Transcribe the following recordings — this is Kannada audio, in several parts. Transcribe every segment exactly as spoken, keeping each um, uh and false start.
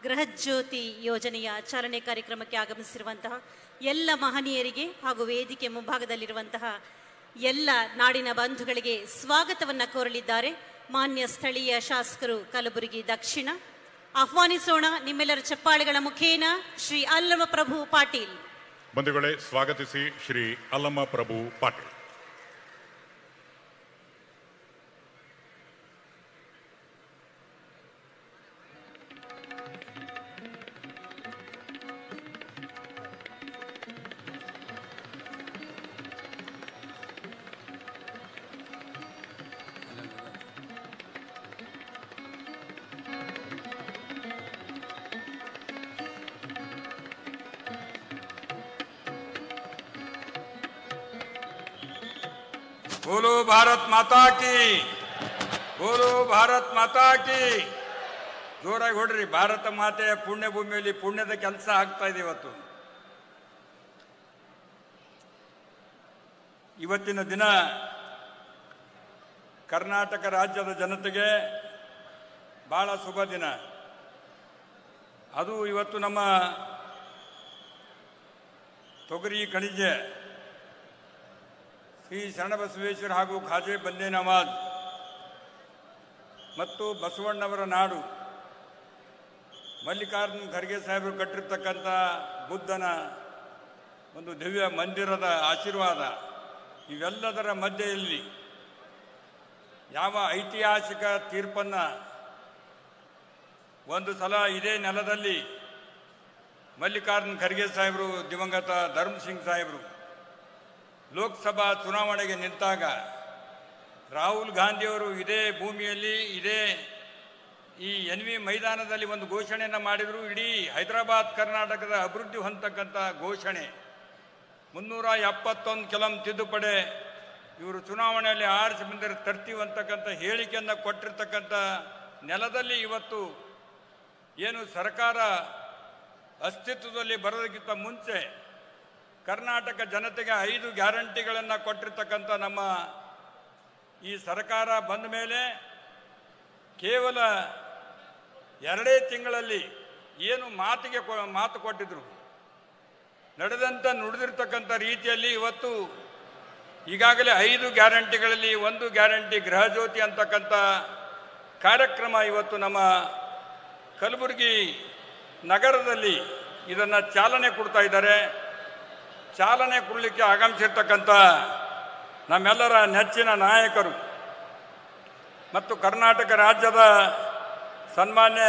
ಗೃಹಜ್ಯೋತಿ ಯೋಜನೆಯ ಚಾಲನೆ ಕಾರ್ಯಕ್ರಮಕ್ಕೆ ಆಗಮಿಸಿರುವಂತಹ ಎಲ್ಲ ಮಹನೀಯರಿಗೆ ಹಾಗೂ ವೇದಿಕೆ ಮುಂಭಾಗದಲ್ಲಿರುವಂತಹ ಎಲ್ಲ ನಾಡಿನ ಬಂಧುಗಳಿಗೆ ಸ್ವಾಗತವನ್ನು ಕೋರಲಿದ್ದಾರೆ ಮಾನ್ಯ ಸ್ಥಳೀಯ ಶಾಸಕರು ಕಲಬುರಗಿ ದಕ್ಷಿಣ. ಆಹ್ವಾನಿಸೋಣ ನಿಮ್ಮೆಲ್ಲರ ಚಪ್ಪಾಳೆಗಳ ಮುಖೇನ ಶ್ರೀ ಅಲ್ಲಮ ಪ್ರಭು ಪಾಟೀಲ್. ಬಂಧುಗಳೇ, ಸ್ವಾಗತಿಸಿ ಶ್ರೀ ಅಲ್ಲಮ ಪ್ರಭು ಪಾಟೀಲ್. बोलो भारत माता की, बोलो भारत माता की. ಜೋರಾಗಿ ಹೊಡ್ರಿ. ಭಾರತ ಮಾತೆಯ ಪುಣ್ಯ ಭೂಮಿಯಲ್ಲಿ ಪುಣ್ಯದ ಕೆಲಸ ಆಗ್ತಾ ಇದೆ. ಇವತ್ತು ಇವತ್ತಿನ ದಿನ ಕರ್ನಾಟಕ ರಾಜ್ಯದ ಜನತೆಗೆ ಬಹಳ ಶುಭ ದಿನ. ಅದು ಇವತ್ತು ನಮ್ಮ ತೊಗರಿ ಕಣಿಜೆ ಶ್ರೀ ಶರಣಬಸವೇಶ್ವರ ಹಾಗೂ ಖಾಜೆ ಬಂದೇ ನವಾಜ್ ಮತ್ತು ಬಸವಣ್ಣವರ ನಾಡು ಮಲ್ಲಿಕಾರ್ಜುನ ಖರ್ಗೆ ಸಾಹೇಬರು ಕಟ್ಟಿರ್ತಕ್ಕಂಥ ಬುದ್ಧನ ಒಂದು ದಿವ್ಯ ಮಂದಿರದ ಆಶೀರ್ವಾದ, ಇವೆಲ್ಲದರ ಮಧ್ಯೆಯಲ್ಲಿ ಯಾವ ಐತಿಹಾಸಿಕ ತೀರ್ಪನ್ನು ಒಂದು ಸಲ ಇದೇ ನೆಲದಲ್ಲಿ ಮಲ್ಲಿಕಾರ್ಜುನ ಖರ್ಗೆ ಸಾಹೇಬರು, ದಿವಂಗತ ಧರ್ಮ ಸಿಂಗ್ ಸಾಹೇಬರು ಲೋಕಸಭಾ ಚುನಾವಣೆಗೆ ನಿಂತಾಗ ರಾಹುಲ್ ಗಾಂಧಿಯವರು ಇದೇ ಭೂಮಿಯಲ್ಲಿ ಇದೇ ಈ ಎನ್ ವಿ ಮೈದಾನದಲ್ಲಿ ಒಂದು ಘೋಷಣೆಯನ್ನು ಮಾಡಿದರು. ಇಡೀ ಹೈದರಾಬಾದ್ ಕರ್ನಾಟಕದ ಅಭಿವೃದ್ಧಿ ಹೊಂದತಕ್ಕಂಥ ಘೋಷಣೆ. ಮುನ್ನೂರ ಎಪ್ಪತ್ತೊಂದು ಕೆಲಂ ತಿದ್ದುಪಡಿ ಇವರು ಚುನಾವಣೆಯಲ್ಲಿ ಆರಿಸಿ ಬಂದರೆ ತರ್ತೀವಿ ಅಂತಕ್ಕಂಥ ಹೇಳಿಕೆಯನ್ನು ಕೊಟ್ಟಿರ್ತಕ್ಕಂಥ ನೆಲದಲ್ಲಿ ಇವತ್ತು ಏನು ಸರ್ಕಾರ ಅಸ್ತಿತ್ವದಲ್ಲಿ ಬರೋದಕ್ಕಿಂತ ಮುಂಚೆ ಕರ್ನಾಟಕ ಜನತೆಗೆ ಐದು ಗ್ಯಾರಂಟಿಗಳನ್ನು ಕೊಟ್ಟಿರ್ತಕ್ಕಂಥ ನಮ್ಮ ಈ ಸರ್ಕಾರ ಬಂದ ಮೇಲೆ ಕೇವಲ ಎರಡೇ ತಿಂಗಳಲ್ಲಿ ಏನು ಮಾತಿಗೆ ಮಾತು ಕೊಟ್ಟಿದ್ರು, ನಡೆದಂಥ ನುಡಿದಿರ್ತಕ್ಕಂಥ ರೀತಿಯಲ್ಲಿ ಇವತ್ತು ಈಗಾಗಲೇ ಐದು ಗ್ಯಾರಂಟಿಗಳಲ್ಲಿ ಒಂದು ಗ್ಯಾರಂಟಿ ಗೃಹಜ್ಯೋತಿ ಅಂತಕ್ಕಂಥ ಕಾರ್ಯಕ್ರಮ ಇವತ್ತು ನಮ್ಮ ಕಲಬುರಗಿ ನಗರದಲ್ಲಿ ಇದನ್ನು ಚಾಲನೆ ಕೊಡ್ತಾ ಇದ್ದಾರೆ. ಚಾಲನೆ ಕೊಡಲಿಕ್ಕೆ ಆಗಮಿಸಿರ್ತಕ್ಕಂಥ ನಮ್ಮೆಲ್ಲರ ನೆಚ್ಚಿನ ನಾಯಕರು ಮತ್ತು ಕರ್ನಾಟಕ ರಾಜ್ಯದ ಸನ್ಮಾನ್ಯ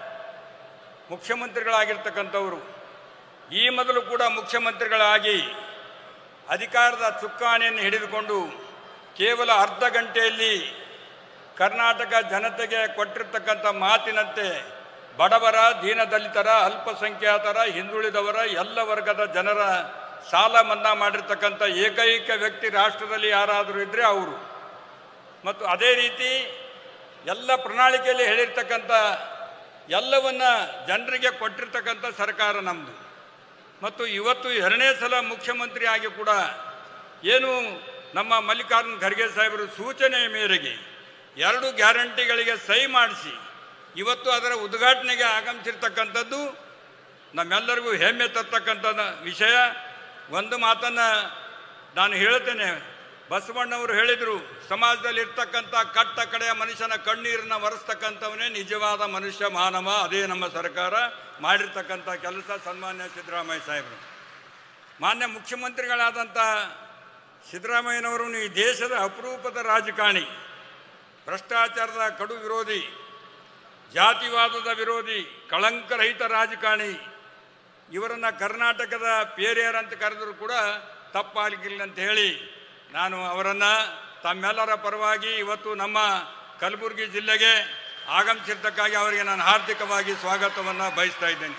ಮುಖ್ಯಮಂತ್ರಿಗಳಾಗಿರ್ತಕ್ಕಂಥವರು, ಈ ಮೊದಲು ಕೂಡ ಮುಖ್ಯಮಂತ್ರಿಗಳಾಗಿ ಅಧಿಕಾರದ ಚುಕ್ಕಾಣಿಯನ್ನು ಹಿಡಿದುಕೊಂಡು ಕೇವಲ ಅರ್ಧ ಗಂಟೆಯಲ್ಲಿ ಕರ್ನಾಟಕ ಜನತೆಗೆ ಕೊಟ್ಟಿರ್ತಕ್ಕಂಥ ಮಾತಿನಂತೆ ಬಡವರ, ದೀನದಲಿತರ, ಅಲ್ಪಸಂಖ್ಯಾತರ, ಹಿಂದುಳಿದವರ ಎಲ್ಲ ವರ್ಗದ ಜನರ ಸಾಲ ಮನ್ನಾ ಮಾಡಿರ್ತಕ್ಕಂಥ ಏಕೈಕ ವ್ಯಕ್ತಿ ರಾಷ್ಟ್ರದಲ್ಲಿ ಯಾರಾದರೂ ಇದ್ದರೆ ಅವರು. ಮತ್ತು ಅದೇ ರೀತಿ ಎಲ್ಲ ಪ್ರಣಾಳಿಕೆಯಲ್ಲಿ ಹೇಳಿರ್ತಕ್ಕಂಥ ಎಲ್ಲವನ್ನ ಜನರಿಗೆ ಕೊಟ್ಟಿರ್ತಕ್ಕಂಥ ಸರ್ಕಾರ ನಮ್ಮದು. ಮತ್ತು ಇವತ್ತು ಎರಡನೇ ಸಲ ಮುಖ್ಯಮಂತ್ರಿ ಆಗಿ ಕೂಡ ಏನು ನಮ್ಮ ಮಲ್ಲಿಕಾರ್ಜುನ ಖರ್ಗೆ ಸಾಹೇಬರು ಸೂಚನೆಯ ಮೇರೆಗೆ ಎರಡು ಗ್ಯಾರಂಟಿಗಳಿಗೆ ಸಹಿ ಮಾಡಿಸಿ ಇವತ್ತು ಅದರ ಉದ್ಘಾಟನೆಗೆ ಆಗಮಿಸಿರ್ತಕ್ಕಂಥದ್ದು ನಮ್ಮೆಲ್ಲರಿಗೂ ಹೆಮ್ಮೆ ತರ್ತಕ್ಕಂಥ ವಿಷಯ. ಒಂದು ಮಾತನ್ನು ನಾನು ಹೇಳ್ತೇನೆ, ಬಸವಣ್ಣವರು ಹೇಳಿದರು, ಸಮಾಜದಲ್ಲಿ ಇರ್ತಕ್ಕಂಥ ಕಟ್ಟ ಕಡೆಯ ಮನುಷ್ಯನ ಕಣ್ಣೀರನ್ನು ಒರೆಸ್ತಕ್ಕಂಥವನೇ ನಿಜವಾದ ಮನುಷ್ಯ ಮಾನವ. ಅದೇ ನಮ್ಮ ಸರ್ಕಾರ ಮಾಡಿರ್ತಕ್ಕಂಥ ಕೆಲಸ. ಸನ್ಮಾನ್ಯ ಸಿದ್ದರಾಮಯ್ಯ ಸಾಹೇಬರು, ಮಾನ್ಯ ಮುಖ್ಯಮಂತ್ರಿಗಳಾದಂಥ ಸಿದ್ದರಾಮಯ್ಯನವರು ಈ ದೇಶದ ಅಪರೂಪದ ರಾಜಕಾರಣಿ, ಭ್ರಷ್ಟಾಚಾರದ ಕಡು ವಿರೋಧಿ, ಜಾತಿವಾದದ ವಿರೋಧಿ, ಕಳಂಕರಹಿತ ರಾಜಕಾರಣಿ. ಇವರನ್ನು ಕರ್ನಾಟಕದ ಪೇರಿಯರ್ ಅಂತ ಕರೆದರೂ ಕೂಡ ತಪ್ಪಾಗಲಿಲ್ಲ ಅಂತ ಹೇಳಿ ನಾನು ಅವರನ್ನು ತಮ್ಮೆಲ್ಲರ ಪರವಾಗಿ ಇವತ್ತು ನಮ್ಮ ಕಲಬುರಗಿ ಜಿಲ್ಲೆಗೆ ಆಗಮಿಸಿದ್ದಕ್ಕಾಗಿ ಅವರಿಗೆ ನಾನು ಹಾರ್ದಿಕವಾಗಿ ಸ್ವಾಗತವನ್ನು ಬಯಸ್ತಾ ಇದ್ದೇನೆ.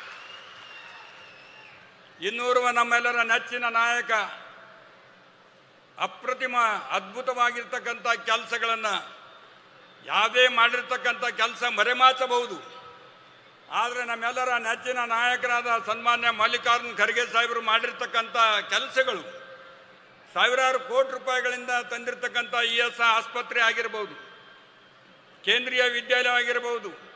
ಇನ್ನೂರುವ ನಮ್ಮೆಲ್ಲರ ನೆಚ್ಚಿನ ನಾಯಕ ಅಪ್ರತಿಮ ಅದ್ಭುತವಾಗಿರ್ತಕ್ಕಂಥ ಕೆಲಸಗಳನ್ನು ಯಾವುದೇ ಮಾಡಿರ್ತಕ್ಕಂಥ ಕೆಲಸ ಮರೆಮಾಚಬಹುದು. ಆದರೆ ನಮ್ಮೆಲ್ಲರ ನೆಚ್ಚಿನ ನಾಯಕರಾದ ಸನ್ಮಾನ್ಯ ಮಲ್ಲಿಕಾರ್ಜುನ ಖರ್ಗೆ ಸಾಹೇಬರು ಮಾಡಿರ್ತಕ್ಕಂಥ ಕೆಲಸಗಳು, ಸಾವಿರಾರು ಕೋಟಿ ರೂಪಾಯಿಗಳಿಂದ ತಂದಿರತಕ್ಕಂಥ ಇ ಎಸ್ ಆಸ್ಪತ್ರೆ ಆಗಿರಬಹುದು, ಕೇಂದ್ರೀಯ ವಿದ್ಯಾಲಯ ಆಗಿರಬಹುದು,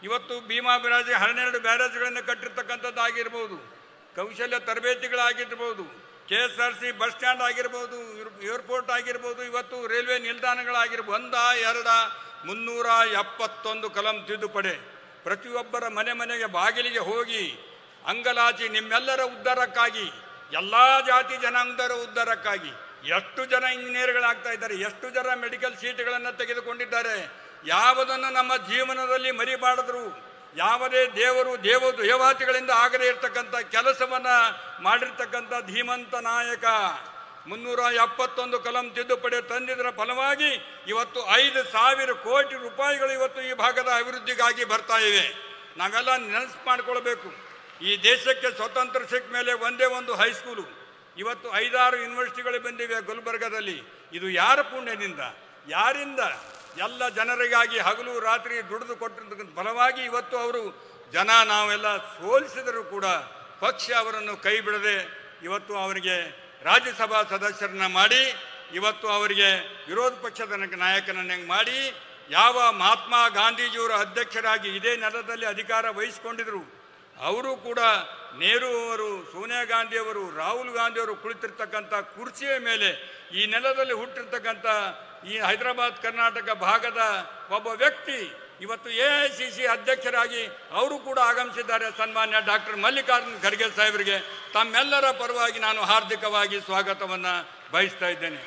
ಇವತ್ತು ಭೀಮಾ ಬ್ಯಾರೇಜ್ ಹನ್ನೆರಡು ಬ್ಯಾರೇಜ್ಗಳನ್ನು ಕಟ್ಟಿರ್ತಕ್ಕಂಥದ್ದು ಆಗಿರ್ಬೋದು, ಕೌಶಲ್ಯ ತರಬೇತಿಗಳಾಗಿರ್ಬೋದು, K S R C bus stand ಆಗಿರ್ಬೋದು, ಏರ್ಪೋರ್ಟ್ ಆಗಿರ್ಬೋದು, ಇವತ್ತು ರೈಲ್ವೆ ನಿಲ್ದಾಣಗಳಾಗಿರ್ಬೋದು. ಒಂದ ಎರಡ ಮುನ್ನೂರ ಎಪ್ಪತ್ತೊಂದು ಕಲಂ ತಿದ್ದುಪಡಿ ಪ್ರತಿಯೊಬ್ಬರ ಮನೆ ಮನೆಗೆ ಬಾಗಿಲಿಗೆ ಹೋಗಿ ಅಂಗಲಾಚಿ ನಿಮ್ಮೆಲ್ಲರ ಉದ್ಧಾರಕ್ಕಾಗಿ, ಎಲ್ಲ ಜಾತಿ ಜನಾಂಗದರ ಉದ್ಧಾರಕ್ಕಾಗಿ ಎಷ್ಟು ಜನ ಇಂಜಿನಿಯರ್ಗಳಾಗ್ತಾ ಇದ್ದಾರೆ, ಎಷ್ಟು ಜನ ಮೆಡಿಕಲ್ ಸೀಟ್ಗಳನ್ನು ತೆಗೆದುಕೊಂಡಿದ್ದಾರೆ. ಯಾವುದನ್ನು ನಮ್ಮ ಜೀವನದಲ್ಲಿ ಮರಿಬಾರದ್ರು, ಯಾವುದೇ ದೇವರು ದೇವ ದೇವಾತಿಗಳಿಂದ ಆಗದೇ ಇರತಕ್ಕಂಥ ಕೆಲಸವನ್ನು ಮಾಡಿರ್ತಕ್ಕಂಥ ಧೀಮಂತ ನಾಯಕ ಮುನ್ನೂರ ಎಪ್ಪತ್ತೊಂದು ಕಲಂ ತಿದ್ದುಪಡಿ ತಂದಿದ್ದರ ಫಲವಾಗಿ ಇವತ್ತು ಐದು ಸಾವಿರ ಕೋಟಿ ರೂಪಾಯಿಗಳು ಇವತ್ತು ಈ ಭಾಗದ ಅಭಿವೃದ್ಧಿಗಾಗಿ ಬರ್ತಾ ಇವೆ. ನಾವೆಲ್ಲ ನೆನಪು ಮಾಡಿಕೊಳ್ಬೇಕು, ಈ ದೇಶಕ್ಕೆ ಸ್ವತಂತ್ರ ಸಿಕ್ಕ ಮೇಲೆ ಒಂದೇ ಒಂದು ಹೈಸ್ಕೂಲು, ಇವತ್ತು ಐದಾರು ಯೂನಿವರ್ಸಿಟಿಗಳು ಬಂದಿವೆ ಗುಲ್ಬರ್ಗದಲ್ಲಿ. ಇದು ಯಾರ ಪುಣ್ಯದಿಂದ, ಯಾರಿಂದ? ಎಲ್ಲ ಜನರಿಗಾಗಿ ಹಗಲು ರಾತ್ರಿ ದುಡಿದು ಕೊಟ್ಟಿರ್ತಕ್ಕಂಥ ಫಲವಾಗಿ ಇವತ್ತು ಅವರು ಜನ ನಾವೆಲ್ಲ ಸೋಲಿಸಿದರೂ ಕೂಡ ಪಕ್ಷ ಅವರನ್ನು ಕೈ ಬಿಡದೆ ಇವತ್ತು ಅವರಿಗೆ ರಾಜ್ಯಸಭಾ ಸದಸ್ಯರನ್ನ ಮಾಡಿ, ಇವತ್ತು ಅವರಿಗೆ ವಿರೋಧ ಪಕ್ಷದ ನಾಯಕನನ್ನ ಮಾಡಿ, ಯಾವ ಮಹಾತ್ಮ ಗಾಂಧೀಜಿಯವರ ಅಧ್ಯಕ್ಷರಾಗಿ ಇದೇ ನೆಲದಲ್ಲಿ ಅಧಿಕಾರ ವಹಿಸಿಕೊಂಡಿದ್ರು, ಅವರು ಕೂಡ ನೆಹರು ಅವರು, ಸೋನಿಯಾ ಗಾಂಧಿಯವರು, ರಾಹುಲ್ ಗಾಂಧಿಯವರು ಕುಳಿತಿರ್ತಕ್ಕಂಥ ಕುರ್ಚಿಯ ಮೇಲೆ ಈ ನೆಲದಲ್ಲಿ ಹುಟ್ಟಿರ್ತಕ್ಕಂಥ ಈ ಹೈದರಾಬಾದ್ ಕರ್ನಾಟಕ ಭಾಗದ ಒಬ್ಬ ವ್ಯಕ್ತಿ ಇವತ್ತು ಎ ಐ ಸಿ ಸಿ ಅಧ್ಯಕ್ಷರಾಗಿ ಅವರು ಕೂಡ ಆಗಮಿಸಿದ್ದಾರೆ. ಸನ್ಮಾನ್ಯ ಡಾಕ್ಟರ್ ಮಲ್ಲಿಕಾರ್ಜುನ್ ಖರ್ಗೆ ಸಾಹೇಬರಿಗೆ ತಮ್ಮೆಲ್ಲರ ಪರವಾಗಿ ನಾನು ಹಾರ್ದಿಕವಾಗಿ ಸ್ವಾಗತವನ್ನು ಬಯಸ್ತಾ ಇದ್ದೇನೆ.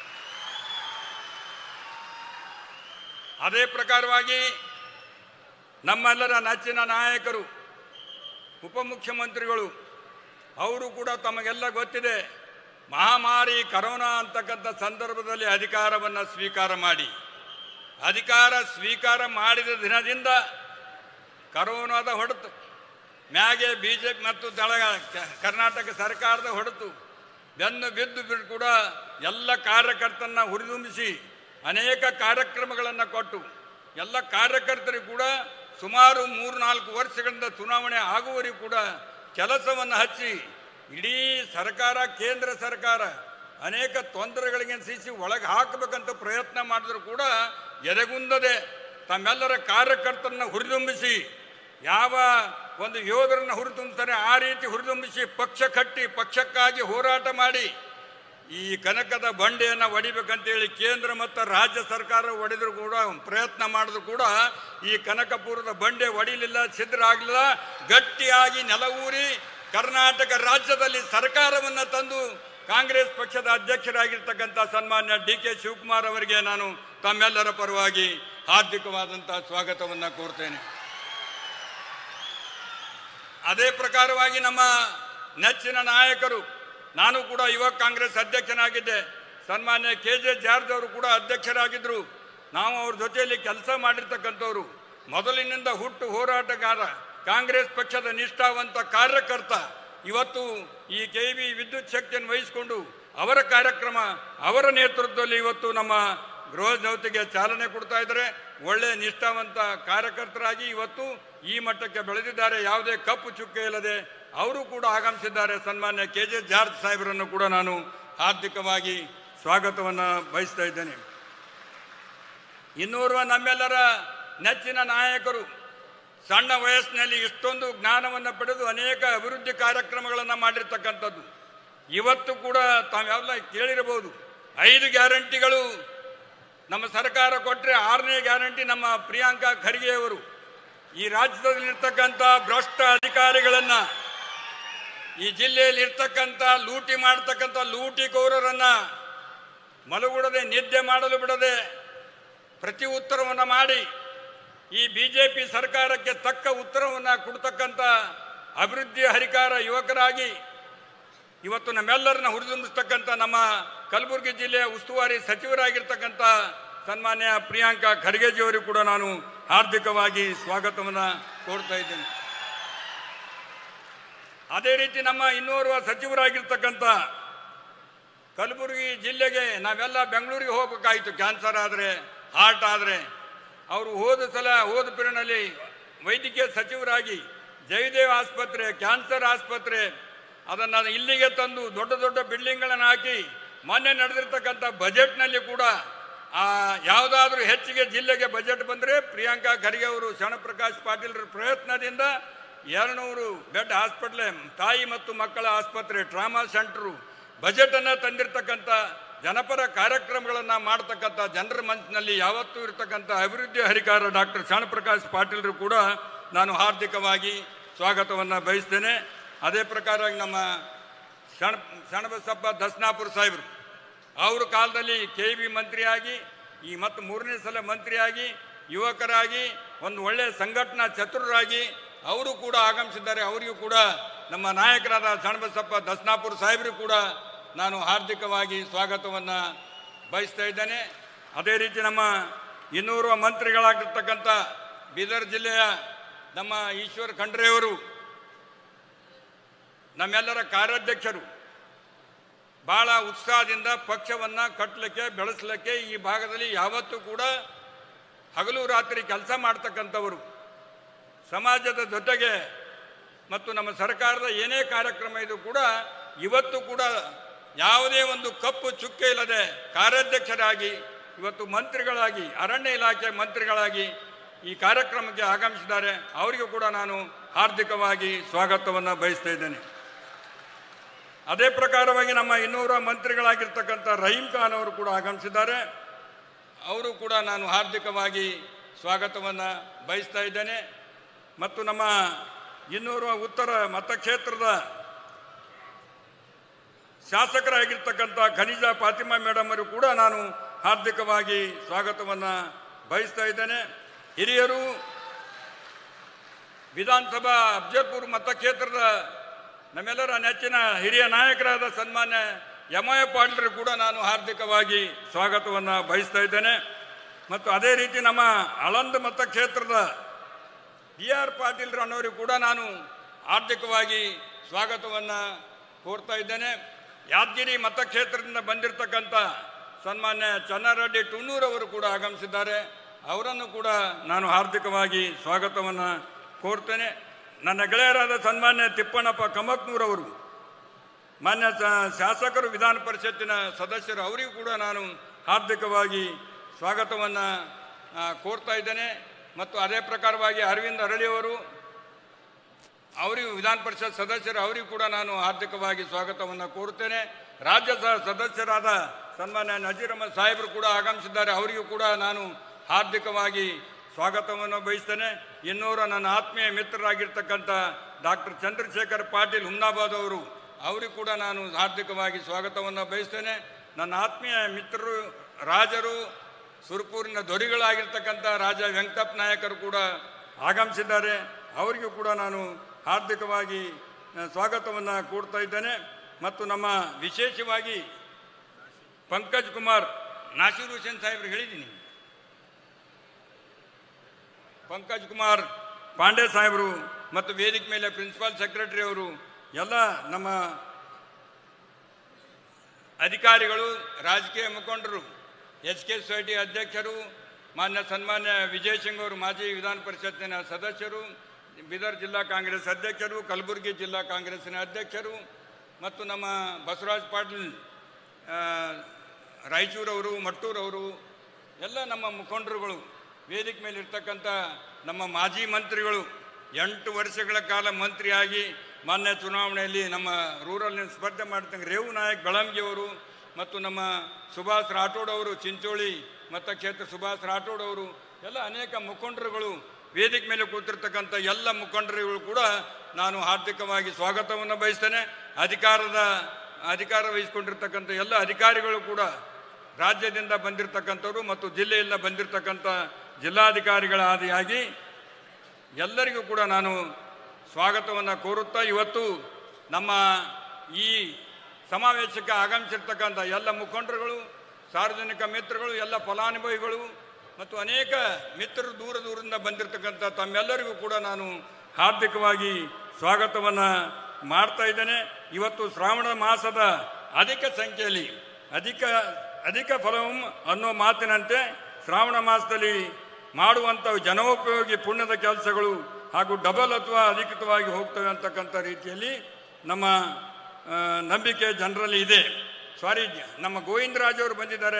ಅದೇ ಪ್ರಕಾರವಾಗಿ ನಮ್ಮೆಲ್ಲರ ನೆಚ್ಚಿನ ನಾಯಕರು ಉಪಮುಖ್ಯಮಂತ್ರಿಗಳು ಅವರು ಕೂಡ ತಮಗೆಲ್ಲ ಗೊತ್ತಿದೆ, ಮಹಾಮಾರಿ ಕರೋನಾ ಅಂತಕ್ಕಂಥ ಸಂದರ್ಭದಲ್ಲಿ ಅಧಿಕಾರವನ್ನು ಸ್ವೀಕಾರ ಮಾಡಿ, ಅಧಿಕಾರ ಸ್ವೀಕಾರ ಮಾಡಿದ ದಿನದಿಂದ ಕರೋನಾದ ಹೊಡೆತು ಮ್ಯಾಗೆ ಬಿ ಜೆ ಪಿ ಮತ್ತು ದಳ ಕರ್ನಾಟಕ ಸರ್ಕಾರದ ಹೊಡೆತು ಬೆನ್ನು ಬಿದ್ದು ಬಿಟ್ಟು ಕೂಡ ಎಲ್ಲ ಕಾರ್ಯಕರ್ತರನ್ನ ಹುರಿದುಂಬಿಸಿ ಅನೇಕ ಕಾರ್ಯಕ್ರಮಗಳನ್ನು ಕೊಟ್ಟು ಎಲ್ಲ ಕಾರ್ಯಕರ್ತರಿಗೂ ಕೂಡ ಸುಮಾರು ಮೂರು ನಾಲ್ಕು ವರ್ಷಗಳಿಂದ ಚುನಾವಣೆ ಆಗುವವರೆಗೂ ಕೂಡ ಕೆಲಸವನ್ನು ಹಚ್ಚಿ ಇಡೀ ಸರ್ಕಾರ, ಕೇಂದ್ರ ಸರ್ಕಾರ ಅನೇಕ ತೊಂದರೆಗಳಿಗೆ ಸಿಸಿ ಒಳಗೆ ಹಾಕಬೇಕಂತ ಪ್ರಯತ್ನ ಮಾಡಿದ್ರು ಕೂಡ ಎದೆಗುಂದದೆ ತಮ್ಮೆಲ್ಲರ ಕಾರ್ಯಕರ್ತರನ್ನ ಹುರಿದುಂಬಿಸಿ, ಯಾವ ಒಂದು ಯೋಧರನ್ನು ಹುರಿದುಂಬಿಸ್ತಾರೆ ಆ ರೀತಿ ಹುರಿದುಂಬಿಸಿ ಪಕ್ಷ ಕಟ್ಟಿ ಪಕ್ಷಕ್ಕಾಗಿ ಹೋರಾಟ ಮಾಡಿ ಈ ಕನಕದ ಬಂಡೆಯನ್ನು ಒಡಿಬೇಕಂತೇಳಿ ಕೇಂದ್ರ ಮತ್ತು ರಾಜ್ಯ ಸರ್ಕಾರ ಒಡೆದ್ರು ಕೂಡ ಪ್ರಯತ್ನ ಮಾಡಿದ್ರು ಕೂಡ ಈ ಕನಕಪುರದ ಬಂಡೆ ಒಡಿಲಿಲ್ಲ, ಛಿದ್ರ ಆಗಲಿಲ್ಲ. ಗಟ್ಟಿಯಾಗಿ ನೆಲವೂರಿ ಕರ್ನಾಟಕ ರಾಜ್ಯದಲ್ಲಿ ಸರ್ಕಾರವನ್ನು ತಂದು ಕಾಂಗ್ರೆಸ್ ಪಕ್ಷದ ಅಧ್ಯಕ್ಷರಾಗಿರ್ತಕ್ಕಂಥ ಸನ್ಮಾನ್ಯ ಡಿ ಕೆ ಶಿವಕುಮಾರ್ ಅವರಿಗೆ ನಾನು ತಮ್ಮೆಲ್ಲರ ಪರವಾಗಿ ಹಾರ್ದಿಕವಾದಂತಹ ಸ್ವಾಗತವನ್ನು ಕೋರ್ತೇನೆ. ಅದೇ ಪ್ರಕಾರವಾಗಿ ನಮ್ಮ ನೆಚ್ಚಿನ ನಾಯಕರು, ನಾನು ಕೂಡ ಯುವ ಕಾಂಗ್ರೆಸ್ ಅಧ್ಯಕ್ಷನಾಗಿದ್ದೆ, ಸನ್ಮಾನ್ಯ ಕೆ ಜೆ ಜಾರ್ಜ್ ಅವರು ಕೂಡ ಅಧ್ಯಕ್ಷರಾಗಿದ್ದರು. ನಾವು ಅವ್ರ ಜೊತೆಯಲ್ಲಿ ಕೆಲಸ ಮಾಡಿರ್ತಕ್ಕಂಥವ್ರು, ಮೊದಲಿನಿಂದ ಹುಟ್ಟು ಹೋರಾಟಗಾರ, ಕಾಂಗ್ರೆಸ್ ಪಕ್ಷದ ನಿಷ್ಠಾವಂತ ಕಾರ್ಯಕರ್ತ. ಇವತ್ತು ಈ ಕೆ ವಿ ವಿದ್ಯುತ್ ಶಕ್ತಿಯನ್ನು ವಹಿಸಿಕೊಂಡು ಅವರ ಕಾರ್ಯಕ್ರಮ, ಅವರ ನೇತೃತ್ವದಲ್ಲಿ ಇವತ್ತು ನಮ್ಮ ಗೃಹ ಜ್ಯೋತಿಗೆ ಚಾಲನೆ ಕೊಡ್ತಾ ಇದ್ದಾರೆ. ಒಳ್ಳೆ ನಿಷ್ಠಾವಂತ ಕಾರ್ಯಕರ್ತರಾಗಿ ಇವತ್ತು ಈ ಮಟ್ಟಕ್ಕೆ ಬೆಳೆದಿದ್ದಾರೆ. ಯಾವುದೇ ಕಪ್ಪು ಚುಕ್ಕೆ ಇಲ್ಲದೆ ಅವರು ಕೂಡ ಆಗಮಿಸಿದ್ದಾರೆ. ಸನ್ಮಾನ್ಯ ಕೆ ಜೆ ಜಾರ್ಜ್ ಸಾಹೇಬರನ್ನು ಕೂಡ ನಾನು ಹಾರ್ದಿಕವಾಗಿ ಸ್ವಾಗತವನ್ನು ಬಯಸ್ತಾ ಇದ್ದೇನೆ. ಇನ್ನೋರ್ವ ನಮ್ಮೆಲ್ಲರ ನೆಚ್ಚಿನ ನಾಯಕರು, ಸಣ್ಣ ವಯಸ್ಸಿನಲ್ಲಿ ಇಷ್ಟೊಂದು ಜ್ಞಾನವನ್ನು ಪಡೆದು ಅನೇಕ ಅಭಿವೃದ್ಧಿ ಕಾರ್ಯಕ್ರಮಗಳನ್ನು ಮಾಡಿರ್ತಕ್ಕಂಥದ್ದು. ಇವತ್ತು ಕೂಡ ತಾವೆಲ್ಲ ಕೇಳಿರಬಹುದು, ಐದು ಗ್ಯಾರಂಟಿಗಳು ನಮ್ಮ ಸರ್ಕಾರ ಕೊಟ್ಟರೆ ಆರನೇ ಗ್ಯಾರಂಟಿ ನಮ್ಮ ಪ್ರಿಯಾಂಕಾ ಖರ್ಗೆಯವರು ಈ ರಾಜ್ಯದಲ್ಲಿರ್ತಕ್ಕಂಥ ಭ್ರಷ್ಟ ಅಧಿಕಾರಿಗಳನ್ನ, ಈ ಜಿಲ್ಲೆಯಲ್ಲಿ ಇರ್ತಕ್ಕಂಥ ಲೂಟಿ ಮಾಡ್ತಕ್ಕಂಥ ಲೂಟಿಕೋರರನ್ನ ಮಲಗುಡದೆ ನಿದ್ದೆ ಮಾಡಲು ಬಿಡದೆ ಪ್ರತಿ ಉತ್ತರವನ್ನು ಮಾಡಿ ಈ ಬಿ ಜೆ ಪಿ ಸರ್ಕಾರಕ್ಕೆ ತಕ್ಕ ಉತ್ತರವನ್ನು ಕೊಡ್ತಕ್ಕಂಥ ಅಭಿವೃದ್ಧಿ ಹರಿಕಾರ ಯುವಕರಾಗಿ ಇವತ್ತು ನಮ್ಮೆಲ್ಲರನ್ನ ಹುರಿದುಂಬಿಸ್ತಕ್ಕಂಥ ನಮ್ಮ ಕಲಬುರಗಿ ಜಿಲ್ಲೆಯ ಉಸ್ತುವಾರಿ ಸಚಿವರಾಗಿರ್ತಕ್ಕಂಥ ಸನ್ಮಾನ್ಯ ಪ್ರಿಯಾಂಕಾ ಖರ್ಗೆಜಿಯವರಿಗೂ ಕೂಡ ನಾನು ಹಾರ್ದಿಕವಾಗಿ ಸ್ವಾಗತವನ್ನು ಕೋರ್ತಾ ಇದ್ದೇನೆ. ಅದೇ ರೀತಿ ನಮ್ಮ ಇನ್ನೋರ್ವ ಸಚಿವರಾಗಿರ್ತಕ್ಕಂಥ ಕಲಬುರಗಿ ಜಿಲ್ಲೆಗೆ ನಾವೆಲ್ಲ ಬೆಂಗಳೂರಿಗೆ ಹೋಗಬೇಕಾಯಿತು, ಕ್ಯಾನ್ಸರ್ ಆದರೆ, ಹಾರ್ಟ್ ಆದರೆ. ಅವರು ಹೋದ ಸಲ ಹೋದ ಪೀರಿಯಡ್ನಲ್ಲಿ ವೈದ್ಯಕೀಯ ಸಚಿವರಾಗಿ ಜಯದೇವ್ ಆಸ್ಪತ್ರೆ, ಕ್ಯಾನ್ಸರ್ ಆಸ್ಪತ್ರೆ ಅದನ್ನು ಇಲ್ಲಿಗೆ ತಂದು ದೊಡ್ಡ ದೊಡ್ಡ ಬಿಲ್ಡಿಂಗ್ಗಳನ್ನು ಹಾಕಿ ಮೊನ್ನೆ ನಡೆದಿರ್ತಕ್ಕಂಥ ಬಜೆಟ್ನಲ್ಲಿ ಕೂಡ ಆ ಯಾವುದಾದ್ರೂ ಹೆಚ್ಚಿಗೆ ಜಿಲ್ಲೆಗೆ ಬಜೆಟ್ ಬಂದರೆ ಪ್ರಿಯಾಂಕಾ ಖರ್ಗೆ ಅವರು ಶರಣಪ್ರಕಾಶ್ ಪಾಟೀಲ್ರ ಪ್ರಯತ್ನದಿಂದ ಎರಡುನೂರು ಬೆಡ್ ಹಾಸ್ಪಿಟ್ಲೆ, ತಾಯಿ ಮತ್ತು ಮಕ್ಕಳ ಆಸ್ಪತ್ರೆ, ಟ್ರಾಮಾ ಸೆಂಟ್ರು, ಬಜೆಟನ್ನು ತಂದಿರತಕ್ಕಂಥ ಜನಪರ ಕಾರ್ಯಕ್ರಮಗಳನ್ನು ಮಾಡ್ತಕ್ಕಂಥ ಜನರ ಮನಸ್ಸಿನಲ್ಲಿ ಯಾವತ್ತೂ ಇರತಕ್ಕಂಥ ಅಭಿವೃದ್ಧಿ ಹರಿಕಾರ ಡಾಕ್ಟರ್ ಶರಣಪ್ರಕಾಶ್ ಪಾಟೀಲ್ರು ಕೂಡ ನಾನು ಹಾರ್ದಿಕವಾಗಿ ಸ್ವಾಗತವನ್ನು ಬಯಸ್ತೇನೆ. ಅದೇ ಪ್ರಕಾರ ನಮ್ಮ ಶಣ ಶರಣಬಸಪ್ಪ ದಸ್ನಾಪುರ ಸಾಹೇಬರು ಅವ್ರ ಕಾಲದಲ್ಲಿ ಕೆ ಬಿ ಮಂತ್ರಿಯಾಗಿ ಈ ಮತ್ತು ಮೂರನೇ ಸಲ ಮಂತ್ರಿಯಾಗಿ ಯುವಕರಾಗಿ ಒಂದು ಒಳ್ಳೆಯ ಸಂಘಟನಾ ಚತುರರಾಗಿ ಅವರು ಕೂಡ ಆಗಮಿಸಿದ್ದಾರೆ. ಅವರಿಗೂ ಕೂಡ ನಮ್ಮ ನಾಯಕರಾದ ಶರಣಬಸಪ್ಪ ದಸ್ನಾಪುರ ಸಾಹೇಬರು ಕೂಡ ನಾನು ಹಾರ್ದಿಕವಾಗಿ ಸ್ವಾಗತವನ್ನು ಬಯಸ್ತಾ ಇದ್ದೇನೆ. ಅದೇ ರೀತಿ ನಮ್ಮ ಇನ್ನೂರು ಮಂತ್ರಿಗಳಾಗಿರ್ತಕ್ಕಂಥ ಬೀದರ್ ಜಿಲ್ಲೆಯ ನಮ್ಮ ಈಶ್ವರ್ ಖಂಡ್ರೆಯವರು ನಮ್ಮೆಲ್ಲರ ಕಾರ್ಯಾಧ್ಯಕ್ಷರು ಭಾಳ ಉತ್ಸಾಹದಿಂದ ಪಕ್ಷವನ್ನು ಕಟ್ಟಲಿಕ್ಕೆ ಬೆಳೆಸಲಿಕ್ಕೆ ಈ ಭಾಗದಲ್ಲಿ ಯಾವತ್ತೂ ಕೂಡ ಹಗಲು ರಾತ್ರಿ ಕೆಲಸ ಮಾಡ್ತಕ್ಕಂಥವರು. ಸಮಾಜದ ಜೊತೆಗೆ ಮತ್ತು ನಮ್ಮ ಸರ್ಕಾರದ ಏನೇ ಕಾರ್ಯಕ್ರಮ ಇದು ಕೂಡ ಇವತ್ತು ಕೂಡ ಯಾವುದೇ ಒಂದು ಕಪ್ಪು ಚುಕ್ಕೆ ಇಲ್ಲದೆ ಕಾರ್ಯಾಧ್ಯಕ್ಷರಾಗಿ ಇವತ್ತು ಮಂತ್ರಿಗಳಾಗಿ ಅರಣ್ಯ ಇಲಾಖೆ ಮಂತ್ರಿಗಳಾಗಿ ಈ ಕಾರ್ಯಕ್ರಮಕ್ಕೆ ಆಗಮಿಸಿದ್ದಾರೆ. ಅವರಿಗೂ ಕೂಡ ನಾನು ಹಾರ್ದಿಕವಾಗಿ ಸ್ವಾಗತವನ್ನು ಬಯಸ್ತಾ ಇದ್ದೇನೆ. ಅದೇ ಪ್ರಕಾರವಾಗಿ ನಮ್ಮ ಇನ್ನೂರ ಮಂತ್ರಿಗಳಾಗಿರ್ತಕ್ಕಂಥ ರಹೀಂ ಖಾನ್ ಅವರು ಕೂಡ ಆಗಮಿಸಿದ್ದಾರೆ. ಅವರು ಕೂಡ ನಾನು ಹಾರ್ದಿಕವಾಗಿ ಸ್ವಾಗತವನ್ನು ಬಯಸ್ತಾ ಇದ್ದೇನೆ. ಮತ್ತು ನಮ್ಮ ಇನ್ನೂರ ಉತ್ತರ ಮತಕ್ಷೇತ್ರದ ಶಾಸಕರಾಗಿರ್ತಕ್ಕಂಥ ಖನಿಜಾ ಫಾತಿಮಾ ಮೇಡಮ್ ಅವರು ಕೂಡ ನಾನು ಹಾರ್ದಿಕವಾಗಿ ಸ್ವಾಗತವನ್ನು ಬಯಸ್ತಾ ಇದ್ದೇನೆ. ಹಿರಿಯರು ವಿಧಾನಸಭಾ ಅಫ್ಜಲ್ಪುರ ಮತಕ್ಷೇತ್ರದ ನಮ್ಮೆಲ್ಲರ ನೆಚ್ಚಿನ ಹಿರಿಯ ನಾಯಕರಾದ ಸನ್ಮಾನ್ಯ ಎಂ ಐ ಪಾಟೀಲರು ಕೂಡ ನಾನು ಹಾರ್ದಿಕವಾಗಿ ಸ್ವಾಗತವನ್ನು ಬಯಸ್ತಾ ಇದ್ದೇನೆ. ಮತ್ತು ಅದೇ ರೀತಿ ನಮ್ಮ ಆಳಂದ ಮತಕ್ಷೇತ್ರದ ಡಿ ಆರ್ ಪಾಟೀಲ್ರು ಅನ್ನೋರಿಗೆ ಕೂಡ ನಾನು ಹಾರ್ದಿಕವಾಗಿ ಸ್ವಾಗತವನ್ನು ಕೋರ್ತಾ ಇದ್ದೇನೆ. ಯಾದಗಿರಿ ಮತಕ್ಷೇತ್ರದಿಂದ ಬಂದಿರತಕ್ಕಂಥ ಸನ್ಮಾನ್ಯ ಚನ್ನಾರೆಡ್ಡಿ ಟುನ್ನೂರವರು ಕೂಡ ಆಗಮಿಸಿದ್ದಾರೆ. ಅವರನ್ನು ಕೂಡ ನಾನು ಹಾರ್ದಿಕವಾಗಿ ಸ್ವಾಗತವನ್ನು ಕೋರ್ತೇನೆ. ನನ್ನ ಗೆಳೆಯರಾದ ಸನ್ಮಾನ್ಯ ತಿಪ್ಪಣ್ಣಪ್ಪ ಕಮಕ್ನೂರವರು ಮಾನ್ಯ ಶಾಸಕರು, ವಿಧಾನ ಪರಿಷತ್ತಿನ ಸದಸ್ಯರು, ಅವರಿಗೂ ಕೂಡ ನಾನು ಹಾರ್ದಿಕವಾಗಿ ಸ್ವಾಗತವನ್ನು ಕೋರ್ತಾ ಇದ್ದೇನೆ. ಮತ್ತು ಅದೇ ಪ್ರಕಾರವಾಗಿ ಅರವಿಂದ್ ಅರಳಿಯವರು, ಅವರಿಗೂ ವಿಧಾನ ಪರಿಷತ್ ಸದಸ್ಯರು, ಅವರಿಗೂ ಕೂಡ ನಾನು ಹಾರ್ದಿಕವಾಗಿ ಸ್ವಾಗತವನ್ನು ಕೋರುತ್ತೇನೆ. ರಾಜ್ಯ ಸದಸ್ಯರಾದ ಸನ್ಮಾನ್ಯ ನಜೀರ್ ಅಹಮದ್ ಸಾಹೇಬರು ಕೂಡ ಆಗಮಿಸಿದ್ದಾರೆ. ಅವರಿಗೂ ಕೂಡ ನಾನು ಹಾರ್ದಿಕವಾಗಿ ಸ್ವಾಗತವನ್ನು ಬಯಸ್ತೇನೆ. ಇನ್ನೂರ ನನ್ನ ಆತ್ಮೀಯ ಮಿತ್ರರಾಗಿರ್ತಕ್ಕಂಥ ಡಾಕ್ಟರ್ ಚಂದ್ರಶೇಖರ್ ಪಾಟೀಲ್ ಹುಮ್ನಾಬಾದ್ ಅವರು, ಅವರಿಗೂ ಕೂಡ ನಾನು ಹಾರ್ದಿಕವಾಗಿ ಸ್ವಾಗತವನ್ನು ಬಯಸ್ತೇನೆ. ನನ್ನ ಆತ್ಮೀಯ ಮಿತ್ರರು ರಾಜರು, ಸುರ್ಪೂರಿನ ದೊರೆಗಳಾಗಿರ್ತಕ್ಕಂಥ ರಾಜ ವೆಂಕಟಪ್ಪ ನಾಯಕರು ಕೂಡ ಆಗಮಿಸಿದ್ದಾರೆ. ಅವರಿಗೂ ಕೂಡ ನಾನು ಹಾರ್ದಿಕವಾಗಿ ಸ್ವಾಗತವನ್ನು ಕೋರ್ತಾ ಇದ್ದೇನೆ. ಮತ್ತು ನಮ್ಮ ವಿಶೇಷವಾಗಿ ಪಂಕಜ್ ಕುಮಾರ್ ನಾಸೀರ್ ಹುಸೇನ್ ಸಾಹೇಬ್ರು ಹೇಳಿದ್ದೀನಿ, ಪಂಕಜ್ ಕುಮಾರ್ ಪಾಂಡೆ ಸಾಹೇಬರು ಮತ್ತು ವೇದಿಕೆ ಮೇಲೆ ಪ್ರಿನ್ಸಿಪಾಲ್ ಸೆಕ್ರೆಟರಿ ಅವರು, ಎಲ್ಲ ನಮ್ಮ ಅಧಿಕಾರಿಗಳು, ರಾಜಕೀಯ ಮುಖಂಡರು, ಎಚ್ ಕೆ ಸೊಸೈಟಿ ಅಧ್ಯಕ್ಷರು, ಮಾನ್ಯ ಸನ್ಮಾನ್ಯ ವಿಜಯ್ ಸಿಂಗ್ ಅವರು ಮಾಜಿ ವಿಧಾನ ಪರಿಷತ್ತಿನ ಸದಸ್ಯರು, ಬೀದರ್ ಜಿಲ್ಲಾ ಕಾಂಗ್ರೆಸ್ ಅಧ್ಯಕ್ಷರು, ಕಲಬುರಗಿ ಜಿಲ್ಲಾ ಕಾಂಗ್ರೆಸ್ಸಿನ ಅಧ್ಯಕ್ಷರು, ಮತ್ತು ನಮ್ಮ ಬಸವರಾಜ್ ಪಾಟೀಲ್ ರಾಯಚೂರವರು, ಮಟ್ಟೂರವರು, ಎಲ್ಲ ನಮ್ಮ ಮುಖಂಡರುಗಳು, ವೇದಿಕೆ ಮೇಲೆ ಇರ್ತಕ್ಕಂಥ ನಮ್ಮ ಮಾಜಿ ಮಂತ್ರಿಗಳು, ಎಂಟು ವರ್ಷಗಳ ಕಾಲ ಮಂತ್ರಿಯಾಗಿ ಮಾನ್ಯ ಚುನಾವಣೆಯಲ್ಲಿ ನಮ್ಮ ರೂರಲ್ನ ಸ್ಪರ್ಧೆ ಮಾಡ್ತಂಗೆ ರೇವು ನಾಯಕ್ ಬೆಳಂಗಿಯವರು, ಮತ್ತು ನಮ್ಮ ಸುಭಾಷ್ ರಾಠೋಡ್ ಅವರು ಚಿಂಚೋಳಿ ಮತಕ್ಷೇತ್ರ ಸುಭಾಷ್ ರಾಠೋಡ್ ಅವರು, ಎಲ್ಲ ಅನೇಕ ಮುಖಂಡರುಗಳು, ವೇದಿಕೆ ಮೇಲೆ ಕೂತಿರ್ತಕ್ಕಂಥ ಎಲ್ಲ ಮುಖಂಡರುಗಳು ಕೂಡ ನಾನು ಹಾರ್ದಿಕವಾಗಿ ಸ್ವಾಗತವನ್ನು ಬಯಸ್ತೇನೆ. ಅಧಿಕಾರದ ಅಧಿಕಾರ ವಹಿಸಿಕೊಂಡಿರ್ತಕ್ಕಂಥ ಎಲ್ಲ ಅಧಿಕಾರಿಗಳು ಕೂಡ ರಾಜ್ಯದಿಂದ ಬಂದಿರತಕ್ಕಂಥವ್ರು ಮತ್ತು ಜಿಲ್ಲೆಯಿಂದ ಬಂದಿರತಕ್ಕಂಥ ಜಿಲ್ಲಾಧಿಕಾರಿಗಳ ಆದಿಯಾಗಿ ಎಲ್ಲರಿಗೂ ಕೂಡ ನಾನು ಸ್ವಾಗತವನ್ನು ಕೋರುತ್ತಾ, ಇವತ್ತು ನಮ್ಮ ಈ ಸಮಾವೇಶಕ್ಕೆ ಆಗಮಿಸಿರ್ತಕ್ಕಂಥ ಎಲ್ಲ ಮುಖಂಡರುಗಳು, ಸಾರ್ವಜನಿಕ ಮಿತ್ರಗಳು, ಎಲ್ಲ ಫಲಾನುಭವಿಗಳು ಮತ್ತು ಅನೇಕ ಮಿತ್ರರು ದೂರ ದೂರದಿಂದ ಬಂದಿರತಕ್ಕಂಥ ತಮ್ಮೆಲ್ಲರಿಗೂ ಕೂಡ ನಾನು ಹಾರ್ದಿಕವಾಗಿ ಸ್ವಾಗತವನ್ನು ಮಾಡ್ತಾ ಇದ್ದೇನೆ. ಇವತ್ತು ಶ್ರಾವಣ ಮಾಸದ ಅಧಿಕ ಸಂಖ್ಯೆಯಲ್ಲಿ ಅಧಿಕ ಅಧಿಕ ಫಲವಂ ಅನ್ನೋ ಮಾತಿನಂತೆ ಶ್ರಾವಣ ಮಾಸದಲ್ಲಿ ಮಾಡುವಂಥ ಜನೋಪಯೋಗಿ ಪುಣ್ಯದ ಕೆಲಸಗಳು ಹಾಗೂ ಡಬಲ್ ಅಥವಾ ಅಧಿಕೃತವಾಗಿ ಹೋಗ್ತವೆ ಅಂತಕ್ಕಂಥ ರೀತಿಯಲ್ಲಿ ನಮ್ಮ ನಂಬಿಕೆ ಜನರಲ್ಲಿ ಇದೆ. ಸಾರಿ, ನಮ್ಮ ಗೋವಿಂದರಾಜ್ ಅವರು ಬಂದಿದ್ದಾರೆ,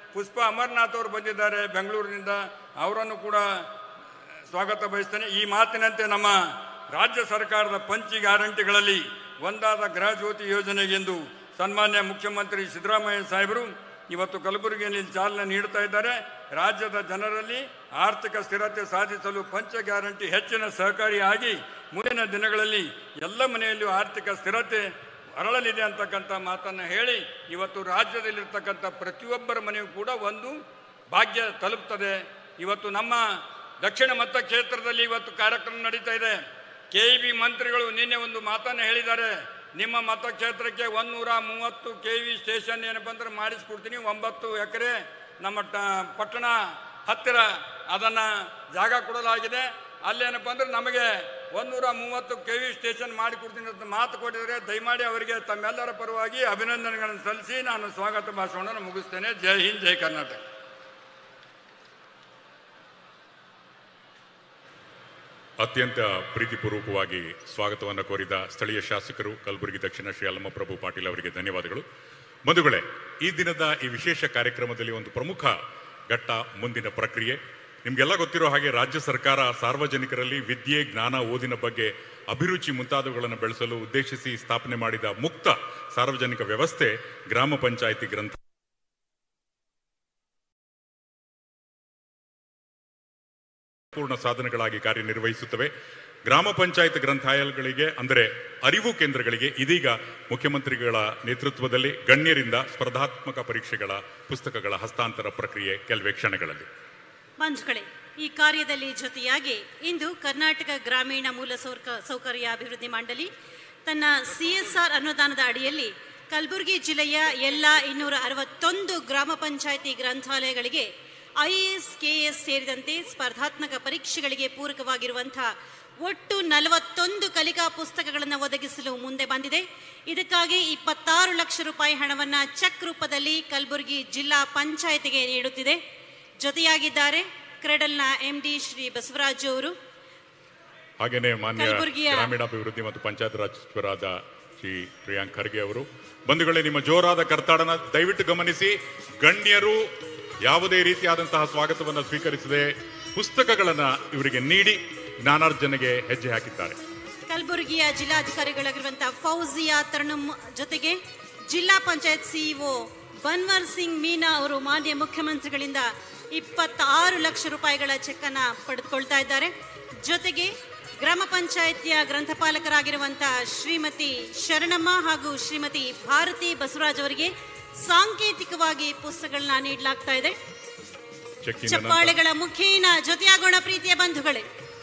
ಪುಷ್ಪ ಅಮರನಾಥ್ ಅವರು ಬಂದಿದ್ದಾರೆ ಬೆಂಗಳೂರಿನಿಂದ, ಅವರನ್ನು ಕೂಡ ಸ್ವಾಗತ ಬಯಸ್ತೇನೆ. ಈ ಮಾತಿನಂತೆ ನಮ್ಮ ರಾಜ್ಯ ಸರ್ಕಾರದ ಪಂಚ ಗ್ಯಾರಂಟಿಗಳಲ್ಲಿ ಒಂದಾದ ಗೃಹ ಜ್ಯೋತಿ ಯೋಜನೆಗೆಂದು ಸನ್ಮಾನ್ಯ ಮುಖ್ಯಮಂತ್ರಿ ಸಿದ್ದರಾಮಯ್ಯ ಸಾಹೇಬರು ಇವತ್ತು ಕಲಬುರಗಿಯಲ್ಲಿ ಚಾಲನೆ ನೀಡುತ್ತಾ ಇದ್ದಾರೆ. ರಾಜ್ಯದ ಜನರಲ್ಲಿ ಆರ್ಥಿಕ ಸ್ಥಿರತೆ ಸಾಧಿಸಲು ಪಂಚ ಗ್ಯಾರಂಟಿ ಹೆಚ್ಚಿನ ಸಹಕಾರಿಯಾಗಿ ಮುಂದಿನ ದಿನಗಳಲ್ಲಿ ಎಲ್ಲ ಮನೆಯಲ್ಲಿಯೂ ಆರ್ಥಿಕ ಸ್ಥಿರತೆ ಅರಳಲಿದೆ ಅಂತಕ್ಕಂಥ ಮಾತನ್ನು ಹೇಳಿ ಇವತ್ತು ರಾಜ್ಯದಲ್ಲಿರ್ತಕ್ಕಂಥ ಪ್ರತಿಯೊಬ್ಬರ ಮನೆಯೂ ಕೂಡ ಒಂದು ಭಾಗ್ಯ ತಲುಪ್ತದೆ. ಇವತ್ತು ನಮ್ಮ ದಕ್ಷಿಣ ಮತಕ್ಷೇತ್ರದಲ್ಲಿ ಇವತ್ತು ಕಾರ್ಯಕ್ರಮ ನಡೀತಾ ಇದೆ. ಕೆ ಇ ಬಿ ಮಂತ್ರಿಗಳು ನಿನ್ನೆ ಒಂದು ಮಾತನ್ನು ಹೇಳಿದ್ದಾರೆ, ನಿಮ್ಮ ಮತಕ್ಷೇತ್ರಕ್ಕೆ ಒಂದೂರ ಮೂವತ್ತು ಕೆ ವಿ ಸ್ಟೇಷನ್ ಏನಪ್ಪ ಅಂದ್ರೆ ಮಾಡಿಸ್ಕೊಡ್ತೀನಿ, ಒಂಬತ್ತು ಎಕರೆ ನಮ್ಮ ಟ ಪಟ್ಟಣ ಹತ್ತಿರ ಅದನ್ನು ಜಾಗ ಕೊಡಲಾಗಿದೆ. ಅಲ್ಲೇನಪ್ಪ ಅಂದ್ರೆ ನಮಗೆ ಒಂದೂರ ಮೂವತ್ತು ಕೆ ವಿ ಸ್ಟೇಷನ್ ಮಾಡಿಕೊಡ್ತೀನಿ ಅಂತ ಮಾತು ಕೊಟ್ಟಿದ್ದಾರೆ. ದಯಮಾಡಿ ಅವರಿಗೆ ತಮ್ಮೆಲ್ಲರ ಪರವಾಗಿ ಅಭಿನಂದನೆಗಳನ್ನು ಸಲ್ಲಿಸಿ ನಾನು ಸ್ವಾಗತ ಭಾಷಣವನ್ನು ಮುಗಿಸ್ತೇನೆ. ಜೈ ಹಿಂದ್, ಜೈ ಕರ್ನಾಟಕ. ಅತ್ಯಂತ ಪ್ರೀತಿಪೂರ್ವಕವಾಗಿ ಸ್ವಾಗತವನ್ನು ಕೋರಿದ ಸ್ಥಳೀಯ ಶಾಸಕರು ಕಲಬುರಗಿ ದಕ್ಷಿಣ ಶ್ರೀ ಅಲ್ಲಮ ಪ್ರಭು ಪಾಟೀಲ್ ಅವರಿಗೆ ಧನ್ಯವಾದಗಳು. ಬಂಧುಗಳೇ, ಈ ದಿನದ ಈ ವಿಶೇಷ ಕಾರ್ಯಕ್ರಮದಲ್ಲಿ ಒಂದು ಪ್ರಮುಖ ಘಟ್ಟ ಮುಂದಿನ ಪ್ರಕ್ರಿಯೆ. ನಿಮಗೆಲ್ಲ ಗೊತ್ತಿರೋ ಹಾಗೆ ರಾಜ್ಯ ಸರ್ಕಾರ ಸಾರ್ವಜನಿಕರಲ್ಲಿ ವಿದ್ಯೆ, ಜ್ಞಾನ, ಓದಿನ ಬಗ್ಗೆ ಅಭಿರುಚಿ ಮುಂತಾದವುಗಳನ್ನು ಬೆಳೆಸಲು ಉದ್ದೇಶಿಸಿ ಸ್ಥಾಪನೆ ಮಾಡಿದ ಮುಕ್ತ ಸಾರ್ವಜನಿಕ ವ್ಯವಸ್ಥೆ ಗ್ರಾಮ ಪಂಚಾಯಿತಿ ಗ್ರಂಥ ಪೂರ್ಣ ಸಾಧನಗಳಾಗಿ ಕಾರ್ಯನಿರ್ವಹಿಸುತ್ತವೆ. ಗ್ರಾಮ ಪಂಚಾಯತ್ ಗ್ರಂಥಾಲಯಗಳಿಗೆ ಅಂದರೆ ಅರಿವು ಕೇಂದ್ರಗಳಿಗೆ ಇದೀಗ ಮುಖ್ಯಮಂತ್ರಿಗಳ ನೇತೃತ್ವದಲ್ಲಿ ಗಣ್ಯರಿಂದ ಸ್ಪರ್ಧಾತ್ಮಕ ಪರೀಕ್ಷೆಗಳ ಪುಸ್ತಕಗಳ ಹಸ್ತಾಂತರ ಪ್ರಕ್ರಿಯೆ ಕೆಲವೇ ಕ್ಷಣಗಳಲ್ಲಿ. ಬಂಧುಗಳೇ, ಈ ಕಾರ್ಯದಲ್ಲಿ ಜೊತೆಯಾಗಿ ಇಂದು ಕರ್ನಾಟಕ ಗ್ರಾಮೀಣ ಮೂಲ ಸೌಕರ್ಯ ಅಭಿವೃದ್ಧಿ ಮಂಡಳಿ ತನ್ನ ಸಿಎಸ್ಆರ್ ಅನುದಾನದ ಅಡಿಯಲ್ಲಿ ಕಲಬುರಗಿ ಜಿಲ್ಲೆಯ ಎಲ್ಲ ಇನ್ನೂರ ಅರವತ್ತೊಂದು ಗ್ರಾಮ ಪಂಚಾಯಿತಿ ಗ್ರಂಥಾಲಯಗಳಿಗೆ ಐಎಎಸ್, ಕೆಎಎಸ್ ಸೇರಿದಂತೆ ಸ್ಪರ್ಧಾತ್ಮಕ ಪರೀಕ್ಷೆಗಳಿಗೆ ಪೂರಕವಾಗಿರುವಂತಹ ಒಟ್ಟು ನಲವತ್ತೊಂದು ಕಲಿಕಾ ಪುಸ್ತಕಗಳನ್ನು ಒದಗಿಸಲು ಮುಂದೆ ಬಂದಿದೆ. ಇದಕ್ಕಾಗಿ ಇಪ್ಪತ್ತಾರು ಲಕ್ಷ ರೂಪಾಯಿ ಹಣವನ್ನು ಚೆಕ್ ರೂಪದಲ್ಲಿ ಕಲಬುರಗಿ ಜಿಲ್ಲಾ ಪಂಚಾಯತಿಗೆ ನೀಡುತ್ತಿದೆ. ಜೊತೆಯಾಗಿದ್ದಾರೆ ಕ್ರೆಡಲ್ನ ಎಂಡಿ ಶ್ರೀ ಬಸವರಾಜ್ ಅವರು, ಹಾಗೆಯೇ ಮಾನ್ಯ ಗ್ರಾಮೀಣಾಭಿವೃದ್ಧಿ ಮತ್ತು ಪಂಚಾಯತ್ ರಾಜ್ ಸಚಿವರಾದ ಶ್ರೀ ಪ್ರಿಯಾಂಕ್ ಖರ್ಗೆ ಅವರು. ಬಂಧುಗಳೇ, ನಿಮ್ಮ ಜೋರಾದ ಕರ್ತಾಡನ ದಯವಿಟ್ಟು ಗಮನಿಸಿ. ಗಣ್ಯರು ಯಾವುದೇ ರೀತಿಯಾದಂತಹ ಸ್ವಾಗತವನ್ನು ಸ್ವೀಕರಿಸದೆ ಪುಸ್ತಕಗಳನ್ನು ಇವರಿಗೆ ನೀಡಿ ಜ್ಞಾನಾರ್ಜನೆಗೆ ಹೆಜ್ಜೆ ಹಾಕಿದ್ದಾರೆ. ಕಲಬುರಗಿಯ ಜಿಲ್ಲಾಧಿಕಾರಿಗಳಾಗಿರುವಂತಹ ಫೌಜಿಯಾ ತರ್ಣಂ ಜೊತೆಗೆ ಜಿಲ್ಲಾ ಪಂಚಾಯತ್ ಸಿಇಒ ಬನ್ವರ್ ಸಿಂಗ್ ಮೀನಾ ಅವರು ಮಾನ್ಯ ಮುಖ್ಯಮಂತ್ರಿಗಳಿಂದ ಇಪ್ಪತ್ತಾರು ಲಕ್ಷ ರೂಪಾಯಿಗಳ ಚೆಕ್ ಅನ್ನ ಪಡೆದುಕೊಳ್ತಾ ಇದ್ದಾರೆ. ಜೊತೆಗೆ ಗ್ರಾಮ ಪಂಚಾಯಿತಿಯ ಗ್ರಂಥಪಾಲಕರಾಗಿರುವಂತಹ ಶ್ರೀಮತಿ ಶರಣಮ್ಮ ಹಾಗೂ ಶ್ರೀಮತಿ ಭಾರತಿ ಬಸವರಾಜ್ ಅವರಿಗೆ ಸಾಂಕೇತಿಕವಾಗಿ ಪುಸ್ತಕಗಳನ್ನ ನೀಡಲಾಗ್ತಾ ಇದೆ. ಚಪ್ಪಾಳೆಗಳ ಮುಖೇನ ಜೊತೆಯಾಗೋಣ ಪ್ರೀತಿಯ ಬಂಧುಗಳೇ.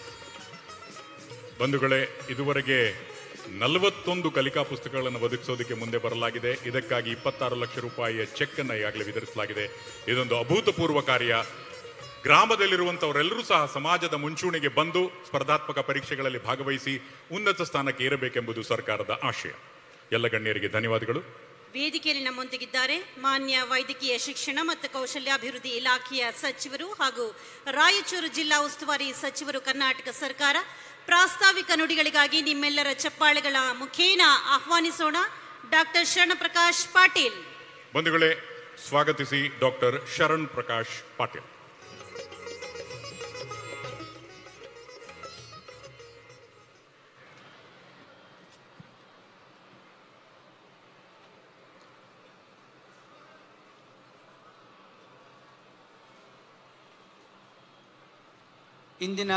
ಬಂಧುಗಳೇ, ಇದುವರೆಗೆ ನಲವತ್ತೊಂದು ಕಲಿಕಾ ಪುಸ್ತಕಗಳನ್ನು ಒದಗಿಸೋದಕ್ಕೆ ಮುಂದೆ ಬರಲಾಗಿದೆ. ಇದಕ್ಕಾಗಿ ಇಪ್ಪತ್ತಾರು ಲಕ್ಷ ರೂಪಾಯಿಯ ಚೆಕ್ ಅನ್ನು ಈಗಾಗಲೇ ವಿತರಿಸಲಾಗಿದೆ. ಇದೊಂದು ಅಭೂತಪೂರ್ವ ಕಾರ್ಯ. ಗ್ರಾಮದಲ್ಲಿರುವಂತವರೆಲ್ಲರೂ ಸಹ ಸಮಾಜದ ಮುಂಚೂಣಿಗೆ ಬಂದು ಸ್ಪರ್ಧಾತ್ಮಕ ಪರೀಕ್ಷೆಗಳಲ್ಲಿ ಭಾಗವಹಿಸಿ ಉನ್ನತ ಸ್ಥಾನಕ್ಕೆ ಏರಬೇಕೆಂಬುದು ಸರ್ಕಾರದ ಆಶಯ. ಎಲ್ಲ ಗಣ್ಯರಿಗೆ ಧನ್ಯವಾದಗಳು. ವೇದಿಕೆಯಲ್ಲಿ ನಮ್ಮೊಂದಿಗಿದ್ದಾರೆ ಮಾನ್ಯ ವೈದ್ಯಕೀಯ ಶಿಕ್ಷಣ ಮತ್ತು ಕೌಶಲ್ಯಾಭಿವೃದ್ಧಿ ಇಲಾಖೆಯ ಸಚಿವರು ಹಾಗೂ ರಾಯಚೂರು ಜಿಲ್ಲಾ ಉಸ್ತುವಾರಿ ಸಚಿವರು ಕರ್ನಾಟಕ ಸರ್ಕಾರ. ಪ್ರಾಸ್ತಾವಿಕ ನುಡಿಗಳಿಗಾಗಿ ನಿಮ್ಮೆಲ್ಲರ ಚಪ್ಪಾಳೆಗಳ ಮುಖೇನ ಆಹ್ವಾನಿಸೋಣ ಡಾಕ್ಟರ್ ಶರಣ್ ಪ್ರಕಾಶ್ ಪಾಟೀಲ್. ಬಂಧುಗಳೇ, ಸ್ವಾಗತಿಸಿ ಡಾಕ್ಟರ್ ಶರಣ್ ಪ್ರಕಾಶ್ ಪಾಟೀಲ್. ಇಂದಿನ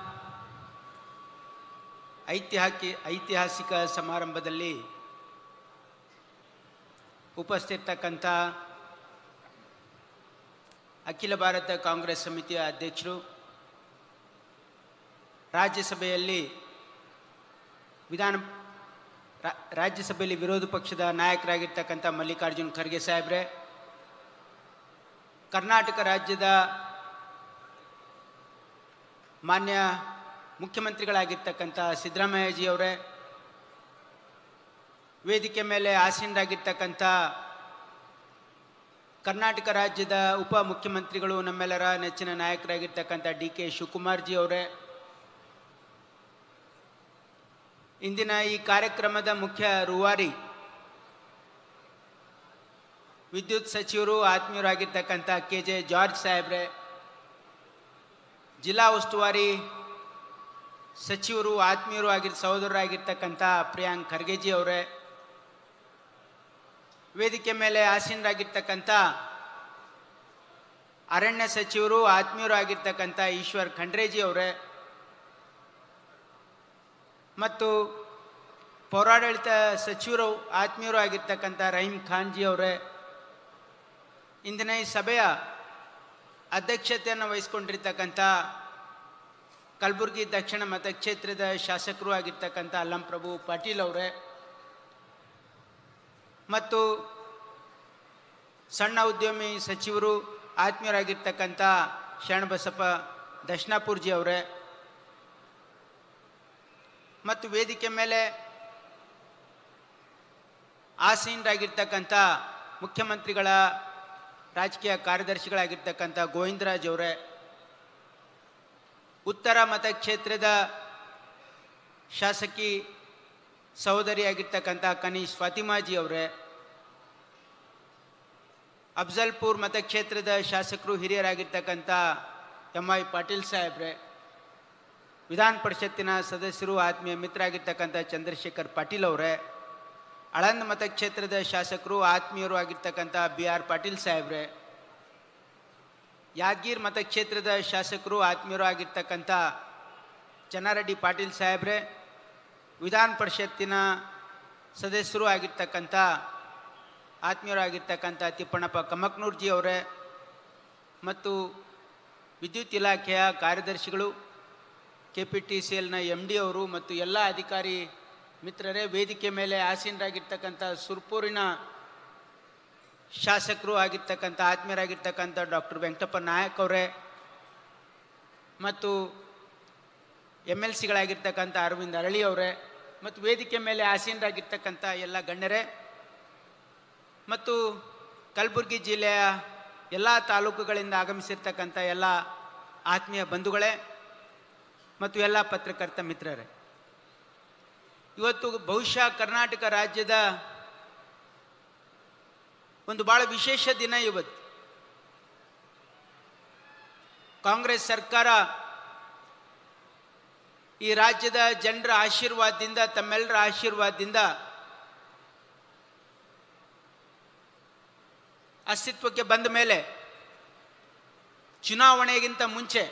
ಐತಿಹಾಸಿಕ ಐತಿಹಾಸಿಕ ಸಮಾರಂಭದಲ್ಲಿ ಉಪಸ್ಥಿತಕ್ಕಂಥ ಅಖಿಲ ಭಾರತ ಕಾಂಗ್ರೆಸ್ ಸಮಿತಿಯ ಅಧ್ಯಕ್ಷರು, ರಾಜ್ಯಸಭೆಯಲ್ಲಿ ವಿಧಾನ ರಾಜ್ಯಸಭೆಯಲ್ಲಿ ವಿರೋಧ ಪಕ್ಷದ ನಾಯಕರಾಗಿರ್ತಕ್ಕಂಥ ಮಲ್ಲಿಕಾರ್ಜುನ್ ಖರ್ಗೆ ಸಾಹೇಬ್ರೆ, ಕರ್ನಾಟಕ ರಾಜ್ಯದ ಮಾನ್ಯ ಮುಖ್ಯಮಂತ್ರಿಗಳಾಗಿರ್ತಕ್ಕಂಥ ಸಿದ್ದರಾಮಯ್ಯಜಿಯವರೇ, ವೇದಿಕೆ ಮೇಲೆ ಆಸೀನರಾಗಿರ್ತಕ್ಕಂಥ ಕರ್ನಾಟಕ ರಾಜ್ಯದ ಉಪ ಮುಖ್ಯಮಂತ್ರಿಗಳು, ನಮ್ಮೆಲ್ಲರ ನೆಚ್ಚಿನ ನಾಯಕರಾಗಿರ್ತಕ್ಕಂಥ ಡಿ ಕೆ ಶಿವಕುಮಾರ್ ಜಿ ಅವರೇ, ಇಂದಿನ ಈ ಕಾರ್ಯಕ್ರಮದ ಮುಖ್ಯ ರೂವಾರಿ ವಿದ್ಯುತ್ ಸಚಿವರು ಆತ್ಮೀಯರಾಗಿರ್ತಕ್ಕಂಥ ಕೆ ಜೆ ಜಾರ್ಜ್ ಸಾಹೇಬ್ರೆ, ಜಿಲ್ಲಾ ಉಸ್ತುವಾರಿ ಸಚಿವರು ಆತ್ಮೀಯರು ಆಗಿರ್ ಸಹೋದರರಾಗಿರ್ತಕ್ಕಂಥ ಪ್ರಿಯಾಂಕ್ ಖರ್ಗೆಜಿ ಅವರೇ, ವೇದಿಕೆ ಮೇಲೆ ಆಸೀನರಾಗಿರ್ತಕ್ಕಂಥ ಅರಣ್ಯ ಸಚಿವರು ಆತ್ಮೀಯರು ಆಗಿರ್ತಕ್ಕಂಥ ಈಶ್ವರ್ ಖಂಡ್ರೇಜಿ ಅವರೇ ಮತ್ತು ಪೌರಾಡಳಿತ ಸಚಿವರು ಆತ್ಮೀಯರು ಆಗಿರ್ತಕ್ಕಂಥ ರಹೀಂ ಖಾನ್ಜಿ ಅವರೇ, ಇಂದಿನ ಈ ಸಭೆಯ ಅಧ್ಯಕ್ಷತೆಯನ್ನು ವಹಿಸಿಕೊಂಡಿರ್ತಕ್ಕಂಥ ಕಲಬುರಗಿ ದಕ್ಷಿಣ ಮತಕ್ಷೇತ್ರದ ಶಾಸಕರು ಆಗಿರ್ತಕ್ಕಂಥ ಅಲ್ಲಂಪ್ರಭು ಪಾಟೀಲ್ ಅವರೇ ಮತ್ತು ಸಣ್ಣ ಉದ್ಯಮಿ ಸಚಿವರು ಆತ್ಮೀಯರಾಗಿರ್ತಕ್ಕಂಥ ಶರಣಬಸಪ್ಪ ದರ್ಶನಾಪುರ್ಜಿ ಅವರೇ ಮತ್ತು ವೇದಿಕೆ ಮೇಲೆ ಆಸೀನರಾಗಿರ್ತಕ್ಕಂಥ ಮುಖ್ಯಮಂತ್ರಿಗಳ ರಾಜಕೀಯ ಕಾರ್ಯದರ್ಶಿಗಳಾಗಿರ್ತಕ್ಕಂಥ ಗೋವಿಂದರಾಜ್ ಅವರೇ, ಉತ್ತರ ಮತಕ್ಷೇತ್ರದ ಶಾಸಕಿ ಸಹೋದರಿಯಾಗಿರ್ತಕ್ಕಂಥ ಕನೀಶ್ ಫಾತಿಮಾಜಿ ಅವರೇ, ಅಫ್ಜಲ್ಪುರ್ ಮತಕ್ಷೇತ್ರದ ಶಾಸಕರು ಹಿರಿಯರಾಗಿರ್ತಕ್ಕಂಥ ಎಂ ಐ ಪಾಟೀಲ್ ಸಾಹೇಬ್ರೆ, ವಿಧಾನ ಪರಿಷತ್ತಿನ ಸದಸ್ಯರು ಆತ್ಮೀಯ ಮಿತ್ರ ಆಗಿರ್ತಕ್ಕಂಥ ಚಂದ್ರಶೇಖರ್ ಪಾಟೀಲ್ ಅವರೇ, ಆಳಂದ ಮತಕ್ಷೇತ್ರದ ಶಾಸಕರು ಆತ್ಮೀಯರು ಆಗಿರ್ತಕ್ಕಂಥ ಬಿ ಆರ್ ಪಾಟೀಲ್ ಸಾಹೇಬ್ರೆ, ಯಾದಗಿರ್ ಮತಕ್ಷೇತ್ರದ ಶಾಸಕರು ಆತ್ಮೀಯರು ಆಗಿರ್ತಕ್ಕಂಥ ಚನ್ನಾರೆಡ್ಡಿ ಪಾಟೀಲ್ ಸಾಹೇಬ್ರೆ, ವಿಧಾನ ಪರಿಷತ್ತಿನ ಸದಸ್ಯರು ಆಗಿರ್ತಕ್ಕಂಥ ಆತ್ಮೀಯರಾಗಿರ್ತಕ್ಕಂಥ ತಿಪ್ಪಣ್ಣಪ್ಪ ಕಮಕ್ನೂರ್ಜಿ ಅವರೇ ಮತ್ತು ವಿದ್ಯುತ್ ಇಲಾಖೆಯ ಕಾರ್ಯದರ್ಶಿಗಳು, ಕೆ ಪಿ ಟಿ ಸಿ ಎಲ್ನ ಎಮ್ ಡಿ ಅವರು ಮತ್ತು ಎಲ್ಲ ಅಧಿಕಾರಿ ಮಿತ್ರರೇ, ವೇದಿಕೆ ಮೇಲೆ ಆಸೀನರಾಗಿರ್ತಕ್ಕಂಥ ಸುರ್ಪೂರಿನ ಶಾಸಕರು ಆಗಿರ್ತಕ್ಕಂಥ ಆತ್ಮೀಯರಾಗಿರ್ತಕ್ಕಂಥ ಡಾಕ್ಟರ್ ವೆಂಕಟಪ್ಪ ನಾಯಕ್ ಅವರೇ ಮತ್ತು ಎಮ್ ಎಲ್ ಸಿಗಳಾಗಿರ್ತಕ್ಕಂಥ ಅರವಿಂದ್ ಅರಳಿ ಅವರೇ ಮತ್ತು ವೇದಿಕೆ ಮೇಲೆ ಆಸೀನರಾಗಿರ್ತಕ್ಕಂಥ ಎಲ್ಲ ಗಣ್ಯರೇ ಮತ್ತು ಕಲಬುರಗಿ ಜಿಲ್ಲೆಯ ಎಲ್ಲ ತಾಲೂಕುಗಳಿಂದ ಆಗಮಿಸಿರ್ತಕ್ಕಂಥ ಎಲ್ಲ ಆತ್ಮೀಯ ಬಂಧುಗಳೇ ಮತ್ತು ಎಲ್ಲ ಪತ್ರಕರ್ತ ಮಿತ್ರರೇ, ಇವತ್ತು ಬಹುಶಃ ಕರ್ನಾಟಕ ರಾಜ್ಯದ ಒಂದು ಭಾಳ ವಿಶೇಷ ದಿನ. ಇವತ್ತು ಕಾಂಗ್ರೆಸ್ ಸರ್ಕಾರ ಈ ರಾಜ್ಯದ ಜನರ ಆಶೀರ್ವಾದದಿಂದ, ತಮ್ಮೆಲ್ಲರ ಆಶೀರ್ವಾದದಿಂದ ಅಸ್ತಿತ್ವಕ್ಕೆ ಬಂದ ಮೇಲೆ ಚುನಾವಣೆಗಿಂತ ಮುಂಚೆ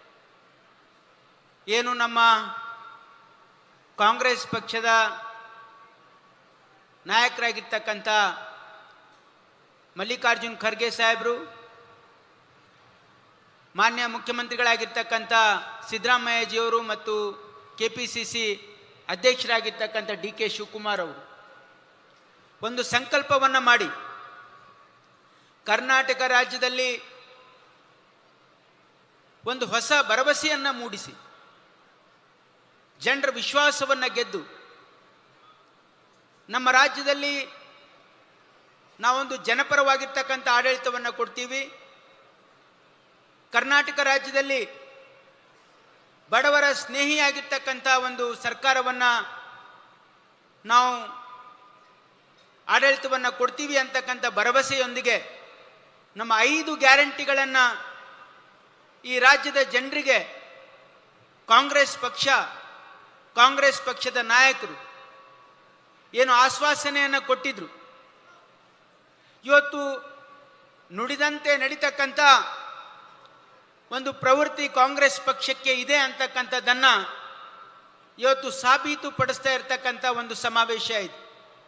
ಏನು ನಮ್ಮ ಕಾಂಗ್ರೆಸ್ ಪಕ್ಷದ ನಾಯಕರಾಗಿರ್ತಕ್ಕಂಥ ಮಲ್ಲಿಕಾರ್ಜುನ್ ಖರ್ಗೆ ಸಾಹೇಬರು, ಮಾನ್ಯ ಮುಖ್ಯಮಂತ್ರಿಗಳಾಗಿರ್ತಕ್ಕಂಥ ಸಿದ್ದರಾಮಯ್ಯಜಿಯವರು ಮತ್ತು ಕೆ ಪಿ ಸಿ ಸಿ ಅಧ್ಯಕ್ಷರಾಗಿರ್ತಕ್ಕಂಥ ಡಿ ಕೆ ಶಿವಕುಮಾರ್ ಅವರು ಒಂದು ಸಂಕಲ್ಪವನ್ನು ಮಾಡಿ ಕರ್ನಾಟಕ ರಾಜ್ಯದಲ್ಲಿ ಒಂದು ಹೊಸ ಭರವಸೆಯನ್ನು ಮೂಡಿಸಿ ಜನರ ವಿಶ್ವಾಸವನ್ನು ಗೆದ್ದು ನಮ್ಮ ರಾಜ್ಯದಲ್ಲಿ ನಾವೊಂದು ಜನಪರವಾಗಿರ್ತಕ್ಕಂಥ ಆಡಳಿತವನ್ನು ಕೊಡ್ತೀವಿ, ಕರ್ನಾಟಕ ರಾಜ್ಯದಲ್ಲಿ ಬಡವರ ಸ್ನೇಹಿಯಾಗಿರ್ತಕ್ಕಂಥ ಒಂದು ಸರ್ಕಾರವನ್ನು ನಾವು ಆಡಳಿತವನ್ನು ಕೊಡ್ತೀವಿ ಅಂತಕ್ಕಂಥ ಭರವಸೆಯೊಂದಿಗೆ ನಮ್ಮ ಐದು ಗ್ಯಾರಂಟಿಗಳನ್ನು ಈ ರಾಜ್ಯದ ಜನರಿಗೆ ಕಾಂಗ್ರೆಸ್ ಪಕ್ಷ, ಕಾಂಗ್ರೆಸ್ ಪಕ್ಷದ ನಾಯಕರು ಏನು ಆಶ್ವಾಸನೆಯನ್ನು ಕೊಟ್ಟಿದ್ರು, ಇವತ್ತು ನುಡಿದಂತೆ ನಡೀತಕ್ಕಂಥ ಒಂದು ಪ್ರವೃತ್ತಿ ಕಾಂಗ್ರೆಸ್ ಪಕ್ಷಕ್ಕೆ ಇದೆ ಅಂತಕ್ಕಂಥದ್ದನ್ನು ಇವತ್ತು ಸಾಬೀತು ಪಡಿಸ್ತಾ ಇರತಕ್ಕಂಥ ಒಂದು ಸಮಾವೇಶ ಇದೆ.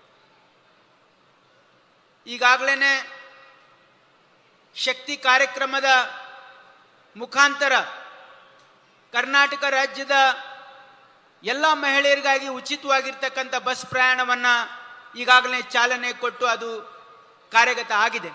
ಈಗಾಗಲೇ ಶಕ್ತಿ ಕಾರ್ಯಕ್ರಮದ ಮುಖಾಂತರ ಕರ್ನಾಟಕ ರಾಜ್ಯದ ಎಲ್ಲ ಮಹಿಳೆಯರಿಗಾಗಿ ಉಚಿತವಾಗಿರ್ತಕ್ಕಂಥ ಬಸ್ ಪ್ರಯಾಣವನ್ನು ಈಗಾಗಲೇ ಚಾಲನೆ ಕೊಟ್ಟು ಅದು ಕಾರ್ಯಗತ ಆಗಿದೆ.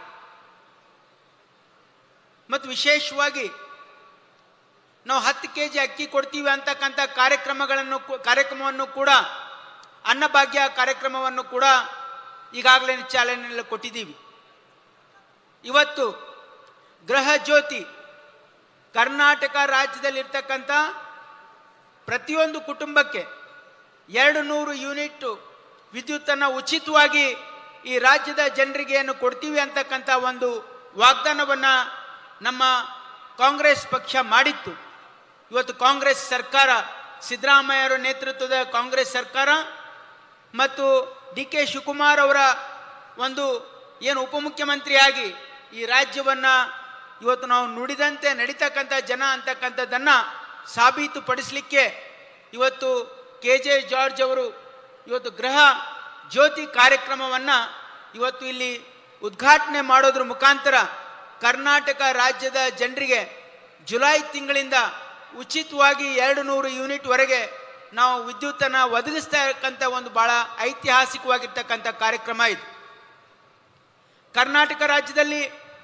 ಮತ್ತು ವಿಶೇಷವಾಗಿ ನಾವು ಹತ್ತು ಕೆ ಜಿ ಅಕ್ಕಿ ಕೊಡ್ತೀವಿ ಅಂತಕ್ಕಂಥ ಕಾರ್ಯಕ್ರಮಗಳನ್ನು ಕಾರ್ಯಕ್ರಮವನ್ನು ಕೂಡ ಅನ್ನಭಾಗ್ಯ ಕಾರ್ಯಕ್ರಮವನ್ನು ಕೂಡ ಈಗಾಗಲೇ ಚಾಲನೆಯಲ್ಲಿ ಕೊಟ್ಟಿದ್ದೀವಿ. ಇವತ್ತು ಗೃಹ ಜ್ಯೋತಿ ಕರ್ನಾಟಕ ರಾಜ್ಯದಲ್ಲಿರ್ತಕ್ಕಂಥ ಪ್ರತಿಯೊಂದು ಕುಟುಂಬಕ್ಕೆ ಎರಡು ನೂರು ಯೂನಿಟ್ ವಿದ್ಯುತ್ತನ್ನು ಉಚಿತವಾಗಿ ಈ ರಾಜ್ಯದ ಜನರಿಗೆ ಏನು ಕೊಡ್ತೀವಿ ಅಂತಕ್ಕಂಥ ಒಂದು ವಾಗ್ದಾನವನ್ನು ನಮ್ಮ ಕಾಂಗ್ರೆಸ್ ಪಕ್ಷ ಮಾಡಿತ್ತು. ಇವತ್ತು ಕಾಂಗ್ರೆಸ್ ಸರ್ಕಾರ, ಸಿದ್ದರಾಮಯ್ಯರ ನೇತೃತ್ವದ ಕಾಂಗ್ರೆಸ್ ಸರ್ಕಾರ ಮತ್ತು ಡಿ ಕೆ ಶಿವಕುಮಾರ್ ಅವರ ಒಂದು ಏನು ಉಪಮುಖ್ಯಮಂತ್ರಿಯಾಗಿ ಈ ರಾಜ್ಯವನ್ನು ಇವತ್ತು ನಾವು ನುಡಿದಂತೆ ನಡೀತಕ್ಕಂಥ ಜನ ಅಂತಕ್ಕಂಥದ್ದನ್ನು ಸಾಬೀತುಪಡಿಸಲಿಕ್ಕೆ ಇವತ್ತು ಕೆ ಜೆ ಜಾರ್ಜ್ ಅವರು ಇವತ್ತು ಗೃಹ ಜ್ಯೋತಿ ಕಾರ್ಯಕ್ರಮವನ್ನು ಇವತ್ತು ಇಲ್ಲಿ ಉದ್ಘಾಟನೆ ಮಾಡೋದ್ರ ಮುಖಾಂತರ ಕರ್ನಾಟಕ ರಾಜ್ಯದ ಜನರಿಗೆ ಜುಲೈ ತಿಂಗಳಿಂದ ಉಚಿತವಾಗಿ ಎರಡು ನೂರು ಯೂನಿಟ್ವರೆಗೆ ನಾವು ವಿದ್ಯುತ್ತನ್ನು ಒದಗಿಸ್ತಾ ಇರತಕ್ಕಂಥ ಒಂದು ಭಾಳ ಐತಿಹಾಸಿಕವಾಗಿರ್ತಕ್ಕಂಥ ಕಾರ್ಯಕ್ರಮ ಇದು. ಕರ್ನಾಟಕ ರಾಜ್ಯದಲ್ಲಿ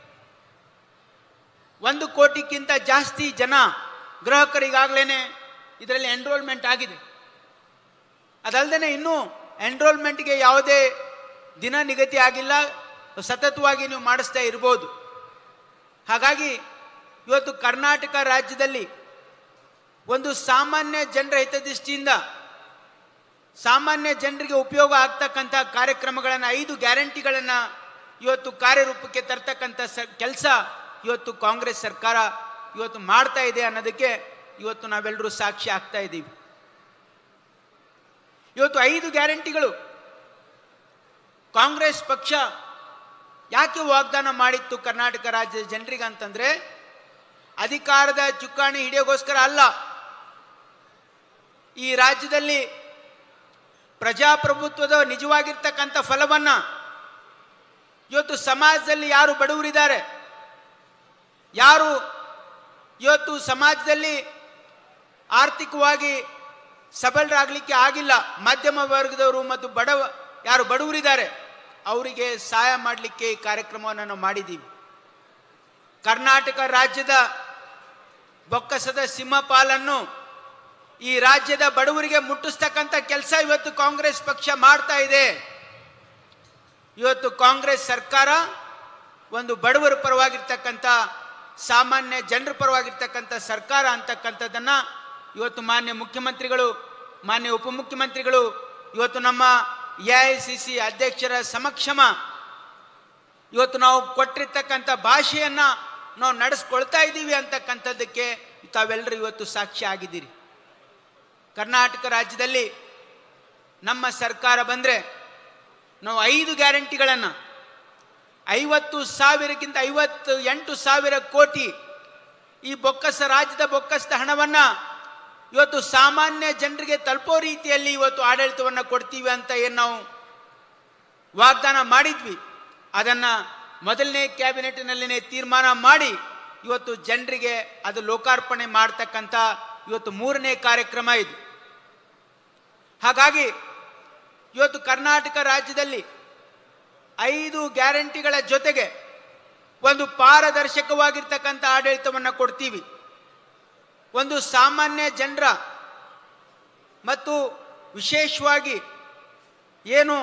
ಒಂದು ಕೋಟಿಗಿಂತ ಜಾಸ್ತಿ ಜನ ಗ್ರಾಹಕರಿಗಾಗಲೇ ಇದರಲ್ಲಿ ಎನ್ರೋಲ್ಮೆಂಟ್ ಆಗಿದೆ. ಅದಲ್ಲದೆ ಇನ್ನೂ ಎನ್ರೋಲ್ಮೆಂಟ್ಗೆ ಯಾವುದೇ ದಿನ ನಿಗದಿ ಆಗಿಲ್ಲ, ಸತತವಾಗಿ ನೀವು ಮಾಡಿಸ್ತಾ ಇರ್ಬೋದು. ಹಾಗಾಗಿ ಇವತ್ತು ಕರ್ನಾಟಕ ರಾಜ್ಯದಲ್ಲಿ ಒಂದು ಸಾಮಾನ್ಯ ಜನರ ಹಿತದೃಷ್ಟಿಯಿಂದ ಸಾಮಾನ್ಯ ಜನರಿಗೆ ಉಪಯೋಗ ಆಗ್ತಕ್ಕಂಥ ಕಾರ್ಯಕ್ರಮಗಳನ್ನು, ಐದು ಗ್ಯಾರಂಟಿಗಳನ್ನು ಇವತ್ತು ಕಾರ್ಯರೂಪಕ್ಕೆ ತರ್ತಕ್ಕಂಥ ಸ ಕೆಲಸ ಇವತ್ತು ಕಾಂಗ್ರೆಸ್ ಸರ್ಕಾರ ಇವತ್ತು ಮಾಡ್ತಾ ಇದೆ ಅನ್ನೋದಕ್ಕೆ ಇವತ್ತು ನಾವೆಲ್ಲರೂ ಸಾಕ್ಷಿ ಆಗ್ತಾ ಇದ್ದೀವಿ. ಇವತ್ತು ಐದು ಗ್ಯಾರಂಟಿಗಳು ಕಾಂಗ್ರೆಸ್ ಪಕ್ಷ ಯಾಕೆ ವಾಗ್ದಾನ ಮಾಡಿತ್ತು ಕರ್ನಾಟಕ ರಾಜ್ಯದ ಜನರಿಗೆ ಅಂತಂದ್ರೆ, ಅಧಿಕಾರದ ಚುಕ್ಕಾಣಿ ಹಿಡಿಯೋಗೋಸ್ಕರ ಅಲ್ಲ. ಈ ರಾಜ್ಯದಲ್ಲಿ ಪ್ರಜಾಪ್ರಭುತ್ವದ ನಿಜವಾಗಿರ್ತಕ್ಕಂಥ ಫಲವನ್ನ ಇವತ್ತು ಸಮಾಜದಲ್ಲಿ ಯಾರು ಬಡವರಿದ್ದಾರೆ, ಯಾರು ಇವತ್ತು ಸಮಾಜದಲ್ಲಿ ಆರ್ಥಿಕವಾಗಿ ಸಬಲರಾಗಲಿಕ್ಕೆ ಆಗಿಲ್ಲ, ಮಧ್ಯಮ ವರ್ಗದವರು ಮತ್ತು ಬಡವ ಯಾರು ಬಡವರಿದ್ದಾರೆ ಅವರಿಗೆ ಸಹಾಯ ಮಾಡಲಿಕ್ಕೆ ಈ ಕಾರ್ಯಕ್ರಮವನ್ನು ನಾವು ಮಾಡಿದ್ದೀವಿ. ಕರ್ನಾಟಕ ರಾಜ್ಯದ ಬೊಕ್ಕಸದ ಸಿಂಹಪಾಲನ್ನು ಈ ರಾಜ್ಯದ ಬಡವರಿಗೆ ಮುಟ್ಟಿಸ್ತಕ್ಕಂಥ ಕೆಲಸ ಇವತ್ತು ಕಾಂಗ್ರೆಸ್ ಪಕ್ಷ ಮಾಡ್ತಾ ಇದೆ. ಇವತ್ತು ಕಾಂಗ್ರೆಸ್ ಸರ್ಕಾರ ಒಂದು ಬಡವರ ಪರವಾಗಿರ್ತಕ್ಕಂಥ, ಸಾಮಾನ್ಯ ಜನರ ಪರವಾಗಿರ್ತಕ್ಕಂಥ ಸರ್ಕಾರ ಅಂತಕ್ಕಂಥದ್ದನ್ನು ಇವತ್ತು ಮಾನ್ಯ ಮುಖ್ಯಮಂತ್ರಿಗಳು, ಮಾನ್ಯ ಉಪಮುಖ್ಯಮಂತ್ರಿಗಳು ಇವತ್ತು ನಮ್ಮ ಎ ಐ ಸಿ ಸಿ ಅಧ್ಯಕ್ಷರ ಸಮಕ್ಷಮ ಇವತ್ತು ನಾವು ಕೊಟ್ಟಿರ್ತಕ್ಕಂಥ ಭಾಷೆಯನ್ನು ನಾವು ನಡೆಸ್ಕೊಳ್ತಾ ಇದ್ದೀವಿ ಅಂತಕ್ಕಂಥದ್ದಕ್ಕೆ ತಾವೆಲ್ಲರೂ ಇವತ್ತು ಸಾಕ್ಷಿ ಆಗಿದ್ದೀರಿ. ಕರ್ನಾಟಕ ರಾಜ್ಯದಲ್ಲಿ ನಮ್ಮ ಸರ್ಕಾರ ಬಂದರೆ ನಾವು ಐದು ಗ್ಯಾರಂಟಿಗಳನ್ನು ಐವತ್ತು ಸಾವಿರಕ್ಕಿಂತ ಐವತ್ತು ಎಂಟು ಸಾವಿರ ಕೋಟಿ ಈ ಬೊಕ್ಕಸ ರಾಜ್ಯದ ಬೊಕ್ಕಸದ ಹಣವನ್ನು ಇವತ್ತು ಸಾಮಾನ್ಯ ಜನರಿಗೆ ತಲುಪೋ ರೀತಿಯಲ್ಲಿ ಇವತ್ತು ಆಡಳಿತವನ್ನು ಕೊಡ್ತೀವಿ ಅಂತ ಏನು ನಾವು ವಾಗ್ದಾನ ಮಾಡಿದ್ವಿ, ಅದನ್ನು ಮೊದಲನೇ ಕ್ಯಾಬಿನೆಟ್ನಲ್ಲಿನೇ ತೀರ್ಮಾನ ಮಾಡಿ ಇವತ್ತು ಜನರಿಗೆ ಅದು ಲೋಕಾರ್ಪಣೆ ಮಾಡ್ತಕ್ಕಂಥ ಇವತ್ತು ಮೂರನೇ ಕಾರ್ಯಕ್ರಮ ಇದು. ಹಾಗಾಗಿ ಇವತ್ತು ಕರ್ನಾಟಕ ರಾಜ್ಯದಲ್ಲಿ ಐದು ಗ್ಯಾರಂಟಿಗಳ ಜೊತೆಗೆ ಒಂದು ಪಾರದರ್ಶಕವಾಗಿರ್ತಕ್ಕಂಥ ಆಡಳಿತವನ್ನು ಕೊಡ್ತೀವಿ. ಒಂದು ಸಾಮಾನ್ಯ ಜನರ ಮತ್ತು ವಿಶೇಷವಾಗಿ ಏನು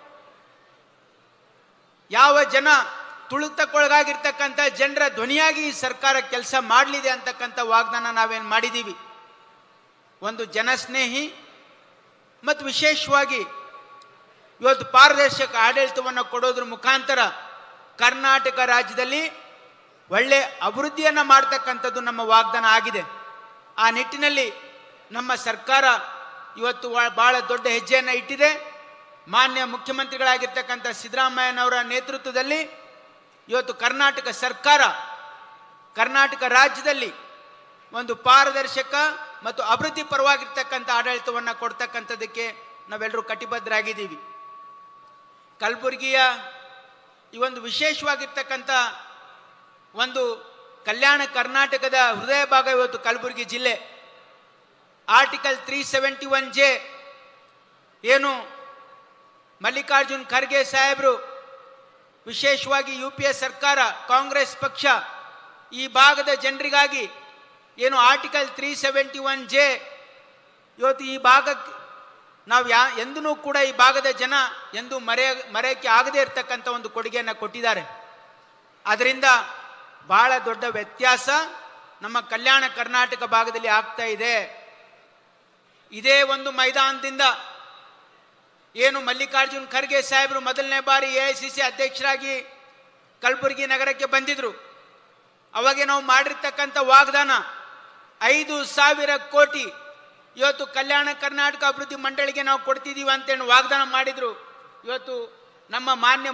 ಯಾವ ಜನ ತುಳಿತಕ್ಕೊಳಗಾಗಿರ್ತಕ್ಕಂಥ ಜನರ ಧ್ವನಿಯಾಗಿ ಈ ಸರ್ಕಾರ ಕೆಲಸ ಮಾಡಲಿದೆ ಅಂತಕ್ಕಂಥ ವಾಗ್ದಾನ ನಾವೇನು ಮಾಡಿದ್ದೀವಿ. ಒಂದು ಜನಸ್ನೇಹಿ ಮತ್ತು ವಿಶೇಷವಾಗಿ ಇವತ್ತು ಪಾರದರ್ಶಕ ಆಡಳಿತವನ್ನು ಕೊಡೋದ್ರ ಮುಖಾಂತರ ಕರ್ನಾಟಕ ರಾಜ್ಯದಲ್ಲಿ ಒಳ್ಳೆ ಅಭಿವೃದ್ಧಿಯನ್ನು ಮಾಡ್ತಕ್ಕಂಥದ್ದು ನಮ್ಮ ವಾಗ್ದಾನ ಆಗಿದೆ. ಆ ನಿಟ್ಟಿನಲ್ಲಿ ನಮ್ಮ ಸರ್ಕಾರ ಇವತ್ತು ಭಾಳ ದೊಡ್ಡ ಹೆಜ್ಜೆಯನ್ನು ಇಟ್ಟಿದೆ. ಮಾನ್ಯ ಮುಖ್ಯಮಂತ್ರಿಗಳಾಗಿರ್ತಕ್ಕಂಥ ಸಿದ್ದರಾಮಯ್ಯನವರ ನೇತೃತ್ವದಲ್ಲಿ ಇವತ್ತು ಕರ್ನಾಟಕ ಸರ್ಕಾರ ಕರ್ನಾಟಕ ರಾಜ್ಯದಲ್ಲಿ ಒಂದು ಪಾರದರ್ಶಕ ಮತ್ತು ಅಭಿವೃದ್ಧಿ ಪರವಾಗಿರ್ತಕ್ಕಂಥ ಆಡಳಿತವನ್ನು ಕೊಡ್ತಕ್ಕಂಥದ್ದಕ್ಕೆ ನಾವೆಲ್ಲರೂ ಕಟಿಬದ್ಧರಾಗಿದ್ದೀವಿ. ಕಲಬುರಗಿಯ ಈ ಒಂದು ವಿಶೇಷವಾಗಿರ್ತಕ್ಕಂಥ ಒಂದು ಕಲ್ಯಾಣ ಕರ್ನಾಟಕದ ಹೃದಯ ಭಾಗ ಇವತ್ತು ಕಲಬುರಗಿ ಜಿಲ್ಲೆ. Article three seventy one J ಏನು ಮಲ್ಲಿಕಾರ್ಜುನ್ ಖರ್ಗೆ ಸಾಹೇಬರು, ವಿಶೇಷವಾಗಿ ಯು ಪಿ ಎ ಸರ್ಕಾರ, ಕಾಂಗ್ರೆಸ್ ಪಕ್ಷ ಈ ಭಾಗದ ಜನರಿಗಾಗಿ ಏನು article three seventy one J ಇವತ್ತು ಈ ಭಾಗಕ್ಕೆ ನಾವು ಯಾ ಎಂದೂ ಕೂಡ ಈ ಭಾಗದ ಜನ ಎಂದು ಮರೆಯ ಮರೆಯಕ್ಕೆ ಆಗದೇ ಇರತಕ್ಕಂಥ ಒಂದು ಕೊಡುಗೆಯನ್ನು ಕೊಟ್ಟಿದ್ದಾರೆ. ಅದರಿಂದ ಬಹಳ ದೊಡ್ಡ ವ್ಯತ್ಯಾಸ ನಮ್ಮ ಕಲ್ಯಾಣ ಕರ್ನಾಟಕ ಭಾಗದಲ್ಲಿ ಆಗ್ತಾ ಇದೆ. ಇದೇ ಒಂದು ಮೈದಾನದಿಂದ ಏನು ಮಲ್ಲಿಕಾರ್ಜುನ್ ಖರ್ಗೆ ಸಾಹೇಬರು ಮೊದಲನೇ ಬಾರಿ ಎ ಐ ಸಿ ಸಿ ಅಧ್ಯಕ್ಷರಾಗಿ ಕಲಬುರಗಿ ನಗರಕ್ಕೆ ಬಂದಿದ್ರು. ಅವಾಗೆ ನಾವು ಮಾಡಿರ್ತಕ್ಕಂಥ ವಾಗ್ದಾನ ಐದು ಸಾವಿರ ಕೋಟಿ ಇವತ್ತು ಕಲ್ಯಾಣ ಕರ್ನಾಟಕ ಅಭಿವೃದ್ಧಿ ಮಂಡಳಿಗೆ ನಾವು ಕೊಡ್ತಿದ್ದೀವಿ ಅಂತೇಳಿ ವಾಗ್ದಾನ ಮಾಡಿದ್ರು. ಇವತ್ತು ನಮ್ಮ ಮಾನ್ಯ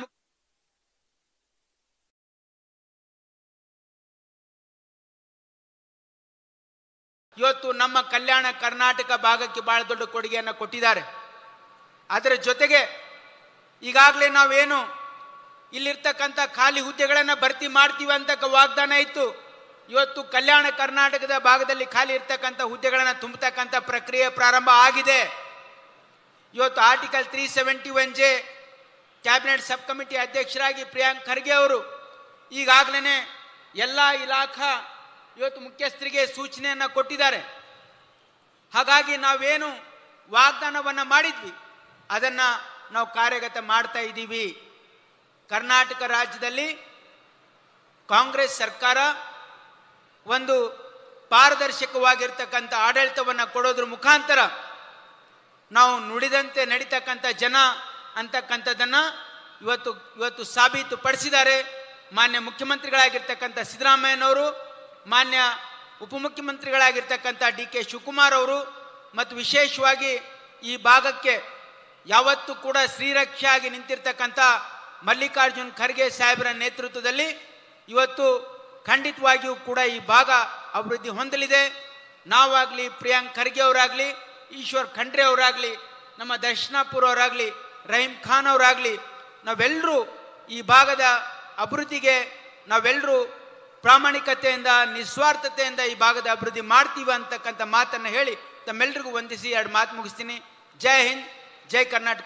ಇವತ್ತು ನಮ್ಮ ಕಲ್ಯಾಣ ಕರ್ನಾಟಕ ಭಾಗಕ್ಕೆ ಬಹಳ ದೊಡ್ಡ ಕೊಡುಗೆಯನ್ನು ಕೊಟ್ಟಿದ್ದಾರೆ. ಅದರ ಜೊತೆಗೆ ಈಗಾಗಲೇ ನಾವೇನು ಇಲ್ಲಿರ್ತಕ್ಕಂಥ ಖಾಲಿ ಹುದ್ದೆಗಳನ್ನು ಭರ್ತಿ ಮಾಡ್ತೀವಿ ಅಂತ ವಾಗ್ದಾನ ಇತ್ತು. ಇವತ್ತು ಕಲ್ಯಾಣ ಕರ್ನಾಟಕದ ಭಾಗದಲ್ಲಿ ಖಾಲಿ ಇರ್ತಕ್ಕಂಥ ಹುದ್ದೆಗಳನ್ನು ತುಂಬತಕ್ಕಂಥ ಪ್ರಕ್ರಿಯೆ ಪ್ರಾರಂಭ ಆಗಿದೆ. ಇವತ್ತು article three seventy one J cabinet sub committee ಅಧ್ಯಕ್ಷರಾಗಿ ಪ್ರಿಯಾಂಕ್ ಖರ್ಗೆ ಅವರು ಈಗಾಗಲೇ ಎಲ್ಲ ಇಲಾಖಾ ಇವತ್ತು ಮುಖ್ಯಸ್ಥರಿಗೆ ಸೂಚನೆಯನ್ನು ಕೊಟ್ಟಿದ್ದಾರೆ. ಹಾಗಾಗಿ ನಾವೇನು ವಾಗ್ದಾನವನ್ನು ಮಾಡಿದ್ವಿ ಅದನ್ನು ನಾವು ಕಾರ್ಯಗತ ಮಾಡ್ತಾ ಇದ್ದೀವಿ. ಕರ್ನಾಟಕ ರಾಜ್ಯದಲ್ಲಿ ಕಾಂಗ್ರೆಸ್ ಸರ್ಕಾರ ಒಂದು ಪಾರದರ್ಶಕವಾಗಿರ್ತಕ್ಕಂಥ ಆಡಳಿತವನ್ನು ಕೊಡೋದ್ರ ಮುಖಾಂತರ ನಾವು ನುಡಿದಂತೆ ನಡೀತಕ್ಕಂಥ ಜನ ಅಂತಕ್ಕಂಥದ್ದನ್ನು ಇವತ್ತು ಇವತ್ತು ಸಾಬೀತುಪಡಿಸಿದ್ದಾರೆ. ಮಾನ್ಯ ಮುಖ್ಯಮಂತ್ರಿಗಳಾಗಿರ್ತಕ್ಕಂಥ ಸಿದ್ದರಾಮಯ್ಯನವರು, ಮಾನ್ಯ ಉಪಮುಖ್ಯಮಂತ್ರಿಗಳಾಗಿರ್ತಕ್ಕಂಥ ಡಿ ಕೆ ಶಿವಕುಮಾರ್ ಅವರು ಮತ್ತು ವಿಶೇಷವಾಗಿ ಈ ಭಾಗಕ್ಕೆ ಯಾವತ್ತೂ ಕೂಡ ಶ್ರೀರಕ್ಷೆಯಾಗಿ ನಿಂತಿರ್ತಕ್ಕಂಥ ಮಲ್ಲಿಕಾರ್ಜುನ್ ಖರ್ಗೆ ಸಾಹೇಬರ ನೇತೃತ್ವದಲ್ಲಿ ಇವತ್ತು ಖಂಡಿತವಾಗಿಯೂ ಕೂಡ ಈ ಭಾಗ ಅಭಿವೃದ್ಧಿ ಹೊಂದಲಿದೆ. ನಾವಾಗಲಿ, ಪ್ರಿಯಾಂಕ್ ಖರ್ಗೆ ಅವರಾಗಲಿ, ಈಶ್ವರ್ ಖಂಡ್ರೆ ಅವರಾಗಲಿ, ನಮ್ಮ ದರ್ಶನಾಪುರ ಅವರಾಗಲಿ, ರಹೀಂ ಖಾನ್ ಅವರಾಗಲಿ, ನಾವೆಲ್ಲರೂ ಈ ಭಾಗದ ಅಭಿವೃದ್ಧಿಗೆ ನಾವೆಲ್ಲರೂ ಪ್ರಾಮಾಣಿಕತೆಯಿಂದ ನಿಸ್ವಾರ್ಥತೆಯಿಂದ ಈ ಭಾಗದ ಅಭಿವೃದ್ಧಿ ಮಾಡ್ತೀವಿ ಅಂತಕ್ಕಂಥ ಮಾತನ್ನು ಹೇಳಿ ತಮ್ಮೆಲ್ಲರಿಗೂ ವಂದಿಸಿ ಎರಡು ಮಾತು ಮುಗಿಸ್ತೀನಿ. ಜೈ ಹಿಂದ್, ಜೈ ಕರ್ನಾಟಕ.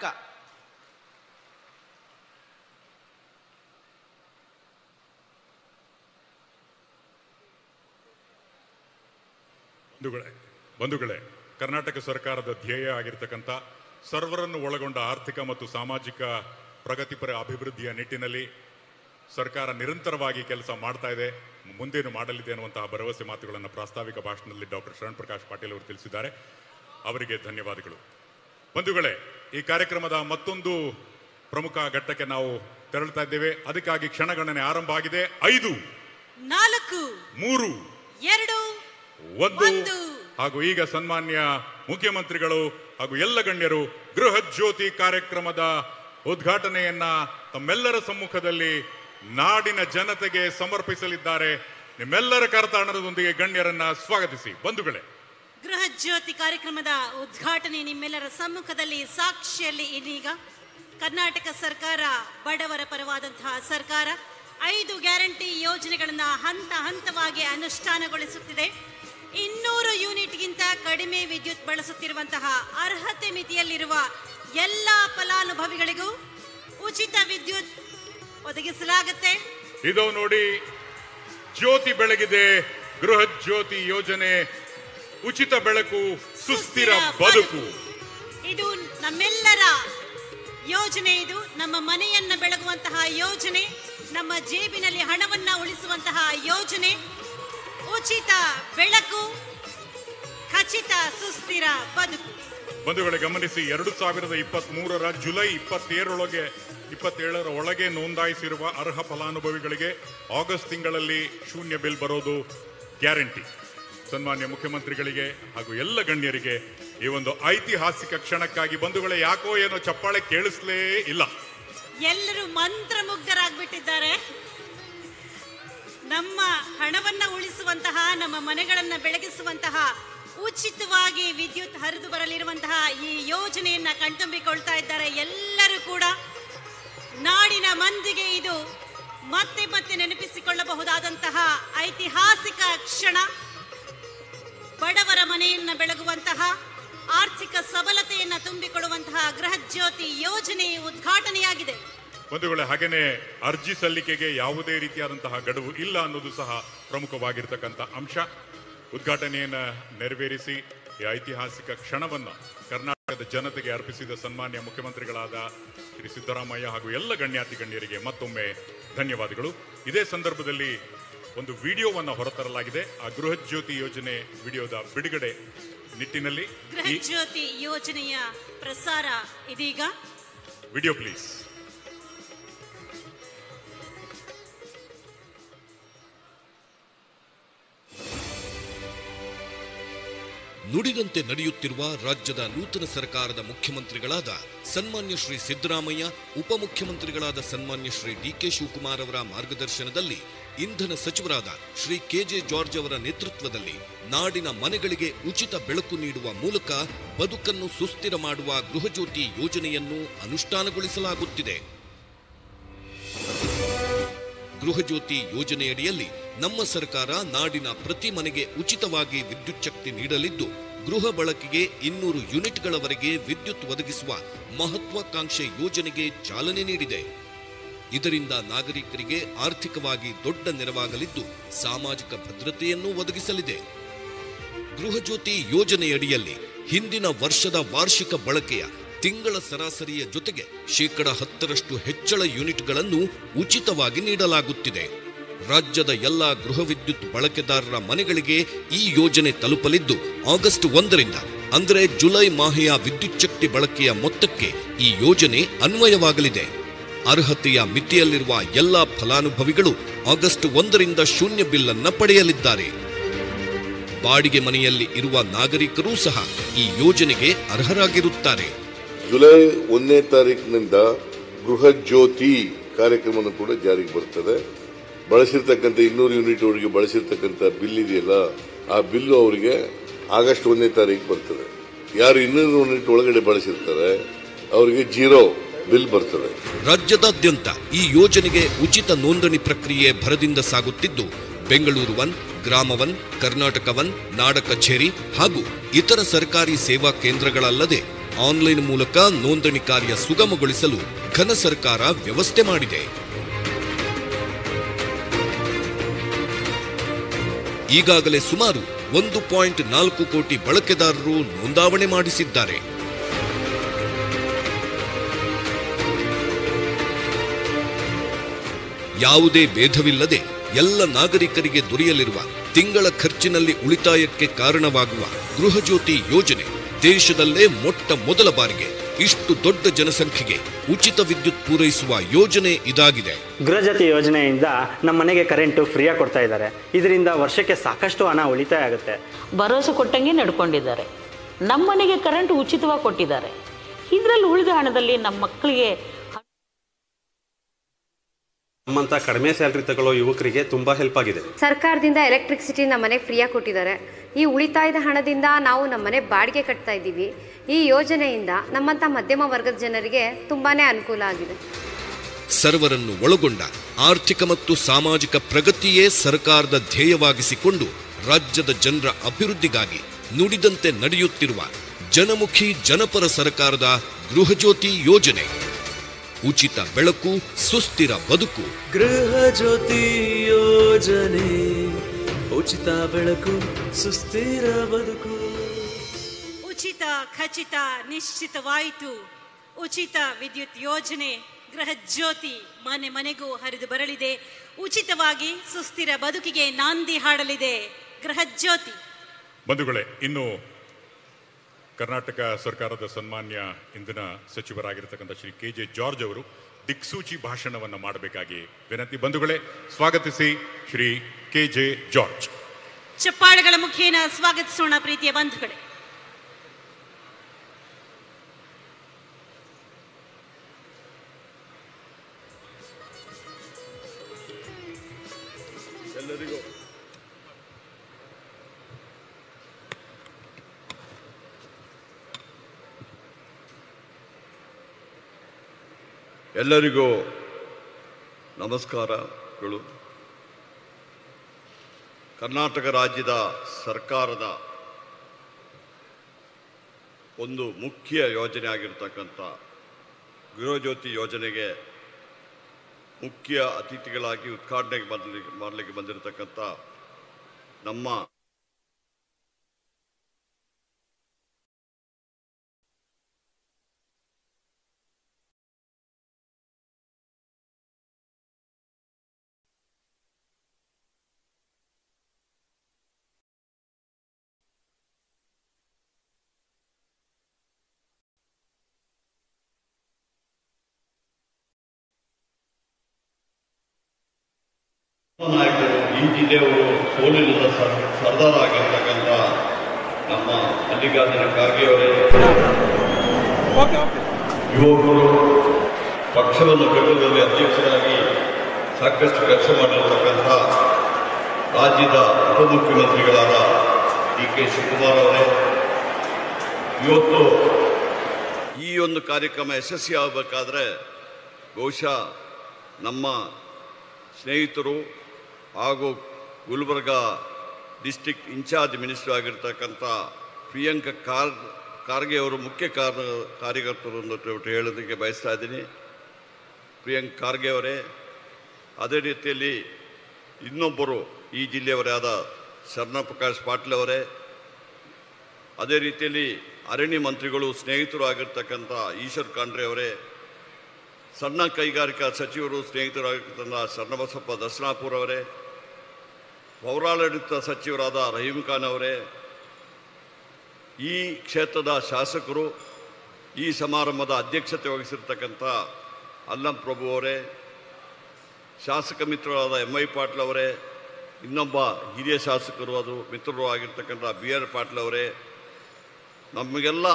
ಬಂಧುಗಳೇ ಬಂಧುಗಳೇ ಕರ್ನಾಟಕ ಸರ್ಕಾರದ ಧ್ಯೇಯ ಆಗಿರ್ತಕ್ಕಂಥ ಸರ್ವರನ್ನು ಒಳಗೊಂಡ ಆರ್ಥಿಕ ಮತ್ತು ಸಾಮಾಜಿಕ ಪ್ರಗತಿಪರ ಅಭಿವೃದ್ಧಿಯ ನಿಟ್ಟಿನಲ್ಲಿ ಸರ್ಕಾರ ನಿರಂತರವಾಗಿ ಕೆಲಸ ಮಾಡ್ತಾ ಇದೆ, ಮುಂದೇನು ಮಾಡಲಿದೆ ಅನ್ನುವಂತಹ ಭರವಸೆ ಮಾತುಗಳನ್ನು ಪ್ರಾಸ್ತಾವಿಕ ಭಾಷಣದಲ್ಲಿ ಡಾಕ್ಟರ್ ಶರಣ್ ಪ್ರಕಾಶ್ ಪಾಟೀಲ್ ಅವರು ತಿಳಿಸಿದ್ದಾರೆ. ಅವರಿಗೆ ಧನ್ಯವಾದಗಳು. ಬಂಧುಗಳೇ, ಈ ಕಾರ್ಯಕ್ರಮದ ಮತ್ತೊಂದು ಪ್ರಮುಖ ಘಟ್ಟಕ್ಕೆ ನಾವು ತೆರಳುತ್ತಾ ಇದ್ದೇವೆ. ಅದಕ್ಕಾಗಿ ಕ್ಷಣಗಣನೆ ಆರಂಭ ಆಗಿದೆ. ಐದು, ನಾಲ್ಕು, ಮೂರು, ಎರಡು, ಒಂದು. ಹಾಗೂ ಈಗ ಸನ್ಮಾನ್ಯ ಮುಖ್ಯಮಂತ್ರಿಗಳು ಹಾಗೂ ಎಲ್ಲ ಗಣ್ಯರು ಗೃಹ ಜ್ಯೋತಿ ಕಾರ್ಯಕ್ರಮದ ಉದ್ಘಾಟನೆಯನ್ನ ತಮ್ಮೆಲ್ಲರ ಸಮ್ಮುಖದಲ್ಲಿ ನಾಡಿನ ಜನತೆಗೆ ಸಮರ್ಪಿಸಲಿದ್ದಾರೆ. ನಿಮ್ಮೆಲ್ಲರ ಕರತಾಡನದೊಂದಿಗೆ ಗಣ್ಯರನ್ನ ಸ್ವಾಗತಿಸಿ. ಬಂಧುಗಳೇ, ಗೃಹ ಜ್ಯೋತಿ ಕಾರ್ಯಕ್ರಮದ ಉದ್ಘಾಟನೆ ನಿಮ್ಮೆಲ್ಲರ ಸಮ್ಮುಖದಲ್ಲಿ ಸಾಕ್ಷಿಯಲ್ಲಿ ಇದೀಗ ಕರ್ನಾಟಕ ಸರ್ಕಾರ ಬಡವರ ಪರವಾದಂತಹ ಸರ್ಕಾರ. ಐದು ಗ್ಯಾರಂಟಿ ಯೋಜನೆಗಳನ್ನ ಹಂತ ಹಂತವಾಗಿ ಅನುಷ್ಠಾನಗೊಳಿಸುತ್ತಿದೆ. ಇನ್ನೂರು ಯೂನಿಟ್ಗಿಂತ ಕಡಿಮೆ ವಿದ್ಯುತ್ ಬಳಸುತ್ತಿರುವಂತಹ ಅರ್ಹತೆ ಮಿತಿಯಲ್ಲಿರುವ ಎಲ್ಲ ಫಲಾನುಭವಿಗಳಿಗೂ ಉಚಿತ ವಿದ್ಯುತ್ ಒದಗಿಸಲಾಗುತ್ತೆ. ಇದು ನೋಡಿ, ಜ್ಯೋತಿ ಬೆಳಗಿದೆ. ಗೃಹ ಜ್ಯೋತಿ ಯೋಜನೆ, ಉಚಿತ ಬೆಳಕು, ಸುಸ್ಥಿರ ಬದುಕು. ಇದು ನಮ್ಮೆಲ್ಲರ ಯೋಜನೆ. ಇದು ನಮ್ಮ ಮನೆಯನ್ನ ಬೆಳಗುವಂತಹ ಯೋಜನೆ, ನಮ್ಮ ಜೇಬಿನಲ್ಲಿ ಹಣವನ್ನ ಉಳಿಸುವಂತಹ ಯೋಜನೆ. ಉಚಿತ ಬೆಳಕು, ಖಚಿತ ಸುಸ್ಥಿರ ಬದುಕು. ಬಂಧುಗಳೇ ಗಮನಿಸಿ, ಎರಡು ಸಾವಿರದ ಇಪ್ಪತ್ತ್ ಮೂರರ ಜುಲೈ ಇಪ್ಪತ್ತೇಳರೊಳಗೆ ಇಪ್ಪತ್ತೇಳರ ಒಳಗೆ ನೋಂದಾಯಿಸಿರುವ ಅರ್ಹ ಫಲಾನುಭವಿಗಳಿಗೆ ಆಗಸ್ಟ್ ತಿಂಗಳಲ್ಲಿ ಶೂನ್ಯ ಬಿಲ್ ಬರೋದು ಗ್ಯಾರಂಟಿ. ಸನ್ಮಾನ್ಯ ಮುಖ್ಯಮಂತ್ರಿಗಳಿಗೆ ಹಾಗೂ ಎಲ್ಲ ಗಣ್ಯರಿಗೆ ಈ ಒಂದು ಐತಿಹಾಸಿಕ ಕ್ಷಣಕ್ಕಾಗಿ ಬಂಧುಗಳೇ, ಯಾಕೋ ಏನೋ ಚಪ್ಪಾಳೆ ಕೇಳಿಸ್ಲೇ ಇಲ್ಲ. ಎಲ್ಲರೂ ಮಂತ್ರಮುಗ್ಧರಾಗ್ಬಿಟ್ಟಿದ್ದಾರೆ. ನಮ್ಮ ಹಣವನ್ನ ಉಳಿಸುವಂತಹ, ನಮ್ಮ ಮನೆಗಳನ್ನ ಬೆಳಗಿಸುವಂತಹ, ಉಚಿತವಾಗಿ ವಿದ್ಯುತ್ ಹರಿದು ಬರಲಿರುವಂತಹ ಈ ಯೋಜನೆಯನ್ನ ಕಣ್ತುಂಬಿಕೊಳ್ತಾ ಇದ್ದಾರೆ ಎಲ್ಲರೂ ಕೂಡ. ನಾಡಿನ ಮಂದಿಗೆ ಇದು ಮತ್ತೆ ಮತ್ತೆ ನೆನಪಿಸಿಕೊಳ್ಳಬಹುದಾದಂತಹ ಐತಿಹಾಸಿಕ ಕ್ಷಣ. ಬಡವರ ಮನೆಯನ್ನ ಬೆಳಗುವಂತಹ, ಆರ್ಥಿಕ ಸಬಲತೆಯನ್ನ ತುಂಬಿಕೊಡುವಂತಹ ಗೃಹ ಜ್ಯೋತಿ ಯೋಜನೆ ಉದ್ಘಾಟನೆಯಾಗಿದೆ. ಬಂಧುಗಳೇ, ಹಾಗೇನೆ ಅರ್ಜಿ ಸಲ್ಲಿಕೆಗೆ ಯಾವುದೇ ರೀತಿಯಾದಂತಹ ಗಡುವು ಇಲ್ಲ ಅನ್ನೋದು ಸಹ ಪ್ರಮುಖವಾಗಿರ್ತಕ್ಕಂಥ ಅಂಶ. ಉದ್ಘಾಟನೆಯನ್ನು ನೆರವೇರಿಸಿ ಈ ಐತಿಹಾಸಿಕ ಕ್ಷಣವನ್ನು ಕರ್ನಾಟಕದ ಜನತೆಗೆ ಅರ್ಪಿಸಿದ ಸನ್ಮಾನ್ಯ ಮುಖ್ಯಮಂತ್ರಿಗಳಾದ ಶ್ರೀ ಸಿದ್ದರಾಮಯ್ಯ ಹಾಗೂ ಎಲ್ಲ ಗಣ್ಯಾತಿ ಗಣ್ಯರಿಗೆ ಮತ್ತೊಮ್ಮೆ ಧನ್ಯವಾದಗಳು. ಇದೇ ಸಂದರ್ಭದಲ್ಲಿ ಒಂದು ವಿಡಿಯೋವನ್ನು ಹೊರತರಲಾಗಿದೆ. ಆ ಗೃಹ ಜ್ಯೋತಿ ಯೋಜನೆ ವಿಡಿಯೋದ ಬಿಡುಗಡೆ ನಿಟ್ಟಿನಲ್ಲಿ ಗೃಹ ಜ್ಯೋತಿ ಯೋಜನೆಯ ಪ್ರಸಾರ ಇದೀಗ. Video please. ನುಡಿದಂತೆ ನಡೆಯುತ್ತಿರುವ ರಾಜ್ಯದ ನೂತನ ಸರ್ಕಾರದ ಮುಖ್ಯಮಂತ್ರಿಗಳಾದ ಸನ್ಮಾನ್ಯ ಶ್ರೀ ಸಿದ್ದರಾಮಯ್ಯ, ಉಪಮುಖ್ಯಮಂತ್ರಿಗಳಾದ ಸನ್ಮಾನ್ಯ ಶ್ರೀ ಡಿ ಕೆ ಶಿವಕುಮಾರ್ ಅವರ ಮಾರ್ಗದರ್ಶನದಲ್ಲಿ ಇಂಧನ ಸಚಿವರಾದ ಶ್ರೀ ಕೆ ಜೆ ಜಾರ್ಜ್ ಅವರ ನೇತೃತ್ವದಲ್ಲಿ ನಾಡಿನ ಮನೆಗಳಿಗೆ ಉಚಿತ ಬೆಳಕು ನೀಡುವ ಮೂಲಕ ಬದುಕನ್ನು ಸುಸ್ಥಿರ ಮಾಡುವ ಗೃಹಜ್ಯೋತಿ ಯೋಜನೆಯನ್ನು ಅನುಷ್ಠಾನಗೊಳಿಸಲಾಗುತ್ತಿದೆ. ಗೃಹಜ್ಯೋತಿ ಯೋಜನೆಯಡಿಯಲ್ಲಿ ನಮ್ಮ ಸರ್ಕಾರ ನಾಡಿನ ಪ್ರತಿ ಮನೆಗೆ ಉಚಿತವಾಗಿ ವಿದ್ಯುತ್ ಶಕ್ತಿ ನೀಡಲಿದ್ದು, ಗೃಹ ಬಳಕೆಗೆ ಇನ್ನೂರು ಯೂನಿಟ್ಗಳವರೆಗೆ ವಿದ್ಯುತ್ ಒದಗಿಸುವ ಮಹತ್ವಾಕಾಂಕ್ಷೆ ಯೋಜನೆಗೆ ಚಾಲನೆ ನೀಡಿದೆ. ಇದರಿಂದ ನಾಗರಿಕರಿಗೆ ಆರ್ಥಿಕವಾಗಿ ದೊಡ್ಡ ನೆರವಾಗಲಿದ್ದು, ಸಾಮಾಜಿಕ ಭದ್ರತೆಯನ್ನು ಒದಗಿಸಲಿದೆ. ಗೃಹಜ್ಯೋತಿ ಯೋಜನೆಯಡಿಯಲ್ಲಿ ಹಿಂದಿನ ವರ್ಷದ ವಾರ್ಷಿಕ ಬಳಕೆಯ ತಿಂಗಳ ಸರಾಸರಿಯ ಜೊತೆಗೆ ಶೇಕಡ ಹತ್ತರಷ್ಟು ಹೆಚ್ಚಳ ಯೂನಿಟ್ಗಳನ್ನು ಉಚಿತವಾಗಿ ನೀಡಲಾಗುತ್ತಿದೆ. ರಾಜ್ಯದ ಎಲ್ಲಾ ಗೃಹ ವಿದ್ಯುತ್ ಬಳಕೆದಾರರ ಮನೆಗಳಿಗೆ ಈ ಯೋಜನೆ ತಲುಪಲಿದ್ದು, ಆಗಸ್ಟ್ ಒಂದರಿಂದ ಅಂದರೆ ಜುಲೈ ಮಾಹೆಯ ವಿದ್ಯುತ್ ಶಕ್ತಿ ಬಳಕೆಯ ಮೊತ್ತಕ್ಕೆ ಈ ಯೋಜನೆ ಅನ್ವಯವಾಗಲಿದೆ. ಅರ್ಹತೆಯ ಮಿತಿಯಲ್ಲಿರುವ ಎಲ್ಲಾ ಫಲಾನುಭವಿಗಳು ಆಗಸ್ಟ್ ಒಂದರಿಂದ ಶೂನ್ಯ ಬಿಲ್ ಅನ್ನು ಪಡೆಯಲಿದ್ದಾರೆ. ಬಾಡಿಗೆ ಮನೆಯಲ್ಲಿ ಇರುವ ನಾಗರಿಕರೂ ಸಹ ಈ ಯೋಜನೆಗೆ ಅರ್ಹರಾಗಿರುತ್ತಾರೆ. ಜುಲೈ ಒಂದನೇ ತಾರೀಕಿನಿಂದ ಗೃಹ ಜ್ಯೋತಿ ಕಾರ್ಯಕ್ರಮವನ್ನು ಕೂಡ ಜಾರಿಗೆ ಬರ್ತದೆ. ಬಳಸಿರ್ತಕ್ಕಂಥ ಇನ್ನೂರು ಯೂನಿಟ್ ಅವರಿಗೆ ಬಳಸಿರ್ತಕ್ಕಂಥ ಬಿಲ್ ಇದೆಯಲ್ಲ, ಆ ಬಿಲ್ಲು ಅವರಿಗೆ ಆಗಸ್ಟ್ ಒಂದನೇ ತಾರೀಕು ಬರ್ತದೆ. ಯಾರು ಇನ್ನೂರು ಯೂನಿಟ್ ಒಳಗಡೆ ಬಳಸಿರ್ತಾರೆ ಅವರಿಗೆ ಜೀರೋ ಬಿಲ್ ಬರ್ತದೆ. ರಾಜ್ಯದಾದ್ಯಂತ ಈ ಯೋಜನೆಗೆ ಉಚಿತ ನೋಂದಣಿ ಪ್ರಕ್ರಿಯೆ ಭರದಿಂದ ಸಾಗುತ್ತಿದ್ದು, Bengaluru one, Grama one, Karnataka one, ನಾಡ ಕಚೇರಿ ಹಾಗೂ ಇತರ ಸರ್ಕಾರಿ ಸೇವಾ ಕೇಂದ್ರಗಳಲ್ಲದೆ ಆನ್ಲೈನ್ ಮೂಲಕ ನೋಂದಣಿ ಕಾರ್ಯ ಸುಗಮಗೊಳಿಸಲು ಘನ ಸರ್ಕಾರ ವ್ಯವಸ್ಥೆ ಮಾಡಿದೆ. ಈಗಾಗಲೇ ಸುಮಾರು ಒಂದು ಪಾಯಿಂಟ್ ನಾಲ್ಕು ಕೋಟಿ ಬಳಕೆದಾರರು ನೋಂದಾವಣೆ ಮಾಡಿಸಿದ್ದಾರೆ. ಯಾವುದೇ ಭೇದವಿಲ್ಲದೆ ಎಲ್ಲ ನಾಗರಿಕರಿಗೆ ದೊರೆಯಲಿರುವ ತಿಂಗಳ ಖರ್ಚಿನಲ್ಲಿ ಉಳಿತಾಯಕ್ಕೆ ಕಾರಣವಾಗುವ ಗೃಹಜ್ಯೋತಿ ಯೋಜನೆ ದೇಶದಲ್ಲೇ ಮೊಟ್ಟ ಮೊದಲ ಬಾರಿಗೆ ಇಷ್ಟು ದೊಡ್ಡ ಜನಸಂಖ್ಯೆಗೆ ಉಚಿತ ವಿದ್ಯುತ್ ಪೂರೈಸುವ ಯೋಜನೆ ಇದಾಗಿದೆ. ಗೃಹಜ್ಯೋತಿ ಯೋಜನೆಯಿಂದ ನಮ್ಮ ಮನೆಗೆ ಕರೆಂಟು ಫ್ರೀಯಾಗಿ ಕೊಡ್ತಾ ಇದ್ದಾರೆ. ಇದರಿಂದ ವರ್ಷಕ್ಕೆ ಸಾಕಷ್ಟು ಹಣ ಉಳಿತಾಯ ಆಗುತ್ತೆ. ಭರವಸೆ ಕೊಟ್ಟಂಗೆ ನಡ್ಕೊಂಡಿದ್ದಾರೆ. ನಮ್ಮ ಮನೆಗೆ ಕರೆಂಟ್ ಉಚಿತವಾಗಿ ಕೊಟ್ಟಿದ್ದಾರೆ. ಇದರಲ್ಲಿ ಉಳಿದ ಹಣದಲ್ಲಿ ನಮ್ಮ ಮಕ್ಕಳಿಗೆ ನಮ್ಮಂತ ಕಡಿಮೆ ಸ್ಯಾಲರಿ ತಗೊಳ್ಳೋ ಯುವಕರಿಗೆ ತುಂಬಾ ಹೆಲ್ಪ್ ಆಗಿದೆ. ಸರ್ಕಾರದಿಂದ ಎಲೆಕ್ಟ್ರಿಸಿಟಿ ನಮ್ಮ ಮನೆಗೆ ಫ್ರೀಯಾಗಿ ಕೊಟ್ಟಿದ್ದಾರೆ. ಈ ಉಳಿತಾಯದ ಹಣದಿಂದ ನಾವು ನಮ್ಮ ಮನೆ ಬಾಡಿಗೆ ಕಟ್ತಾ ಇದ್ದೀವಿ. ಈ ಯೋಜನೆಯಿಂದ ನಮ್ಮಂತ ಮಧ್ಯಮ ವರ್ಗದ ಜನರಿಗೆ ತುಂಬಾನೇ ಅನುಕೂಲ ಆಗಿದೆ. ಸರ್ವರನ್ನು ಒಳಗೊಂಡ ಆರ್ಥಿಕ ಮತ್ತು ಸಾಮಾಜಿಕ ಪ್ರಗತಿಯೇ ಸರ್ಕಾರದ ಧ್ಯೇಯವಾಗಿಸಿಕೊಂಡು ರಾಜ್ಯದ ಜನರ ಅಭಿವೃದ್ಧಿಗಾಗಿ ನುಡಿದಂತೆ ನಡೆಯುತ್ತಿರುವ ಜನಮುಖಿ ಜನಪರ ಸರ್ಕಾರದ ಗೃಹಜ್ಯೋತಿ ಯೋಜನೆ. ಉಚಿತ ಬೆಳಕು, ಸುಸ್ಥಿರ ಬದುಕು. ಗೃಹಜ್ಯೋತಿ ಯೋಜನೆ, ಉಚಿತ ಬೆಳಕು, ಸುಸ್ಥಿರ ಬದುಕು. ಉಚಿತ, ಖಚಿತ, ನಿಶ್ಚಿತವಾಯಿತು. ಉಚಿತ ವಿದ್ಯುತ್ ಯೋಜನೆ ಗೃಹಜ್ಯೋತಿ ಮನೆ ಮನೆಗೂ ಹರಿದು ಬರಲಿದೆ. ಉಚಿತವಾಗಿ ಸುಸ್ಥಿರ ಬದುಕಿಗೆ ನಾಂದಿ ಹಾಡಲಿದೆ ಗೃಹಜ್ಯೋತಿ. ಬಂಧುಗಳೇ, ಇನ್ನು ಕರ್ನಾಟಕ ಸರ್ಕಾರದ ಸನ್ಮಾನ್ಯ ಇಂಧನ ಸಚಿವರಾಗಿರ್ತಕ್ಕಂಥ ಶ್ರೀ ಕೆ ಜೆ ಜಾರ್ಜ್ ಅವರು ದಿಕ್ಸೂಚಿ ಭಾಷಣವನ್ನು ಮಾಡಬೇಕಾಗಿ ವಿನಂತಿ. ಬಂಧುಗಳೇ, ಸ್ವಾಗತಿಸಿ ಶ್ರೀ ಕೆ ಜೆ ಜಾರ್ಜ್. ಚಪ್ಪಾಳೆಗಳ ಮುಖೇನ ಸ್ವಾಗತಿಸೋಣ ಪ್ರೀತಿಯ ಬಂಧುಗಳೇ. ಎಲ್ಲರಿಗೂ ಎಲ್ಲರಿಗೂ ನಮಸ್ಕಾರಗಳು. ಕರ್ನಾಟಕ ರಾಜ್ಯದ ಸರ್ಕಾರದ ಒಂದು ಮುಖ್ಯ ಯೋಜನೆ ಆಗಿರ್ತಕ್ಕಂಥ ಗೃಹಜ್ಯೋತಿ ಯೋಜನೆಗೆ ಮುಖ್ಯ ಅತಿಥಿಗಳಾಗಿ ಉದ್ಘಾಟನೆಗೆ ಮಾಡಲಿಕ್ಕೆ ಬಂದಿರತಕ್ಕಂಥ ನಮ್ಮ ನಾಯಕರು ಈ ಜಿಲ್ಲೆಯವರು ಸೋಲಿಲ್ಲದ ಸರ್ದಾರ ಆಗಿರ್ತಕ್ಕಂಥ ನಮ್ಮ ಮಲ್ಲಿಕಾರ್ಜುನ ಖರ್ಗೆ ಅವರೇ, ಯುವಕರು ಪಕ್ಷವನ್ನು ಕಟ್ಟುವಲ್ಲಿ ಅಧ್ಯಕ್ಷರಾಗಿ ಸಾಕಷ್ಟು ಕೆಲಸ ಮಾಡಿರತಕ್ಕಂಥ ರಾಜ್ಯದ ಉಪಮುಖ್ಯಮಂತ್ರಿಗಳಾದ ಡಿ ಕೆ ಶಿವಕುಮಾರ್ ಅವರೇ, ಇವತ್ತು ಈ ಒಂದು ಕಾರ್ಯಕ್ರಮ ಯಶಸ್ವಿ ಆಗಬೇಕಾದ್ರೆ ಬಹುಶಃ ನಮ್ಮ ಸ್ನೇಹಿತರು ಹಾಗೂ ಗುಲ್ಬರ್ಗ ಡಿಸ್ಟಿಕ್ ಇನ್ಚಾರ್ಜ್ ಮಿನಿಸ್ಟರ್ ಆಗಿರ್ತಕ್ಕಂಥ ಪ್ರಿಯಾಂಕ ಕಾರ್ ಖರ್ಗೆ ಅವರು ಮುಖ್ಯ ಕಾರ್ ಕಾರ್ಯಕರ್ತರು ಅಂತ ಹೇಳೋದಕ್ಕೆ ಬಯಸ್ತಾ ಇದ್ದೀನಿ. ಪ್ರಿಯಾಂಕ್ ಖರ್ಗೆ ಅವರೇ, ಅದೇ ರೀತಿಯಲ್ಲಿ ಇನ್ನೊಬ್ಬರು ಈ ಜಿಲ್ಲೆಯವರೇ ಆದ ಶರಣ ಪ್ರಕಾಶ್ ಪಾಟೀಲ್ ಅವರೇ, ಅದೇ ರೀತಿಯಲ್ಲಿ ಅರಣ್ಯ ಮಂತ್ರಿಗಳು ಸ್ನೇಹಿತರು ಆಗಿರ್ತಕ್ಕಂಥ ಈಶ್ವರ್ ಖಂಡ್ರೆ ಅವರೇ, ಸಣ್ಣ ಕೈಗಾರಿಕಾ ಸಚಿವರು ಸ್ನೇಹಿತರು ಆಗಿರ್ತಕ್ಕಂಥ ಶರಣಬಸಪ್ಪ ದರ್ಶನಾಪುರ್ ಅವರೇ, ಪೌರಾಡಳಿತ ಸಚಿವರಾದ ರಹೀಂ ಖಾನ್ ಅವರೇ, ಈ ಕ್ಷೇತ್ರದ ಶಾಸಕರು, ಈ ಸಮಾರಂಭದ ಅಧ್ಯಕ್ಷತೆ ವಹಿಸಿರ್ತಕ್ಕಂಥ ಅಲ್ಲಂ ಪ್ರಭು ಅವರೇ, ಶಾಸಕ ಮಿತ್ರರಾದ ಎಂ ಐ ಪಾಟೀಲ್ ಅವರೇ, ಇನ್ನೊಬ್ಬ ಹಿರಿಯ ಶಾಸಕರು ಅದು ಮಿತ್ರರು ಆಗಿರ್ತಕ್ಕಂಥ ಬಿ ಆರ್ ಪಾಟೀಲ್ ಅವರೇ, ನಮಗೆಲ್ಲ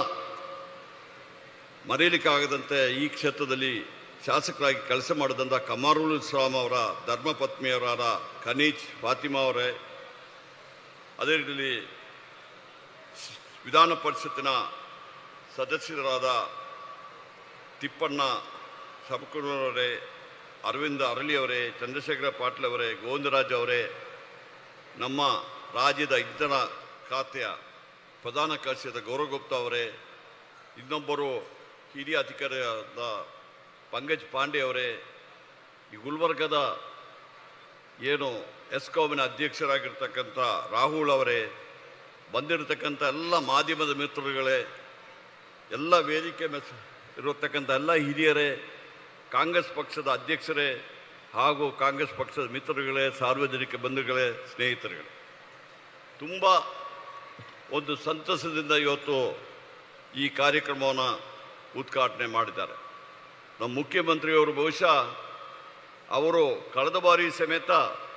ಮರೆಯಲಿಕ್ಕಾಗದಂತೆ ಈ ಕ್ಷೇತ್ರದಲ್ಲಿ ಶಾಸಕರಾಗಿ ಕೆಲಸ ಮಾಡಿದಂಥ ಕಮಾರುಲ್ ಇಸ್ಲಾಂ ಅವರ ಧರ್ಮಪತ್ನಿಯವರಾದ ಖನೀಜ್ ಫಾತಿಮಾ ಅವರೇ, ಅದೇ ರೀತಿಯಲ್ಲಿ ವಿಧಾನ ಪರಿಷತ್ತಿನ ಸದಸ್ಯರಾದ ತಿಪ್ಪಣ್ಣ ಸಬಕೂರವರೇ, ಅರವಿಂದ ಅರಳಿ ಅವರೇ, ಚಂದ್ರಶೇಖರ ಪಾಟೀಲ್ ಅವರೇ, ಗೋವಿಂದರಾಜ್ ಅವರೇ, ನಮ್ಮ ರಾಜ್ಯದ ಇಂಧನ ಖಾತೆಯ ಪ್ರಧಾನ ಕಾರ್ಯದರ್ಶಿಯಾದ ಗೌರವ್ ಗುಪ್ತಾ ಅವರೇ, ಇನ್ನೊಬ್ಬರು ಹಿರಿಯ ಅಧಿಕಾರಿಯಾದ ಪಂಕಜ್ ಪಾಂಡೆ ಅವರೇ, ಈ ಗುಲ್ಬರ್ಗದ ಏನು ಎಸ್ಕಾಮಿನ ಅಧ್ಯಕ್ಷರಾಗಿರ್ತಕ್ಕಂಥ ರಾಹುಲ್ ಅವರೇ, ಬಂದಿರತಕ್ಕಂಥ ಎಲ್ಲ ಮಾಧ್ಯಮದ ಮಿತ್ರರುಗಳೇ, ಎಲ್ಲ ವೇದಿಕೆ ಮೆಸ್ ಇರತಕ್ಕಂಥ ಎಲ್ಲ ಹಿರಿಯರೇ, ಕಾಂಗ್ರೆಸ್ ಪಕ್ಷದ ಅಧ್ಯಕ್ಷರೇ ಹಾಗೂ ಕಾಂಗ್ರೆಸ್ ಪಕ್ಷದ ಮಿತ್ರರುಗಳೇ, ಸಾರ್ವಜನಿಕ ಬಂಧುಗಳೇ, ಸ್ನೇಹಿತರುಗಳೇ, ತುಂಬ ಒಂದು ಸಂತಸದಿಂದ ಇವತ್ತು ಈ ಕಾರ್ಯಕ್ರಮವನ್ನು ಉದ್ಘಾಟನೆ ಮಾಡಿದ್ದಾರೆ. ನಮ್ಮ ಮುಖ್ಯಮಂತ್ರಿಯವರು ಬಹುಶಃ ಅವರು ಕಳೆದ ಬಾರಿ ಸಮೇತ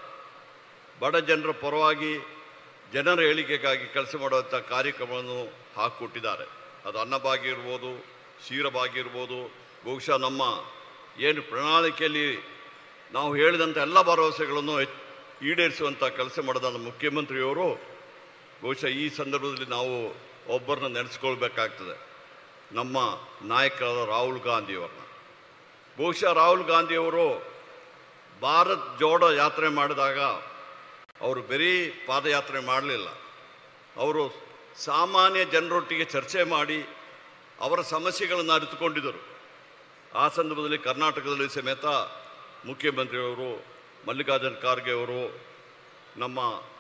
ಬಡ ಜನರ ಪರವಾಗಿ ಜನರ ಏಳಿಗೆಗಾಗಿ ಕೆಲಸ ಮಾಡುವಂಥ ಕಾರ್ಯಕ್ರಮವನ್ನು ಹಾಕಿಕೊಟ್ಟಿದ್ದಾರೆ. ಅದು ಅನ್ನಭಾಗ್ಯ ಇರ್ಬೋದು, ಕ್ಷೀರಭಾಗ್ಯ ಇರ್ಬೋದು, ಬಹುಶಃ ನಮ್ಮ ಏನು ಪ್ರಣಾಳಿಕೆಯಲ್ಲಿ ನಾವು ಹೇಳಿದಂಥ ಎಲ್ಲ ಭರವಸೆಗಳನ್ನು ಈಡೇರಿಸುವಂಥ ಕೆಲಸ ಮಾಡಿದ ನಮ್ಮ ಮುಖ್ಯಮಂತ್ರಿಯವರು ಬಹುಶಃ ಈ ಸಂದರ್ಭದಲ್ಲಿ ನಾವು ಒಬ್ಬರನ್ನ ನೆನೆಸ್ಕೊಳ್ಬೇಕಾಗ್ತದೆ, ನಮ್ಮ ನಾಯಕರಾದ ರಾಹುಲ್ ಗಾಂಧಿಯವರನ್ನ. ಬಹುಶಃ ರಾಹುಲ್ ಗಾಂಧಿಯವರು ಭಾರತ್ ಜೋಡೋ ಯಾತ್ರೆ ಮಾಡಿದಾಗ ಅವರು ಬರೀ ಪಾದಯಾತ್ರೆ ಮಾಡಲಿಲ್ಲ, ಅವರು ಸಾಮಾನ್ಯ ಜನರೊಟ್ಟಿಗೆ ಚರ್ಚೆ ಮಾಡಿ ಅವರ ಸಮಸ್ಯೆಗಳನ್ನು ಅರಿತುಕೊಂಡಿದ್ದರು. ಆ ಸಂದರ್ಭದಲ್ಲಿ ಕರ್ನಾಟಕದಲ್ಲಿ ಸಮೇತ ಮುಖ್ಯಮಂತ್ರಿಯವರು, ಮಲ್ಲಿಕಾರ್ಜುನ ಖರ್ಗೆ ಅವರು, ನಮ್ಮ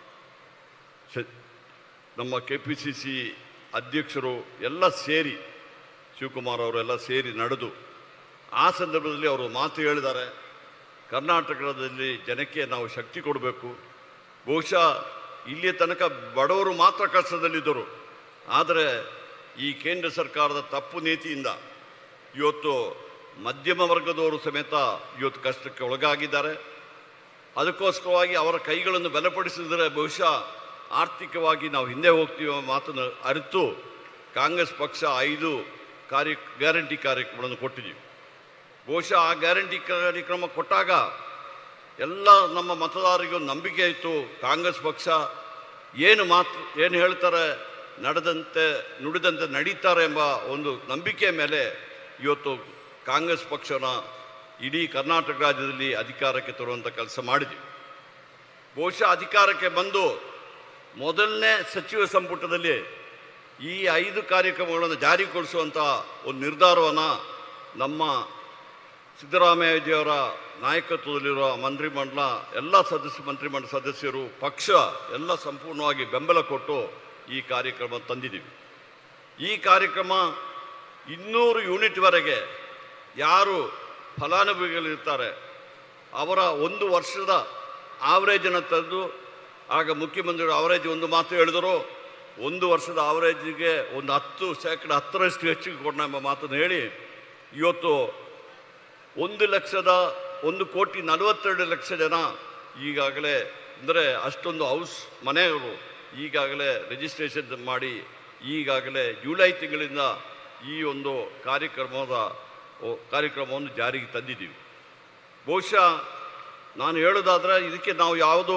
ನಮ್ಮ ಕೆ ಪಿ ಸಿ ಸಿ ಅಧ್ಯಕ್ಷರು ಎಲ್ಲ ಸೇರಿ, ಶಿವಕುಮಾರ್ ಅವರೆಲ್ಲ ಸೇರಿ ನಡೆದು ಆ ಸಂದರ್ಭದಲ್ಲಿ ಅವರು ಮಾತು ಹೇಳಿದ್ದಾರೆ, ಕರ್ನಾಟಕದಲ್ಲಿ ಜನಕ್ಕೆ ನಾವು ಶಕ್ತಿ ಕೊಡಬೇಕು. ಬಹುಶಃ ಇಲ್ಲಿಯ ತನಕ ಬಡವರು ಮಾತ್ರ ಕಷ್ಟದಲ್ಲಿದ್ದರು, ಆದರೆ ಈ ಕೇಂದ್ರ ಸರ್ಕಾರದ ತಪ್ಪು ನೀತಿಯಿಂದ ಇವತ್ತು ಮಧ್ಯಮ ವರ್ಗದವರು ಸಮೇತ ಇವತ್ತು ಕಷ್ಟಕ್ಕೆ ಒಳಗಾಗಿದ್ದಾರೆ. ಅದಕ್ಕೋಸ್ಕರವಾಗಿ ಅವರ ಕೈಗಳನ್ನು ಬಲಪಡಿಸಿದರೆ ಬಹುಶಃ ಆರ್ಥಿಕವಾಗಿ ನಾವು ಹಿಂದೆ ಹೋಗ್ತೀವಿ ಮಾತನ್ನು ಅರಿತು ಕಾಂಗ್ರೆಸ್ ಪಕ್ಷ ಐದು ಕಾರ್ಯ ಗ್ಯಾರಂಟಿ ಕಾರ್ಯಕ್ರಮಗಳನ್ನು ಕೊಟ್ಟಿದ್ದೀವಿ. ಬಹುಶಃ ಆ ಗ್ಯಾರಂಟಿ ಕಾರ್ಯಕ್ರಮ ಕೊಟ್ಟಾಗ ಎಲ್ಲ ನಮ್ಮ ಮತದಾರರಿಗೂ ನಂಬಿಕೆ ಇತ್ತು, ಕಾಂಗ್ರೆಸ್ ಪಕ್ಷ ಏನು ಮಾತು ಏನು ಹೇಳ್ತಾರೆ ನಡೆದಂತೆ ನುಡಿದಂತೆ ನಡೀತಾರೆ ಎಂಬ ಒಂದು ನಂಬಿಕೆ ಮೇಲೆ ಇವತ್ತು ಕಾಂಗ್ರೆಸ್ ಪಕ್ಷನ ಇಡೀ ಕರ್ನಾಟಕ ರಾಜ್ಯದಲ್ಲಿ ಅಧಿಕಾರಕ್ಕೆ ತರುವಂಥ ಕೆಲಸ ಮಾಡಿದ್ವಿ. ಬಹುಶಃ ಅಧಿಕಾರಕ್ಕೆ ಬಂದು ಮೊದಲನೇ ಸಚಿವ ಸಂಪುಟದಲ್ಲಿ ಈ ಐದು ಕಾರ್ಯಕ್ರಮಗಳನ್ನು ಜಾರಿಗೊಳಿಸುವಂಥ ಒಂದು ನಿರ್ಧಾರವನ್ನು ನಮ್ಮ ಸಿದ್ದರಾಮಯ್ಯಜಿಯವರ ನಾಯಕತ್ವದಲ್ಲಿರುವ ಮಂತ್ರಿಮಂಡಲ ಎಲ್ಲ ಸದಸ್ಯ ಮಂತ್ರಿಮಂಡಲ ಸದಸ್ಯರು ಪಕ್ಷ ಎಲ್ಲ ಸಂಪೂರ್ಣವಾಗಿ ಬೆಂಬಲ ಕೊಟ್ಟು ಈ ಕಾರ್ಯಕ್ರಮ ತಂದಿದ್ದೀವಿ. ಈ ಕಾರ್ಯಕ್ರಮ ಇನ್ನೂರು ಯೂನಿಟ್ವರೆಗೆ ಯಾರು ಫಲಾನುಭವಿಗಳಿರ್ತಾರೆ ಅವರ ಒಂದು ವರ್ಷದ ಆವರೇಜನ್ನು ತೆಗೆದು, ಆಗ ಮುಖ್ಯಮಂತ್ರಿಗಳು ಆವರೇಜ್ ಒಂದು ಮಾತು ಹೇಳಿದರು, ಒಂದು ವರ್ಷದ ಆವರೇಜಿಗೆ ಒಂದು ಹತ್ತು ಶೇಕಡ ಹತ್ತರಷ್ಟು ಹೆಚ್ಚಿಗೆ ಕೊಡೋಣ ಎಂಬ ಮಾತನ್ನು ಹೇಳಿ ಇವತ್ತು ಒಂದು ಲಕ್ಷದ ಒಂದು ಕೋಟಿ ನಲವತ್ತೆರಡು ಲಕ್ಷ ಜನ ಈಗಾಗಲೇ ಅಂದರೆ ಅಷ್ಟೊಂದು ಹೌಸ್ ಮನೆಯವರು ಈಗಾಗಲೇ ರಿಜಿಸ್ಟ್ರೇಷನ್ ಮಾಡಿ ಈಗಾಗಲೇ ಜುಲೈ ತಿಂಗಳಿಂದ ಈ ಒಂದು ಕಾರ್ಯಕ್ರಮದ ಕಾರ್ಯಕ್ರಮವನ್ನು ಜಾರಿಗೆ ತಂದಿದ್ದೀವಿ. ಬಹುಶಃ ನಾನು ಹೇಳೋದಾದರೆ ಇದಕ್ಕೆ ನಾವು ಯಾವುದು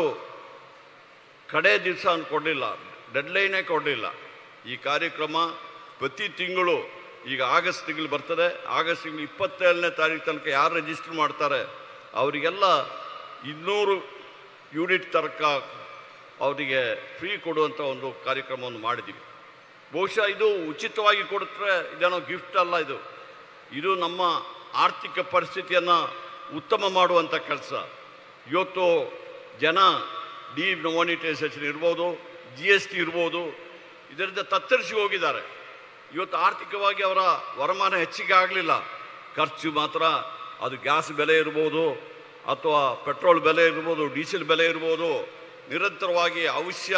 ಕಡೆ ದಿವಸ ಅಂದ್ಕೊಡಲಿಲ್ಲ, ಡೆಡ್ಲೈನೇ ಕೊಡಲಿಲ್ಲ. ಈ ಕಾರ್ಯಕ್ರಮ ಪ್ರತಿ ತಿಂಗಳು ಈಗ ಆಗಸ್ಟ್ ತಿಂಗಳು ಬರ್ತದೆ, ಆಗಸ್ಟ್ ತಿಂಗಳು ಇಪ್ಪತ್ತೇಳನೇ ತಾರೀಕು ತನಕ ಯಾರು ರಿಜಿಸ್ಟರ್ ಮಾಡ್ತಾರೆ ಅವರಿಗೆಲ್ಲ ಇನ್ನೂರು ಯೂನಿಟ್ ತನಕ ಅವರಿಗೆ ಫ್ರೀ ಕೊಡುವಂಥ ಒಂದು ಕಾರ್ಯಕ್ರಮವನ್ನು ಮಾಡಿದ್ದೀವಿ. ಬಹುಶಃ ಇದು ಉಚಿತವಾಗಿ ಕೊಡುತ್ತೆ, ಇದೇನೋ ಗಿಫ್ಟ್ ಅಲ್ಲ. ಇದು ಇದು ನಮ್ಮ ಆರ್ಥಿಕ ಪರಿಸ್ಥಿತಿಯನ್ನು ಉತ್ತಮ ಮಾಡುವಂಥ ಕೆಲಸ. ಇವತ್ತು ಜನ ಡಿ ಮೊನಿಟೈಸೇಷನ್ ಇರ್ಬೋದು, ಜಿ ಎಸ್ ಟಿ ಇರ್ಬೋದು, ಇದರಿಂದ ತತ್ತರಿಸಿ ಹೋಗಿದ್ದಾರೆ. ಇವತ್ತು ಆರ್ಥಿಕವಾಗಿ ಅವರ ವರಮಾನ ಹೆಚ್ಚಿಗೆ ಆಗಲಿಲ್ಲ, ಖರ್ಚು ಮಾತ್ರ ಅದು ಗ್ಯಾಸ್ ಬೆಲೆ ಇರ್ಬೋದು ಅಥವಾ ಪೆಟ್ರೋಲ್ ಬೆಲೆ ಇರ್ಬೋದು, ಡೀಸೆಲ್ ಬೆಲೆ ಇರ್ಬೋದು, ನಿರಂತರವಾಗಿ ಅವಶ್ಯ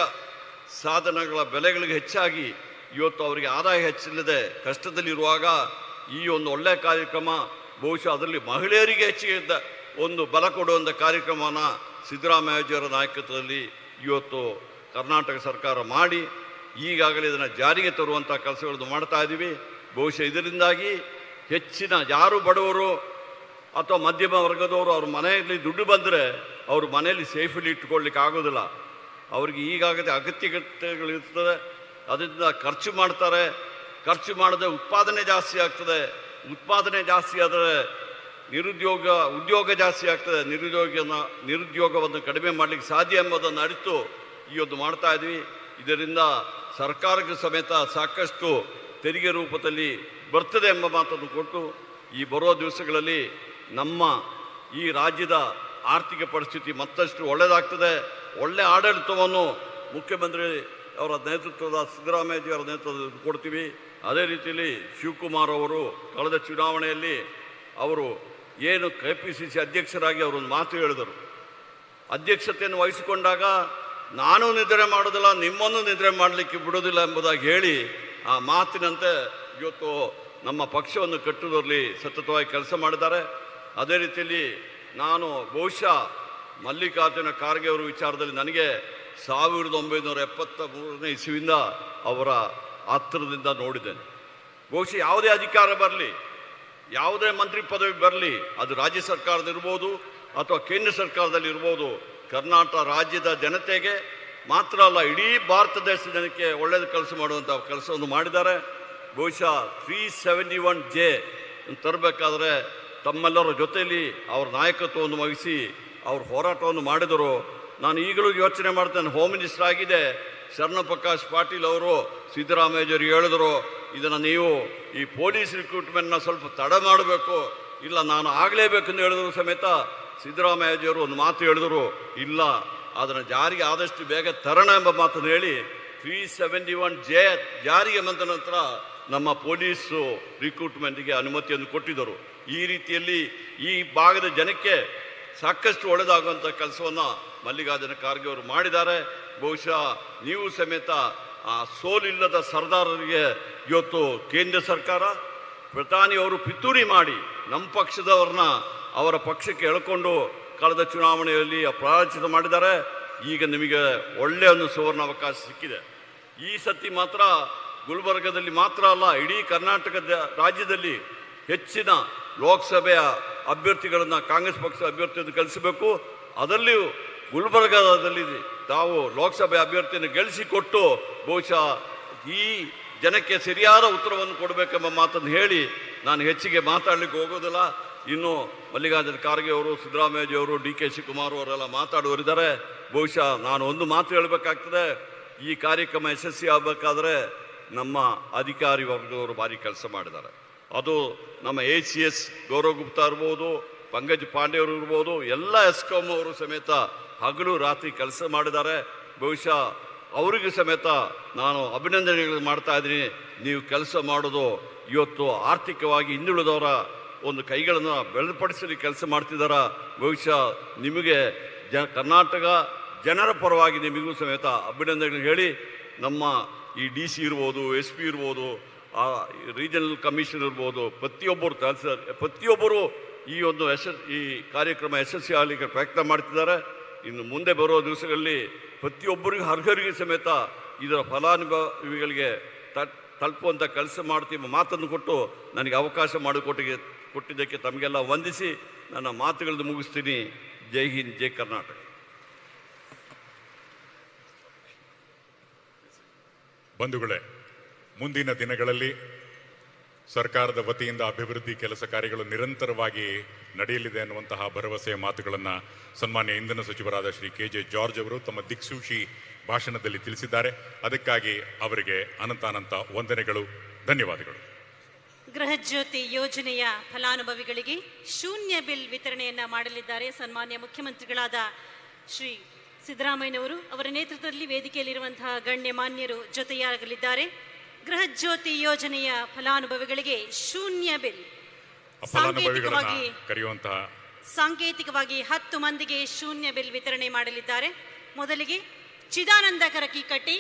ಸಾಧನಗಳ ಬೆಲೆಗಳಿಗೆ ಹೆಚ್ಚಾಗಿ ಇವತ್ತು ಅವರಿಗೆ ಆದಾಯ ಹೆಚ್ಚಿಲ್ಲದೆ ಕಷ್ಟದಲ್ಲಿರುವಾಗ ಈ ಒಂದು ಒಳ್ಳೆಯ ಕಾರ್ಯಕ್ರಮ, ಬಹುಶಃ ಅದರಲ್ಲಿ ಮಹಿಳೆಯರಿಗೆ ಹೆಚ್ಚಿಗೆ ಒಂದು ಬಲ ಕೊಡುವಂಥ ಕಾರ್ಯಕ್ರಮನ ಸಿದ್ದರಾಮಯ್ಯಜಿಯವರ ನಾಯಕತ್ವದಲ್ಲಿ ಇವತ್ತು ಕರ್ನಾಟಕ ಸರ್ಕಾರ ಮಾಡಿ ಈಗಾಗಲೇ ಇದನ್ನು ಜಾರಿಗೆ ತರುವಂಥ ಕೆಲಸಗಳನ್ನು ಮಾಡ್ತಾ ಇದ್ದೀವಿ. ಬಹುಶಃ ಇದರಿಂದಾಗಿ ಹೆಚ್ಚಿನ ಯಾರು ಬಡವರು ಅಥವಾ ಮಧ್ಯಮ ವರ್ಗದವರು ಅವ್ರ ಮನೆಯಲ್ಲಿ ದುಡ್ಡು ಬಂದರೆ ಅವರು ಮನೆಯಲ್ಲಿ ಸೇಫಲ್ಲಿ ಇಟ್ಕೊಳ್ಳಿಕ್ಕೆ ಆಗೋದಿಲ್ಲ. ಅವ್ರಿಗೆ ಈಗಾಗಲೇ ಅಗತ್ಯಗಳಿರ್ತದೆ, ಅದರಿಂದ ಖರ್ಚು ಮಾಡ್ತಾರೆ. ಖರ್ಚು ಮಾಡದೆ ಉತ್ಪಾದನೆ ಜಾಸ್ತಿ ಆಗ್ತದೆ, ಉತ್ಪಾದನೆ ಜಾಸ್ತಿ ಆದರೆ ನಿರುದ್ಯೋಗ ಉದ್ಯೋಗ ಜಾಸ್ತಿ ಆಗ್ತದೆ, ನಿರುದ್ಯೋಗನ ನಿರುದ್ಯೋಗವನ್ನು ಕಡಿಮೆ ಮಾಡಲಿಕ್ಕೆ ಸಾಧ್ಯ ಎಂಬುದನ್ನು ಅರಿತು ಇವತ್ತು ಮಾಡ್ತಾ ಇದ್ವಿ. ಇದರಿಂದ ಸರ್ಕಾರಕ್ಕೆ ಸಮೇತ ಸಾಕಷ್ಟು ತೆರಿಗೆ ರೂಪದಲ್ಲಿ ಬರ್ತದೆ ಎಂಬ ಮಾತನ್ನು ಕೊಟ್ಟು ಈ ಬರೋ ದಿವಸಗಳಲ್ಲಿ ನಮ್ಮ ಈ ರಾಜ್ಯದ ಆರ್ಥಿಕ ಪರಿಸ್ಥಿತಿ ಮತ್ತಷ್ಟು ಒಳ್ಳೆಯದಾಗ್ತದೆ. ಒಳ್ಳೆಯ ಆಡಳಿತವನ್ನು ಮುಖ್ಯಮಂತ್ರಿ ಅವರ ನೇತೃತ್ವದ ಸಿದ್ದರಾಮಯ್ಯಜಿಯವರ ನೇತೃತ್ವದಲ್ಲಿ ಕೊಡ್ತೀವಿ. ಅದೇ ರೀತಿಯಲ್ಲಿ ಶಿವಕುಮಾರ್ ಅವರು ಕಳೆದ ಚುನಾವಣೆಯಲ್ಲಿ ಅವರು ಏನು ಕೆ ಪಿ ಸಿ ಸಿ ಅಧ್ಯಕ್ಷರಾಗಿ ಅವರೊಂದು ಮಾತು ಹೇಳಿದರು. ಅಧ್ಯಕ್ಷತೆಯನ್ನು ವಹಿಸಿಕೊಂಡಾಗ ನಾನು ನಿದ್ರೆ ಮಾಡೋದಿಲ್ಲ, ನಿಮ್ಮನ್ನು ನಿದ್ರೆ ಮಾಡಲಿಕ್ಕೆ ಬಿಡೋದಿಲ್ಲ ಎಂಬುದಾಗಿ ಹೇಳಿ ಆ ಮಾತಿನಂತೆ ಇವತ್ತು ನಮ್ಮ ಪಕ್ಷವನ್ನು ಕಟ್ಟುವುದರಲ್ಲಿ ಸತತವಾಗಿ ಕೆಲಸ ಮಾಡಿದ್ದಾರೆ. ಅದೇ ರೀತಿಯಲ್ಲಿ ನಾನು ಬಹುಶಃ ಮಲ್ಲಿಕಾರ್ಜುನ ಖರ್ಗೆ ಅವರ ವಿಚಾರದಲ್ಲಿ ನನಗೆ ಸಾವಿರದ ಒಂಬೈನೂರ ಎಪ್ಪತ್ತ ಮೂರನೇ ಇಸ್ವಿಯಿಂದ ಅವರ ಹತ್ತಿರದಿಂದ ನೋಡಿದ್ದೇನೆ. ಬಹುಶಃ ಯಾವುದೇ ಅಧಿಕಾರ ಬರಲಿ, ಯಾವುದೇ ಮಂತ್ರಿ ಪದವಿ ಬರಲಿ, ಅದು ರಾಜ್ಯ ಸರ್ಕಾರದಿರ್ಬೋದು ಅಥವಾ ಕೇಂದ್ರ ಸರ್ಕಾರದಲ್ಲಿ ಇರ್ಬೋದು, ಕರ್ನಾಟಕ ರಾಜ್ಯದ ಜನತೆಗೆ ಮಾತ್ರ ಅಲ್ಲ ಇಡೀ ಭಾರತ ದೇಶದ ಜನಕ್ಕೆ ಒಳ್ಳೆಯದು ಕೆಲಸ ಮಾಡುವಂಥ ಕೆಲಸವನ್ನು ಮಾಡಿದ್ದಾರೆ. ಬಹುಶಃ ತ್ರೀ ಸೆವೆಂಟಿ ಒನ್ ಜೆ ತರಬೇಕಾದ್ರೆ ತಮ್ಮೆಲ್ಲರ ಜೊತೆಯಲ್ಲಿ ಅವರ ನಾಯಕತ್ವವನ್ನು ವಹಿಸಿ ಅವರು ಹೋರಾಟವನ್ನು ಮಾಡಿದರು. ನಾನು ಈಗಲೂ ಯೋಚನೆ ಮಾಡ್ತೇನೆ, ಹೋಮ್ ಮಿನಿಸ್ಟರ್ ಆಗಿದೆ ಶರಣಪ್ರಕಾಶ್ ಪಾಟೀಲ್ ಅವರು ಸಿದ್ದರಾಮಯ್ಯಜರು ಹೇಳಿದರು, ಇದನ್ನು ನೀವು ಈ ಪೊಲೀಸ್ ರಿಕ್ರೂಟ್ಮೆಂಟ್ನ ಸ್ವಲ್ಪ ತಡ ಮಾಡಬೇಕು, ಇಲ್ಲ ನಾನು ಆಗಲೇಬೇಕೆಂದು ಹೇಳಿದ್ರು ಸಮೇತ ಸಿದ್ದರಾಮಯ್ಯಜಿಯವರು ಒಂದು ಮಾತು ಹೇಳಿದರು, ಇಲ್ಲ ಅದನ್ನು ಜಾರಿಗೆ ಆದಷ್ಟು ಬೇಗ ತರೋಣ ಎಂಬ ಮಾತನ್ನು ಹೇಳಿ ತ್ರೀ ಸೆವೆಂಟಿ ಒನ್ ಜೆ ಜಾರಿಗೆ ಬಂದ ನಂತರ ನಮ್ಮ ಪೊಲೀಸು ರಿಕ್ರೂಟ್ಮೆಂಟ್ಗೆ ಅನುಮತಿಯನ್ನು ಕೊಟ್ಟಿದ್ದರು. ಈ ರೀತಿಯಲ್ಲಿ ಈ ಭಾಗದ ಜನಕ್ಕೆ ಸಾಕಷ್ಟು ಒಳ್ಳೆಯದಾಗುವಂಥ ಕೆಲಸವನ್ನು ಮಲ್ಲಿಕಾರ್ಜುನ ಖರ್ಗೆ ಅವರು ಮಾಡಿದ್ದಾರೆ. ಬಹುಶಃ ನೀವು ಸಮೇತ ಆ ಸೋಲಿಲ್ಲದ ಸರ್ದಾರರಿಗೆ ಇವತ್ತು ಕೇಂದ್ರ ಸರ್ಕಾರ ಪ್ರಧಾನಿಯವರು ಪಿತೂರಿ ಮಾಡಿ ನಮ್ಮ ಪಕ್ಷದವ್ರನ್ನ ಅವರ ಪಕ್ಷಕ್ಕೆ ಎಳ್ಕೊಂಡು ಕಳೆದ ಚುನಾವಣೆಯಲ್ಲಿ ಪರಾಜಿತ ಮಾಡಿದ್ದಾರೆ. ಈಗ ನಿಮಗೆ ಒಳ್ಳೆಯ ಒಂದು ಸುವರ್ಣ ಅವಕಾಶ ಸಿಕ್ಕಿದೆ. ಈ ಸತಿ ಮಾತ್ರ ಗುಲ್ಬರ್ಗದಲ್ಲಿ ಮಾತ್ರ ಅಲ್ಲ, ಇಡೀ ಕರ್ನಾಟಕದ ರಾಜ್ಯದಲ್ಲಿ ಹೆಚ್ಚಿನ ಲೋಕಸಭೆಯ ಅಭ್ಯರ್ಥಿಗಳನ್ನು ಕಾಂಗ್ರೆಸ್ ಪಕ್ಷದ ಅಭ್ಯರ್ಥಿಯನ್ನು ಗೆಲ್ಲಿಸಬೇಕು. ಅದರಲ್ಲಿಯೂ ಗುಲ್ಬರ್ಗದಲ್ಲಿ ತಾವು ಲೋಕಸಭೆ ಅಭ್ಯರ್ಥಿಯನ್ನು ಗೆಲ್ಲಿಸಿಕೊಟ್ಟು ಬಹುಶಃ ಈ ಜನಕ್ಕೆ ಸರಿಯಾದ ಉತ್ತರವನ್ನು ಕೊಡಬೇಕೆಂಬ ಮಾತನ್ನು ಹೇಳಿ ನಾನು ಹೆಚ್ಚಿಗೆ ಮಾತಾಡಲಿಕ್ಕೆ ಹೋಗೋದಿಲ್ಲ. ಇನ್ನು ಮಲ್ಲಿಕಾರ್ಜುನ ಖರ್ಗೆ ಅವರು, ಸಿದ್ದರಾಮಯ್ಯಜಿಯವರು, ಡಿ ಕೆ ಶಿವಕುಮಾರ್ ಅವರೆಲ್ಲ ಮಾತಾಡುವರಿದ್ದಾರೆ. ಬಹುಶಃ ನಾನು ಒಂದು ಮಾತು ಹೇಳಬೇಕಾಗ್ತದೆ, ಈ ಕಾರ್ಯಕ್ರಮ ಯಶಸ್ವಿ ಆಗಬೇಕಾದ್ರೆ ನಮ್ಮ ಅಧಿಕಾರಿ ವರ್ಗದವರು ಭಾರಿ ಕೆಲಸ ಮಾಡಿದ್ದಾರೆ. ಅದು ನಮ್ಮ A C S Gaurav Gupta ಇರ್ಬೋದು, ಪಂಕಜ್ ಪಾಂಡೆ ಅವರು ಇರ್ಬೋದು, ಎಲ್ಲ ಎಸ್ಕಾಂ ಅವರು ಸಮೇತ ಹಗಲು ರಾತ್ರಿ ಕೆಲಸ ಮಾಡಿದ್ದಾರೆ. ಬಹುಶಃ ಅವರಿಗೂ ಸಮೇತ ನಾನು ಅಭಿನಂದನೆಗಳು ಮಾಡ್ತಾ ಇದ್ದೀನಿ. ನೀವು ಕೆಲಸ ಮಾಡೋದು ಇವತ್ತು ಆರ್ಥಿಕವಾಗಿ ಹಿಂದುಳಿದವರ ಒಂದು ಕೈಗಳನ್ನು ಬಲಪಡಿಸಲಿ ಕೆಲಸ ಮಾಡ್ತಿದ್ದಾರ. ಬಹುಶಃ ನಿಮಗೆ ಜ ಕರ್ನಾಟಕ ಜನರ ಪರವಾಗಿ ನಿಮಗೂ ಸಮೇತ ಅಭಿನಂದನೆಗಳು ಹೇಳಿ, ನಮ್ಮ ಈ ಡಿ ಸಿ ಇರ್ಬೋದು, ಎಸ್ ಪಿ ಇರ್ಬೋದು, ರೀಜನಲ್ ಕಮಿಷನ್ ಇರ್ಬೋದು, ಪ್ರತಿಯೊಬ್ಬರು ಕೆಲಸ ಪ್ರತಿಯೊಬ್ಬರು ಈ ಒಂದು ಯಶ ಈ ಕಾರ್ಯಕ್ರಮ ಯಶಸ್ವಿ ಆಗಲಿಕ್ಕೆ ಪ್ರಯತ್ನ ಮಾಡ್ತಿದ್ದಾರೆ. ಇನ್ನು ಮುಂದೆ ಬರುವ ದಿವಸಗಳಲ್ಲಿ ಪ್ರತಿಯೊಬ್ಬರಿಗೂ ಅರ್ಹರಿಗೆ ಸಮೇತ ಇದರ ಫಲಾನುಭವಿಗಳಿಗೆ ತಲುಪುವಂಥ ಕೆಲಸ ಮಾಡ್ತೀವಿ ಮಾತನ್ನು ಕೊಟ್ಟು ನನಗೆ ಅವಕಾಶ ಮಾಡಿಕೊಟ್ಟಿಗೆ ಕೊಟ್ಟಿದ್ದಕ್ಕೆ ತಮಗೆಲ್ಲ ವಂದಿಸಿ ನನ್ನ ಮಾತುಗಳನ್ನು ಮುಗಿಸ್ತೀನಿ. ಜೈ ಹಿಂದ್, ಜೈ ಕರ್ನಾಟಕ. ಬಂಧುಗಳೇ, ಮುಂದಿನ ದಿನಗಳಲ್ಲಿ ಸರ್ಕಾರದ ವತಿಯಿಂದ ಅಭಿವೃದ್ಧಿ ಕೆಲಸ ಕಾರ್ಯಗಳು ನಿರಂತರವಾಗಿ ನಡೆಯಲಿದೆ ಅನ್ನುವಂತಹ ಭರವಸೆಯ ಮಾತುಗಳನ್ನು ಸನ್ಮಾನ್ಯ ಇಂಧನ ಸಚಿವರಾದ ಶ್ರೀ ಕೆ ಜೆ ಜಾರ್ಜ್ ಅವರು ತಮ್ಮ ದಿಕ್ಸೂಚಿ ಭಾಷಣದಲ್ಲಿ ತಿಳಿಸಿದ್ದಾರೆ. ಅದಕ್ಕಾಗಿ ಅವರಿಗೆ ಅನಂತಾನಂತ ವಂದನೆಗಳು, ಧನ್ಯವಾದಗಳು. ಗೃಹ ಜ್ಯೋತಿ ಯೋಜನೆಯ ಫಲಾನುಭವಿಗಳಿಗೆ ಶೂನ್ಯ ಬಿಲ್ ವಿತರಣೆಯನ್ನ ಮಾಡಲಿದ್ದಾರೆ ಸನ್ಮಾನ್ಯ ಮುಖ್ಯಮಂತ್ರಿಗಳಾದ ಶ್ರೀ ಸಿದ್ದರಾಮಯ್ಯನವರು. ಅವರ ನೇತೃತ್ವದಲ್ಲಿ ವೇದಿಕೆಯಲ್ಲಿರುವಂತಹ ಗಣ್ಯ ಮಾನ್ಯರು ಜೊತೆಯಾಗಲಿದ್ದಾರೆ. ಗೃಹ ಜ್ಯೋತಿ ಯೋಜನೆಯ ಫಲಾನುಭವಿಗಳಿಗೆ ಶೂನ್ಯ ಬಿಲ್ ಸಾಂಕೇತಿಕವಾಗಿ ಕರೆಯುವಂತಹ ಸಾಂಕೇತಿಕವಾಗಿ ಹತ್ತು ಮಂದಿಗೆ ಶೂನ್ಯ ಬಿಲ್ ವಿತರಣೆ ಮಾಡಲಿದ್ದಾರೆ. ಮೊದಲಿಗೆ ಚಿದಾನಂದ ಕರಕಿಕಟ್ಟಿ.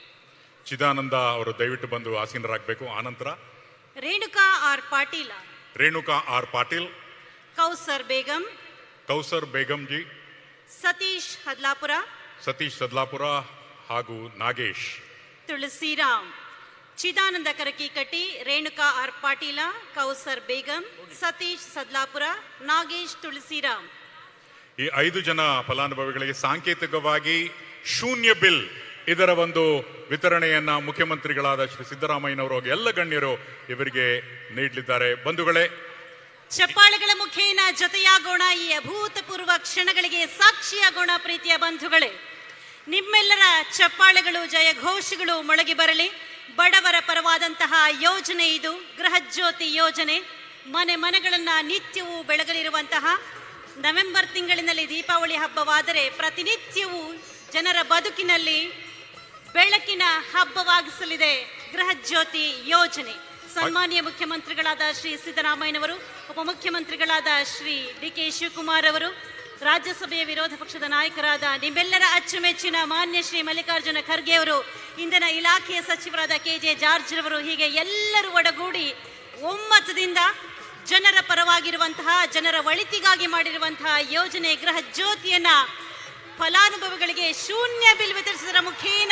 ಚಿದಾನಂದ ಅವರು ದಯವಿಟ್ಟು ಬಂದು ಆಸೀನರಾಗಬೇಕು. ಆನಂತರ ರೇಣುಕಾ ಆರ್ ಪಾಟೀಲ್. ರೇಣುಕಾ ಆರ್ ಪಾಟೀಲ್. ಕೌಸರ್ ಬೇಗಂ. ಕೌಸರ್ ಬೇಗಂ ಜಿ. ಸತೀಶ್ ಹದ್ಲಾಪುರ. ಸತೀಶ್ ಸದ್ಲಾಪುರ ಹಾಗೂ ನಾಗೇಶ್. ತುಳಸಿರಾಮ್. ಚಿದಾನಂದ ಕರಕಿಕಟ್ಟಿ, ರೇಣುಕಾ ಆರ್ ಪಾಟೀಲ, ಕೌಸರ್ ಬೇಗಂ, ಸತೀಶ್ ಸದ್ಲಾಪುರ, ನಾಗೇಶ್ ತುಳಸಿರಾಮ್. ಈ ಐದು ಜನ ಫಲಾನುಭವಿಗಳಿಗೆ ಸಾಂಕೇತಿಕವಾಗಿ ಶೂನ್ಯ ಬಿಲ್ ಇದರ ಒಂದು ವಿತರಣೆಯನ್ನ ಮುಖ್ಯಮಂತ್ರಿಗಳಾದ ಶ್ರೀ ಸಿದ್ದರಾಮಯ್ಯನವರು ಎಲ್ಲ ಗಣ್ಯರು ಇವರಿಗೆ ನೀಡಲಿದ್ದಾರೆ. ಬಂಧುಗಳೇ, ಚಪ್ಪಾಳೆಗಳ ಮುಖೇನ ಜೊತೆಯಾಗೋಣ, ಈ ಅಭೂತಪೂರ್ವ ಕ್ಷಣಗಳಿಗೆ ಸಾಕ್ಷಿಯಾಗೋಣ. ಪ್ರೀತಿಯ ಬಂಧುಗಳೇ, ನಿಮ್ಮೆಲ್ಲರ ಚಪ್ಪಾಳೆಗಳು, ಜಯಘೋಷಗಳು ಮೊಳಗಿ ಬರಲಿ. ಬಡವರ ಪರವಾದಂತಹ ಯೋಜನೆ ಇದು, ಗೃಹ ಜ್ಯೋತಿ ಯೋಜನೆ. ಮನೆ ಮನೆಗಳನ್ನ ನಿತ್ಯವೂ ಬೆಳಗಲಿರುವಂತಹ, ನವೆಂಬರ್ ತಿಂಗಳಿನಲ್ಲಿ ದೀಪಾವಳಿ ಹಬ್ಬವಾದರೆ ಪ್ರತಿನಿತ್ಯವೂ ಜನರ ಬದುಕಿನಲ್ಲಿ ಬೆಳಕಿನ ಹಬ್ಬವಾಗಿಸಲಿದೆ ಗೃಹ ಜ್ಯೋತಿ ಯೋಜನೆ. ಸನ್ಮಾನ್ಯ ಮುಖ್ಯಮಂತ್ರಿಗಳಾದ ಶ್ರೀ ಸಿದ್ದರಾಮಯ್ಯನವರು, ಉಪಮುಖ್ಯಮಂತ್ರಿಗಳಾದ ಶ್ರೀ ಡಿ ಕೆ ಶಿವಕುಮಾರ್ ಅವರು, ರಾಜ್ಯಸಭೆಯ ವಿರೋಧ ಪಕ್ಷದ ನಾಯಕರಾದ ನಿಮ್ಮೆಲ್ಲರ ಅಚ್ಚುಮೆಚ್ಚಿನ ಮಾನ್ಯ ಶ್ರೀ ಮಲ್ಲಿಕಾರ್ಜುನ ಖರ್ಗೆ ಅವರು, ಇಂಧನ ಇಲಾಖೆಯ ಸಚಿವರಾದ ಕೆ ಜೆ ಜಾರ್ಜ್ ರವರು, ಹೀಗೆ ಎಲ್ಲರೂ ಒಡಗೂಡಿ ಒಮ್ಮತದಿಂದ ಜನರ ಪರವಾಗಿರುವಂತಹ, ಜನರ ಒಳಿತಿಗಾಗಿ ಮಾಡಿರುವಂತಹ ಯೋಜನೆ ಗೃಹ ಜ್ಯೋತಿಯನ್ನ ಫಲಾನುಭವಿಗಳಿಗೆ ಶೂನ್ಯ ಬಿಲ್ ವಿತರಿಸುವುದರ ಮುಖೇನ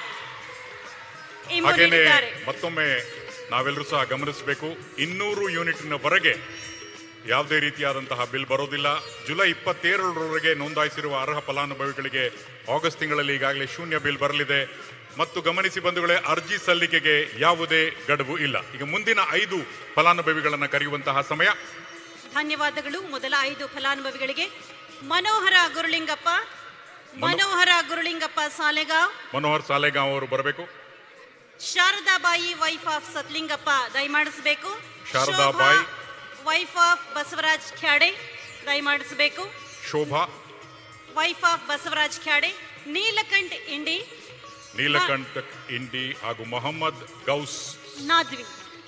ಮತ್ತೊಮ್ಮೆ ನಾವೆಲ್ಲರೂ ಸಹ ಗಮನಿಸಬೇಕು, ಇನ್ನೂರು ಯೂನಿಟ್ನವರೆಗೆ ಯಾವುದೇ ರೀತಿಯಾದಂತಹ ಬಿಲ್ ಬರೋದಿಲ್ಲ. ಜುಲೈ ಇಪ್ಪತ್ತೇಳರವರೆಗೆ ನೋಂದಾಯಿಸಿರುವ ಅರ್ಹ ಫಲಾನುಭವಿಗಳಿಗೆ ಆಗಸ್ಟ್ ತಿಂಗಳಲ್ಲಿ ಈಗಾಗಲೇ ಶೂನ್ಯ ಬಿಲ್ ಬರಲಿದೆ. ಮತ್ತು ಗಮನಿಸಿ ಬಂಧುಗಳೇ, ಅರ್ಜಿ ಸಲ್ಲಿಕೆಗೆ ಯಾವುದೇ ಗಡುವು ಇಲ್ಲ. ಈಗ ಮುಂದಿನ ಐದು ಫಲಾನುಭವಿಗಳನ್ನು ಕರೆಯುವಂತಹ ಸಮಯ. ಧನ್ಯವಾದಗಳು. ಮೊದಲ ಐದು ಫಲಾನುಭವಿಗಳಿಗೆ ಮನೋಹರ ಗುರುಲಿಂಗಪ್ಪ. ಮನೋಹರ ಗುರುಲಿಂಗಪ್ಪ ಸಾಲೆಗಾಂವ್. ಮನೋಹರ್ ಸಾಲೆಗಾಂವ್ ಅವರು ಬರಬೇಕು. ಶಾರದಾಬಾಯಿ ವೈಫ್ ಆಫ್ ಸತ್ಲಿಂಗಪ್ಪ ದಯಮಾಡಿಸಬೇಕು. ಶಾರದಾಬಾಯಿ ವೈಫ್ ಆಫ್ ಬಸವರಾಜ್ ಖ್ಯಾಡೆ ದಯಮಾಡಿಸಬೇಕು. Shobha wife of Basavaraj Khyade. ನೀಲಕಂಠ್ ಇಂಡಿ. ನೀಲಕಂಠ್ ಇಂಡಿ ಹಾಗೂ Mohammed Gous Nadvi.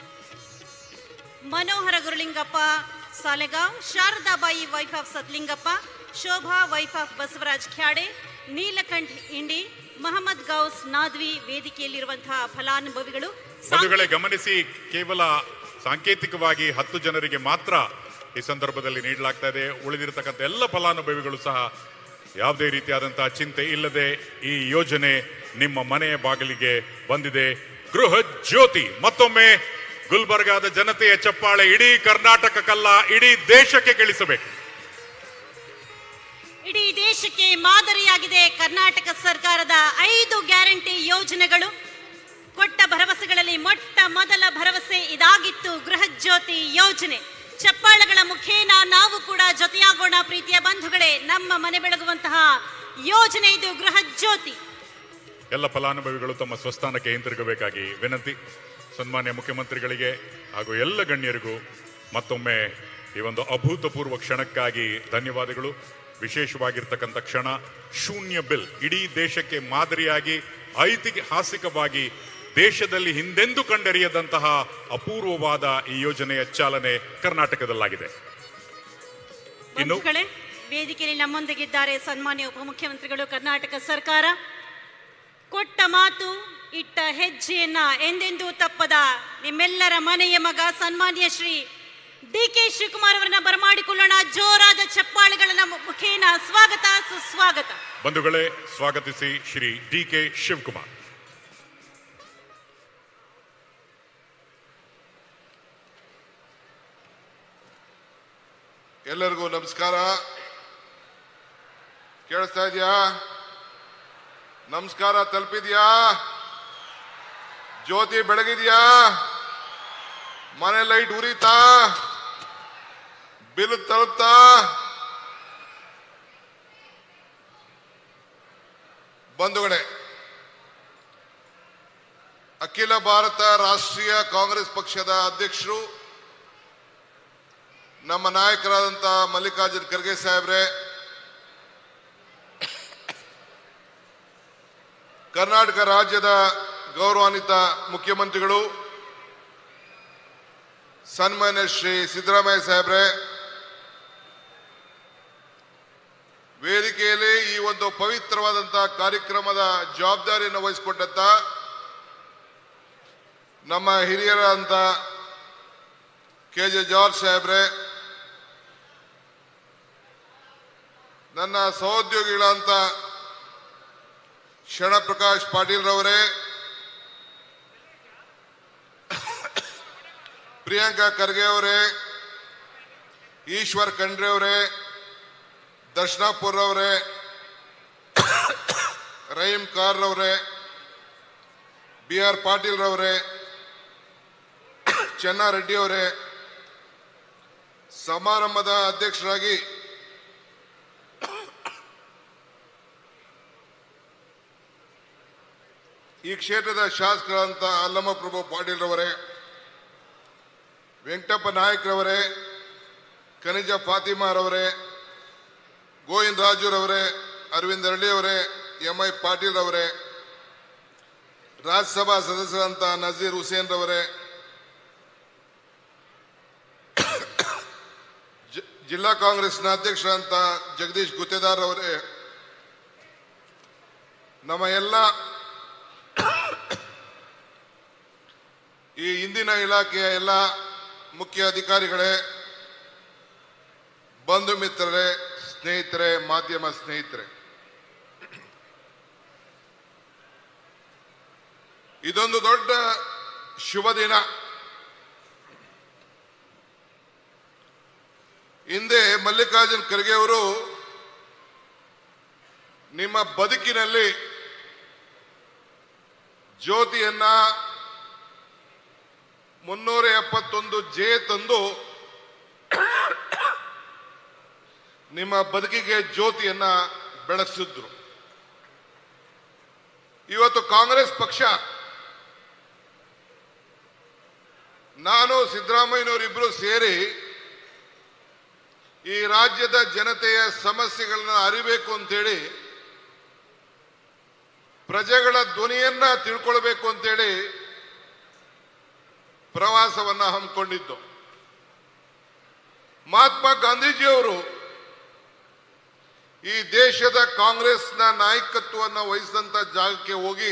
Manohar Gurulingappa Salegaon, Sharadabai wife of Satlingappa, Shobha wife of Basavaraj Khyade, Neelkanth Indi, Mohammed Gous Nadvi ವೇದಿಕೆಯಲ್ಲಿರುವಂತಹ ಫಲಾನುಭವಿಗಳು. ಬಂಧುಗಳೇ ಗಮನಿಸಿ, ಕೇವಲ ಸಾಂಕೇತಿಕವಾಗಿ ಹತ್ತು ಜನರಿಗೆ ಮಾತ್ರ ಈ ಸಂದರ್ಭದಲ್ಲಿ ನೀಡಲಾಗ್ತಾ ಇದೆ. ಉಳಿದಿರತಕ್ಕಂಥ ಎಲ್ಲ ಫಲಾನುಭವಿಗಳು ಸಹ ಯಾವುದೇ ರೀತಿಯಾದಂತಹ ಚಿಂತೆ ಇಲ್ಲದೆ ಈ ಯೋಜನೆ ನಿಮ್ಮ ಮನೆಯ ಬಾಗಿಲಿಗೆ ಬಂದಿದೆ. ಗೃಹ ಜ್ಯೋತಿ ಮತ್ತೊಮ್ಮೆ ಗುಲ್ಬರ್ಗಾದ ಜನತೆಯ ಚಪ್ಪಾಳೆ ಇಡೀ ಕರ್ನಾಟಕಕ್ಕಲ್ಲ, ಇಡೀ ದೇಶಕ್ಕೆ ಕೇಳಿಸಬೇಕು. ಇಡೀ ದೇಶಕ್ಕೆ ಮಾದರಿಯಾಗಿದೆ ಕರ್ನಾಟಕ ಸರ್ಕಾರದ ಐದು ಗ್ಯಾರಂಟಿ ಯೋಜನೆಗಳು. ಕೊಟ್ಟ ಭರವಸೆಗಳಲ್ಲಿ ಮೊಟ್ಟ ಮೊದಲ ಭರವಸೆ ಇದಾಗಿತ್ತು, ಗೃಹ ಜ್ಯೋತಿ ಯೋಜನೆ. ಚಪ್ಪಾಳೆಗಳ ಮುಖೇನ ನಾವು ಕೂಡ ಜೊತೆಯಾಗೋಣ ಪ್ರೀತಿಯ ಬಂಧುಗಳೇ. ನಮ್ಮ ಮನೆ ಬೆಳಗುವಂತಹ ಯೋಜನೆ ಇದು, ಗೃಹ ಜ್ಯೋತಿ. ಎಲ್ಲ ಫಲಾನುಭವಿಗಳು ತಮ್ಮ ಸ್ವಸ್ಥಾನಕ್ಕೆ ಹಿಂತಿರುಗಬೇಕಾಗಿ ವಿನಂತಿ. ಸನ್ಮಾನ್ಯ ಮುಖ್ಯಮಂತ್ರಿಗಳಿಗೆ ಹಾಗೂ ಎಲ್ಲ ಗಣ್ಯರಿಗೂ ಮತ್ತೊಮ್ಮೆ ಈ ಒಂದು ಅಭೂತಪೂರ್ವ ಕ್ಷಣಕ್ಕಾಗಿ ಧನ್ಯವಾದಗಳು. ವಿಶೇಷವಾಗಿರ್ತಕ್ಕಂಥ ಕ್ಷಣ, ಶೂನ್ಯ ಬಿಲ್ ಇಡೀ ದೇಶಕ್ಕೆ ಮಾದರಿಯಾಗಿ ಐತಿಹಾಸಿಕವಾಗಿ ದೇಶದಲ್ಲಿ ಹಿಂದೆಂದೂ ಕಂಡರಿಯದಂತಹ ಅಪೂರ್ವವಾದ ಈ ಯೋಜನೆಯ ಚಾಲನೆ ಕರ್ನಾಟಕದಲ್ಲಾಗಿದೆ. ಇನ್ನು ವೇದಿಕೆಯಲ್ಲಿ ನಮ್ಮೊಂದಿಗಿದ್ದಾರೆ ಸನ್ಮಾನ್ಯ ಉಪಮುಖ್ಯಮಂತ್ರಿಗಳು. ಕರ್ನಾಟಕ ಸರ್ಕಾರ ಕೊಟ್ಟ ಮಾತು, ಇಟ್ಟ ಹೆಜ್ಜೆಯನ್ನ ಎಂದೆಂದೂ ತಪ್ಪದ ನಿಮ್ಮೆಲ್ಲರ ಮನೆಯ ಮಗ ಸನ್ಮಾನ್ಯ ಶ್ರೀ ಡಿ ಕೆ ಶಿವಕುಮಾರ್ ಅವರನ್ನ ಬರಮಾಡಿಕೊಳ್ಳೋಣ. ಜೋರಾದ ಚಪ್ಪಾಳೆಗಳ ಮುಖೇನ ಸ್ವಾಗತ ಸುಸ್ವಾಗತ. ಬಂಧುಗಳೇ, ಸ್ವಾಗತಿಸಿ ಶ್ರೀ ಡಿ ಕೆ ಶಿವಕುಮಾರ್. ಎಲ್ಲರಿಗೂ ನಮಸ್ಕಾರ. ಕೇಳಿಸ್ತಾ ಇದೆಯಾ? ನಮಸ್ಕಾರ ತಲುಪಿದ್ಯಾ? ಜ್ಯೋತಿ ಬೆಳಗಿದ್ಯಾ? ಮನೆ ಲೈಟ್ ಉರಿತಾ? ಬಿಲ್ ತಲುಪ್ತಾ? ಬಂಧುಗಳೇ, ಅಖಿಲ ಭಾರತ ರಾಷ್ಟ್ರೀಯ ಕಾಂಗ್ರೆಸ್ ಪಕ್ಷದ ಅಧ್ಯಕ್ಷರು ನಮ್ಮ ನಾಯಕರಾದಂಥ ಮಲ್ಲಿಕಾರ್ಜುನ್ ಖರ್ಗೆ ಸಾಹೇಬ್ರೆ, ಕರ್ನಾಟಕ ರಾಜ್ಯದ ಗೌರವಾನ್ವಿತ ಮುಖ್ಯಮಂತ್ರಿಗಳು ಸನ್ಮಾನ್ಯ ಶ್ರೀ ಸಿದ್ದರಾಮಯ್ಯ ಸಾಹೇಬ್ರೆ, ವೇದಿಕೆಯಲ್ಲಿ ಈ ಒಂದು ಪವಿತ್ರವಾದಂತಹ ಕಾರ್ಯಕ್ರಮದ ಜವಾಬ್ದಾರಿಯನ್ನು ವಹಿಸಿಕೊಂಡಂತ ನಮ್ಮ ಹಿರಿಯರಾದಂಥ ಕೆ ಜೆ ಜಾರ್ಜ್ ಸಾಹೇಬ್ರೆ, ನನ್ನ ಸಹೋದ್ಯೋಗಿಗಳಂತ ಶರಣಪ್ರಕಾಶ್ ಪಾಟೀಲ್ ರವರೇ, ಪ್ರಿಯಾಂಕಾ ಖರ್ಗೆ ಅವರೇ, ಈಶ್ವರ್ ಖಂಡ್ರೆ ಅವರೇ, ದರ್ಶನಾಪುರ್ ಅವರೇ, ರಹೀಂ ಕಾರ್ ರವರೇ, ಬಿ ಆರ್ ಪಾಟೀಲ್ ರವರೇ, ಚೆನ್ನಾರೆಡ್ಡಿ ಅವರೇ, ಸಮಾರಂಭದ ಅಧ್ಯಕ್ಷರಾಗಿ ಈ ಕ್ಷೇತ್ರದ ಶಾಸಕರಾದಂಥ ಅಲ್ಲಮ ಪ್ರಭು ಪಾಟೀಲ್ ರವರೇ, ವೆಂಕಟಪ್ಪ ನಾಯಕ್ ರವರೇ, ಖನಿಜ ಫಾತಿಮಾರವರೇ, ಗೋವಿಂದ ರಾಜುರವರೇ, ಅರವಿಂದ್ ಅರಳಿ ಅವರೇ, ಎಂ ಐ ಪಾಟೀಲ್ ಅವರೇ, ರಾಜ್ಯಸಭಾ ಸದಸ್ಯರಂತ ನಜೀರ್ ಹುಸೇನ್ ರವರೇ, ಜಿಲ್ಲಾ ಕಾಂಗ್ರೆಸ್ನ ಅಧ್ಯಕ್ಷರಂತ ಜಗದೀಶ್ ಗುತ್ತೇದಾರ್ ಅವರೇ, ನಮ್ಮ ಎಲ್ಲ ಈ ಇಂದಿನ ಇಲಾಖೆಯ ಎಲ್ಲ ಮುಖ್ಯ ಅಧಿಕಾರಿಗಳೇ, ಬಂಧು ಮಿತ್ರರೇ, ಸ್ನೇಹಿತರೆ, ಮಾಧ್ಯಮ ಸ್ನೇಹಿತರೆ, ಇದೊಂದು ದೊಡ್ಡ ಶುಭ ದಿನ. ಹಿಂದೆ ಮಲ್ಲಿಕಾರ್ಜುನ್ ಖರ್ಗೆ ಅವರು ನಿಮ್ಮ ಬದುಕಿನಲ್ಲಿ ಜ್ಯೋತಿಯನ್ನ ಮುನ್ನೂರ ಎಪ್ಪತ್ತೊಂದು ಜೆ ತಂದು ನಿಮ್ಮ ಬದುಕಿಗೆ ಜ್ಯೋತಿಯನ್ನ ಬೆಳಗಿಸಿದ್ರು. ಇವತ್ತು ಕಾಂಗ್ರೆಸ್ ಪಕ್ಷ, ನಾನು ಸಿದ್ದರಾಮಯ್ಯನವರಿಬ್ಬರು ಸೇರಿ ಈ ರಾಜ್ಯದ ಜನತೆಯ ಸಮಸ್ಯೆಗಳನ್ನ ಅರಿಬೇಕು ಅಂತೇಳಿ, ಪ್ರಜೆಗಳ ಧ್ವನಿಯನ್ನ ತಿಳ್ಕೊಳ್ಬೇಕು ಅಂತೇಳಿ ಪ್ರವಾಸವನ್ನ ಹಮ್ಮಿಕೊಂಡಿದ್ದು. ಮಹಾತ್ಮ ಗಾಂಧೀಜಿಯವರು ಈ ದೇಶದ ಕಾಂಗ್ರೆಸ್ನ ನಾಯಕತ್ವವನ್ನು ವಹಿಸಿದಂತ ಜಾಗಕ್ಕೆ ಹೋಗಿ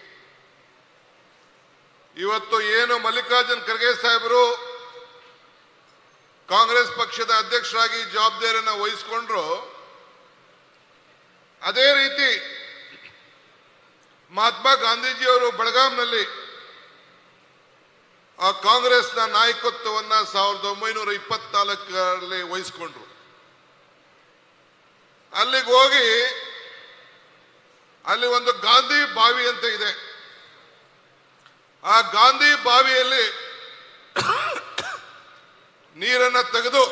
ಇವತ್ತು ಏನು ಮಲ್ಲಿಕಾರ್ಜುನ್ ಖರ್ಗೆ ಸಾಹೇಬರು ಕಾಂಗ್ರೆಸ್ ಪಕ್ಷದ ಅಧ್ಯಕ್ಷರಾಗಿ ಜವಾಬ್ದಾರಿಯನ್ನು ವಹಿಸಿಕೊಂಡ್ರು, ಅದೇ ರೀತಿ ಮಹಾತ್ಮ ಗಾಂಧೀಜಿಯವರು ಬೆಳಗಾಂನಲ್ಲಿ ಆ ಕಾಂಗ್ರೆಸ್ನ ನಾಯಕತ್ವವನ್ನು ಸಾವಿರದ ಒಂಬೈನೂರ ಇಪ್ಪತ್ನಾಲ್ಕರಲ್ಲಿ ವಹಿಸಿಕೊಂಡ್ರು. ಅಲ್ಲಿಗೆ ಹೋಗಿ ಅಲ್ಲಿ ಒಂದು ಗಾಂಧಿ ಬಾವಿ ಅಂತ ಇದೆ. ಆ ಗಾಂಧಿ ಬಾವಿಯಲ್ಲಿ ನೀರನ್ನು ತೆಗೆದು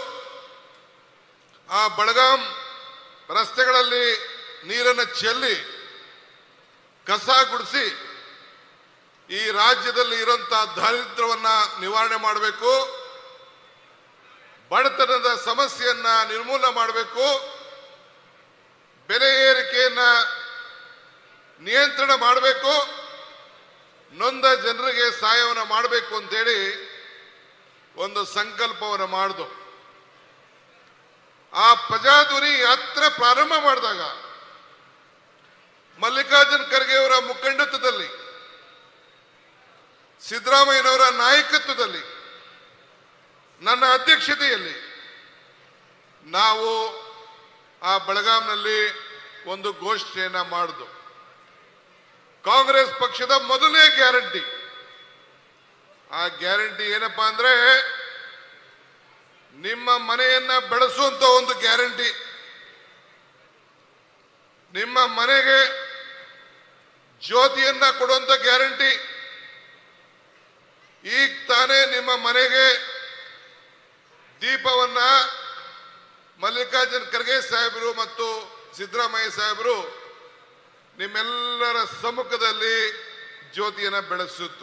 ಆ ಬೆಳಗಾಂ ರಸ್ತೆಗಳಲ್ಲಿ ನೀರನ್ನು ಚೆಲ್ಲಿ ಕಸ ಗುಡಿಸಿ ಈ ರಾಜ್ಯದಲ್ಲಿ ಇರುವಂತಹ ದಾರಿದ್ರ್ಯವನ್ನ ನಿವಾರಣೆ ಮಾಡಬೇಕು, ಬಡತನದ ಸಮಸ್ಯೆಯನ್ನ ನಿರ್ಮೂಲನೆ ಮಾಡಬೇಕು, ಬೆಲೆ ಏರಿಕೆಯನ್ನ ನಿಯಂತ್ರಣ ಮಾಡಬೇಕು, ನೊಂದ ಜನರಿಗೆ ಸಹಾಯವನ್ನು ಮಾಡಬೇಕು ಅಂತೇಳಿ ಒಂದು ಸಂಕಲ್ಪವನ್ನು ಮಾಡಿದು. ಆ ಪ್ರಜಾಧ್ವನಿ ಯಾತ್ರೆ ಪ್ರಾರಂಭ ಮಾಡಿದಾಗ ಮಲ್ಲಿಕಾರ್ಜುನ್ ಖರ್ಗೆ ಅವರ ಮುಖಂಡತ್ವದಲ್ಲಿ, ಸಿದ್ದರಾಮಯ್ಯನವರ ನಾಯಕತ್ವದಲ್ಲಿ ನನ್ನ ಅಧ್ಯಕ್ಷತೆಯಲ್ಲಿ ನಾವು ಆ ಬೆಳಗಾಂನಲ್ಲಿ ಒಂದು ಘೋಷಣೆಯನ್ನ ಮಾಡಿದ್ದು. ಕಾಂಗ್ರೆಸ್ ಪಕ್ಷದ ಮೊದಲನೇ ಗ್ಯಾರಂಟಿ. ಆ ಗ್ಯಾರಂಟಿ ಏನಪ್ಪಾ ಅಂದ್ರೆ ನಿಮ್ಮ ಮನೆಯನ್ನ ಬೆಳೆಸುವಂತ ಒಂದು ಗ್ಯಾರಂಟಿ. ನಿಮ್ಮ ಮನೆಗೆ ಜ್ಯೋತಿಯನ್ನ ಕೊಡುವಂತ ಗ್ಯಾರಂಟಿ. ಈಗ ತಾನೇ ನಿಮ್ಮ ಮನೆಗೆ ದೀಪವನ್ನ ಮಲ್ಲಿಕಾರ್ಜುನ್ ಖರ್ಗೆ ಸಾಹೇಬರು ಮತ್ತು ಸಿದ್ದರಾಮಯ್ಯ ಸಾಹೇಬರು ನಿಮ್ಮೆಲ್ಲರ ಸಮ್ಮುಖದಲ್ಲಿ ಜ್ಯೋತಿಯನ್ನ ಬೆಳೆಸಿದ್ರು.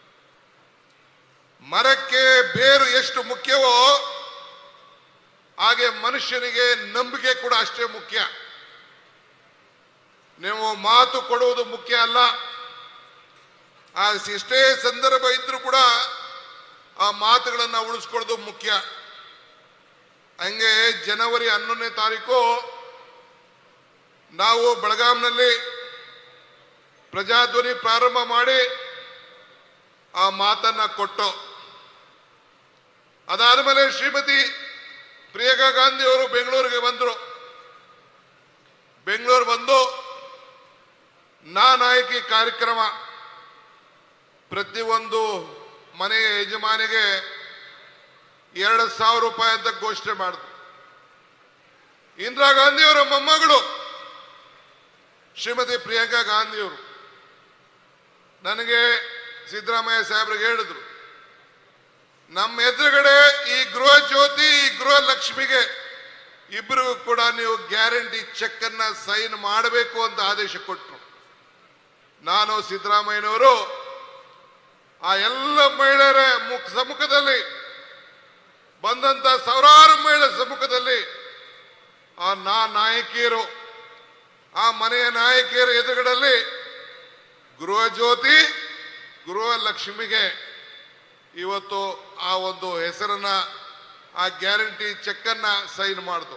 ಮರಕ್ಕೆ ಬೇರು ಎಷ್ಟು ಮುಖ್ಯವೋ ಹಾಗೆ ಮನುಷ್ಯನಿಗೆ ನಂಬಿಕೆ ಕೂಡ ಅಷ್ಟೇ ಮುಖ್ಯ. ನೀವು ಮಾತು ಕೊಡುವುದು ಮುಖ್ಯ ಅಲ್ಲ, ಆ ಎಷ್ಟೇ ಸಂದರ್ಭ ಇದ್ರೂ ಕೂಡ ಆ ಮಾತುಗಳನ್ನು ಉಳಿಸ್ಕೊಳ್ಳೋದು ಮುಖ್ಯ. ಹಂಗೆ ಜನವರಿ ಹನ್ನೊಂದನೇ ತಾರೀಕು ನಾವು ಬೆಳಗಾಂನಲ್ಲಿ ಪ್ರಜಾಧ್ವನಿ ಪ್ರಾರಂಭ ಮಾಡಿ ಆ ಮಾತನ್ನ ಕೊಟ್ಟು, ಅದಾದ್ಮೇಲೆ ಶ್ರೀಮತಿ ಪ್ರಿಯಾಂಕಾ ಗಾಂಧಿ ಅವರು ಬೆಂಗಳೂರಿಗೆ ಬಂದರು. ಬೆಂಗಳೂರು ಬಂದು ನಾ ನಾಯಕಿ ಕಾರ್ಯಕ್ರಮ, ಪ್ರತಿಯೊಂದು ಮನೆಯ ಯಜಮಾನಿಗೆ ಎರಡು ಸಾವಿರ ರೂಪಾಯಿ ಅಂತ ಘೋಷಣೆ ಮಾಡಿದ್ರು. ಇಂದಿರಾ ಗಾಂಧಿಯವರ ಮೊಮ್ಮಗಳು ಶ್ರೀಮತಿ ಪ್ರಿಯಾಂಕಾ ಗಾಂಧಿಯವರು ನನಗೆ ಸಿದ್ದರಾಮಯ್ಯ ಸಾಹೇಬ್ರಿಗೆ ಹೇಳಿದ್ರು, ನಮ್ಮ ಎದುರುಗಡೆ ಈ ಗೃಹ ಜ್ಯೋತಿ ಈ ಗೃಹ ಲಕ್ಷ್ಮಿಗೆ ಇಬ್ಬರಿಗೂ ಕೂಡ ನೀವು ಗ್ಯಾರಂಟಿ ಚೆಕ್ ಅನ್ನ ಸೈನ್ ಮಾಡಬೇಕು ಅಂತ ಆದೇಶ ಕೊಟ್ಟರು. ನಾನು ಸಿದ್ದರಾಮಯ್ಯನವರು ಆ ಎಲ್ಲ ಮಹಿಳೆಯರ ಮುಖ ಸಮ್ಮುಖದಲ್ಲಿ ಬಂದಂತ ಸಾವಿರಾರು ಮಹಿಳೆಯರ ಸಮ್ಮುಖದಲ್ಲಿ ಆ ನಾ ನಾಯಕಿಯರು ಆ ಮನೆಯ ನಾಯಕಿಯರ ಎದುರುಗಡೆಯಲ್ಲಿ ಗೃಹ ಜ್ಯೋತಿ ಗೃಹ ಲಕ್ಷ್ಮಿಗೆ ಇವತ್ತು ಆ ಒಂದು ಹೆಸರನ್ನ ಆ ಗ್ಯಾರಂಟಿ ಚೆಕ್ ಅನ್ನ ಸೈನ್ ಮಾಡಿದ್ರು.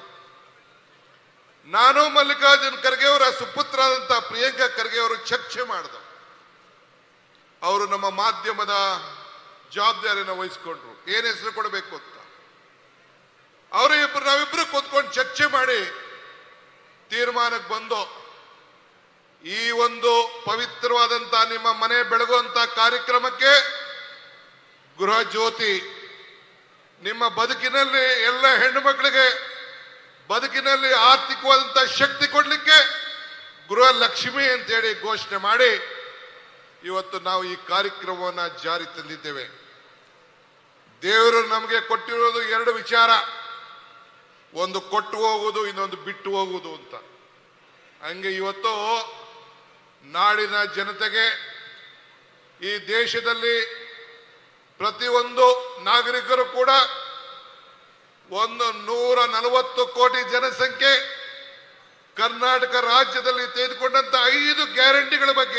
ನಾನು ಮಲ್ಲಿಕಾರ್ಜುನ್ ಖರ್ಗೆ ಅವರ ಸುಪುತ್ರರಾದಂತ ಪ್ರಿಯಾಂಕಾ ಖರ್ಗೆ ಅವರು ಚರ್ಚೆ ಮಾಡಿದ್ರು. ಅವರು ನಮ್ಮ ಮಾಧ್ಯಮದ ಜವಾಬ್ದಾರಿಯನ್ನು ವಹಿಸಿಕೊಂಡ್ರು, ಏನ್ ಹೆಸರು ಕೊಡಬೇಕು ಅಂತ. ಅವರು ಇಬ್ಬರು ನಾವಿಬ್ರು ಕೂತ್ಕೊಂಡು ಚರ್ಚೆ ಮಾಡಿ ತೀರ್ಮಾನಕ್ಕೆ ಬಂದು ಈ ಒಂದು ಪವಿತ್ರವಾದಂತ ನಿಮ್ಮ ಮನೆ ಬೆಳಗುವಂತ ಕಾರ್ಯಕ್ರಮಕ್ಕೆ ಗೃಹ ಜ್ಯೋತಿ, ನಿಮ್ಮ ಬದುಕಿನಲ್ಲಿ ಎಲ್ಲ ಹೆಣ್ಣು ಮಕ್ಕಳಿಗೆ ಬದುಕಿನಲ್ಲಿ ಆರ್ಥಿಕವಾದಂತ ಶಕ್ತಿ ಕೊಡ್ಲಿಕ್ಕೆ ಗೃಹ ಲಕ್ಷ್ಮಿ ಅಂತೇಳಿ ಘೋಷಣೆ ಮಾಡಿ ಇವತ್ತು ನಾವು ಈ ಕಾರ್ಯಕ್ರಮವನ್ನ ಜಾರಿ ತಂದಿದ್ದೇವೆ. ದೇವರು ನಮಗೆ ಕೊಟ್ಟಿರೋದು ಎರಡು ವಿಚಾರ, ಒಂದು ಕೊಟ್ಟು ಹೋಗುವುದು, ಇನ್ನೊಂದು ಬಿಟ್ಟು ಹೋಗುವುದು ಅಂತ. ಹಂಗೆ ಇವತ್ತು ನಾಡಿನ ಜನತೆಗೆ ಈ ದೇಶದಲ್ಲಿ ಪ್ರತಿಯೊಂದು ನಾಗರಿಕರು ಕೂಡ ಒಂದು ನೂರ ನಲವತ್ತು ಕೋಟಿ ಜನಸಂಖ್ಯೆ ಕರ್ನಾಟಕ ರಾಜ್ಯದಲ್ಲಿ ತೆಗೆದುಕೊಂಡಂತ ಐದು ಗ್ಯಾರಂಟಿಗಳ ಬಗ್ಗೆ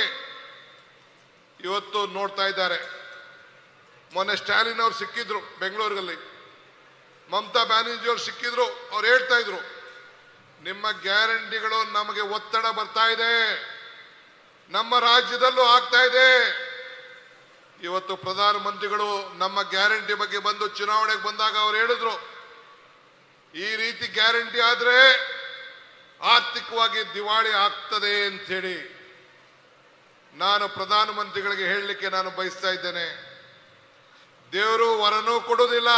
ಇವತ್ತು ನೋಡ್ತಾ ಇದ್ದಾರೆ. ಮೊನ್ನೆ ಸ್ಟಾಲಿನ್ ಅವರು ಸಿಕ್ಕಿದ್ರು ಬೆಂಗಳೂರಲ್ಲಿ, ಮಮತಾ ಬ್ಯಾನರ್ಜಿ ಅವರು ಸಿಕ್ಕಿದ್ರು. ಅವ್ರು ಹೇಳ್ತಾ ಇದ್ರು, ನಿಮ್ಮ ಗ್ಯಾರಂಟಿಗಳು ನಮಗೆ ಒತ್ತಡ ಬರ್ತಾ ಇದೆ, ನಮ್ಮ ರಾಜ್ಯದಲ್ಲೂ ಆಗ್ತಾ ಇದೆ. ಇವತ್ತು ಪ್ರಧಾನಮಂತ್ರಿಗಳು ನಮ್ಮ ಗ್ಯಾರಂಟಿ ಬಗ್ಗೆ ಬಂದು ಚುನಾವಣೆಗೆ ಬಂದಾಗ ಅವ್ರು ಹೇಳಿದ್ರು, ಈ ರೀತಿ ಗ್ಯಾರಂಟಿ ಆದ್ರೆ ಆರ್ಥಿಕವಾಗಿ ದಿವಾಳಿ ಆಗ್ತದೆ ಅಂತೇಳಿ. ನಾನು ಪ್ರಧಾನಮಂತ್ರಿಗಳಿಗೆ ಹೇಳಲಿಕ್ಕೆ ನಾನು ಬಯಸ್ತಾ ಇದ್ದೇನೆ, ದೇವರು ವರನೂ ಕೊಡುವುದಿಲ್ಲ,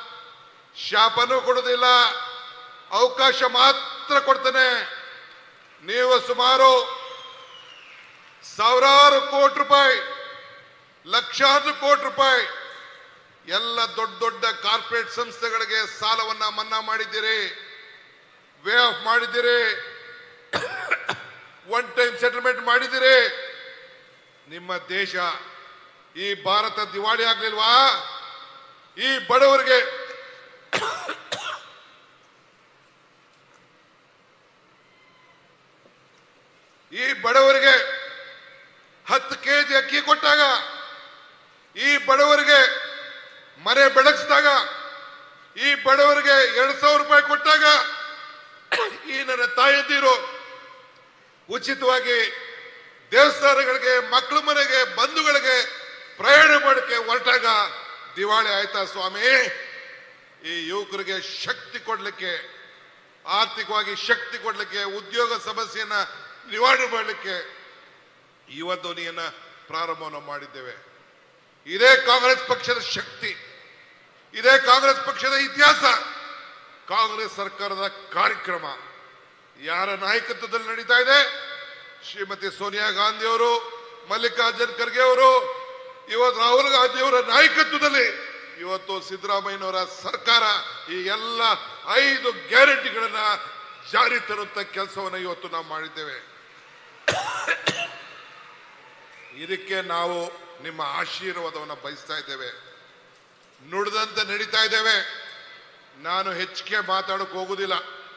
ಶಾಪನೂ ಕೊಡುವುದಿಲ್ಲ, ಅವಕಾಶ ಮಾತ್ರ ಕೊಡ್ತಾನೆ. ನೀವು ಸುಮಾರು ಸಾವಿರಾರು ಕೋಟಿ ರೂಪಾಯಿ, ಲಕ್ಷಾರು ಕೋಟಿ ರೂಪಾಯಿ ಎಲ್ಲ ದೊಡ್ಡ ದೊಡ್ಡ ಕಾರ್ಪೊರೇಟ್ ಸಂಸ್ಥೆಗಳಿಗೆ ಸಾಲವನ್ನ ಮನ್ನಾ ಮಾಡಿದ್ದೀರಿ, ವೇ ಆಫ್ ಮಾಡಿದ್ದೀರಿ, ಒನ್ ಟೈಮ್ ಸೆಟಲ್ಮೆಂಟ್ ಮಾಡಿದ್ದೀರಿ. ನಿಮ್ಮ ದೇಶ, ಈ ಭಾರತ ದಿವಾಳಿ ಆಗ್ಲಿಲ್ವಾ? ಈ ಬಡವರಿಗೆ ಈ ಬಡವರಿಗೆ ಹತ್ತು ಕೆಜಿ ಅಕ್ಕಿ ಕೊಟ್ಟಾಗ, ಈ ಬಡವರಿಗೆ ಮನೆ ಬೆಳಗಿಸಿದಾಗ, ಈ ಬಡವರಿಗೆ ಎರಡು ಸಾವಿರ ರೂಪಾಯಿ ಕೊಟ್ಟಾಗ, ಈ ನನ್ನ ತಾಯಂದಿರು ಉಚಿತವಾಗಿ ದೇವಸ್ಥಾನಗಳಿಗೆ, ಮಕ್ಕಳ ಮನೆಗೆ, ಬಂಧುಗಳಿಗೆ ಪ್ರಯಾಣ ಮಾಡಕ್ಕೆ ಹೊರಟಾಗ ದಿವಾಳಿ ಆಯ್ತಾ ಸ್ವಾಮಿ? ಈ ಯುವಕರಿಗೆ ಶಕ್ತಿ ಕೊಡಲಿಕ್ಕೆ, ಆರ್ಥಿಕವಾಗಿ ಶಕ್ತಿ ಕೊಡಲಿಕ್ಕೆ, ಉದ್ಯೋಗ ಸಮಸ್ಯೆಯನ್ನ ನಿವಾರಣೆ ಮಾಡಲಿಕ್ಕೆ ಯುವ ಧ್ವನಿಯನ್ನ ಪ್ರಾರಂಭವನ್ನು ಮಾಡಿದ್ದೇವೆ. ಇದೇ ಕಾಂಗ್ರೆಸ್ ಪಕ್ಷದ ಶಕ್ತಿ, ಇದೇ ಕಾಂಗ್ರೆಸ್ ಪಕ್ಷದ ಇತಿಹಾಸ, ಕಾಂಗ್ರೆಸ್ ಸರ್ಕಾರದ ಕಾರ್ಯಕ್ರಮ ಯಾರ ನಾಯಕತ್ವದಲ್ಲಿ ನಡೀತಾ ಇದೆ? ಶ್ರೀಮತಿ ಸೋನಿಯಾ ಗಾಂಧಿ ಅವರು, ಮಲ್ಲಿಕಾರ್ಜುನ್ ಖರ್ಗೆ ಅವರು, ಇವತ್ತು ರಾಹುಲ್ ಗಾಂಧಿ ಅವರ ನಾಯಕತ್ವದಲ್ಲಿ ಇವತ್ತು ಸಿದ್ದರಾಮಯ್ಯನವರ ಸರ್ಕಾರ ಈ ಎಲ್ಲ ಐದು ಗ್ಯಾರಂಟಿಗಳನ್ನ ಜಾರಿ ತರುವಂತ ಕೆಲಸವನ್ನು ಇವತ್ತು ನಾವು ಮಾಡಿದ್ದೇವೆ. ಇದಕ್ಕೆ ನಾವು ನಿಮ್ಮ ಆಶೀರ್ವಾದವನ್ನು ಬಯಸ್ತಾ ಇದ್ದೇವೆ. ನುಡಿದಂತೆ ನಡೀತಾ ಇದ್ದೇವೆ. ನಾನು ಹೆಚ್ಚಿಗೆ ಮಾತಾಡಕ್ಕೆ ಹೋಗುದಿಲ್ಲ.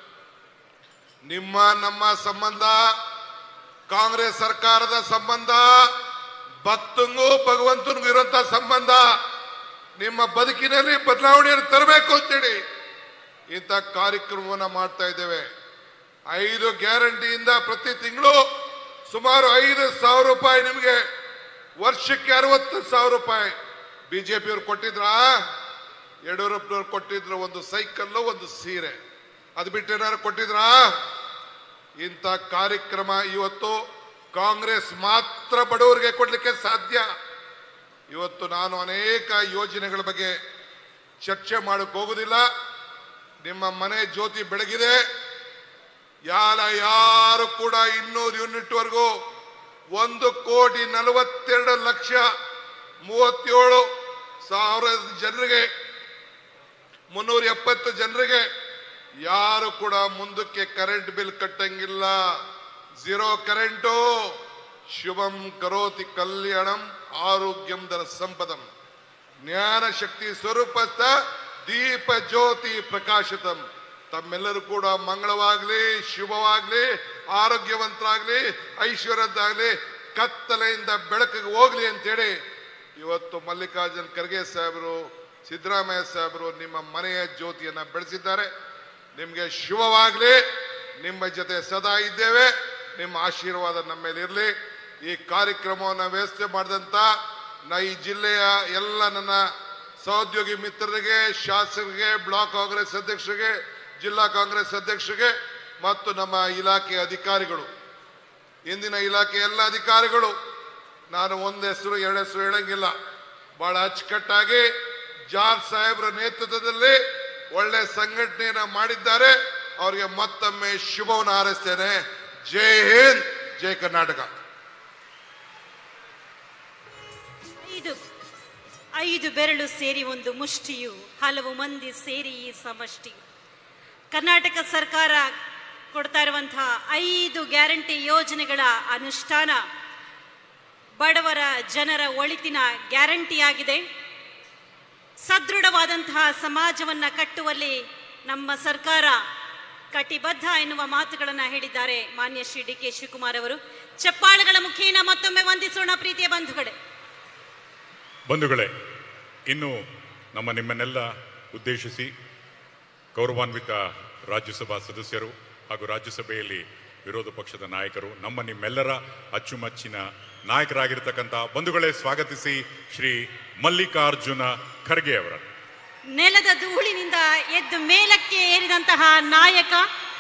ನಿಮ್ಮ ನಮ್ಮ ಸಂಬಂಧ, ಕಾಂಗ್ರೆಸ್ ಸರ್ಕಾರದ ಸಂಬಂಧ, ಭಕ್ತಂಗೂ ಭಗವಂತನಿಗೂ ಇರುವಂತಹ ಸಂಬಂಧ, ನಿಮ್ಮ ಬದುಕಿನಲ್ಲಿ ಬದಲಾವಣೆಯನ್ನು ತರಬೇಕು ಅಂತೇಳಿ ಇಂಥ ಕಾರ್ಯಕ್ರಮವನ್ನು ಮಾಡ್ತಾ ಇದ್ದೇವೆ. ಐದು ಗ್ಯಾರಂಟಿಯಿಂದ ಪ್ರತಿ ತಿಂಗಳು ಸುಮಾರು ಐದು ಸಾವಿರ ರೂಪಾಯಿ ನಿಮಗೆ, ವರ್ಷಕ್ಕೆ ಅರವತ್ತು ಸಾವಿರ ರೂಪಾಯಿ ಬಿಜೆಪಿಯವರು ಕೊಟ್ಟಿದ್ರಾ? ಯಡಿಯೂರಪ್ಪನವ್ರು ಕೊಟ್ಟಿದ್ರು ಒಂದು ಸೈಕಲ್, ಒಂದು ಸೀರೆ, ಅದು ಬಿಟ್ಟು ಏನಾದ್ರು ಕೊಟ್ಟಿದ್ರಾ? ಇಂಥ ಕಾರ್ಯಕ್ರಮ ಇವತ್ತು ಕಾಂಗ್ರೆಸ್ ಮಾತ್ರ ಬಡವರಿಗೆ ಕೊಡ್ಲಿಕ್ಕೆ ಸಾಧ್ಯ. ಇವತ್ತು ನಾನು ಅನೇಕ ಯೋಜನೆಗಳ ಬಗ್ಗೆ ಚರ್ಚೆ ಮಾಡಕ್ಕೆ ಹೋಗುದಿಲ್ಲ. ನಿಮ್ಮ ಮನೆ ಜ್ಯೋತಿ ಬೆಳಗಿದೆ. ಯಾರ ಯಾರು ಕೂಡ ಇನ್ನೂರು ಯೂನಿಟ್ ವರೆಗೂ ಒಂದು ಕೋಟಿ ನಲವತ್ತೆರಡು ಲಕ್ಷ ಮೂವತ್ತೇಳು ಸಾವಿರ ಜನರಿಗೆ, ಮುನ್ನೂರ ಎಪ್ಪತ್ತು ಜನರಿಗೆ ಯಾರು ಕೂಡ ಮುಂದಕ್ಕೆ ಕರೆಂಟ್ ಬಿಲ್ ಕಟ್ಟಂಗಿಲ್ಲ. Zero current. ಶುಭಂ ಕರೋತಿ ಕಲ್ಯಾಣಂ ಆರೋಗ್ಯಂ ದರ ಸಂಪದಂ ಜ್ಞಾನ ಶಕ್ತಿ ಸ್ವರೂಪಸ್ಥ ದೀಪ ಜ್ಯೋತಿ ಪ್ರಕಾಶಿತಂ. ತಮ್ಮೆಲ್ಲರೂ ಕೂಡ ಮಂಗಳವಾಗ್ಲಿ, ಶುಭವಾಗ್ಲಿ, ಆರೋಗ್ಯವಂತರಾಗ್ಲಿ, ಐಶ್ವರ್ಯದ್ದಾಗ್ಲಿ, ಕತ್ತಲೆಯಿಂದ ಬೆಳಕಿಗೆ ಹೋಗ್ಲಿ ಅಂತೇಳಿ ಇವತ್ತು ಮಲ್ಲಿಕಾರ್ಜುನ್ ಖರ್ಗೆ ಸಾಹೇಬರು, ಸಿದ್ದರಾಮಯ್ಯ ಸಾಹೇಬರು ನಿಮ್ಮ ಮನೆಯ ಜ್ಯೋತಿಯನ್ನ ಬೆಳೆಸಿದ್ದಾರೆ. ನಿಮಗೆ ಶುಭವಾಗ್ಲಿ. ನಿಮ್ಮ ಜೊತೆ ಸದಾ ಇದ್ದೇವೆ. ನಿಮ್ಮ ಆಶೀರ್ವಾದ ನಮ್ಮ ಮೇಲೆ ಇರಲಿ. ಈ ಕಾರ್ಯಕ್ರಮವನ್ನು ವ್ಯವಸ್ಥೆ ಮಾಡಿದಂತ ನಾ ಈ ಜಿಲ್ಲೆಯ ಎಲ್ಲ ನನ್ನ ಸಹೋದ್ಯೋಗಿ ಮಿತ್ರರಿಗೆ, ಶಾಸಕರಿಗೆ, ಬ್ಲಾಕ್ ಕಾಂಗ್ರೆಸ್ ಅಧ್ಯಕ್ಷರಿಗೆ, ಜಿಲ್ಲಾ ಕಾಂಗ್ರೆಸ್ ಅಧ್ಯಕ್ಷರಿಗೆ ಮತ್ತು ನಮ್ಮ ಇಲಾಖೆ ಅಧಿಕಾರಿಗಳು, ಇಂದಿನ ಇಲಾಖೆ ಎಲ್ಲ ಅಧಿಕಾರಿಗಳು, ನಾನು ಒಂದು ಹೆಸರು ಎರಡು ಹೆಸರು ಹೇಳಂಗಿಲ್ಲ, ಬಹಳ ಅಚ್ಚುಕಟ್ಟಾಗಿ ಜಾರ್ಜ್ ಸಾಹೇಬ್ರ ನೇತೃತ್ವದಲ್ಲಿ ಒಳ್ಳೆ ಸಂಘಟನೆಯನ್ನ ಮಾಡಿದ್ದಾರೆ. ಅವರಿಗೆ ಮತ್ತೊಮ್ಮೆ ಶುಭವನ್ನು ಹಾರೈಸ್ತೇನೆ. ಜೈ ಹಿಂದ್, ಜೈ ಕರ್ನಾಟಕ. ಐದು ಐದು ಬೆರಳು ಸೇರಿ ಒಂದು ಮುಷ್ಟಿಯು, ಹಲವು ಮಂದಿ ಸೇರಿ ಈ ಸಮಷ್ಟಿ. ಕರ್ನಾಟಕ ಸರ್ಕಾರ ಕೊಡ್ತಾ ಇರುವಂತಹ ಐದು ಗ್ಯಾರಂಟಿ ಯೋಜನೆಗಳ ಅನುಷ್ಠಾನ ಬಡವರ ಜನರ ಒಳಿತಿನ ಗ್ಯಾರಂಟಿಯಾಗಿದೆ. ಸದೃಢವಾದಂತಹ ಸಮಾಜವನ್ನ ಕಟ್ಟುವಲ್ಲಿ ನಮ್ಮ ಸರ್ಕಾರ ಕಟಿಬದ್ಧ ಎನ್ನುವ ಮಾತುಗಳನ್ನು ಹೇಳಿದ್ದಾರೆ ಮಾನ್ಯ ಶ್ರೀ ಡಿ ಕೆ ಶಿವಕುಮಾರ್ ಅವರು. ಚಪ್ಪಾಳೆಗಳ ಮುಖೇನ ಮತ್ತೊಮ್ಮೆ ವಂದಿಸೋಣ ಪ್ರೀತಿಯ ಬಂಧುಗಳೇ. ಬಂಧುಗಳೇ, ಇನ್ನು ನಮ್ಮ ನಿಮ್ಮನ್ನೆಲ್ಲ ಉದ್ದೇಶಿಸಿ ಗೌರವಾನ್ವಿತ ರಾಜ್ಯಸಭಾ ಸದಸ್ಯರು ಹಾಗೂ ರಾಜ್ಯಸಭೆಯಲ್ಲಿ ವಿರೋಧ ಪಕ್ಷದ ನಾಯಕರು, ನಮ್ಮ ನಿಮ್ಮೆಲ್ಲರ ಅಚ್ಚುಮೆಚ್ಚಿನ ನಾಯಕರಾಗಿರ್ತಕ್ಕಂಥ ಬಂಧುಗಳೇ, ಸ್ವಾಗತಿಸಿ ಶ್ರೀ ಮಲ್ಲಿಕಾರ್ಜುನ ಖರ್ಗೆ ಅವರ. ನೆಲದ ಧೂಳಿನಿಂದ ಎದ್ದು ಮೇಲಕ್ಕೆ ಏರಿದಂತಹ ನಾಯಕ,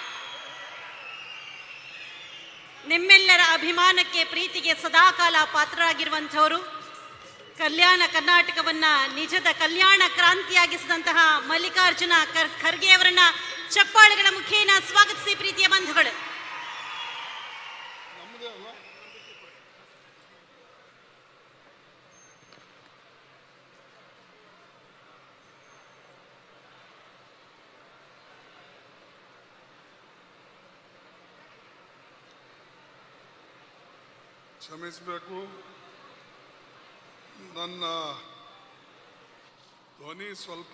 ನಿಮ್ಮೆಲ್ಲರ ಅಭಿಮಾನಕ್ಕೆ ಪ್ರೀತಿಗೆ ಸದಾಕಾಲ ಪಾತ್ರರಾಗಿರುವಂಥವರು, ಕಲ್ಯಾಣ ಕರ್ನಾಟಕವನ್ನ ನಿಜದ ಕಲ್ಯಾಣ ಕ್ರಾಂತಿಯಾಗಿಸಿದಂತಹ ಮಲ್ಲಿಕಾರ್ಜುನ ಖರ್ಗೆ ಅವರನ್ನ ಚಪ್ಪಾಳೆಗಳ ಮುಖೇನ ಸ್ವಾಗತಿಸಿ ಪ್ರೀತಿಯ ಬಂಧುಗಳು. ಕ್ಷಮಿಸಬೇಕು, ನನ್ನ ಧ್ವನಿ ಸ್ವಲ್ಪ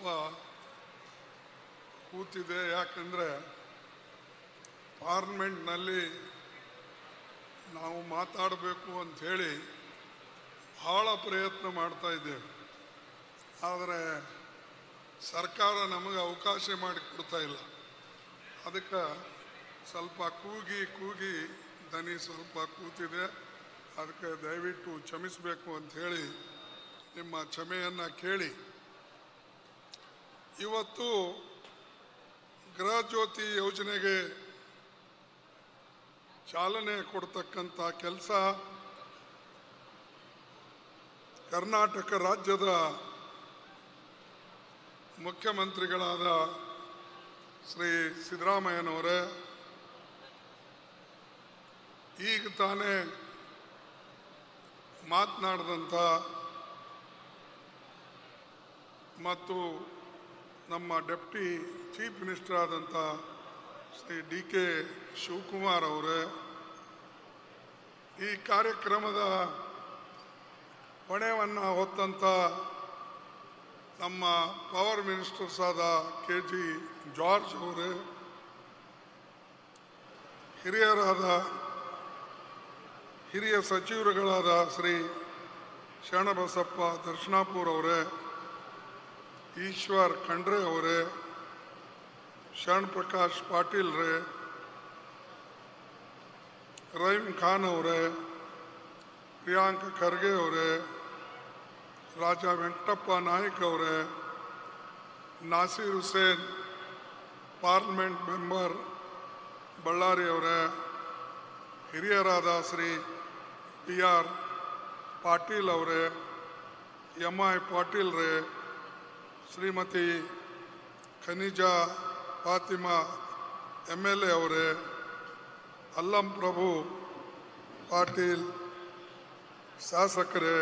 ಕೂತಿದೆ. ಯಾಕಂದರೆ ಪಾರ್ಲಿಮೆಂಟ್ನಲ್ಲಿ ನಾವು ಮಾತಾಡಬೇಕು ಅಂಥೇಳಿ ಭಾಳ ಪ್ರಯತ್ನ ಮಾಡ್ತಾ ಇದ್ದೇವೆ. ಆದರೆ ಸರ್ಕಾರ ನಮಗೆ ಅವಕಾಶ ಮಾಡಿಕೊಡ್ತಾ ಇಲ್ಲ. ಅದಕ್ಕೆ ಸ್ವಲ್ಪ ಕೂಗಿ ಕೂಗಿ ಧ್ವನಿ ಸ್ವಲ್ಪ ಕೂತಿದೆ. ಅದಕ್ಕೆ ದಯವಿಟ್ಟು ಕ್ಷಮಿಸಬೇಕು ಅಂಥೇಳಿ ನಿಮ್ಮ ಕ್ಷಮೆಯನ್ನು ಕೇಳಿ, ಇವತ್ತು ಗೃಹ ಜ್ಯೋತಿ ಯೋಜನೆಗೆ ಚಾಲನೆ ಕೊಡ್ತಕ್ಕಂಥ ಕೆಲಸ ಕರ್ನಾಟಕ ರಾಜ್ಯದ ಮುಖ್ಯಮಂತ್ರಿಗಳಾದ ಶ್ರೀ ಸಿದ್ದರಾಮಯ್ಯನವರೇ ಈಗ ತಾನೇ ಮಾತನಾಡಿದಂಥ ಮತ್ತು ನಮ್ಮ ಡೆಪ್ಟಿ ಚೀಫ್ ಮಿನಿಸ್ಟರ್ ಆದಂಥ ಶ್ರೀ ಡಿ ಕೆ ಶಿವಕುಮಾರ್ ಅವರೇ ಈ ಕಾರ್ಯಕ್ರಮದ ಹೊಣೆಯನ್ನು ಹೊತ್ತಂಥ ನಮ್ಮ ಪವರ್ ಮಿನಿಸ್ಟರ್ಸ್ ಆದ ಕೆ ಜಿ ಜಾರ್ಜ್ ಅವರೇ, ಹಿರಿಯರಾದ ಹಿರಿಯ ಸಚಿವರುಗಳಾದ ಶ್ರೀ ಶರಣಬಸಪ್ಪ ದರ್ಶನಾಪುರ್ ಅವರೇ, ಈಶ್ವರ್ ಖಂಡ್ರೆ ಅವರೇ, ಶರಣ್ ಪ್ರಕಾಶ್ ಪಾಟೀಲ್ ರೇ, ರಹೀಂ ಖಾನ್ ಅವರೇ, ಪ್ರಿಯಾಂಕ ಖರ್ಗೆ ಅವರೇ, ರಾಜಾ ವೆಂಕಟಪ್ಪ ನಾಯ್ಕ್ ಅವರೇ, ನಾಸೀರ್ ಹುಸೇನ್ ಪಾರ್ಲಿಮೆಂಟ್ ಮೆಂಬರ್ ಬಳ್ಳಾರಿ ಅವರೇ, ಹಿರಿಯರಾದ ಶ್ರೀ ಪಿ ಆರ್ ಪಾಟೀಲ್ ಅವರೇ, ಎಂ ಐ ಪಾಟೀಲ್ ರೇ, Shrimati Kaneez Fatima M L A ಅವರೇ, ಅಲ್ಲಂ ಪ್ರಭು ಪಾಟೀಲ್ ಶಾಸಕರೇ,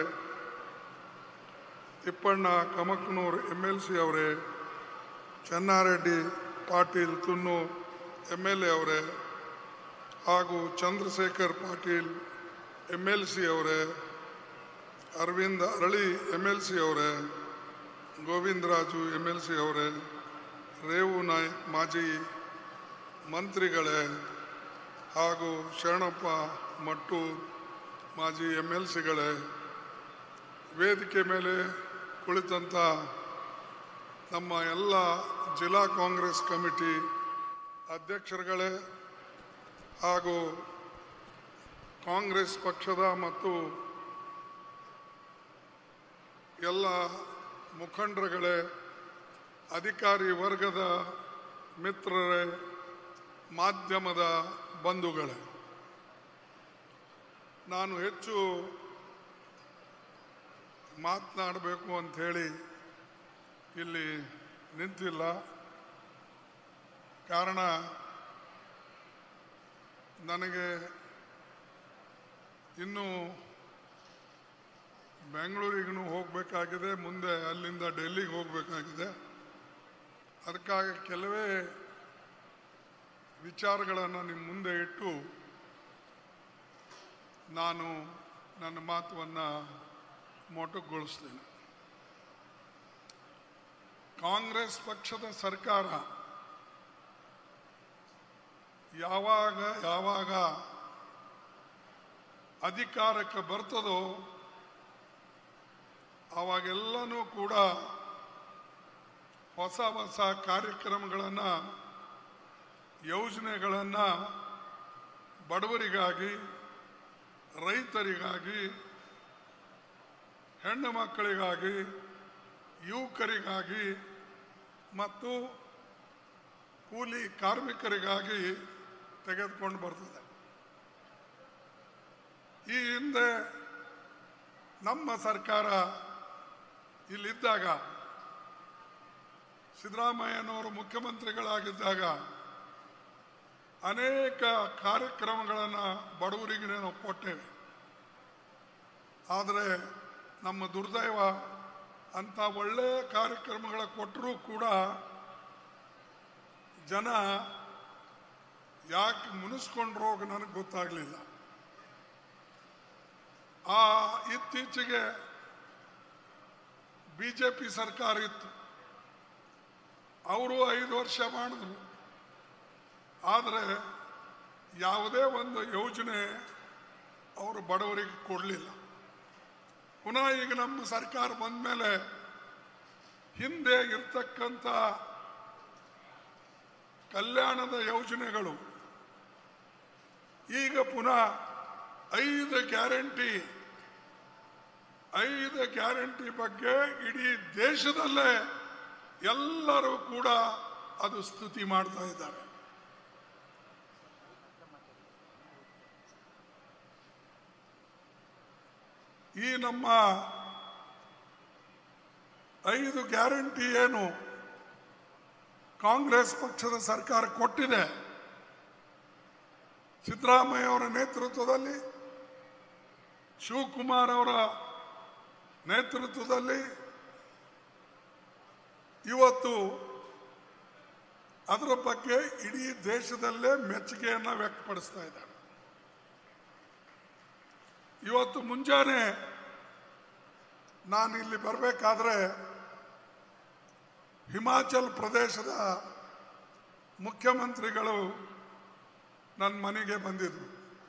Tippanna Kamaknur M L C ಅವರೇ, Channareddy Patil Tunnur M L A ಅವರೇ ಹಾಗೂ Chandrashekhar Patil M L C ಅವರೇ, ಅರವಿಂದ್ ಅರಳಿ ಎಮ್ ಎಲ್ ಸಿ ಅವರೇ, ಗೋವಿಂದರಾಜು ಎಮ್ ಎಲ್ ಸಿ ಅವರೇ, ರೇವು ನಾಯ್ಕ್ ಮಾಜಿ ಮಂತ್ರಿಗಳೇ ಹಾಗೂ ಶರಣಪ್ಪ ಮಟ್ಟೂರ್ ಮಾಜಿ ಎಮ್ ಎಲ್ ಸಿಗಳೇ, ವೇದಿಕೆ ಮೇಲೆ ಕುಳಿತಂಥ ನಮ್ಮ ಎಲ್ಲ ಜಿಲ್ಲಾ ಕಾಂಗ್ರೆಸ್ ಕಮಿಟಿ ಅಧ್ಯಕ್ಷರುಗಳೇ ಹಾಗೂ ಕಾಂಗ್ರೆಸ್ ಪಕ್ಷದ ಮತ್ತು ಎಲ್ಲ ಮುಖಂಡರುಗಳೇ, ಅಧಿಕಾರಿ ವರ್ಗದ ಮಿತ್ರರೇ, ಮಾಧ್ಯಮದ ಬಂಧುಗಳೇ, ನಾನು ಹೆಚ್ಚು ಮಾತನಾಡಬೇಕು ಅಂಥೇಳಿ ಇಲ್ಲಿ ನಿಂತಿಲ್ಲ. ಕಾರಣ ನನಗೆ ಇನ್ನೂ ಬೆಂಗಳೂರಿಗೂ ಹೋಗಬೇಕಾಗಿದೆ, ಮುಂದೆ ಅಲ್ಲಿಂದ ಡೆಲ್ಲಿಗೆ ಹೋಗಬೇಕಾಗಿದೆ. ಅದಕ್ಕಾಗಿ ಕೆಲವೇ ವಿಚಾರಗಳನ್ನು ನಿಮ್ಮ ಮುಂದೆ ಇಟ್ಟು ನಾನು ನನ್ನ ಮಾತನ್ನು ಮೊಟಕುಗೊಳಿಸ್ತೇನೆ. ಕಾಂಗ್ರೆಸ್ ಪಕ್ಷದ ಸರ್ಕಾರ ಯಾವಾಗ ಯಾವಾಗ ಅಧಿಕಾರಕ್ಕೆ ಬರ್ತದೋ ಆವಾಗೆಲ್ಲನೂ ಕೂಡ ಹೊಸ ಹೊಸ ಕಾರ್ಯಕ್ರಮಗಳನ್ನು, ಯೋಜನೆಗಳನ್ನು ಬಡವರಿಗಾಗಿ, ರೈತರಿಗಾಗಿ, ಹೆಣ್ಣು ಮಕ್ಕಳಿಗಾಗಿ, ಯುವಕರಿಗಾಗಿ ಮತ್ತು ಕೂಲಿ ಕಾರ್ಮಿಕರಿಗಾಗಿ ತೆಗೆದುಕೊಂಡು ಬರ್ತದೆ. ಈ ಹಿಂದೆ ನಮ್ಮ ಸರ್ಕಾರ ಇಲ್ಲಿದ್ದಾಗ, ಸಿದ್ದರಾಮಯ್ಯನವರು ಮುಖ್ಯಮಂತ್ರಿಗಳಾಗಿದ್ದಾಗ ಅನೇಕ ಕಾರ್ಯಕ್ರಮಗಳನ್ನು ಬಡವರಿಗೆ ನಾವು ಕೊಟ್ಟೇವೆ. ಆದರೆ ನಮ್ಮ ದುರ್ದೈವ ಅಂಥ ಒಳ್ಳೆಯ ಕಾರ್ಯಕ್ರಮಗಳ ಕೊಟ್ಟರೂ ಕೂಡ ಜನ ಯಾಕೆ ಮುನಿಸ್ಕೊಂಡ್ರೋ ನನಗೆ ಗೊತ್ತಾಗಲಿಲ್ಲ. ಆ ಇತ್ತೀಚೆಗೆ ಬಿ ಜೆ ಪಿ ಸರ್ಕಾರ ಇತ್ತು, ಅವರು ಐದು ವರ್ಷ ಮಾಡಿದ್ರು. ಆದರೆ ಯಾವುದೇ ಒಂದು ಯೋಜನೆ ಅವರು ಬಡವರಿಗೆ ಕೊಡಲಿಲ್ಲ. ಪುನಃ ಈಗ ನಮ್ಮ ಸರ್ಕಾರ ಬಂದ ಮೇಲೆ ಹಿಂದೆ ಇರ್ತಕ್ಕಂಥ ಕಲ್ಯಾಣದ ಯೋಜನೆಗಳು ಈಗ ಪುನಃ ಐದು ಗ್ಯಾರಂಟಿ ಐದು ಗ್ಯಾರಂಟಿ ಬಗ್ಗೆ ಇಡೀ ದೇಶದಲ್ಲೇ ಎಲ್ಲರೂ ಕೂಡ ಅದು ಸ್ತುತಿ ಮಾಡ್ತಾ ಇದ್ದಾರೆ. ಈ ನಮ್ಮ ಐದು ಗ್ಯಾರಂಟಿ ಏನು ಕಾಂಗ್ರೆಸ್ ಪಕ್ಷದ ಸರ್ಕಾರ ಕೊಟ್ಟಿದೆ, ಸಿದ್ದರಾಮಯ್ಯ ಅವರ ನೇತೃತ್ವದಲ್ಲಿ, ಶಿವಕುಮಾರ್ ಅವರ ನೇತೃತ್ವದಲ್ಲಿ ಇವತ್ತು ಅದರ ಬಗ್ಗೆ ಇಡೀ ದೇಶದಲ್ಲೇ ಮೆಚ್ಚುಗೆಯನ್ನು ವ್ಯಕ್ತಪಡಿಸ್ತಾ ಇದ್ದಾರೆ. ಇವತ್ತು ಮುಂಜಾನೆ ನಾನು ಇಲ್ಲಿ ಬರಬೇಕಾದ್ರೆ ಹಿಮಾಚಲ್ ಪ್ರದೇಶದ ಮುಖ್ಯಮಂತ್ರಿಗಳು ನನ್ನ ಮನೆಗೆ ಬಂದಿದ್ರು.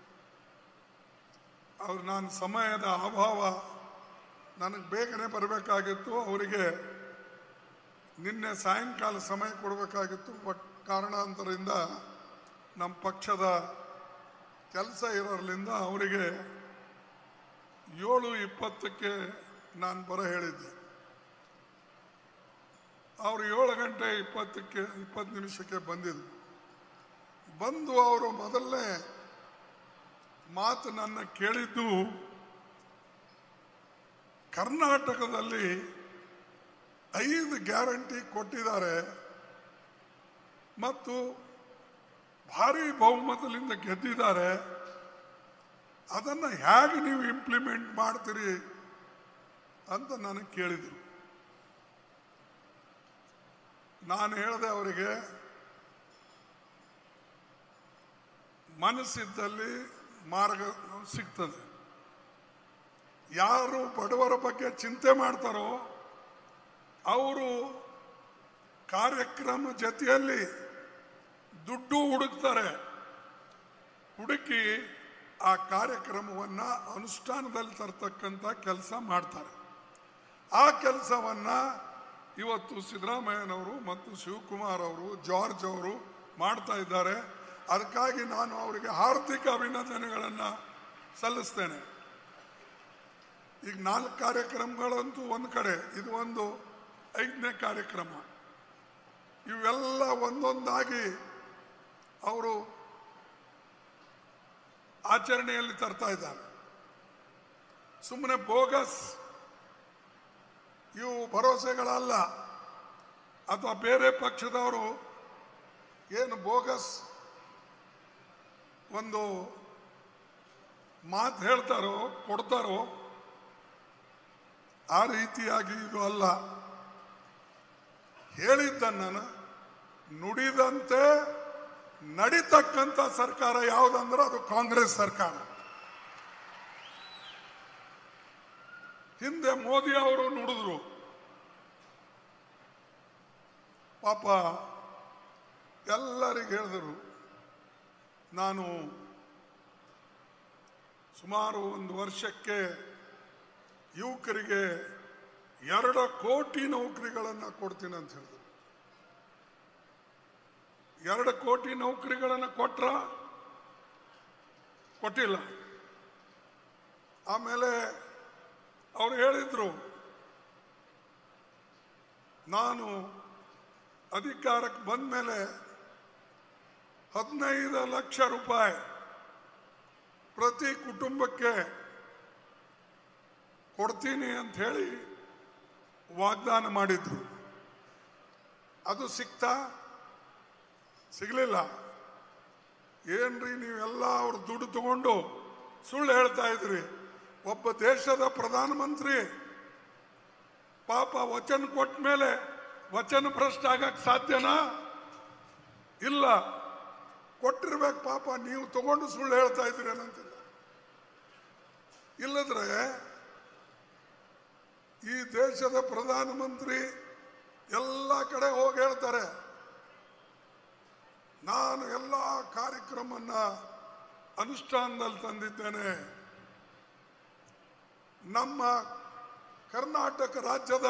ಅವ್ರು ನಾನು ಸಮಯದ ಅಭಾವ, ನನಗೆ ಬೇಗನೆ ಬರಬೇಕಾಗಿತ್ತು, ಅವರಿಗೆ ನಿನ್ನೆ ಸಾಯಂಕಾಲ ಸಮಯ ಕೊಡಬೇಕಾಗಿತ್ತು. ಬಟ್ ಕಾರಣಾಂತರದಿಂದ ನಮ್ಮ ಪಕ್ಷದ ಕೆಲಸ ಇರೋದ್ರಿಂದ ಅವರಿಗೆ ಏಳು ಇಪ್ಪತ್ತಕ್ಕೆ ನಾನು ಬರ ಹೇಳಿದ್ದೆ. ಅವರು ಏಳು ಗಂಟೆ ಇಪ್ಪತ್ತಕ್ಕೆ ಇಪ್ಪತ್ತು ನಿಮಿಷಕ್ಕೆ ಬಂದಿದ್ರು. ಬಂದು ಅವರು ಮೊದಲನೇ ಮಾತು ನನ್ನ ಕೇಳಿದ್ದು, ಕರ್ನಾಟಕದಲ್ಲಿ ಐದು ಗ್ಯಾರಂಟಿ ಕೊಟ್ಟಿದ್ದಾರೆ ಮತ್ತು ಭಾರಿ ಬಹುಮತದಿಂದ ಗೆದ್ದಿದ್ದಾರೆ, ಅದನ್ನು ಹೇಗೆ ನೀವು ಇಂಪ್ಲಿಮೆಂಟ್ ಮಾಡ್ತೀರಿ ಅಂತ ನನಗೆ ಕೇಳಿದರು. ನಾನು ಹೇಳಿದೆ ಅವರಿಗೆ, ಮನಸ್ಸಿದ್ದಲ್ಲಿ ಮಾರ್ಗ ಸಿಗ್ತದೆ. ಯಾರು ಬಡವರ ಬಗ್ಗೆ ಚಿಂತೆ ಮಾಡ್ತಾರೋ ಅವರು ಕಾರ್ಯಕ್ರಮ ಜೊತೆಯಲ್ಲಿ ದುಡ್ಡು ಹುಡುಕ್ತಾರೆ, ಹುಡುಕಿ ಆ ಕಾರ್ಯಕ್ರಮವನ್ನು ಅನುಷ್ಠಾನದಲ್ಲಿ ತರ್ತಕ್ಕಂಥ ಕೆಲಸ ಮಾಡ್ತಾರೆ. ಆ ಕೆಲಸವನ್ನು ಇವತ್ತು ಸಿದ್ದರಾಮಯ್ಯನವರು ಮತ್ತು ಶಿವಕುಮಾರ್ ಅವರು, ಜಾರ್ಜ್ ಅವರು ಮಾಡ್ತಾ ಇದ್ದಾರೆ. ಅದಕ್ಕಾಗಿ ನಾನು ಅವರಿಗೆ ಹಾರ್ದಿಕ ಅಭಿನಂದನೆಗಳನ್ನು ಸಲ್ಲಿಸ್ತೇನೆ. ಈಗ ನಾಲ್ಕು ಕಾರ್ಯಕ್ರಮಗಳಂತೂ ಒಂದು ಕಡೆ, ಇದು ಒಂದು ಐದನೇ ಕಾರ್ಯಕ್ರಮ. ಇವೆಲ್ಲ ಒಂದೊಂದಾಗಿ ಅವರು ಆಚರಣೆಯಲ್ಲಿ ತರ್ತಾ ಇದ್ದಾರೆ. ಸುಮ್ಮನೆ ಬೋಗಸ್ ಇವು ಭರವಸೆಗಳಲ್ಲ, ಅಥವಾ ಬೇರೆ ಪಕ್ಷದವರು ಏನು ಬೋಗಸ್ ಒಂದು ಮಾತು ಹೇಳ್ತಾರೋ ಕೊಡ್ತಾರೋ ಆ ರೀತಿಯಾಗಿ ಇದು ಅಲ್ಲ. ಹೇಳಿದ್ದನ್ನು ನುಡಿದಂತೆ ನಡೀತಕ್ಕಂಥ ಸರ್ಕಾರ ಯಾವುದಂದ್ರೆ ಅದು ಕಾಂಗ್ರೆಸ್ ಸರ್ಕಾರ. ಹಿಂದೆ ಮೋದಿ ಅವರು ನುಡಿದ್ರು, ಪಾಪ ಎಲ್ಲರಿಗೆ ಹೇಳಿದರು. ನಾನು ಸುಮಾರು ಒಂದು ವರ್ಷಕ್ಕೆ ಯುವಕರಿಗೆ ಎರಡು ಕೋಟಿ ನೌಕರಿಗಳನ್ನು ಕೊಡ್ತೀನಿ ಅಂತ ಹೇಳಿದ್ರು. ಎರಡು ಕೋಟಿ ನೌಕರಿಗಳನ್ನು ಕೊಟ್ರ ಕೊಟ್ಟಿಲ್ಲ. ಆಮೇಲೆ ಅವರು ಹೇಳಿದ್ರು, ನಾನು ಅಧಿಕಾರಕ್ಕೆ ಬಂದ ಮೇಲೆ ಹದಿನೈದು ಲಕ್ಷ ರೂಪಾಯಿ ಪ್ರತಿ ಕುಟುಂಬಕ್ಕೆ ಕೊಡ್ತೀನಿ ಅಂತ ಹೇಳಿ ವಾಗ್ದಾನ ಮಾಡಿದ್ರು. ಅದು ಸಿಕ್ತಾ? ಸಿಗಲಿಲ್ಲ. ಏನ್ರಿ ನೀವೆಲ್ಲ ಅವ್ರ ದುಡ್ಡು ತಗೊಂಡು ಸುಳ್ಳು ಹೇಳ್ತಾ ಇದ್ರಿ. ಒಬ್ಬ ದೇಶದ ಪ್ರಧಾನಮಂತ್ರಿ ಪಾಪ ವಚನ ಕೊಟ್ಟ ಮೇಲೆ ವಚನ ಭ್ರಷ್ಟ ಆಗಕ್ಕೆ ಸಾಧ್ಯನಾ? ಇಲ್ಲ. ಕೊಟ್ಟಿರ್ಬೇಕು ಪಾಪ, ನೀವು ತಗೊಂಡು ಸುಳ್ಳು ಹೇಳ್ತಾ ಇದ್ರಿ ಅನ್ನಂತಿಲ್ಲ. ಇಲ್ಲದ್ರೆ ಈ ದೇಶದ ಪ್ರಧಾನಮಂತ್ರಿ ಎಲ್ಲ ಕಡೆ ಹೋಗಿ ಹೇಳ್ತಾರೆ, ನಾನು ಎಲ್ಲ ಕಾರ್ಯಕ್ರಮವನ್ನ ಅನುಷ್ಠಾನದಲ್ಲಿ ತಂದಿದ್ದೇನೆ. ನಮ್ಮ ಕರ್ನಾಟಕ ರಾಜ್ಯದ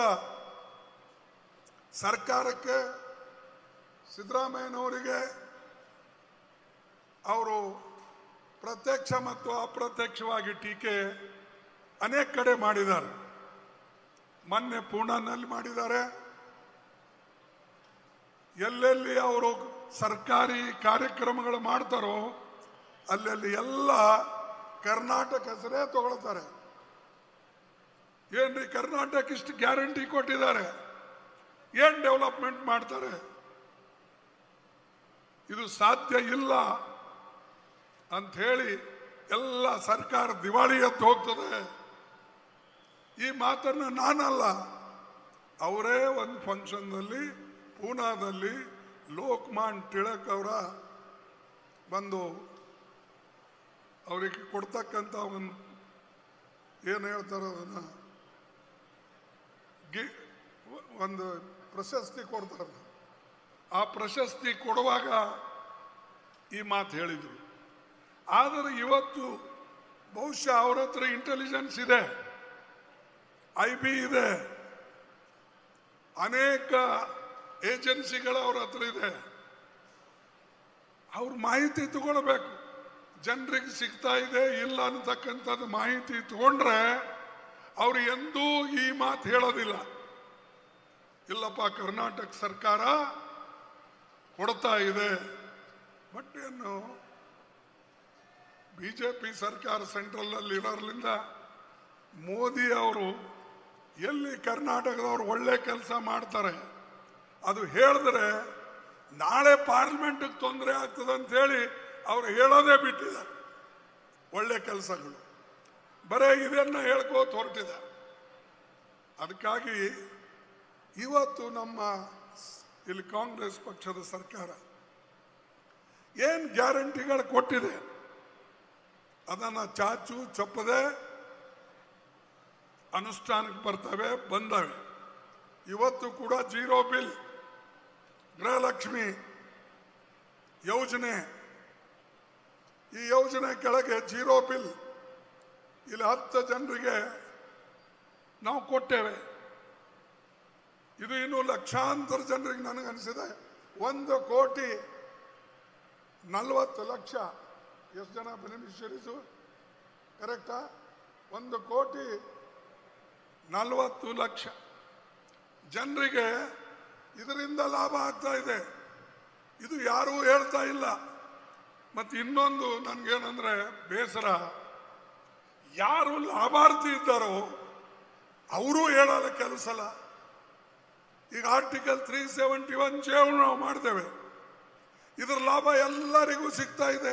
ಸರ್ಕಾರಕ್ಕೆ, ಸಿದ್ದರಾಮಯ್ಯನವರಿಗೆ ಅವರು ಪ್ರತ್ಯಕ್ಷ ಮತ್ತು ಅಪ್ರತ್ಯಕ್ಷವಾಗಿ ಟೀಕೆ ಅನೇಕ ಕಡೆ ಮಾಡಿದ್ದಾರೆ. ಮೊನ್ನೆ ಪೂನಾನಲ್ಲಿ ಮಾಡಿದ್ದಾರೆ, ಎಲ್ಲೆಲ್ಲಿ ಅವರು ಸರ್ಕಾರಿ ಕಾರ್ಯಕ್ರಮಗಳು ಮಾಡ್ತಾರೋ ಅಲ್ಲೆಲ್ಲಿ ಎಲ್ಲ ಕರ್ನಾಟಕ ಹೆಸರೇ ತಗೊಳ್ತಾರೆ. ಏನ್ರಿ ಕರ್ನಾಟಕ ಇಷ್ಟು ಗ್ಯಾರಂಟಿ ಕೊಟ್ಟಿದ್ದಾರೆ, ಏನ್ ಡೆವಲಪ್ಮೆಂಟ್ ಮಾಡ್ತಾರೆ? ಇದು ಸಾಧ್ಯ ಇಲ್ಲ ಅಂತ ಹೇಳಿ ಎಲ್ಲ ಸರ್ಕಾರ ದಿವಾಳಿ ಎದ್ದು ಹೋಗ್ತದೆ. ಈ ಮಾತನ್ನ ನಾನಲ್ಲ, ಅವರೇ ಒಂದು ಫಂಕ್ಷನ್ನಲ್ಲಿ ಪೂನಾದಲ್ಲಿ ಲೋಕಮಾನ್ ತಿಳಕ್ ಅವರ ಬಂದು ಅವರಿಗೆ ಕೊಡ್ತಕ್ಕಂಥ ಒಂದು ಏನು ಹೇಳ್ತಾರೆ ಅದನ್ನ ಗಿ ಒಂದು ಪ್ರಶಸ್ತಿ ಕೊಡ್ತಾರೆ. ಆ ಪ್ರಶಸ್ತಿ ಕೊಡುವಾಗ ಈ ಮಾತು ಹೇಳಿದರು. ಆದರೆ ಇವತ್ತು ಬಹುಶಃ ಅವ್ರ ಹತ್ರ ಇಂಟೆಲಿಜೆನ್ಸ್ ಇದೆ, ಐ ಬಿ ಇದೆ, ಅನೇಕ ಏಜೆನ್ಸಿಗಳು ಅವ್ರ ಹತ್ರ ಇದೆ. ಅವ್ರ ಮಾಹಿತಿ ತಗೊಳ್ಬೇಕು, ಜನರಿಗೆ ಸಿಗ್ತಾ ಇದೆ ಇಲ್ಲ ಅಂತಕ್ಕಂಥದ್ದು ಮಾಹಿತಿ ತಗೊಂಡ್ರೆ ಅವ್ರು ಎಂದೂ ಈ ಮಾತು ಹೇಳೋದಿಲ್ಲ. ಇಲ್ಲಪ್ಪ ಕರ್ನಾಟಕ ಸರ್ಕಾರ ಕೊಡ್ತಾ ಇದೆ. ಬಟ್ ಏನು ಬಿಜೆಪಿ ಸರ್ಕಾರ ಸೆಂಟ್ರಲ್ ಅಲ್ಲಿ ಇರೋದ್ರಿಂದ ಮೋದಿ ಅವರು ಎಲ್ಲಿ ಕರ್ನಾಟಕದವರು ಒಳ್ಳೆ ಕೆಲಸ ಮಾಡ್ತಾರೆ ಅದು ಹೇಳಿದ್ರೆ ನಾಳೆ ಪಾರ್ಲಿಮೆಂಟ್ಗೆ ತೊಂದರೆ ಆಗ್ತದೆ ಅಂತ ಹೇಳಿ ಅವರು ಹೇಳೋದೇ ಬಿಟ್ಟಿದ್ದಾರೆ. ಒಳ್ಳೆ ಕೆಲಸಗಳು ಬರೇ ಇದನ್ನ ಹೇಳ್ಕೋತ ಹೊರಟಿದ್ದಾರೆ. ಅದಕ್ಕಾಗಿ ಇವತ್ತು ನಮ್ಮ ಇಲ್ಲಿ ಕಾಂಗ್ರೆಸ್ ಪಕ್ಷದ ಸರ್ಕಾರ ಏನ್ ಗ್ಯಾರಂಟಿಗಳು ಕೊಟ್ಟಿದೆ ಅದನ್ನ ಚಾಚು ಚಪ್ಪದೆ ಅನುಷ್ಠಾನಕ್ಕೆ ಬರ್ತವೆ, ಬಂದವೆ. ಇವತ್ತು ಕೂಡ ಜೀರೋ ಬಿಲ್ ಗೃಹಲಕ್ಷ್ಮಿ ಯೋಜನೆ, ಈ ಯೋಜನೆ ಕೆಳಗೆ ಜೀರೋ ಬಿಲ್ ಇಲ್ಲಿ ಹತ್ತು ಜನರಿಗೆ ನಾವು ಕೊಟ್ಟೇವೆ. ಇದು ಇನ್ನು ಲಕ್ಷಾಂತರ ಜನರಿಗೆ ನನಗನ್ಸಿದೆ ಒಂದು ಕೋಟಿ ನಲವತ್ತು ಲಕ್ಷ ಎಷ್ಟು ಜನ ಬೆನಿಫಿಷರೀಸು ಕರೆಕ್ಟಾ? ಒಂದು ಕೋಟಿ ನಲವತ್ತು ಲಕ್ಷ ಜನರಿಗೆ ಇದರಿಂದ ಲಾಭ ಆಗ್ತಾ ಇದೆ. ಇದು ಯಾರೂ ಹೇಳ್ತಾ ಇಲ್ಲ. ಮತ್ತು ಇನ್ನೊಂದು ನನಗೇನಂದ್ರೆ ಬೇಸರ, ಯಾರು ಲಾಭಾರ್ಥಿ ಇದ್ದಾರೋ ಅವರು ಹೇಳಲ್ಲ ಕೆಲಸಲ್ಲ. ಈಗ article three seventy one J ನಾವು ಮಾಡ್ತೇವೆ, ಇದರ ಲಾಭ ಎಲ್ಲರಿಗೂ ಸಿಗ್ತಾ ಇದೆ.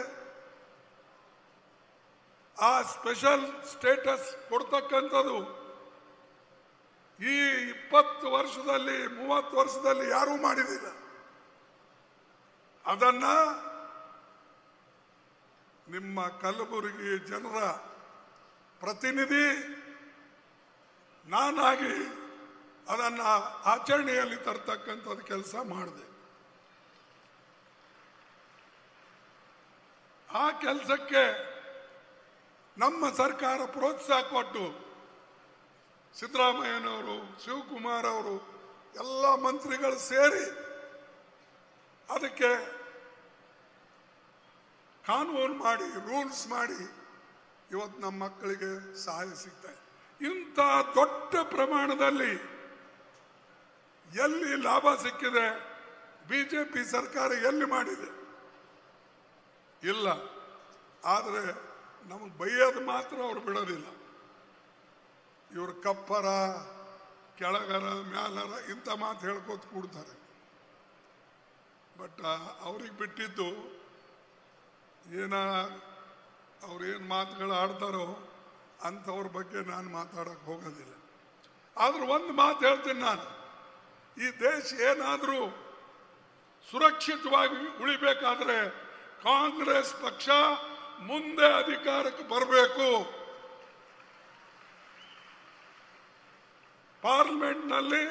ಆ ಸ್ಪೆಷಲ್ ಸ್ಟೇಟಸ್ ಕೊಡ್ತಕ್ಕಂಥದ್ದು ಈ ಇಪ್ಪತ್ತು ವರ್ಷದಲ್ಲಿ ಮೂವತ್ತು ವರ್ಷದಲ್ಲಿ ಯಾರೂ ಮಾಡಿದಿಲ್ಲ. ಅದನ್ನ ನಿಮ್ಮ ಕಲಬುರಗಿ ಜನರ ಪ್ರತಿನಿಧಿ ನಾನಾಗಿ ಅದನ್ನ ಆಚರಣೆಯಲ್ಲಿ ತರ್ತಕ್ಕಂಥದ್ದು ಕೆಲಸ ಮಾಡಿದೆ. ಆ ಕೆಲಸಕ್ಕೆ ನಮ್ಮ ಸರ್ಕಾರ ಪ್ರೋತ್ಸಾಹ ಕೊಟ್ಟು ಸಿದ್ದರಾಮಯ್ಯನವರು, ಶಿವಕುಮಾರ್ ಅವರು ಎಲ್ಲ ಮಂತ್ರಿಗಳು ಸೇರಿ ಅದಕ್ಕೆ ಕಾನೂನು ಮಾಡಿ ರೂಲ್ಸ್ ಮಾಡಿ ಇವತ್ತು ನಮ್ಮ ಮಕ್ಕಳಿಗೆ ಸಹಾಯ ಸಿಗ್ತಾ ಇದೆ. ಇಂಥ ದೊಡ್ಡ ಪ್ರಮಾಣದಲ್ಲಿ ಎಲ್ಲಿ ಲಾಭ ಸಿಕ್ಕಿದೆ ಬಿಜೆಪಿ ಸರ್ಕಾರ ಎಲ್ಲಿ ಮಾಡಿದೆ? ಇಲ್ಲ. ಆದರೆ ನಮಗೆ ಬೈಯೋದು ಮಾತ್ರ ಅವ್ರು ಬಿಡೋದಿಲ್ಲ. ಇವರು ಕಪ್ಪರ, ಕೆಳಗರ, ಮ್ಯಾಲರ ಇಂಥ ಮಾತು ಹೇಳ್ಕೋತ ಕೂಡ್ತಾರೆ. ಬಟ್ ಅವ್ರಿಗೆ ಬಿಟ್ಟಿದ್ದು ಏನ ಅವ್ರೇನು ಮಾತುಗಳು ಆಡ್ತಾರೋ ಅಂಥವ್ರ ಬಗ್ಗೆ ನಾನು ಮಾತಾಡಕ್ಕೆ ಹೋಗೋದಿಲ್ಲ. ಆದ್ರೂ ಒಂದು ಮಾತು ಹೇಳ್ತೀನಿ ನಾನು, ಈ ದೇಶ ಏನಾದರೂ ಸುರಕ್ಷಿತವಾಗಿ ಉಳಿಬೇಕಾದ್ರೆ ಕಾಂಗ್ರೆಸ್ ಪಕ್ಷ ಮುಂದೆ ಅಧಿಕಾರಕ್ಕೆ ಬರಬೇಕು. ಪಾರ್ಲಿಮೆಂಟ್ನಲ್ಲಿ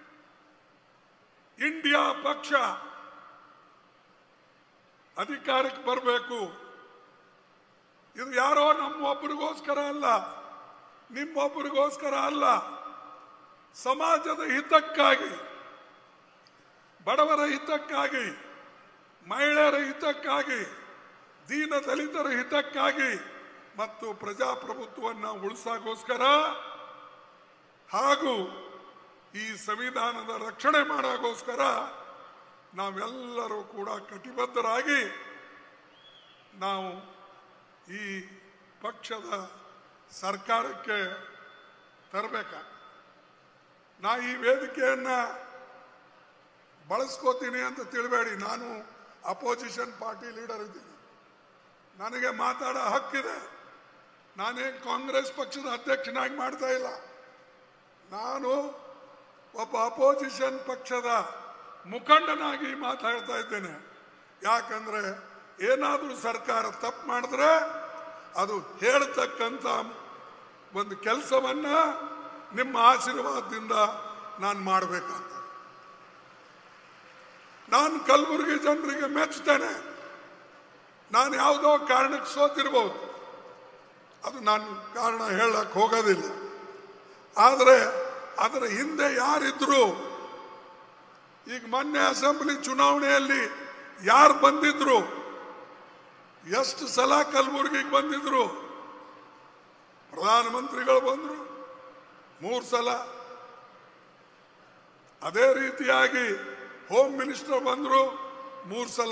ಇಂಡಿಯಾ ಪಕ್ಷ ಅಧಿಕಾರಕ್ಕೆ ಬರಬೇಕು. ಇದು ಯಾರೋ ನಮ್ಮೊಬ್ಬರಿಗೋಸ್ಕರ ಅಲ್ಲ, ನಿಮ್ಮೊಬ್ಬರಿಗೋಸ್ಕರ ಅಲ್ಲ, ಸಮಾಜದ ಹಿತಕ್ಕಾಗಿ, ಬಡವರ ಹಿತಕ್ಕಾಗಿ, ಮಹಿಳೆಯರ ಹಿತಕ್ಕಾಗಿ, ದೀನ ದಲಿತರ ಹಿತಕ್ಕಾಗಿ ಮತ್ತು ಪ್ರಜಾಪ್ರಭುತ್ವವನ್ನು ಉಳಿಸೋಗೋಸ್ಕರ ಹಾಗೂ ಈ ಸಂವಿಧಾನದ ರಕ್ಷಣೆ ಮಾಡೋಗೋಸ್ಕರ ನಾವೆಲ್ಲರೂ ಕೂಡ ಕಟಿಬದ್ಧರಾಗಿ ನಾವು ಈ ಪಕ್ಷದ ಸರ್ಕಾರಕ್ಕೆ ತರಬೇಕ. ನಾ ಈ ವೇದಿಕೆಯನ್ನು ಬಳಸ್ಕೋತೀನಿ ಅಂತ ತಿಳಬೇಡಿ. ನಾನು ಅಪೋಸಿಷನ್ ಪಾರ್ಟಿ ಲೀಡರ್ ಇದ್ದೀನಿ, ನನಗೆ ಮಾತಾಡೋ ಹಕ್ಕಿದೆ. ನಾನೇನು ಕಾಂಗ್ರೆಸ್ ಪಕ್ಷದ ಅಧ್ಯಕ್ಷನಾಗಿ ಮಾಡ್ತಾ ಇಲ್ಲ. ನಾನು ಒಬ್ಬ ಅಪೋಸಿಷನ್ ಪಕ್ಷದ ಮುಖಂಡನಾಗಿ ಮಾತಾಡ್ತಾ ಇದ್ದೇನೆ. ಯಾಕಂದ್ರೆ ಏನಾದರೂ ಸರ್ಕಾರ ತಪ್ಪು ಮಾಡಿದ್ರೆ ಅದು ಹೇಳ್ತಕ್ಕಂಥ ಒಂದು ಕೆಲಸವನ್ನ ನಿಮ್ಮ ಆಶೀರ್ವಾದದಿಂದ ನಾನು ಮಾಡಬೇಕಂತ. ನಾನು ಕಲಬುರಗಿ ಜನರಿಗೆ ಮೆಚ್ಚುತ್ತೇನೆ. ನಾನು ಯಾವುದೋ ಕಾರಣಕ್ಕೆ ಸೋತಿರ್ಬೋದು, ಅದು ನಾನು ಕಾರಣ ಹೇಳಕ್ ಹೋಗೋದಿಲ್ಲ. ಆದರೆ ಅದರ ಹಿಂದೆ ಯಾರಿದ್ರು, ಈಗ ಮೊನ್ನೆ ಅಸೆಂಬ್ಲಿ ಚುನಾವಣೆಯಲ್ಲಿ ಯಾರು ಬಂದಿದ್ರು, ಎಷ್ಟು ಸಲ ಕಲಬುರಗಿಗೆ ಬಂದಿದ್ರು? ಪ್ರಧಾನಮಂತ್ರಿಗಳು ಬಂದ್ರು ಮೂರು ಸಲ, ಅದೇ ರೀತಿಯಾಗಿ ಹೋಮ್ ಮಿನಿಸ್ಟರ್ ಬಂದ್ರು ಮೂರು ಸಲ,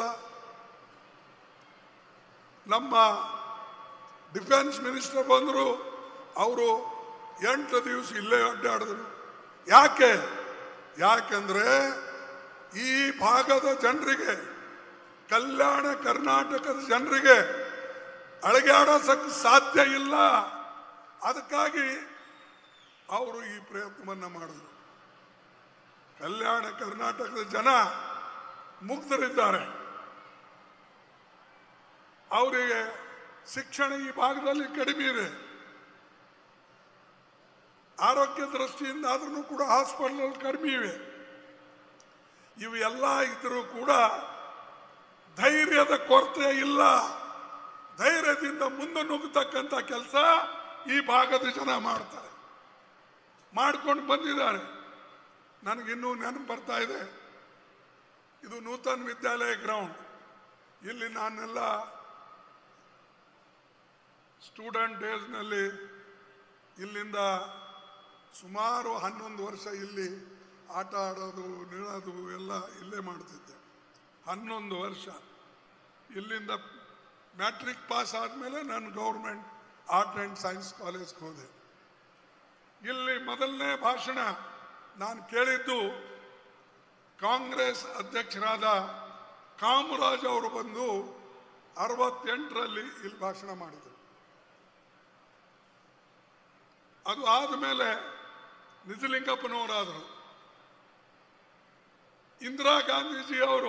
ನಮ್ಮ ಡಿಫೆನ್ಸ್ ಮಿನಿಸ್ಟರ್ ಬಂದರು, ಅವರು ಎಂಟು ದಿವಸ ಇಲ್ಲೇ ಅಡ್ಡಾಡಿದ್ರು. ಯಾಕೆ? ಯಾಕೆಂದ್ರೆ ಈ ಭಾಗದ ಜನರಿಗೆ, ಕಲ್ಯಾಣ ಕರ್ನಾಟಕದ ಜನರಿಗೆ ಅಳಗ್ಯಾಡೋಸಕ್ಕೆ ಸಾಧ್ಯ ಇಲ್ಲ. ಅದಕ್ಕಾಗಿ ಅವರು ಈ ಪ್ರಯತ್ನವನ್ನ ಮಾಡಿದ್ರು. ಕಲ್ಯಾಣ ಕರ್ನಾಟಕದ ಜನ ಮುಗ್ಧರಿದ್ದಾರೆ. ಅವರಿಗೆ ಶಿಕ್ಷಣ ಈ ಭಾಗದಲ್ಲಿ ಕಡಿಮೆ ಇದೆ. ಆರೋಗ್ಯ ದೃಷ್ಟಿಯಿಂದ ಆದ್ರೂ ಕೂಡ ಹಾಸ್ಪಿಟಲ್ ಕಡಿಮೆ ಇವೆ. ಇವು ಎಲ್ಲ ಇದ್ರೂ ಕೂಡ ಧೈರ್ಯದ ಕೊರತೆ ಇಲ್ಲ. ಧೈರ್ಯದಿಂದ ಮುಂದೆ ನುಗ್ಗತಕ್ಕಂಥ ಕೆಲಸ ಈ ಭಾಗದ ಜನ ಮಾಡ್ತಾರೆ, ಮಾಡ್ಕೊಂಡು ಬಂದಿದ್ದಾರೆ. ನನಗಿನ್ನೂ ನೆನಪು ಬರ್ತಾ ಇದೆ, ಇದು ನೂತನ ವಿದ್ಯಾಲಯ ಗ್ರೌಂಡ್. ಇಲ್ಲಿ ನಾನೆಲ್ಲ ಸ್ಟೂಡೆಂಟ್ ಡೇಸ್ನಲ್ಲಿ ಇಲ್ಲಿಂದ ಸುಮಾರು ಹನ್ನೊಂದು ವರ್ಷ ಇಲ್ಲಿ ಆಟ ಆಡೋದು, ನಿಲ್ಲೋದು ಎಲ್ಲ ಇಲ್ಲೇ ಮಾಡ್ತಿದ್ದೆ. ಹನ್ನೊಂದು ವರ್ಷ ಇಲ್ಲಿಂದ ಮ್ಯಾಟ್ರಿಕ್ ಪಾಸ್ ಆದಮೇಲೆ ನಾನು ಗೌರ್ಮೆಂಟ್ ಆರ್ಟ್ ಆ್ಯಂಡ್ ಸೈನ್ಸ್ ಕಾಲೇಜ್ಗೆ ಹೋದೆ. ಇಲ್ಲಿ ಮೊದಲನೇ ಭಾಷಣ ನಾನು ಕೇಳಿದ್ದು ಕಾಂಗ್ರೆಸ್ ಅಧ್ಯಕ್ಷರಾದ ಕಾಮರಾಜ್ ಅವರು ಬಂದು ಅರವತ್ತೆಂಟರಲ್ಲಿ ಇಲ್ಲಿ ಭಾಷಣ ಮಾಡಿದರು. ಅದು ಆದಮೇಲೆ ನಿಜಲಿಂಗಪ್ಪನವರಾದರು. ಇಂದಿರಾ ಗಾಂಧೀಜಿ ಅವರು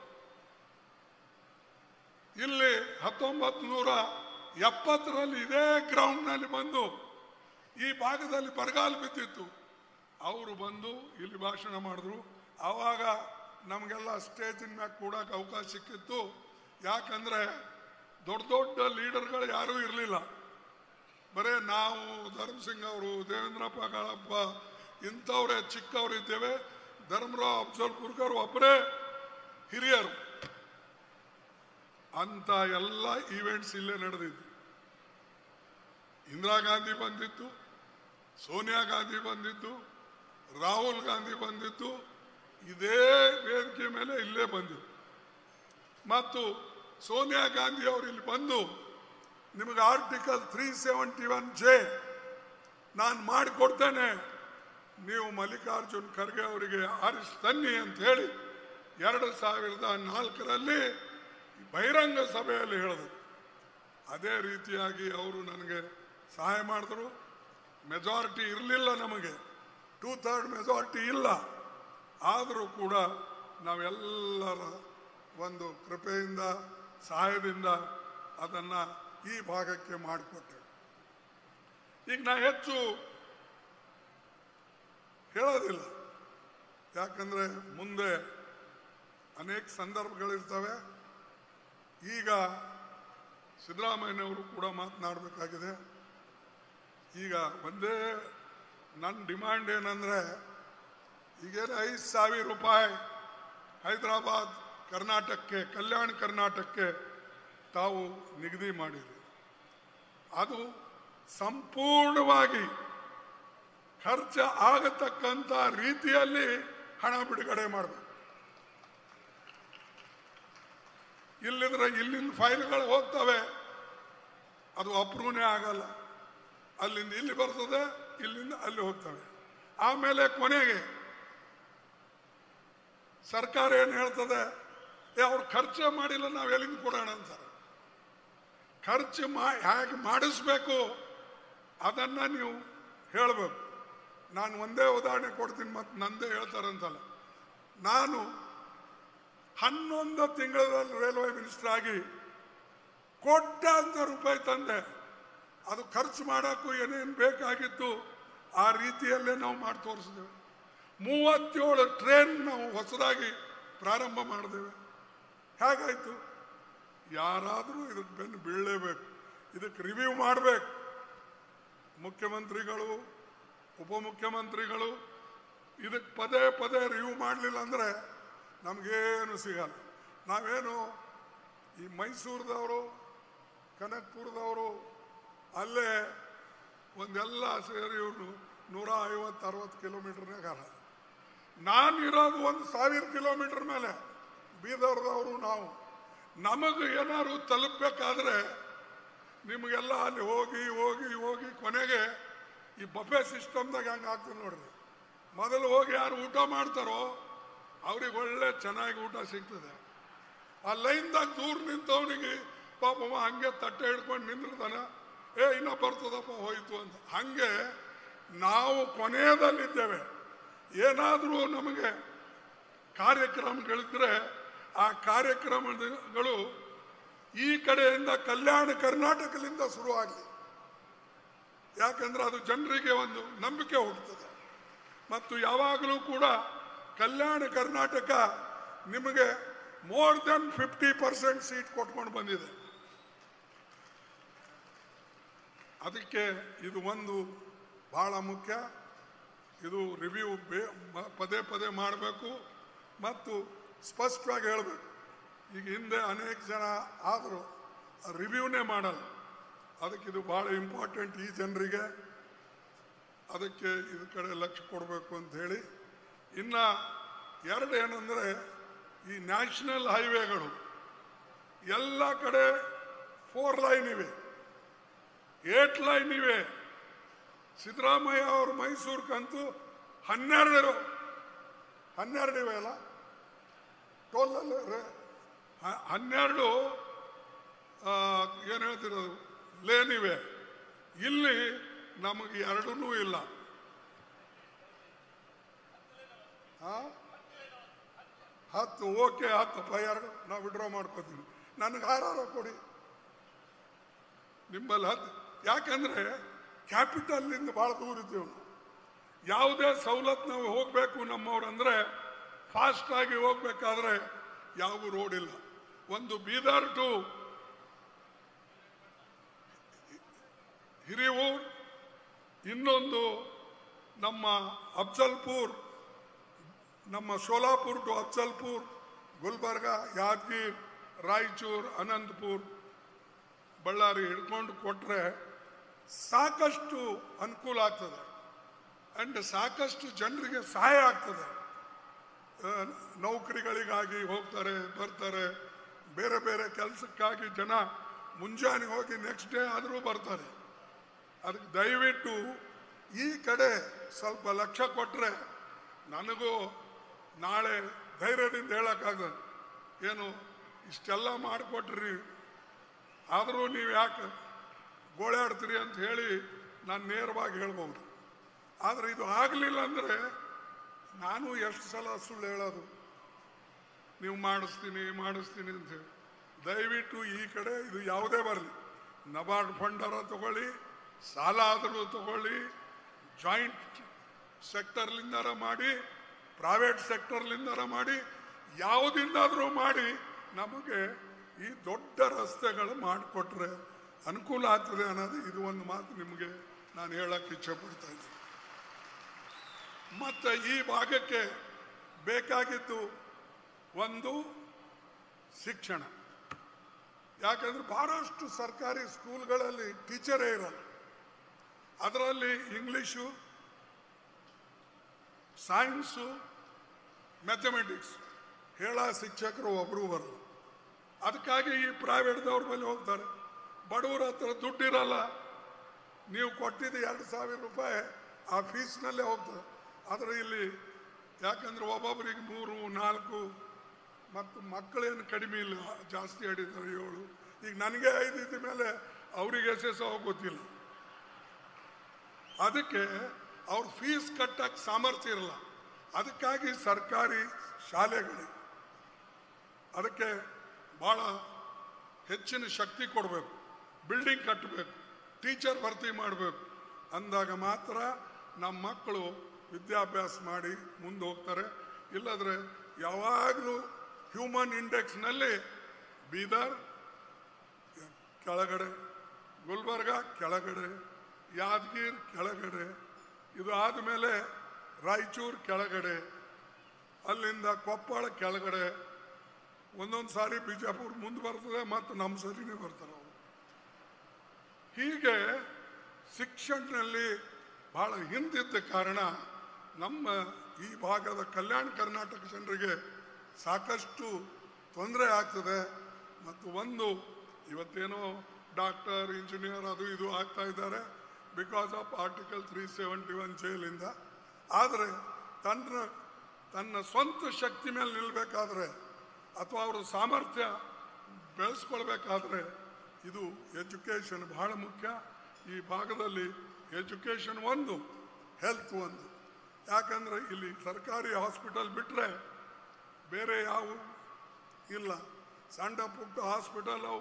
ಇಲ್ಲಿ ಹತ್ತೊಂಬತ್ತು ನೂರ ಎಪ್ಪತ್ತರಲ್ಲಿ ಇದೇ ಗ್ರೌಂಡ್ನಲ್ಲಿ ಬಂದು, ಈ ಭಾಗದಲ್ಲಿ ಬರಗಾಲ ಬಿದ್ದಿತ್ತು, ಅವರು ಬಂದು ಇಲ್ಲಿ ಭಾಷಣ ಮಾಡಿದ್ರು. ಆವಾಗ ನಮಗೆಲ್ಲ ಸ್ಟೇಜಿನ ಮ್ಯಾಗ ಕೂಡಕ್ಕೆ ಅವಕಾಶ ಸಿಕ್ಕಿತ್ತು. ಯಾಕಂದ್ರೆ ದೊಡ್ಡ ದೊಡ್ಡ ಲೀಡರ್ಗಳು ಯಾರೂ ಇರಲಿಲ್ಲ. ಬರೇ ನಾವು ಧರ್ಮಸಿಂಗ್ ಅವರು, ದೇವೇಂದ್ರಪ್ಪ ಕಾಳಪ್ಪ ಇಂಥವ್ರೆ ಚಿಕ್ಕವರಿದ್ದೇವೆ. ಧರ್ಮರಾವ್ ಅಫ್ಜಲ್ಪುರ್ಕರ್ ಒಬ್ಬರೇ ಹಿರಿಯರು. ಅಂತ ಎಲ್ಲ ಈವೆಂಟ್ಸ್ ಇಲ್ಲೇ ನಡೆದಿದ್ದು. ಇಂದಿರಾ ಗಾಂಧಿ ಬಂದಿತ್ತು, ಸೋನಿಯಾ ಗಾಂಧಿ ಬಂದಿದ್ದು, ರಾಹುಲ್ ಗಾಂಧಿ ಬಂದಿದ್ದು, ಇದೇ ವೇದಿಕೆ ಮೇಲೆ ಇಲ್ಲೇ ಬಂದಿದ್ದು. ಮತ್ತು ಸೋನಿಯಾ ಗಾಂಧಿ ಅವರು ಇಲ್ಲಿ ಬಂದು, ನಿಮಗೆ article three seventy one J ನಾನು ಮಾಡಿಕೊಡ್ತೇನೆ, ನೀವು ಮಲ್ಲಿಕಾರ್ಜುನ್ ಖರ್ಗೆ ಅವರಿಗೆ ಆರಿಸಿ ತನ್ನಿ ಅಂತ ಹೇಳಿ ಎರಡು ಸಾವಿರದ ನಾಲ್ಕರಲ್ಲಿ ಬಹಿರಂಗ ಸಭೆಯಲ್ಲಿ ಹೇಳಿದ್ರು. ಅದೇ ರೀತಿಯಾಗಿ ಅವರು ನನಗೆ ಸಹಾಯ ಮಾಡಿದ್ರು. ಮೆಜಾರಿಟಿ ಇರಲಿಲ್ಲ, ನಮಗೆ ಟೂ ಥರ್ಡ್ ಮೆಜಾರಿಟಿ ಇಲ್ಲ. ಆದರೂ ಕೂಡ ನಾವೆಲ್ಲರ ಒಂದು ಕೃಪೆಯಿಂದ, ಸಹಾಯದಿಂದ ಅದನ್ನು ಈ ಭಾಗಕ್ಕೆ ಮಾಡಿಕೊಟ್ಟೆ. ಈಗ ನಾ ಹೆಚ್ಚು ಹೇಳೋದಿಲ್ಲ, ಯಾಕಂದ್ರೆ ಮುಂದೆ ಅನೇಕ ಸಂದರ್ಭಗಳಿರ್ತವೆ. ಈಗ ಸಿದ್ದರಾಮಯ್ಯನವರು ಕೂಡ ಮಾತನಾಡಬೇಕಾಗಿದೆ. ಈಗ ಒಂದೇ ನನ್ನ ಡಿಮ್ಯಾಂಡ್ ಏನಂದ್ರೆ, ಈಗೇನು ಐದು ಸಾವಿರ ರೂಪಾಯಿ ಹೈದರಾಬಾದ್ ಕರ್ನಾಟಕಕ್ಕೆ, ಕಲ್ಯಾಣ ಕರ್ನಾಟಕಕ್ಕೆ ತಾವು ನಿಗದಿ ಮಾಡಿರಿ, ಅದು ಸಂಪೂರ್ಣವಾಗಿ ಖರ್ಚು ಆಗತಕ್ಕಂಥ ರೀತಿಯಲ್ಲಿ ಹಣ ಬಿಡುಗಡೆ ಮಾಡಬೇಕು. ಇಲ್ಲಿದ್ರೆ ಇಲ್ಲಿಂದ ಫೈಲ್ಗಳು ಹೋಗ್ತವೆ, ಅದು ಅಪ್ರೂವ್ನೇ ಆಗಲ್ಲ. ಅಲ್ಲಿಂದ ಇಲ್ಲಿ ಬರ್ತದೆ, ಇಲ್ಲಿಂದ ಅಲ್ಲಿ ಹೋಗ್ತವೆ. ಆಮೇಲೆ ಕೊನೆಗೆ ಸರ್ಕಾರ ಏನು ಹೇಳ್ತದೆ, ಏ ಅವ್ರು ಖರ್ಚು ಮಾಡಿಲ್ಲ, ನಾವು ಎಲ್ಲಿಂದ ಕೊಡೋಣ ಅಂತಾರೆ. ಖರ್ಚು ಮಾ ಹೇಗೆ ಮಾಡಿಸ್ಬೇಕು ಅದನ್ನು ನೀವು ಹೇಳಬೇಕು. ನಾನು ಒಂದೇ ಉದಾಹರಣೆ ಕೊಡ್ತೀನಿ, ಮತ್ತು ನಂದೇ ಹೇಳ್ತಾರಂತಲ್ಲ. ನಾನು ಹನ್ನೊಂದು ತಿಂಗಳಲ್ಲಿ ರೈಲ್ವೆ ಮಿನಿಸ್ಟರ್ ಆಗಿ ಕೋಟ್ಯಾಂತರ ರೂಪಾಯಿ ತಂದೆ. ಅದು ಖರ್ಚು ಮಾಡೋಕ್ಕೂ ಏನೇನು ಬೇಕಾಗಿತ್ತು ಆ ರೀತಿಯಲ್ಲೇ ನಾವು ಮಾಡಿ ತೋರಿಸಿದ್ದೇವೆ. ಮೂವತ್ತೇಳು ಟ್ರೈನ್ ನಾವು ಹೊಸದಾಗಿ ಪ್ರಾರಂಭ ಮಾಡಿದ್ದೇವೆ. ಹೇಗಾಯಿತು? ಯಾರಾದರೂ ಇದಕ್ಕೆ ಬೆನ್ನು ಬೀಳಲೇಬೇಕು, ಇದಕ್ಕೆ ರಿವ್ಯೂ ಮಾಡಬೇಕು. ಮುಖ್ಯಮಂತ್ರಿಗಳು, ಉಪಮುಖ್ಯಮಂತ್ರಿಗಳು ಇದಕ್ಕೆ ಪದೇ ಪದೇ ರಿವ್ಯೂ ಮಾಡಲಿಲ್ಲ ಅಂದರೆ ನಮಗೇನು ಸಿಗಲ್ಲ. ನಾವೇನು ಈ ಮೈಸೂರದವರು, ಕನಕಪುರದವರು ಅಲ್ಲೇ ಒಂದೆಲ್ಲ ಸೇರಿ ಇವರು ನೂರ ಐವತ್ತು ಅರವತ್ತು ಕಿಲೋಮೀಟರ್ನಾಗ ಅಲ್ಲ. ನಾನಿರೋದು ಒಂದು ಸಾವಿರ ಕಿಲೋಮೀಟರ್ ಮೇಲೆ. ಬೀದರ್ದವರು ನಾವು. ನಮಗೆ ಏನಾದ್ರು ತಲುಪಬೇಕಾದ್ರೆ ನಿಮಗೆಲ್ಲ ಅಲ್ಲಿ ಹೋಗಿ ಹೋಗಿ ಹೋಗಿ ಕೊನೆಗೆ ಈ ಬಫೆ ಸಿಸ್ಟಮ್ದಾಗ ಹೆಂಗೆ ಆಗ್ತದೆ ನೋಡ್ರಿ. ಮೊದಲು ಹೋಗಿ ಯಾರು ಊಟ ಮಾಡ್ತಾರೋ ಅವ್ರಿಗೆ ಒಳ್ಳೆ ಚೆನ್ನಾಗಿ ಊಟ ಸಿಗ್ತದೆ. ಆ ಲೈನ್ದಾಗ ದೂರ ನಿಂತವನಿಗೆ ಪಾಪಮ್ಮ ಹಂಗೆ ತಟ್ಟೆ ಹಿಡ್ಕೊಂಡು ನಿಂದಿರ್ತಾನೆ, ಏ ಇನ್ನೂ ಬರ್ತದಪ್ಪ ಹೋಯ್ತು ಅಂತ. ಹಂಗೆ ನಾವು ಕೊನೆಯದಲ್ಲಿದ್ದೇವೆ. ಏನಾದರೂ ನಮಗೆ ಕಾರ್ಯಕ್ರಮಗಳಿದ್ರೆ ಆ ಕಾರ್ಯಕ್ರಮಗಳು ಈ ಕಡೆಯಿಂದ ಕಲ್ಯಾಣ ಕರ್ನಾಟಕದಿಂದ ಶುರುವಾಗಲಿ. ಯಾಕಂದ್ರೆ ಅದು ಜನರಿಗೆ ಒಂದು ನಂಬಿಕೆ ಹುಡ್ತದೆ. ಮತ್ತು ಯಾವಾಗಲೂ ಕೂಡ ಕಲ್ಯಾಣ ಕರ್ನಾಟಕ ನಿಮಗೆ more than fifty percent seat ಕೊಟ್ಕೊಂಡು ಬಂದಿದೆ. ಅದಕ್ಕೆ ಇದು ಒಂದು ಬಹಳ ಮುಖ್ಯ. ಇದು ರಿವ್ಯೂ ಪದೇ ಪದೇ ಮಾಡಬೇಕು ಮತ್ತು ಸ್ಪಷ್ಟವಾಗಿ ಹೇಳಬೇಕು. ಈಗ ಹಿಂದೆ ಅನೇಕ ಜನ ಆದರೂ ರಿವ್ಯೂನೇ ಮಾಡಲ್ಲ. ಅದಕ್ಕೆ ಇದು ಭಾಳ ಇಂಪಾರ್ಟೆಂಟ್ ಈ ಜನರಿಗೆ. ಅದಕ್ಕೆ ಇದ್ರ ಕಡೆ ಲಕ್ಷ್ಯ ಕೊಡಬೇಕು ಅಂತ ಹೇಳಿ. ಇನ್ನು ಎರಡು ಏನಂದರೆ, ಈ ನ್ಯಾಷನಲ್ ಹೈವೇಗಳು ಎಲ್ಲ ಕಡೆ ಫೋರ್ ಲೈನ್ ಇವೆ, ಏಟ್ ಲೈನ್ ಇವೆ. ಸಿದ್ದರಾಮಯ್ಯ ಅವರು ಮೈಸೂರಿಗಂತೂ ಹನ್ನೆರಡು ಹನ್ನೆರಡು ಇವೆ ಅಲ್ಲ, ಟೋಲಲ್ಲಿ ಹನ್ನೆರಡು ಏನು ಹೇಳ್ತಿರೋದು ಲೇನ್ ಇವೆ. ಇಲ್ಲಿ ನಮಗೆ ಎರಡೂ ಇಲ್ಲ. ಹತ್ತು ಓಕೆ, ಹತ್ತಪ್ಪ, ಎರಡು ನಾವು ವಿಡ್ರಾ ಮಾಡ್ಕೋತೀವಿ. ನನಗೆ ಆರಾರ ಕೊಡಿ ನಿಮ್ಮಲ್ಲಿ ಹತ್ತು. ಯಾಕಂದ್ರೆ ಕ್ಯಾಪಿಟಲ್ನಿಂದ ಭಾಳ ದೂರ ಇದ್ದೀವಿ ನಾವು. ಯಾವುದೇ ಸವಲತ್ತು ನಾವು ಹೋಗಬೇಕು ನಮ್ಮವ್ರು ಅಂದರೆ ಫಾಸ್ಟಾಗಿ ಹೋಗ್ಬೇಕಾದ್ರೆ ಯಾವ ರೋಡ್ ಇಲ್ಲ. ಒಂದು ಬೀದರ್ ಟು ಹಿರಿಯೂರ್, ಇನ್ನೊಂದು ನಮ್ಮ ಅಫ್ಜಲ್ಪುರ್, ನಮ್ಮ ಸೋಲಾಪುರ್ ಟು ಅಫ್ಜಲ್ಪುರ್, ಗುಲ್ಬರ್ಗ, ಯಾದಗಿರ್, ರಾಯಚೂರು, ಅನಂತಪುರ್, ಬಳ್ಳಾರಿ ಹಿಡ್ಕೊಂಡು ಕೊಟ್ಟರೆ ಸಾಕಷ್ಟು ಅನುಕೂಲ ಆಗ್ತದೆ. ಆ್ಯಂಡ್ ಸಾಕಷ್ಟು ಜನರಿಗೆ ಸಹಾಯ ಆಗ್ತದೆ. ನೌಕರಿಗಳಿಗಾಗಿ ಹೋಗ್ತಾರೆ, ಬರ್ತಾರೆ. ಬೇರೆ ಬೇರೆ ಕೆಲಸಕ್ಕಾಗಿ ಜನ ಮುಂಜಾನೆ ಹೋಗಿ ನೆಕ್ಸ್ಟ್ ಡೇ ಆದರೂ ಬರ್ತಾರೆ. ಅದಕ್ಕೆ ದಯವಿಟ್ಟು ಈ ಕಡೆ ಸ್ವಲ್ಪ ಲಕ್ಷ್ಯ ಕೊಟ್ಟರೆ ನನಗೂ ನಾಳೆ ಧೈರ್ಯದಿಂದ ಹೇಳೋಕ್ಕಾಗಲ್ಲ. ಏನು ಇಷ್ಟೆಲ್ಲ ಮಾಡಿಕೊಟ್ರಿ, ಆದರೂ ನೀವು ಯಾಕೆ ಗೋಳಾಡ್ತೀರಿ ಅಂತ ಹೇಳಿ ನಾನು ನೇರವಾಗಿ ಹೇಳ್ಬೋದು. ಆದರೆ ಇದು ಆಗಲಿಲ್ಲ ಅಂದರೆ ನಾನು ಎಷ್ಟು ಸಲ ಸುಳ್ಳು ಹೇಳೋದು, ನೀವು ಮಾಡಿಸ್ತೀನಿ ಮಾಡಿಸ್ತೀನಿ ಅಂತ ಹೇಳಿ. ದಯವಿಟ್ಟು ಈ ಕಡೆ ಇದು ಯಾವುದೇ ಬರಲಿ, ನಬಾರ್ಡ್ ಫಂಡರ ತಗೊಳ್ಳಿ, ಸಾಲ ಆದರೂ ತಗೊಳ್ಳಿ, ಜಾಯಿಂಟ್ ಸೆಕ್ಟರ್ಲಿಂದಾರ ಮಾಡಿ, ಪ್ರೈವೇಟ್ ಸೆಕ್ಟರ್ಲಿಂದಾರ ಮಾಡಿ, ಯಾವುದಿಂದಾದರೂ ಮಾಡಿ ನಮಗೆ ಈ ದೊಡ್ಡ ರಸ್ತೆಗಳು ಮಾಡಿಕೊಟ್ರೆ ಅನುಕೂಲ ಆಗ್ತದೆ ಅನ್ನೋದು ಇದು ಒಂದು ಮಾತು ನಿಮಗೆ ನಾನು ಹೇಳಕ್ಕೆ ಇಚ್ಛೆ ಪಡ್ತಾ ಇದ್ದೀನಿ. ಮತ್ತು ಈ ಭಾಗಕ್ಕೆ ಬೇಕಾಗಿದ್ದು ಒಂದು ಶಿಕ್ಷಣ. ಯಾಕಂದ್ರೆ ಬಹಳಷ್ಟು ಸರ್ಕಾರಿ ಸ್ಕೂಲ್ಗಳಲ್ಲಿ ಟೀಚರೇ ಇರಲ್ಲ. ಅದರಲ್ಲಿ ಇಂಗ್ಲೀಷು, ಸೈನ್ಸು, ಮ್ಯಾಥಮೆಟಿಕ್ಸ್ ಹೇಳ ಶಿಕ್ಷಕರು ಒಬ್ಬರು ಬರಲ್ಲ. ಅದಕ್ಕೆ ಅದಕ್ಕಾಗಿ ಈ ಪ್ರೈವೇಟ್ದವ್ರ ಮೇಲೆ ಹೋಗ್ತಾರೆ. ಬಡವರ ಹತ್ರ ದುಡ್ಡಿರಲ್ಲ, ನೀವು ಕೊಟ್ಟಿದ್ದ ಎರಡು ಸಾವಿರ ರೂಪಾಯಿ ಆ ಫೀಸ್ನಲ್ಲೇ ಹೋಗ್ತದೆ. ಆದರೆ ಇಲ್ಲಿ ಯಾಕಂದ್ರೆ ಒಬ್ಬೊಬ್ಬರಿಗೆ ಮೂರು ನಾಲ್ಕು ಮತ್ತು ಮಕ್ಕಳೇನು ಕಡಿಮೆ ಇಲ್ಲ, ಜಾಸ್ತಿ ಆಡಿದ್ದಾರೆ ಏಳು. ಈಗ ನನಗೆ ಐದು ಇದ್ದ ಮೇಲೆ ಅವರಿಗೆ ಎಸ್ ಗೊತ್ತಿಲ್ಲ. ಅದಕ್ಕೆ ಅವ್ರ ಫೀಸ್ ಕಟ್ಟಕ್ಕೆ ಸಾಮರ್ಥ್ಯ ಇರಲ್ಲ. ಅದಕ್ಕಾಗಿ ಸರ್ಕಾರಿ ಶಾಲೆಗಳಿಗೆ ಅದಕ್ಕೆ ಭಾಳ ಹೆಚ್ಚಿನ ಶಕ್ತಿ ಕೊಡಬೇಕು, ಬಿಲ್ಡಿಂಗ್ ಕಟ್ಟಬೇಕು, ಟೀಚರ್ ಭರ್ತಿ ಮಾಡಬೇಕು. ಅಂದಾಗ ಮಾತ್ರ ನಮ್ಮ ಮಕ್ಕಳು ವಿದ್ಯಾಭ್ಯಾಸ ಮಾಡಿ ಮುಂದೆ ಹೋಗ್ತಾರೆ. ಇಲ್ಲದ್ರೆ ಯಾವಾಗಲೂ ಹ್ಯೂಮನ್ ಇಂಡೆಕ್ಸ್ನಲ್ಲಿ ಬೀದರ್ ಕೆಳಗಡೆ, ಗುಲ್ಬರ್ಗ ಕೆಳಗಡೆ, ಯಾದಗಿರ್ ಕೆಳಗಡೆ, ಇದು ಆದಮೇಲೆ ರಾಯಚೂರು ಕೆಳಗಡೆ, ಅಲ್ಲಿಂದ ಕೊಪ್ಪಳ ಕೆಳಗಡೆ, ಒಂದೊಂದು ಸಾರಿ ಬಿಜಾಪುರ ಮುಂದೆ ಬರ್ತದೆ ಮತ್ತು ನಮ್ಮ ಸರಿನೇ ಬರ್ತಾರೆ ಅವರು. ಹೀಗೆ ಶಿಕ್ಷಣದಲ್ಲಿ ಬಹಳ ಹಿಂದಿದ್ದ ಕಾರಣ ನಮ್ಮ ಈ ಭಾಗದ ಕಲ್ಯಾಣ ಕರ್ನಾಟಕ ಜನರಿಗೆ ಸಾಕಷ್ಟು ತೊಂದರೆ ಆಗ್ತದೆ. ಮತ್ತು ಒಂದು ಇವತ್ತೇನೋ ಡಾಕ್ಟರ್ ಇಂಜಿನಿಯರ್ ಅದು ಇದು ಆಗ್ತಾ ಇದ್ದಾರೆ because of article three seventy one ಜೈಲಿಂದ. ಆದರೆ ತನ್ನ ತನ್ನ ಸ್ವಂತ ಶಕ್ತಿ ಮೇಲೆ ನಿಲ್ಲಬೇಕಾದ್ರೆ ಅಥವಾ ಅವರ ಸಾಮರ್ಥ್ಯ ಬೆಳೆಸ್ಕೊಳ್ಬೇಕಾದ್ರೆ ಇದು ಎಜುಕೇಷನ್ ಬಹಳ ಮುಖ್ಯ. ಈ ಭಾಗದಲ್ಲಿ ಎಜುಕೇಷನ್ ಒಂದು, ಹೆಲ್ತ್ ಒಂದು. ಯಾಕಂದರೆ ಇಲ್ಲಿ ಸರ್ಕಾರಿ ಹಾಸ್ಪಿಟಲ್ ಬಿಟ್ಟರೆ ಬೇರೆ ಯಾವ ಇಲ್ಲ. ಸಣ್ಣ ಪುಟ್ಟ ಹಾಸ್ಪಿಟಲ್ ಅವು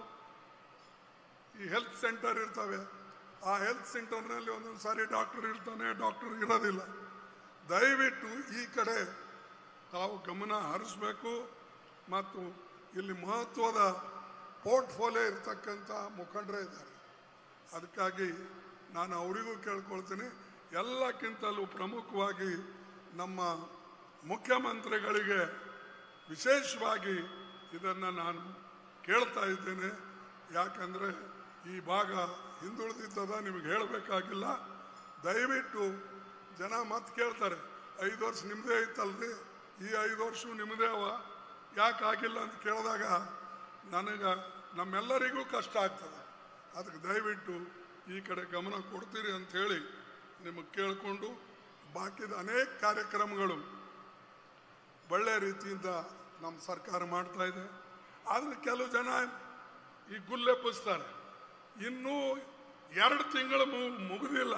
ಈ ಹೆಲ್ತ್ ಸೆಂಟರ್ ಇರ್ತವೆ. ಆ ಹೆಲ್ತ್ ಸೆಂಟರ್ನಲ್ಲಿ ಒಂದೊಂದು ಸಾರಿ ಡಾಕ್ಟರ್ ಇರ್ತಾನೆ, ಡಾಕ್ಟರ್ ಇರೋದಿಲ್ಲ. ದಯವಿಟ್ಟು ಈ ಕಡೆ ತಾವು ಗಮನ ಹರಿಸಬೇಕು. ಮತ್ತು ಇಲ್ಲಿ ಮಹತ್ವದ ಪೋರ್ಟ್ಫೋಲಿಯೋ ಇರ್ತಕ್ಕಂಥ ಮುಖಂಡರೇ ಇದ್ದಾರೆ. ಅದಕ್ಕಾಗಿ ನಾನು ಅವರಿಗೂ ಕೇಳ್ಕೊಳ್ತೀನಿ, ಎಲ್ಲಕ್ಕಿಂತಲೂ ಪ್ರಮುಖವಾಗಿ ನಮ್ಮ ಮುಖ್ಯಮಂತ್ರಿಗಳಿಗೆ ವಿಶೇಷವಾಗಿ ಇದನ್ನು ನಾನು ಕೇಳ್ತಾ ಇದ್ದೇನೆ. ಯಾಕಂದರೆ ಈ ಭಾಗ ಹಿಂದುಳಿದಿದ್ದದ, ನಿಮಗೆ ಹೇಳಬೇಕಾಗಿಲ್ಲ. ದಯವಿಟ್ಟು ಜನ ಮತ್ತೆ ಕೇಳ್ತಾರೆ, ಐದು ವರ್ಷ ನಿಮ್ಮದೇ ಇತ್ತಲ್ರಿ, ಈ ಐದು ವರ್ಷ ನಿಮ್ಮದೇ ಅವ, ಯಾಕೆ ಆಗಿಲ್ಲ ಅಂತ ಕೇಳಿದಾಗ ನನಗೆ ನಮ್ಮೆಲ್ಲರಿಗೂ ಕಷ್ಟ ಆಗ್ತದೆ. ಅದಕ್ಕೆ ದಯವಿಟ್ಟು ಈ ಕಡೆ ಗಮನ ಕೊಡ್ತೀರಿ ಅಂಥೇಳಿ ನಿಮಗೆ ಕೇಳಿಕೊಂಡು, ಬಾಕಿದ ಅನೇಕ ಕಾರ್ಯಕ್ರಮಗಳು ಒಳ್ಳೆ ರೀತಿಯಿಂದ ನಮ್ಮ ಸರ್ಕಾರ ಮಾಡ್ತಾ ಇದೆ. ಆದರೆ ಕೆಲವು ಜನ ಈ ಗುಲ್ಲೆಪ್ಪಿಸ್ತಾರೆ, ಇನ್ನೂ ಎರಡು ತಿಂಗಳು ಮುಗಿದಿಲ್ಲ,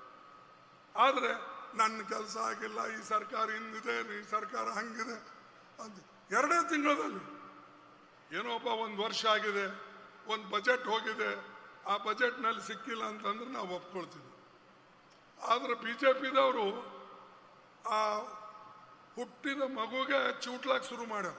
ಆದರೆ ನನ್ನ ಕೆಲಸ ಆಗಿಲ್ಲ, ಈ ಸರ್ಕಾರ ಹಿಂದಿದೆ, ಈ ಸರ್ಕಾರ ಹಂಗಿದೆ ಅಂತ. ಎರಡೇ ತಿಂಗಳಲ್ಲಿ ಏನೋಪ್ಪ ಒಂದು ವರ್ಷ ಆಗಿದೆ, ಒಂದು ಬಜೆಟ್ ಹೋಗಿದೆ, ಆ ಬಜೆಟ್ನಲ್ಲಿ ಸಿಕ್ಕಿಲ್ಲ ಅಂತಂದ್ರೆ ನಾವು ಒಪ್ಕೊಳ್ತೀವಿ. ಆದರೆ ಬಿ ಜೆ ಪಿದವರು ಆ ಹುಟ್ಟಿದ ಮಗುಗೆ ಚೂಟ್ಲಾಕ್ ಶುರು ಮಾಡ್ಯಾರ.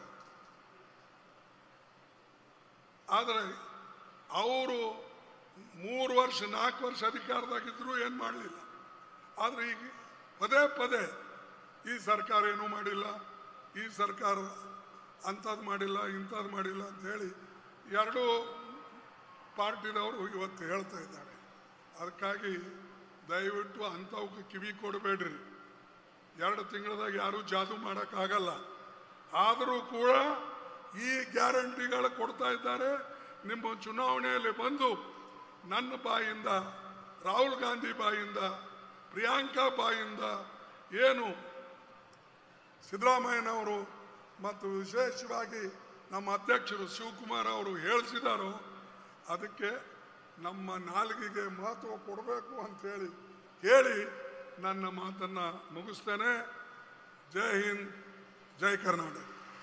ಆದರೆ ಅವರು ಮೂರು ವರ್ಷ ನಾಲ್ಕು ವರ್ಷ ಅಧಿಕಾರದಾಗಿದ್ರು ಏನು ಮಾಡಲಿಲ್ಲ. ಆದರೆ ಈಗ ಪದೇ ಪದೇ ಈ ಸರ್ಕಾರ ಏನೂ ಮಾಡಿಲ್ಲ, ಈ ಸರ್ಕಾರ ಅಂಥದ್ದು ಮಾಡಿಲ್ಲ, ಇಂಥದ್ದು ಮಾಡಿಲ್ಲ ಅಂಥೇಳಿ ಎರಡೂ ಪಾರ್ಟಿದವರು ಇವತ್ತು ಹೇಳ್ತಾ ಇದ್ದಾರೆ. ಅದಕ್ಕಾಗಿ ದಯವಿಟ್ಟು ಅಂಥವಕ್ಕೆ ಕಿವಿ ಕೊಡಬೇಡ್ರಿ. ಎರಡು ತಿಂಗಳದಾಗ ಯಾರೂ ಜಾದು ಮಾಡೋಕ್ಕಾಗಲ್ಲ. ಆದರೂ ಕೂಡ ಈ ಗ್ಯಾರಂಟಿಗಳು ಕೊಡ್ತಾ ಇದ್ದಾರೆ. ನಿಮ್ಮ ಚುನಾವಣೆಯಲ್ಲಿ ಬಂದು ನನ್ನ ಬಾಯಿಂದ, ರಾಹುಲ್ ಗಾಂಧಿ ಬಾಯಿಂದ, ಪ್ರಿಯಾಂಕಾ ಬಾಯಿಂದ ಏನು ಸಿದ್ದರಾಮಯ್ಯನವರು ಮತ್ತು ವಿಶೇಷವಾಗಿ ನಮ್ಮ ಅಧ್ಯಕ್ಷರು ಶಿವಕುಮಾರ್ ಅವರು ಹೇಳಿಸಿದಾರೋ ಅದಕ್ಕೆ ನಮ್ಮ ನಾಲ್ಗಿಗೆ ಮಹತ್ವ ಕೊಡಬೇಕು ಅಂಥೇಳಿ ಹೇಳಿ ನನ್ನ ಮಾತನ್ನು ಮುಗಿಸ್ತೇನೆ. ಜೈ ಹಿಂದ್, ಜೈ ಕರ್ನಾಟಕ.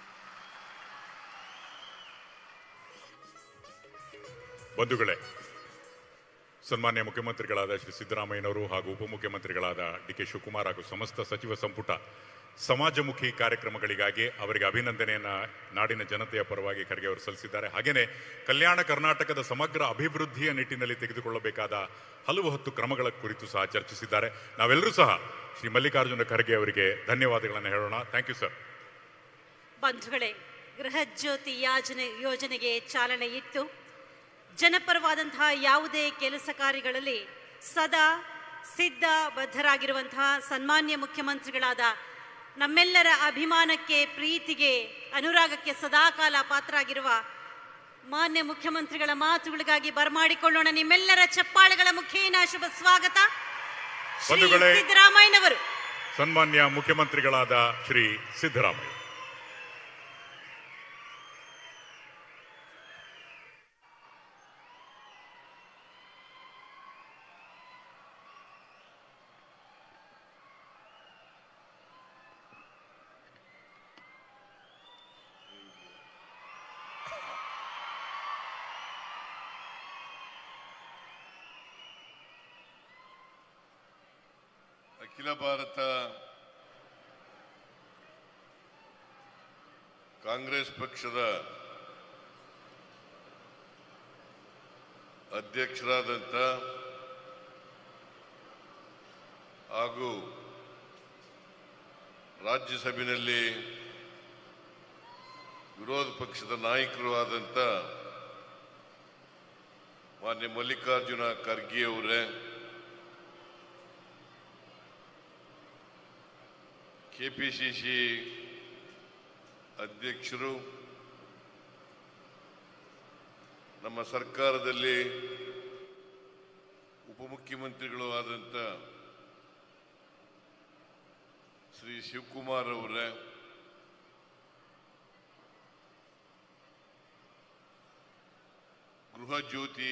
ಬಂಧುಗಳೇ, ಸನ್ಮಾನ್ಯ ಮುಖ್ಯಮಂತ್ರಿಗಳಾದ ಶ್ರೀ ಸಿದ್ದರಾಮಯ್ಯನವರು ಹಾಗೂ ಉಪಮುಖ್ಯಮಂತ್ರಿಗಳಾದ ಡಿ ಕೆ ಶಿವಕುಮಾರ್ ಹಾಗೂ ಸಮಸ್ತ ಸಚಿವ ಸಂಪುಟ ಸಮಾಜಮುಖಿ ಕಾರ್ಯಕ್ರಮಗಳಿಗಾಗಿ ಅವರಿಗೆ ಅಭಿನಂದನೆಯನ್ನು ನಾಡಿನ ಜನತೆಯ ಪರವಾಗಿ ಖರ್ಗೆ ಅವರು ಸಲ್ಲಿಸಿದ್ದಾರೆ. ಹಾಗೆಯೇ ಕಲ್ಯಾಣ ಕರ್ನಾಟಕದ ಸಮಗ್ರ ಅಭಿವೃದ್ಧಿಯ ನಿಟ್ಟಿನಲ್ಲಿ ತೆಗೆದುಕೊಳ್ಳಬೇಕಾದ ಹಲವು ಹತ್ತು ಕ್ರಮಗಳ ಕುರಿತು ಸಹ ಚರ್ಚಿಸಿದ್ದಾರೆ. ನಾವೆಲ್ಲರೂ ಸಹ ಶ್ರೀ ಮಲ್ಲಿಕಾರ್ಜುನ ಖರ್ಗೆ ಅವರಿಗೆ ಧನ್ಯವಾದಗಳನ್ನು ಹೇಳೋಣ. Thank you sir. ಬಂಧುಗಳೇ, ಗೃಹ ಜ್ಯೋತಿ ಯೋಜನೆ ಯೋಜನೆಗೆ ಚಾಲನೆ ಇತ್ತು. ಜನಪರವಾದಂತಹ ಯಾವುದೇ ಕೆಲಸ ಕಾರ್ಯಗಳಲ್ಲಿ ಸದಾ ಸಿದ್ಧ ಬದ್ಧರಾಗಿರುವಂತಹ ಸನ್ಮಾನ್ಯ ಮುಖ್ಯಮಂತ್ರಿಗಳಾದ, ನಮ್ಮೆಲ್ಲರ ಅಭಿಮಾನಕ್ಕೆ, ಪ್ರೀತಿಗೆ, ಅನುರಾಗಕ್ಕೆ ಸದಾಕಾಲ ಪಾತ್ರರಾಗಿರುವ ಮಾನ್ಯ ಮುಖ್ಯಮಂತ್ರಿಗಳ ಮಾತುಗಳಿಗಾಗಿ ಬರಮಾಡಿಕೊಳ್ಳೋಣ ನಿಮ್ಮೆಲ್ಲರ ಚಪ್ಪಾಳೆಗಳ ಮುಖೇನ ಶುಭ ಸ್ವಾಗತ. ಶ್ರೀ ಸಿದ್ದರಾಮಯ್ಯನವರು. ಸನ್ಮಾನ್ಯ ಮುಖ್ಯಮಂತ್ರಿಗಳಾದ ಶ್ರೀ ಸಿದ್ದರಾಮಯ್ಯ. ಅಖಿಲ ಭಾರತ ಕಾಂಗ್ರೆಸ್ ಪಕ್ಷದ ಅಧ್ಯಕ್ಷರಾದಂಥ ಹಾಗೂ ರಾಜ್ಯಸಭೆಯಲ್ಲಿ ವಿರೋಧ ಪಕ್ಷದ ನಾಯಕರು ಆದಂಥ ಮಾನ್ಯ ಮಲ್ಲಿಕಾರ್ಜುನ ಖರ್ಗೆ ಅವರೇ, ಕೆಪಿಸಿಸಿ ಅಧ್ಯಕ್ಷರು, ನಮ್ಮ ಸರ್ಕಾರದಲ್ಲಿ ಉಪಮುಖ್ಯಮಂತ್ರಿಗಳು ಆದಂಥ ಶ್ರೀ ಶಿವಕುಮಾರ್ ಅವರೇ, ಗೃಹ ಜ್ಯೋತಿ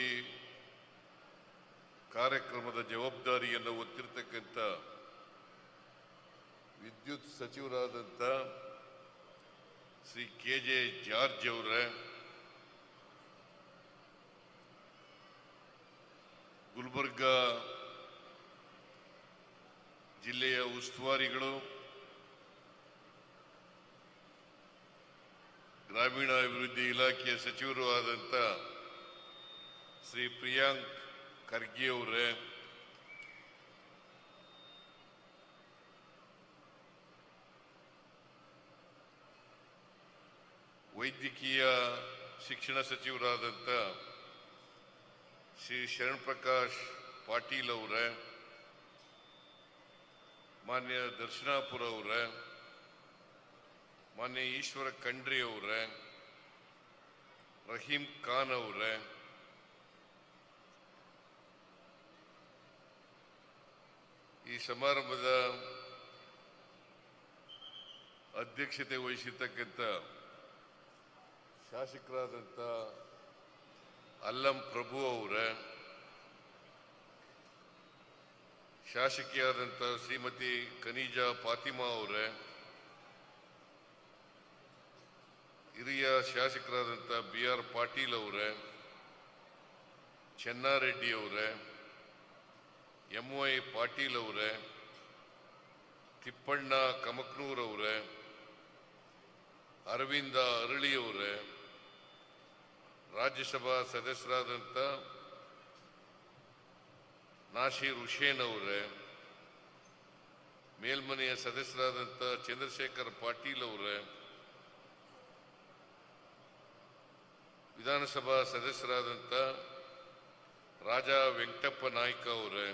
ಕಾರ್ಯಕ್ರಮದ ಜವಾಬ್ದಾರಿಯನ್ನು ಹೊತ್ತಿರತಕ್ಕಂಥ ವಿದ್ಯುತ್ ಸಚಿವರಾದಂಥ ಶ್ರೀ ಕೆ ಜೆ ಜಾರ್ಜ್ ಅವರೇ, ಗುಲ್ಬರ್ಗ ಜಿಲ್ಲೆಯ ಉಸ್ತುವಾರಿಗಳು, ಗ್ರಾಮೀಣಾಭಿವೃದ್ಧಿ ಇಲಾಖೆಯ ಸಚಿವರು ಆದಂಥ ಶ್ರೀ ಪ್ರಿಯಾಂಕ್ ಖರ್ಗೆ ಅವರೇ, ವೈದ್ಯಕೀಯ ಶಿಕ್ಷಣ ಸಚಿವರಾದಂಥ ಶ್ರೀ ಶರಣ್ ಪ್ರಕಾಶ್ ಪಾಟೀಲ್ ಅವರೇ, ಮಾನ್ಯ ದರ್ಶನಾಪುರ ಅವರೇ, ಮಾನ್ಯ ಈಶ್ವರ ಖಂಡ್ರೆ ಅವರೇ, ರಹೀಂ ಖಾನ್ ಅವರೇ, ಈ ಸಮಾರಂಭದ ಅಧ್ಯಕ್ಷತೆ ವಹಿಸಿರ್ತಕ್ಕಂಥ ಶಾಸಕರಾದಂಥ ಅಲ್ಲಂ ಪ್ರಭು ಅವರೇ, ಶಾಸಕಿಯಾದಂಥ ಶ್ರೀಮತಿ ಖನೀಜಾ ಫಾತಿಮಾ ಅವರೇ, ಹಿರಿಯ ಶಾಸಕರಾದಂಥ ಬಿ ಆರ್ ಪಾಟೀಲ್ ಅವರೇ, ಚೆನ್ನಾರೆಡ್ಡಿ ಅವರೇ, ಎಂ ವೈ ಪಾಟೀಲ್ ಅವರೇ, ತಿಪ್ಪಣ್ಣ ಕಮಕ್ನೂರ್ ಅವರೇ, ಅರವಿಂದ ಅರಳಿ ಅವರೇ, ರಾಜ್ಯಸಭಾ ಸದಸ್ಯರಾದಂಥ ನಾಸೀರ್ ಹುಸೇನ್ ಅವರೇ, ಮೇಲ್ಮನೆಯ ಸದಸ್ಯರಾದಂಥ ಚಂದ್ರಶೇಖರ್ ಪಾಟೀಲ್ ಅವರೇ, ವಿಧಾನಸಭಾ ಸದಸ್ಯರಾದಂಥ ರಾಜಾ ವೆಂಕಟಪ್ಪ ನಾಯ್ಕ ಅವರೇ,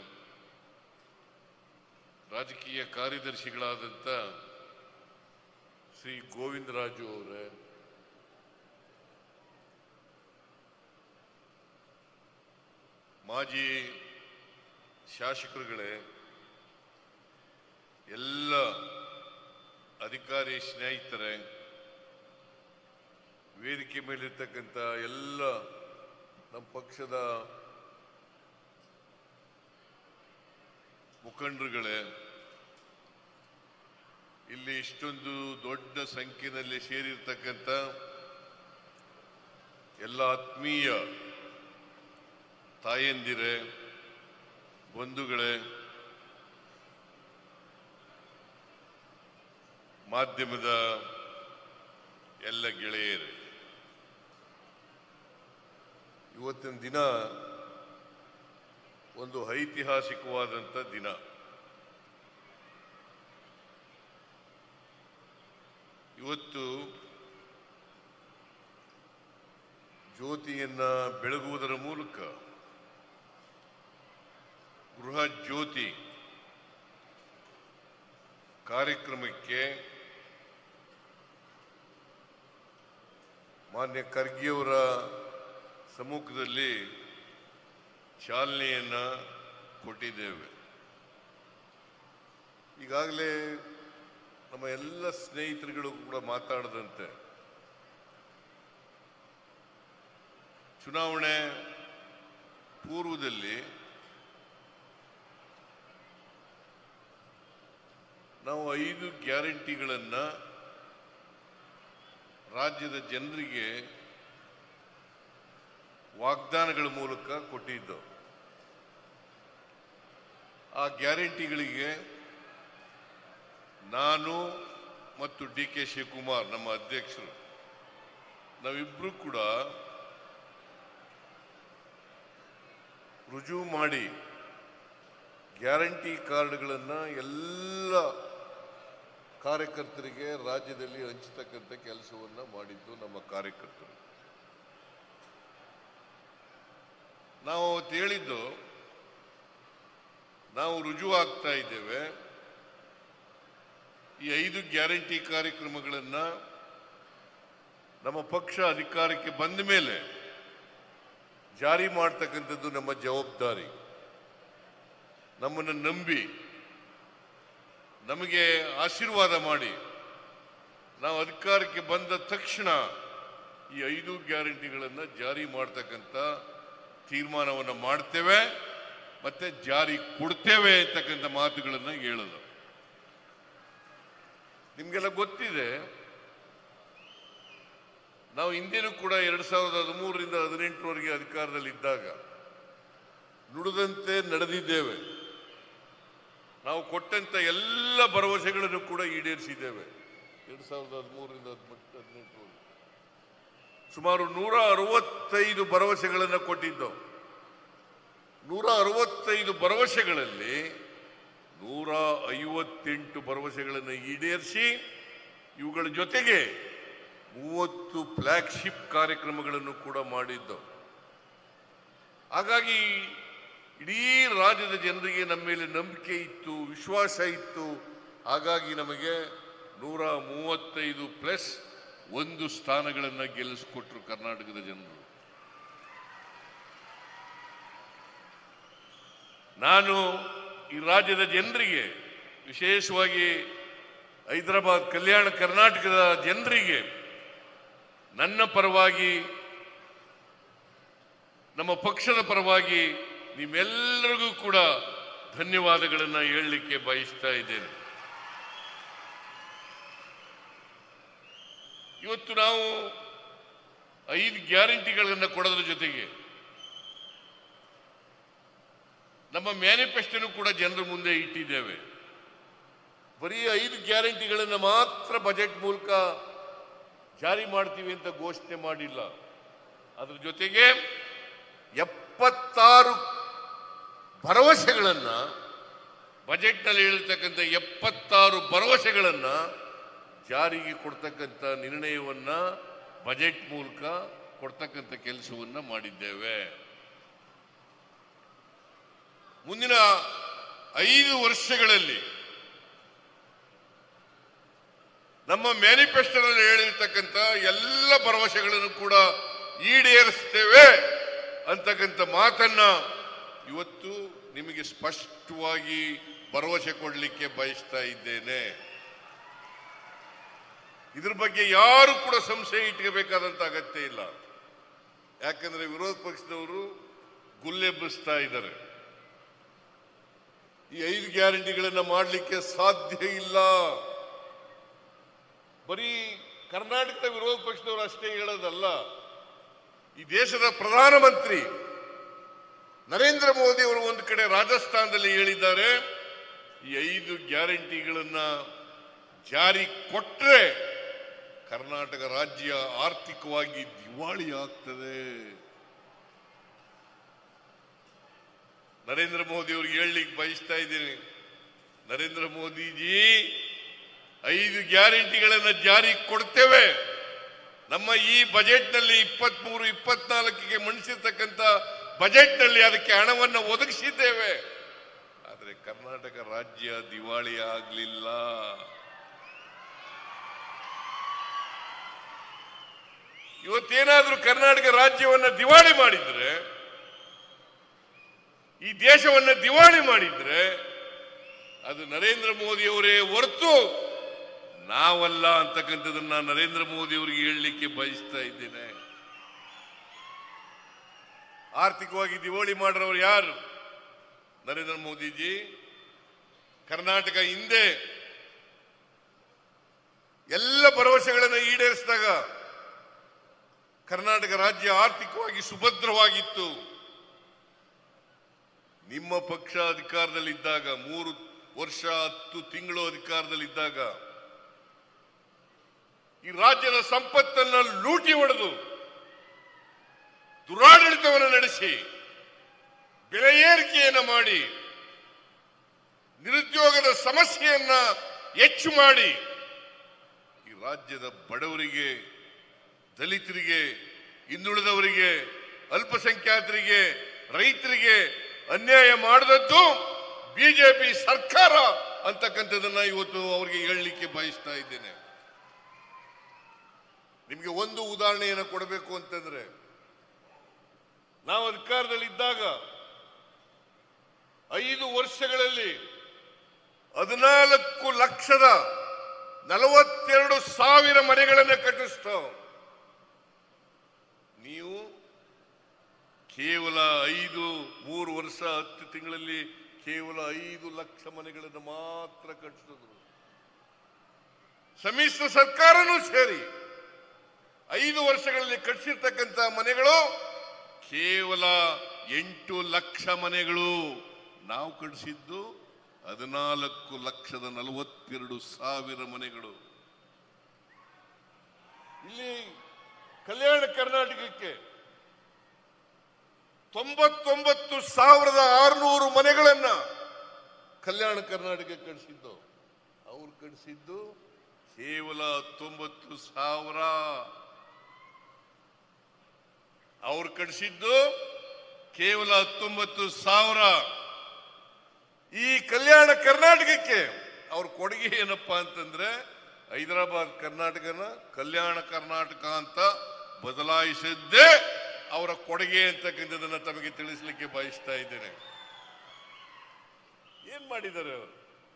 ರಾಜಕೀಯ ಕಾರ್ಯದರ್ಶಿಗಳಾದಂಥ ಶ್ರೀ ಗೋವಿಂದರಾಜು ಅವರೇ, ಮಾಜಿ ಶಾಸಕರುಗಳೇ, ಎಲ್ಲ ಅಧಿಕಾರಿ ಸ್ನೇಹಿತರೆ, ವೇದಿಕೆ ಮೇಲಿರ್ತಕ್ಕಂಥ ಎಲ್ಲ ನಮ್ಮ ಪಕ್ಷದ ಮುಖಂಡರುಗಳೇ, ಇಲ್ಲಿ ಇಷ್ಟೊಂದು ದೊಡ್ಡ ಸಂಖ್ಯೆಯಲ್ಲಿ ಸೇರಿರ್ತಕ್ಕಂಥ ಎಲ್ಲ ಆತ್ಮೀಯ ತಾಯಂದಿರೇ, ಬಂಧುಗಳೇ, ಮಾಧ್ಯಮದ ಎಲ್ಲ ಗೆಳೆಯರೇ, ಇವತ್ತಿನ ದಿನ ಒಂದು ಐತಿಹಾಸಿಕವಾದಂಥ ದಿನ. ಇವತ್ತು ಜ್ಯೋತಿಯನ್ನ ಬೆಳಗುವುದರ ಮೂಲಕ ಗೃಹ ಜ್ಯೋತಿ ಕಾರ್ಯಕ್ರಮಕ್ಕೆ ಮಾನ್ಯ ಖರ್ಗೆಯವರ ಸಮ್ಮುಖದಲ್ಲಿ ಚಾಲನೆಯನ್ನು ಕೊಟ್ಟಿದ್ದೇವೆ. ಈಗಾಗಲೇ ನಮ್ಮ ಎಲ್ಲ ಸ್ನೇಹಿತರುಗಳು ಕೂಡ ಮಾತಾಡದಂತೆ ಚುನಾವಣೆ ಪೂರ್ವದಲ್ಲಿ ನಾವು ಐದು ಗ್ಯಾರಂಟಿಗಳನ್ನು ರಾಜ್ಯದ ಜನರಿಗೆ ವಾಗ್ದಾನಗಳ ಮೂಲಕ ಕೊಟ್ಟಿದ್ದೆವು. ಆ ಗ್ಯಾರಂಟಿಗಳಿಗೆ ನಾನು ಮತ್ತು ಡಿ ಕೆ ಶಿವಕುಮಾರ್ ನಮ್ಮ ಅಧ್ಯಕ್ಷರು ನಾವಿಬ್ಬರು ಕೂಡ ರುಜುವು ಮಾಡಿ ಗ್ಯಾರಂಟಿ ಕಾರ್ಡ್ಗಳನ್ನು ಎಲ್ಲ ಕಾರ್ಯಕರ್ತರಿಗೆ ರಾಜ್ಯದಲ್ಲಿ ಹಂಚತಕ್ಕಂಥ ಕೆಲಸವನ್ನು ಮಾಡಿದ್ದು ನಮ್ಮ ಕಾರ್ಯಕರ್ತರು. ನಾವು ಅವತ್ತು ಹೇಳಿದ್ದು ನಾವು ರುಜುವು ಆಗ್ತಾ ಇದ್ದೇವೆ. ಈ ಐದು ಗ್ಯಾರಂಟಿ ಕಾರ್ಯಕ್ರಮಗಳನ್ನು ನಮ್ಮ ಪಕ್ಷ ಅಧಿಕಾರಕ್ಕೆ ಬಂದ ಮೇಲೆ ಜಾರಿ ಮಾಡ್ತಕ್ಕಂಥದ್ದು ನಮ್ಮ ಜವಾಬ್ದಾರಿ. ನಮ್ಮನ್ನು ನಂಬಿ ನಮಗೆ ಆಶೀರ್ವಾದ ಮಾಡಿ ನಾವು ಅಧಿಕಾರಕ್ಕೆ ಬಂದ ತಕ್ಷಣ ಈ ಐದು ಗ್ಯಾರಂಟಿಗಳನ್ನು ಜಾರಿ ಮಾಡ್ತಕ್ಕಂಥ ತೀರ್ಮಾನವನ್ನು ಮಾಡ್ತೇವೆ ಮತ್ತೆ ಜಾರಿ ಕೊಡ್ತೇವೆ ಅಂತಕ್ಕಂಥ ಮಾತುಗಳನ್ನು ಹೇಳೋದು. ನಿಮಗೆಲ್ಲ ಗೊತ್ತಿದೆ, ನಾವು ಹಿಂದೆನೂ ಕೂಡ ಎರಡ್ ಸಾವಿರದ ಹದಿಮೂರರಿಂದ ಹದಿನೆಂಟರವರೆಗೆ ಅಧಿಕಾರದಲ್ಲಿದ್ದಾಗ ನುಡಿದಂತೆ ನಡೆದಿದ್ದೇವೆ. ನಾವು ಕೊಟ್ಟಂತ ಎಲ್ಲ ಭರವಸೆಗಳನ್ನು ಕೂಡ ಈಡೇರಿಸಿದ್ದೇವೆ. ಎರಡ್ ಸಾವಿರದ ಹದಿಮೂರರಿಂದ ಹದಿನೆಂಟರವರೆಗೆ ಸುಮಾರು ನೂರ ಅರವತ್ತೈದು ಭರವಸೆಗಳನ್ನು ಕೊಟ್ಟಿದ್ದವು. ನೂರ ಅರವತ್ತೈದು ಭರವಸೆಗಳಲ್ಲಿ ನೂರ ಐವತ್ತೆಂಟು ಭರವಸೆಗಳನ್ನು ಈಡೇರಿಸಿ ಇವುಗಳ ಜೊತೆಗೆ ಮೂವತ್ತು ಫ್ಲಾಗ್ಶಿಪ್ ಕಾರ್ಯಕ್ರಮಗಳನ್ನು ಕೂಡ ಮಾಡಿದ್ದವು. ಹಾಗಾಗಿ ಇಡೀ ರಾಜ್ಯದ ಜನರಿಗೆ ನಮ್ಮ ಮೇಲೆ ನಂಬಿಕೆ ಇತ್ತು, ವಿಶ್ವಾಸ ಇತ್ತು. ಹಾಗಾಗಿ ನಮಗೆ ನೂರ ಮೂವತ್ತೈದು ಪ್ಲಸ್ ಒಂದು ಸ್ಥಾನಗಳನ್ನು ಗೆಲ್ಲಿಸಿಕೊಟ್ರು ಕರ್ನಾಟಕದ ಜನರು. ನಾನು ಈ ರಾಜ್ಯದ ಜನರಿಗೆ, ವಿಶೇಷವಾಗಿ ಹೈದರಾಬಾದ್ ಕಲ್ಯಾಣ ಕರ್ನಾಟಕದ ಜನರಿಗೆ ನನ್ನ ಪರವಾಗಿ, ನಮ್ಮ ಪಕ್ಷದ ಪರವಾಗಿ ನಿಮ್ಮೆಲ್ಲರಿಗೂ ಕೂಡ ಧನ್ಯವಾದಗಳನ್ನು ಹೇಳಲಿಕ್ಕೆ ಬಯಸ್ತಾ ಇದ್ದೇನೆ. ಇವತ್ತು ನಾವು ಐದು ಗ್ಯಾರಂಟಿಗಳನ್ನು ಕೊಡೋದ್ರ ಜೊತೆಗೆ ನಮ್ಮ ಮ್ಯಾನಿಫೆಸ್ಟೋನು ಕೂಡ ಜನರ ಮುಂದೆ ಇಟ್ಟಿದ್ದೇವೆ. ಬರೀ ಐದು ಗ್ಯಾರಂಟಿಗಳನ್ನು ಮಾತ್ರ ಬಜೆಟ್ ಮೂಲಕ ಜಾರಿ ಮಾಡ್ತೀವಿ ಅಂತ ಘೋಷಣೆ ಮಾಡಿಲ್ಲ. ಅದ್ರ ಜೊತೆಗೆ ಎಪ್ಪತ್ತಾರು ಭರವಸೆಗಳನ್ನು, ಬಜೆಟ್ನಲ್ಲಿ ಹೇಳಿರ್ತಕ್ಕಂಥ ಎಪ್ಪತ್ತಾರು ಭರವಸೆಗಳನ್ನು ಜಾರಿಗೆ ಕೊಡ್ತಕ್ಕಂಥ ನಿರ್ಣಯವನ್ನ ಬಜೆಟ್ ಮೂಲಕ ಕೊಡ್ತಕ್ಕಂಥ ಕೆಲಸವನ್ನ ಮಾಡಿದ್ದೇವೆ. ಮುಂದಿನ ಐದು ವರ್ಷಗಳಲ್ಲಿ ನಮ್ಮ ಮ್ಯಾನಿಫೆಸ್ಟೋದಲ್ಲಿ ಹೇಳಿರ್ತಕ್ಕಂಥ ಎಲ್ಲ ಭರವಸೆಗಳನ್ನು ಕೂಡ ಈಡೇರಿಸ್ತೇವೆ ಅಂತಕ್ಕಂಥ ಮಾತನ್ನ ಇವತ್ತು ನಿಮಗೆ ಸ್ಪಷ್ಟವಾಗಿ ಭರವಸೆ ಕೊಡಲಿಕ್ಕೆ ಬಯಸ್ತಾ ಇದ್ದೇನೆ. ಇದ್ರ ಬಗ್ಗೆ ಯಾರು ಕೂಡ ಸಂಶಯ ಇಟ್ಕೋಬೇಕಾದಂತ ಅಗತ್ಯ ಇಲ್ಲ. ಯಾಕಂದ್ರೆ ವಿರೋಧ ಪಕ್ಷದವರು ಗುಲ್ಲೆಬ್ಬಿಸ್ತಾ ಇದ್ದಾರೆ. ಈ ಐದು ಗ್ಯಾರಂಟಿಗಳನ್ನ ಮಾಡಲಿಕ್ಕೆ ಸಾಧ್ಯ ಇಲ್ಲ. ಬರೀ ಕರ್ನಾಟಕದ ವಿರೋಧ ಪಕ್ಷದವರು ಅಷ್ಟೇ ಹೇಳೋದಲ್ಲ, ಈ ದೇಶದ ಪ್ರಧಾನಮಂತ್ರಿ ನರೇಂದ್ರ ಮೋದಿ ಅವರು ಒಂದು ಕಡೆ ರಾಜಸ್ಥಾನದಲ್ಲಿ ಹೇಳಿದ್ದಾರೆ, ಈ ಐದು ಗ್ಯಾರಂಟಿಗಳನ್ನ ಜಾರಿ ಕೊಟ್ಟರೆ ಕರ್ನಾಟಕ ರಾಜ್ಯ ಆರ್ಥಿಕವಾಗಿ ದಿವಾಳಿ ಆಗ್ತದೆ. ನರೇಂದ್ರ ಮೋದಿ ಅವ್ರಿಗೆ ಹೇಳಲಿಕ್ಕೆ ಬಯಸ್ತಾ ಇದ್ದೀನಿ, ನರೇಂದ್ರ ಮೋದಿಜಿ ಐದು ಗ್ಯಾರಂಟಿಗಳನ್ನು ಜಾರಿ ಕೊಡ್ತೇವೆ. ನಮ್ಮ ಈ ಬಜೆಟ್ನಲ್ಲಿ ಇಪ್ಪತ್ಮೂರು ಇಪ್ಪತ್ನಾಲ್ಕಿಗೆ ಮಂಡಿಸಿರ್ತಕ್ಕಂಥ ಬಜೆಟ್ನಲ್ಲಿ ಅದಕ್ಕೆ ಹಣವನ್ನು ಒದಗಿಸಿದ್ದೇವೆ. ಆದರೆ ಕರ್ನಾಟಕ ರಾಜ್ಯ ದಿವಾಳಿ ಆಗಲಿಲ್ಲ. ಇವತ್ತೇನಾದ್ರೂ ಕರ್ನಾಟಕ ರಾಜ್ಯವನ್ನ ದಿವಾಳಿ ಮಾಡಿದ್ರೆ, ಈ ದೇಶವನ್ನ ದಿವಾಳಿ ಮಾಡಿದ್ರೆ ಅದು ನರೇಂದ್ರ ಮೋದಿ ಅವರೇ ಹೊರತು ನಾವಲ್ಲ ಅಂತಕ್ಕಂಥದನ್ನ ನರೇಂದ್ರ ಮೋದಿ ಅವರಿಗೆ ಹೇಳಲಿಕ್ಕೆ ಬಯಸ್ತಾ ಇದ್ದೇನೆ. ಆರ್ಥಿಕವಾಗಿ ದಿವಾಳಿ ಮಾಡಿರೋರು ಯಾರು? ನರೇಂದ್ರ ಮೋದಿಜಿ. ಕರ್ನಾಟಕ ಹಿಂದೆ ಎಲ್ಲ ಭರವಸೆಗಳನ್ನು ಈಡೇರಿಸಿದಾಗ ಕರ್ನಾಟಕ ರಾಜ್ಯ ಆರ್ಥಿಕವಾಗಿ ಸುಭದ್ರವಾಗಿತ್ತು. ನಿಮ್ಮ ಪಕ್ಷ ಅಧಿಕಾರದಲ್ಲಿದ್ದಾಗ, ಮೂರು ವರ್ಷ ಹತ್ತು ತಿಂಗಳು ಅಧಿಕಾರದಲ್ಲಿದ್ದಾಗ ಈ ರಾಜ್ಯದ ಸಂಪತ್ತನ್ನ ಲೂಟಿ ಹೊಡೆದು ದುರಾಡಳಿತವನ್ನು ನಡೆಸಿ ಬೆಲೆ ಏರಿಕೆಯನ್ನು ಮಾಡಿ ನಿರುದ್ಯೋಗದ ಸಮಸ್ಯೆಯನ್ನ ಹೆಚ್ಚು ಮಾಡಿ ಈ ರಾಜ್ಯದ ಬಡವರಿಗೆ, ದಲಿತರಿಗೆ, ಹಿಂದುಳಿದವರಿಗೆ, ಅಲ್ಪಸಂಖ್ಯಾತರಿಗೆ, ರೈತರಿಗೆ ಅನ್ಯಾಯ ಮಾಡದದ್ದು ಬಿಜೆಪಿ ಸರ್ಕಾರ ಅಂತಕ್ಕಂಥದನ್ನ ಇವತ್ತು ಅವರಿಗೆ ಹೇಳಲಿಕ್ಕೆ ಬಯಸ್ತಾ ಇದ್ದೇನೆ. ನಿಮಗೆ ಒಂದು ಉದಾಹರಣೆಯನ್ನು ಕೊಡಬೇಕು ಅಂತಂದ್ರೆ, ನಾವು ಅಧಿಕಾರದಲ್ಲಿ ಇದ್ದಾಗ ಐದು ವರ್ಷಗಳಲ್ಲಿ ಹದಿನಾಲ್ಕು ಲಕ್ಷದ ನಲವತ್ತೆರಡು ಸಾವಿರ ಮನೆಗಳನ್ನು ಕಟ್ಟಿಸ್ತಾವ. ನೀವು ಕೇವಲ ಐದು ಮೂರು ವರ್ಷ ಹತ್ತು ತಿಂಗಳಲ್ಲಿ ಕೇವಲ ಐದು ಲಕ್ಷ ಮನೆಗಳನ್ನು ಮಾತ್ರ ಕಟ್ಟಿಸಿದ್ರು. ಸಮ್ಮಿಶ್ರ ಸರ್ಕಾರನೂ ಸೇರಿ ಐದು ವರ್ಷಗಳಲ್ಲಿ ಕಟ್ಟಿಸಿರ್ತಕ್ಕಂಥ ಮನೆಗಳು ಕೇವಲ ಎಂಟು ಲಕ್ಷ ಮನೆಗಳು. ನಾವು ಕಟ್ಟಿಸಿದ್ದು ಹದಿನಾಲ್ಕು ಲಕ್ಷದ ನಲವತ್ತೆರಡು ಸಾವಿರ ಮನೆಗಳು. ಇಲ್ಲಿ ಕಲ್ಯಾಣ ಕರ್ನಾಟಕಕ್ಕೆ ತೊಂಬತ್ತೊಂಬತ್ತು ಸಾವಿರದ ಆರುನೂರು ಮನೆಗಳನ್ನ ಕಲ್ಯಾಣ ಕರ್ನಾಟಕಕ್ಕೆ ಕಟ್ಟಿಸಿದ್ದು. ಅವ್ರು ಕಟ್ಟಿಸಿದ್ದು ಕೇವಲ ಹತ್ತೊಂಬತ್ತು ಸಾವಿರ. ಅವ್ರು ಕಟ್ಟಿಸಿದ್ದು ಕೇವಲ ಹತ್ತೊಂಬತ್ತು ಸಾವಿರ. ಈ ಕಲ್ಯಾಣ ಕರ್ನಾಟಕಕ್ಕೆ ಅವ್ರ ಕೊಡುಗೆ ಏನಪ್ಪಾ ಅಂತಂದ್ರೆ, ಹೈದರಾಬಾದ್ ಕರ್ನಾಟಕನ ಕಲ್ಯಾಣ ಕರ್ನಾಟಕ ಅಂತ ಬದಲಾಯಿಸಿದ್ದೇ ಅವರ ಕೊಡುಗೆ ಅಂತಕ್ಕಂಥದನ್ನ ತಮಗೆ ತಿಳಿಸಲಿಕ್ಕೆ ಬಯಸ್ತಾ ಇದ್ದೇನೆ. ಏನ್ ಮಾಡಿದ್ದಾರೆ ಅವರು?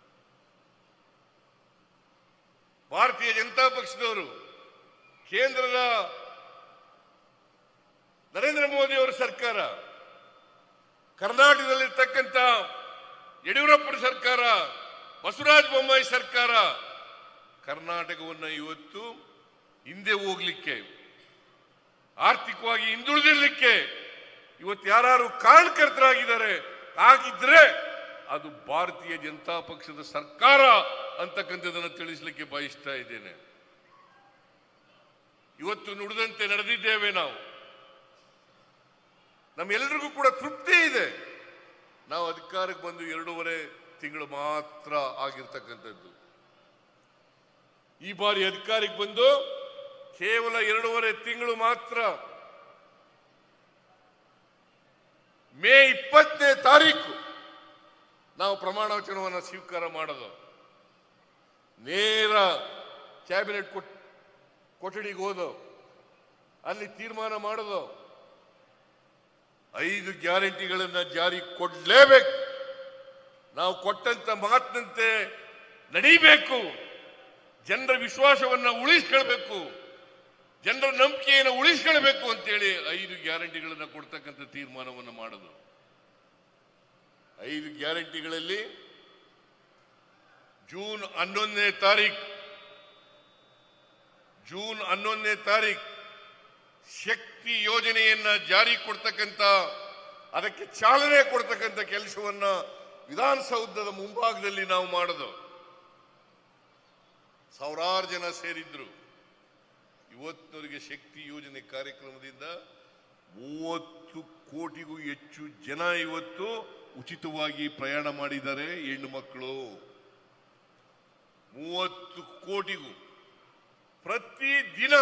ಭಾರತೀಯ ಜನತಾ ಪಕ್ಷದವರು, ಕೇಂದ್ರದ ನರೇಂದ್ರ ಮೋದಿ ಅವರ ಸರ್ಕಾರ, ಕರ್ನಾಟಕದಲ್ಲಿರ್ತಕ್ಕಂಥ ಯಡಿಯೂರಪ್ಪನ ಸರ್ಕಾರ, ಬಸವರಾಜ ಬೊಮ್ಮಾಯಿ ಸರ್ಕಾರ ಕರ್ನಾಟಕವನ್ನು ಇವತ್ತು ಹಿಂದೆ ಹೋಗ್ಲಿಕ್ಕೆ, ಆರ್ಥಿಕವಾಗಿ ಹಿಂದುಳಿದಿರ್ಲಿಕ್ಕೆ ಇವತ್ತು ಯಾರು ಕಾರಣಕರ್ತರಾಗಿದ್ದಾರೆ ಆಗಿದ್ರೆ ಅದು ಭಾರತೀಯ ಜನತಾ ಪಕ್ಷದ ಸರ್ಕಾರ ಅಂತಕ್ಕಂಥದನ್ನು ತಿಳಿಸಲಿಕ್ಕೆ ಬಯಸ್ತಾ ಇದ್ದೇನೆ. ಇವತ್ತು ನುಡಿದಂತೆ ನಡೆದಿದ್ದೇವೆ ನಾವು. ನಮ್ಮೆಲ್ಲರಿಗೂ ಕೂಡ ತೃಪ್ತಿ ಇದೆ. ನಾವು ಅಧಿಕಾರಕ್ಕೆ ಬಂದು ಎರಡೂವರೆ ತಿಂಗಳು ಮಾತ್ರ ಆಗಿರ್ತಕ್ಕಂಥದ್ದು. ಈ ಬಾರಿ ಅಧಿಕಾರಕ್ಕೆ ಬಂದು ಕೇವಲ ಎರಡೂವರೆ ತಿಂಗಳು ಮಾತ್ರ. ಮೇ ಇಪ್ಪತ್ತನೇ ತಾರೀಕು ನಾವು ಪ್ರಮಾಣ ವಚನವನ್ನು ಸ್ವೀಕಾರ ಮಾಡೋದು. ನೇರ ಕ್ಯಾಬಿನೆಟ್ ಕೊಠಡಿಗೆ ಹೋದು ಅಲ್ಲಿ ತೀರ್ಮಾನ ಮಾಡೋದು, ಐದು ಗ್ಯಾರಂಟಿಗಳನ್ನ ಜಾರಿ ಕೊಡಲೇಬೇಕು, ನಾವು ಕೊಟ್ಟಂತ ಮಾತಿನಂತೆ ನಡೀಬೇಕು, ಜನರ ವಿಶ್ವಾಸವನ್ನ ಉಳಿಸ್ಕೊಳ್ಬೇಕು, ಜನರ ನಂಬಿಕೆಯನ್ನು ಉಳಿಸ್ಕೊಳ್ಬೇಕು ಅಂತೇಳಿ ಐದು ಗ್ಯಾರಂಟಿಗಳನ್ನ ಕೊಡ್ತಕ್ಕಂಥ ತೀರ್ಮಾನವನ್ನು ಮಾಡೋದು. ಐದು ಗ್ಯಾರಂಟಿಗಳಲ್ಲಿ ಜೂನ್ ಹನ್ನೊಂದನೇ ತಾರೀಕು ಜೂನ್ ಹನ್ನೊಂದನೇ ತಾರೀಕು ಶಕ್ತಿ ಯೋಜನೆಯನ್ನ ಜಾರಿ ಕೊಡ್ತಕ್ಕಂಥ, ಅದಕ್ಕೆ ಚಾಲನೆ ಕೊಡ್ತಕ್ಕಂಥ ಕೆಲಸವನ್ನ ವಿಧಾನಸೌಧದ ಮುಂಭಾಗದಲ್ಲಿ ನಾವು ಮಾಡೋದು. ಸಾವಿರಾರು ಜನ ಸೇರಿದ್ರು. ಇವತ್ತಿನವರೆಗೆ ಶಕ್ತಿ ಯೋಜನೆ ಕಾರ್ಯಕ್ರಮದಿಂದ ಮೂವತ್ತು ಕೋಟಿಗೂ ಹೆಚ್ಚು ಜನ ಇವತ್ತು ಉಚಿತವಾಗಿ ಪ್ರಯಾಣ ಮಾಡಿದ್ದಾರೆ. ಹೆಣ್ಣು ಮಕ್ಕಳು ಮೂವತ್ತು ಕೋಟಿಗೂ ಪ್ರತಿ ದಿನ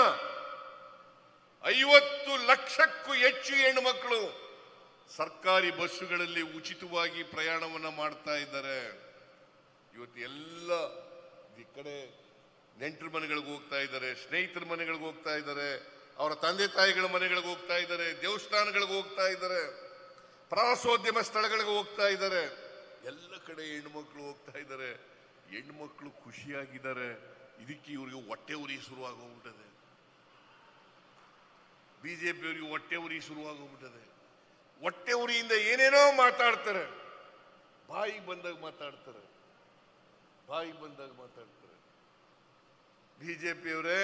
ಐವತ್ತು ಲಕ್ಷಕ್ಕೂ ಹೆಚ್ಚು ಹೆಣ್ಣು ಮಕ್ಕಳು ಸರ್ಕಾರಿ ಬಸ್ಸುಗಳಲ್ಲಿ ಉಚಿತವಾಗಿ ಪ್ರಯಾಣವನ್ನ ಮಾಡ್ತಾ ಇದ್ದಾರೆ. ಇವತ್ತು ಎಲ್ಲ ಈ ಕಡೆ ನೆಂಟರ ಮನೆಗಳಿಗೆ ಹೋಗ್ತಾ ಇದ್ದಾರೆ, ಸ್ನೇಹಿತರ ಮನೆಗಳಿಗೆ ಹೋಗ್ತಾ ಇದ್ದಾರೆ, ಅವರ ತಂದೆ ತಾಯಿಗಳ ಮನೆಗಳಿಗೆ ಹೋಗ್ತಾ ಇದ್ದಾರೆ, ದೇವಸ್ಥಾನಗಳಿಗೆ ಹೋಗ್ತಾ ಇದ್ದಾರೆ, ಪ್ರವಾಸೋದ್ಯಮ ಸ್ಥಳಗಳಿಗೆ ಹೋಗ್ತಾ ಇದ್ದಾರೆ, ಎಲ್ಲ ಕಡೆ ಹೆಣ್ಮಕ್ಳು ಹೋಗ್ತಾ ಇದ್ದಾರೆ. ಹೆಣ್ಮಕ್ಳು ಖುಷಿಯಾಗಿದ್ದಾರೆ. ಇದಕ್ಕೆ ಇವರಿಗೆ ಹೊಟ್ಟೆ ಉರಿ ಶುರುವಾಗೋಗ್ಬಿಟ್ಟದೆ. ಬಿಜೆಪಿಯವರಿಗೆ ಹೊಟ್ಟೆ ಉರಿ ಶುರುವಾಗೋಗ್ಬಿಟ್ಟದೆ. ಹೊಟ್ಟೆ ಉರಿಯಿಂದ ಏನೇನೋ ಮಾತಾಡ್ತಾರೆ, ಬಾಯಿಗೆ ಬಂದಾಗ ಮಾತಾಡ್ತಾರೆ, ಬಾಯಿಗೆ ಬಂದಾಗ ಮಾತಾಡ್ತಾರೆ. ಬಿಜೆಪಿಯವರೇ,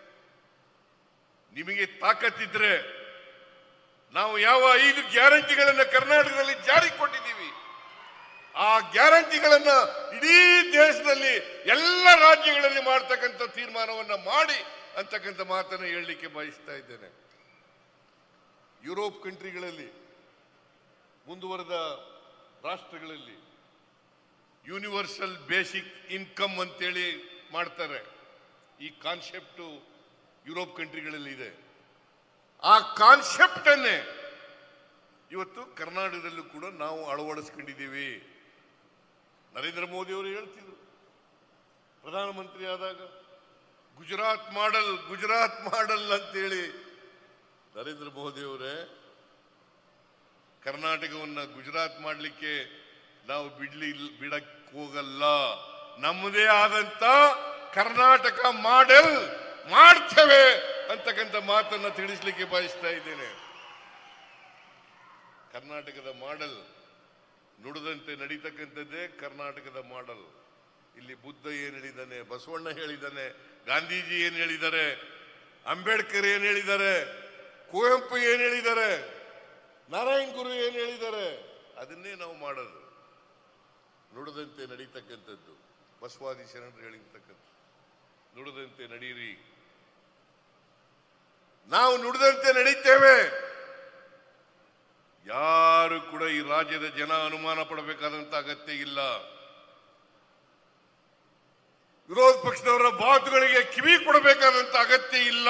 ನಿಮಗೆ ತಾಕತ್ತಿದ್ರೆ ನಾವು ಯಾವ ಐದು ಗ್ಯಾರಂಟಿಗಳನ್ನ ಕರ್ನಾಟಕದಲ್ಲಿ ಜಾರಿ ಕೊಟ್ಟಿದ್ದೀವಿ, ಆ ಗ್ಯಾರಂಟಿಗಳನ್ನ ಇಡೀ ದೇಶದಲ್ಲಿ ಎಲ್ಲ ರಾಜ್ಯಗಳಲ್ಲಿ ಮಾಡ್ತಕ್ಕಂಥ ತೀರ್ಮಾನವನ್ನ ಮಾಡಿ ಅಂತಕ್ಕಂಥ ಮಾತನ್ನು ಹೇಳಲಿಕ್ಕೆ ಬಯಸ್ತಾ ಇದ್ದೇನೆ. ಯುರೋಪ್ ಕಂಟ್ರಿಗಳಲ್ಲಿ, ಮುಂದುವರೆದ ರಾಷ್ಟ್ರಗಳಲ್ಲಿ ಯೂನಿವರ್ಸಲ್ ಬೇಸಿಕ್ ಇನ್ಕಮ್ ಅಂತೇಳಿ ಮಾಡ್ತಾರೆ. ಈ ಕಾನ್ಸೆಪ್ಟು ಯುರೋಪ್ ಕಂಟ್ರಿಗಳಲ್ಲಿ ಇದೆ. ಆ ಕಾನ್ಸೆಪ್ಟ್ ಅನ್ನೇ ಇವತ್ತು ಕರ್ನಾಟಕದಲ್ಲೂ ಕೂಡ ನಾವು ಅಳವಡಿಸ್ಕೊಂಡಿದ್ದೀವಿ. ನರೇಂದ್ರ ಮೋದಿ ಅವರು ಹೇಳ್ತಿದ್ರು ಪ್ರಧಾನಮಂತ್ರಿ ಆದಾಗ, ಗುಜರಾತ್ ಮಾಡೆಲ್ ಗುಜರಾತ್ ಮಾಡೆಲ್ ಅಂತೇಳಿ. ನರೇಂದ್ರ ಮೋದಿ ಅವರೇ, ಕರ್ನಾಟಕವನ್ನ ಗುಜರಾತ್ ಮಾಡಲಿಕ್ಕೆ ನಾವು ಬಿಡ್ಲಿ ಬಿಡಕ್ ಹೋಗಲ್ಲ. ನಮ್ಮದೇ ಆದಂತ ಕರ್ನಾಟಕ ಮಾಡೆಲ್ ಮಾಡ್ತೇವೆ ಅಂತಕ್ಕಂಥ ಮಾತನ್ನ ತಿಳಿಸ್ಲಿಕ್ಕೆ ಬಯಸ್ತಾ ಇದ್ದೇನೆ. ಕರ್ನಾಟಕದ ಮಾಡೆಲ್ ನುಡಿದಂತೆ ನಡೀತಕ್ಕಂಥದ್ದೇ ಕರ್ನಾಟಕದ ಮಾಡೆಲ್. ಇಲ್ಲಿ ಬುದ್ಧ ಏನ್ ಹೇಳಿದ್ದಾನೆ, ಬಸವಣ್ಣ ಹೇಳಿದ್ದಾನೆ, ಗಾಂಧೀಜಿ ಏನ್ ಹೇಳಿದ್ದಾರೆ, ಅಂಬೇಡ್ಕರ್ ಏನ್ ಹೇಳಿದ್ದಾರೆ, ಕುವೆಂಪು ಏನ್ ಹೇಳಿದ್ದಾರೆ, ನಾರಾಯಣ್ ಗುರು ಏನ್ ಹೇಳಿದ್ದಾರೆ, ಅದನ್ನೇ ನಾವು ಮಾಡೋದು. ನುಡಿದಂತೆ ನಡೀತಕ್ಕಂಥದ್ದು ಬಸವಾದಿ ಶರಣರು ಹೇಳಿರ್ತಕ್ಕಂಥ ನುಡಿದಂತೆ ನಡೀರಿ. ನಾವು ನುಡಿದಂತೆ ನಡೀತೇವೆ. ಯಾರು ಕೂಡ ಈ ರಾಜ್ಯದ ಜನ ಅನುಮಾನ ಪಡಬೇಕಾದಂತ ಅಗತ್ಯ ಇಲ್ಲ. ವಿರೋಧ ಪಕ್ಷದವರ ಮಾತುಗಳಿಗೆ ಕಿವಿ ಕೊಡಬೇಕಾದಂತ ಅಗತ್ಯ ಇಲ್ಲ.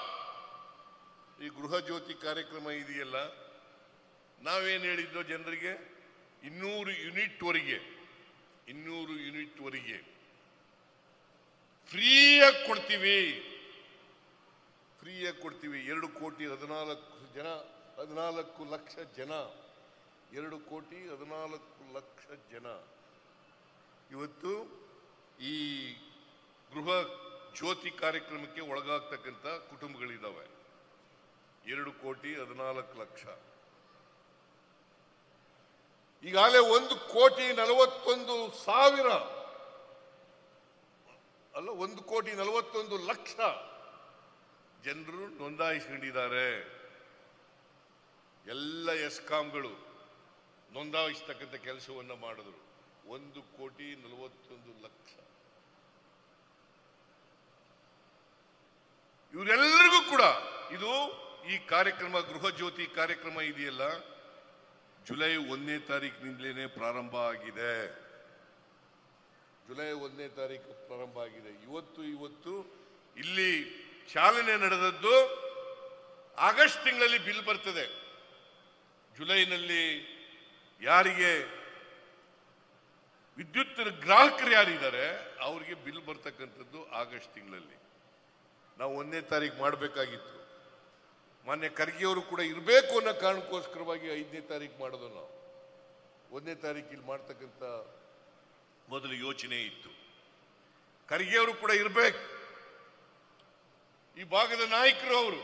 ಈ ಗೃಹ ಜ್ಯೋತಿ ಕಾರ್ಯಕ್ರಮ ಇದೆಯಲ್ಲ, ನಾವೇನ್ ಹೇಳಿದ್ದೋ ಜನರಿಗೆ, ಇನ್ನೂರು ಯೂನಿಟ್ ವರೆಗೆ ಇನ್ನೂರು ಯೂನಿಟ್ ವರೆಗೆ ಫ್ರೀಯಾಗಿ ಕೊಡ್ತೀವಿ ಫ್ರೀಯಾಗಿ ಕೊಡ್ತೀವಿ ಎರಡು ಕೋಟಿ ಹದಿನಾಲ್ಕು ಜನ ಹದಿನಾಲ್ಕು ಲಕ್ಷ ಜನ ಎರಡು ಕೋಟಿ ಹದಿನಾಲ್ಕು ಲಕ್ಷ ಜನ ಇವತ್ತು ಈ ಗೃಹ ಜ್ಯೋತಿ ಕಾರ್ಯಕ್ರಮಕ್ಕೆ ಒಳಗಾಗ್ತಕ್ಕಂಥ ಕುಟುಂಬಗಳಿದ್ದಾವೆ. ಎರಡು ಕೋಟಿ ಹದಿನಾಲ್ಕು ಲಕ್ಷ. ಈಗಾಗಲೇ ಒಂದು ಕೋಟಿ ನಲವತ್ತೊಂದು ಸಾವಿರ ಅಲ್ಲ ಒಂದು ಕೋಟಿ ನಲವತ್ತೊಂದು ಲಕ್ಷ ಜನರು ನೋಂದಾಯಿಸಿಕೊಂಡಿದ್ದಾರೆ. ಎಲ್ಲ ಎಸ್ಕಾಂಗಳು ನೋಂದಾಯಿಸ್ತಕ್ಕಂಥ ಕೆಲಸವನ್ನ ಮಾಡಿದ್ರು. ಒಂದು ಕೋಟಿ ನಲವತ್ತೊಂದು ಲಕ್ಷ. ಇವರೆಲ್ಲರಿಗೂ ಕೂಡ ಇದು ಈ ಕಾರ್ಯಕ್ರಮ ಗೃಹ ಜ್ಯೋತಿ ಕಾರ್ಯಕ್ರಮ ಇದೆಯಲ್ಲ, ಜುಲೈ ಒಂದನೇ ತಾರೀಕಿನಿಂದಲೇ ಪ್ರಾರಂಭ ಆಗಿದೆ. ಜುಲೈ ಒಂದನೇ ತಾರೀಕು ಪ್ರಾರಂಭ ಆಗಿದೆ. ಇವತ್ತು ಇವತ್ತು ಇಲ್ಲಿ ಚಾಲನೆ ನಡೆದದ್ದು. ಆಗಸ್ಟ್ ತಿಂಗಳಲ್ಲಿ ಬಿಲ್ ಬರ್ತದೆ. ಜುಲೈನಲ್ಲಿ ಯಾರಿಗೆ ವಿದ್ಯುತ್ ಗ್ರಾಹಕರು ಯಾರಿದ್ದಾರೆ ಅವರಿಗೆ ಬಿಲ್ ಬರ್ತಕ್ಕಂಥದ್ದು ಆಗಸ್ಟ್ ತಿಂಗಳಲ್ಲಿ. ನಾವು ಒಂದನೇ ತಾರೀಕು ಮಾಡಬೇಕಾಗಿತ್ತು. ಮಾನ್ಯ ಖರ್ಗೆ ಅವರು ಕೂಡ ಇರಬೇಕು ಅನ್ನೋ ಕಾರಣಕ್ಕೋಸ್ಕರವಾಗಿ ಐದನೇ ತಾರೀಕು ಮಾಡೋದು. ನಾವು ಒಂದನೇ ತಾರೀಕು ಇಲ್ಲಿ ಮಾಡ್ತಕ್ಕಂಥ ಮೊದಲು ಯೋಚನೆ ಇತ್ತು. ಖರ್ಗೆ ಅವರು ಕೂಡ ಇರಬೇಕು. ಈ ಭಾಗದ ನಾಯಕರು ಅವರು,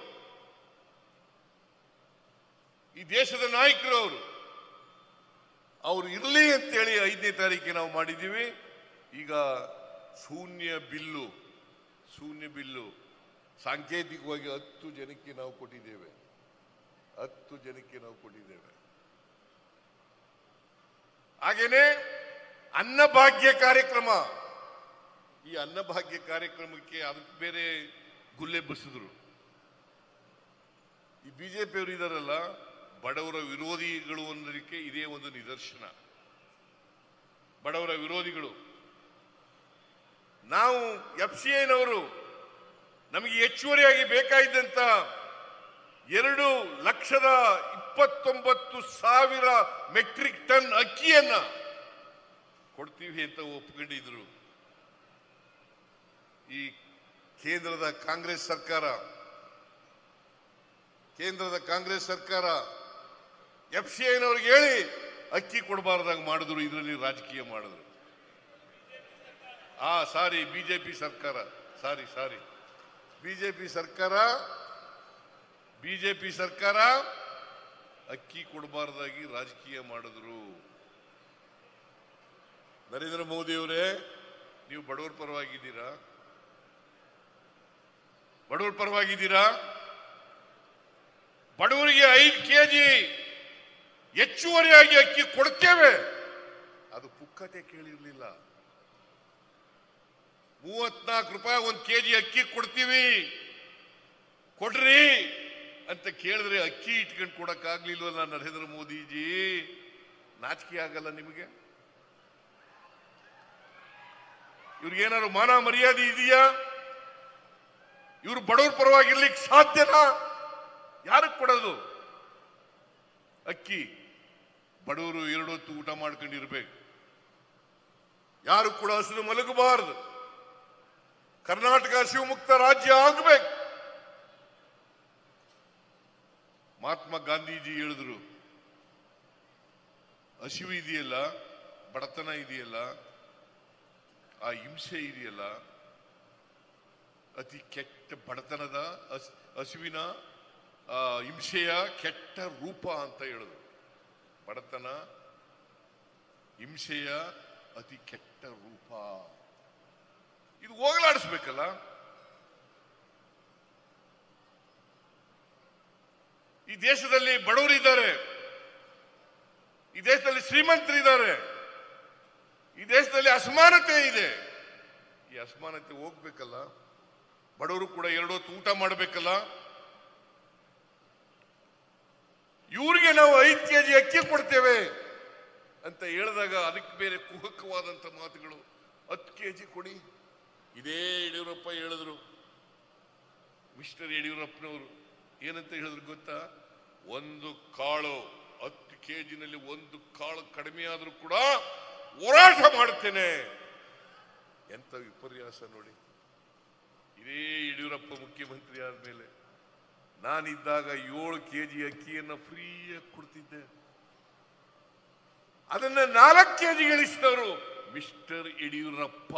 ಈ ದೇಶದ ನಾಯಕರು ಅವರು ಅವರು ಇರಲಿ ಅಂತೇಳಿ ಐದನೇ ತಾರೀಕಿಗೆ ನಾವು ಮಾಡಿದ್ದೀವಿ. ಈಗ ಶೂನ್ಯ ಬಿಲ್ಲು ಶೂನ್ಯ ಬಿಲ್ಲು ಸಾಂಕೇತಿಕವಾಗಿ ಹತ್ತು ಜನಕ್ಕೆ ನಾವು ಕೊಟ್ಟಿದ್ದೇವೆ. ಹತ್ತು ಜನಕ್ಕೆ ನಾವು ಕೊಟ್ಟಿದ್ದೇವೆ. ಹಾಗೇನೆ ಅನ್ನಭಾಗ್ಯ ಕಾರ್ಯಕ್ರಮ. ಈ ಅನ್ನಭಾಗ್ಯ ಕಾರ್ಯಕ್ರಮಕ್ಕೆ ಅದಕ್ಕೆ ಬೇರೆ ಗುಲ್ಲೆ ಬಸಿದ್ರು. ಈ ಬಿಜೆಪಿಯವರು ಇದಾರಲ್ಲ, ಬಡವರ ವಿರೋಧಿಗಳು ಅನ್ನೋದಕ್ಕೆ ಇದೇ ಒಂದು ನಿದರ್ಶನ. ಬಡವರ ವಿರೋಧಿಗಳು. ನಾವು ಎಫ್ ಸಿ ಐನವರು ನಮಗೆ ಹೆಚ್ಚುವರಿಯಾಗಿ ಬೇಕಾಗಿದ್ದಂತ ಎರಡು ಲಕ್ಷದ ಇಪ್ಪತ್ತೊಂಬತ್ತು ಸಾವಿರ ಮೆಟ್ರಿಕ್ ಟನ್ ಅಕ್ಕಿಯನ್ನ ಕೊಡ್ತೀವಿ ಅಂತ ಒಪ್ಕೊಂಡಿದ್ರು. ಈ ಕೇಂದ್ರದ ಕಾಂಗ್ರೆಸ್ ಸರ್ಕಾರ ಕೇಂದ್ರದ ಕಾಂಗ್ರೆಸ್ ಸರ್ಕಾರ ಎಫ್ ಸಿ ಐನವ್ರಿಗೆ ಹೇಳಿ ಅಕ್ಕಿ ಕೊಡಬಾರ್ದಾಗ ಮಾಡಿದ್ರು, ಇದರಲ್ಲಿ ರಾಜಕೀಯ ಮಾಡಿದ್ರು. ಆ ಸಾರಿ ಬಿಜೆಪಿ ಸರ್ಕಾರ, ಸಾರಿ ಸಾರಿ ಬಿಜೆಪಿ ಸರ್ಕಾರ ಬಿಜೆಪಿ ಸರ್ಕಾರ ಅಕ್ಕಿ ಕೊಡಬಾರ್ದಾಗಿ ರಾಜಕೀಯ ಮಾಡಿದ್ರು. ನರೇಂದ್ರ ಮೋದಿ ಅವರೇ, ನೀವು ಬಡವರ ಪರವಾಗಿದ್ದೀರಾ? ಬಡವರ ಪರವಾಗಿದ್ದೀರಾ? ಬಡವರಿಗೆ ಐದು ಕೆಜಿ ಹೆಚ್ಚುವರಿಯಾಗಿ ಅಕ್ಕಿ ಕೊಡ್ತೇವೆ, ಅದು ಪುಕ್ಕಟೆ ಕೇಳಿರ್ಲಿಲ್ಲ. ಮೂವತ್ನಾಲ್ಕು ರೂಪಾಯಿ ಒಂದು ಕೆಜಿ ಅಕ್ಕಿ ಕೊಡ್ತೀವಿ, ಕೊಡ್ರಿ ಅಂತ ಕೇಳಿದ್ರೆ ಅಕ್ಕಿ ಇಟ್ಕೊಂಡು ಕೊಡಕ್ಕಾಗ್ಲಿಲ್ವಲ್ಲ ನರೇಂದ್ರ ಮೋದಿಜಿ? ನಾಚಿಕೆ ಆಗಲ್ಲ ನಿಮಗೆ? ಇವ್ರಿಗೇನಾದ್ರು ಮಾನ ಮರ್ಯಾದೆ ಇದೆಯಾ? ಇವ್ರು ಬಡವ್ರ ಪರವಾಗಿರ್ಲಿಕ್ಕೆ ಸಾಧ್ಯನಾ? ಯಾರಿಗೆ ಕೊಡೋದು ಅಕ್ಕಿ? ಬಡವರು ಎರಡೊತ್ತು ಊಟ ಮಾಡ್ಕೊಂಡಿರ್ಬೇಕು, ಯಾರು ಕೂಡ ಹಸಿರು ಮಲಗಬಾರದು. ಕರ್ನಾಟಕ ಹಸಿವು ಮುಕ್ತ ರಾಜ್ಯ ಆಗಬೇಕು. ಮಹಾತ್ಮ ಗಾಂಧೀಜಿ ಹೇಳಿದ್ರು, ಹಸಿವು ಇದೆಯಲ್ಲ, ಬಡತನ ಇದೆಯಲ್ಲ, ಆ ಹಿಂಸೆ ಇದೆಯಲ್ಲ, ಅತಿ ಕೆಟ್ಟ ಬಡತನದ ಹಸಿವಿನ ಹಿಂಸೆಯ ಕೆಟ್ಟ ರೂಪ ಅಂತ ಹೇಳಿದ್ರು. ಬಡತನ ಹಿಂಸೆಯ ಅತಿ ಕೆಟ್ಟ ರೂಪ. ಇದು ಹೋಗಲಾಡಿಸ್ಬೇಕಲ್ಲ. ಈ ದೇಶದಲ್ಲಿ ಬಡವರಿದ್ದಾರೆ, ಈ ದೇಶದಲ್ಲಿ ಶ್ರೀಮಂತರಿದ್ದಾರೆ, ಈ ದೇಶದಲ್ಲಿ ಅಸಮಾನತೆ ಇದೆ. ಈ ಅಸಮಾನತೆ ಹೋಗ್ಬೇಕಲ್ಲ. ಬಡವರು ಕೂಡ ಎರಡೊತ್ತು ಊಟ ಮಾಡಬೇಕಲ್ಲ. ಇವ್ರಿಗೆ ನಾವು ಐದು ಕೆಜಿ ಅಕ್ಕಿ ಕೊಡ್ತೇವೆ ಅಂತ ಹೇಳಿದಾಗ ಅದಕ್ಕೆ ಬೇರೆ ಕುಹಕವಾದಂತ ಮಾತುಗಳು. ಹತ್ತು ಕೆಜಿ ಕೊಡಿ. ಇದೇ ಯಡಿಯೂರಪ್ಪ ಹೇಳಿದ್ರು, ಮಿಸ್ಟರ್ ಯಡಿಯೂರಪ್ಪನವರು ಏನಂತ ಹೇಳಿದ್ರು ಗೊತ್ತಾ? ಒಂದು ಕಾಳು, ಹತ್ತು ಕೆಜಿನಲ್ಲಿ ಒಂದು ಕಾಳು ಕಡಿಮೆ ಆದ್ರೂ ಕೂಡ ಹೋರಾಟ ಮಾಡುತ್ತೇನೆ. ಎಂತ ವಿಪರ್ಯಾಸ ನೋಡಿ. ಇದೇ ಯಡಿಯೂರಪ್ಪ ಮುಖ್ಯಮಂತ್ರಿ ಆದ್ಮೇಲೆ ನಾನಿದ್ದಾಗ ಏಳು ಕೆಜಿ ಅಕ್ಕಿಯನ್ನು ಫ್ರೀಯಾಗಿ ಕೊಡ್ತಿದ್ದೆ. ಅದನ್ನ ನಾಲ್ಕು ಕೆಜಿ ಇಳಿಸಿದವರು ಮಿಸ್ಟರ್ ಯಡಿಯೂರಪ್ಪ.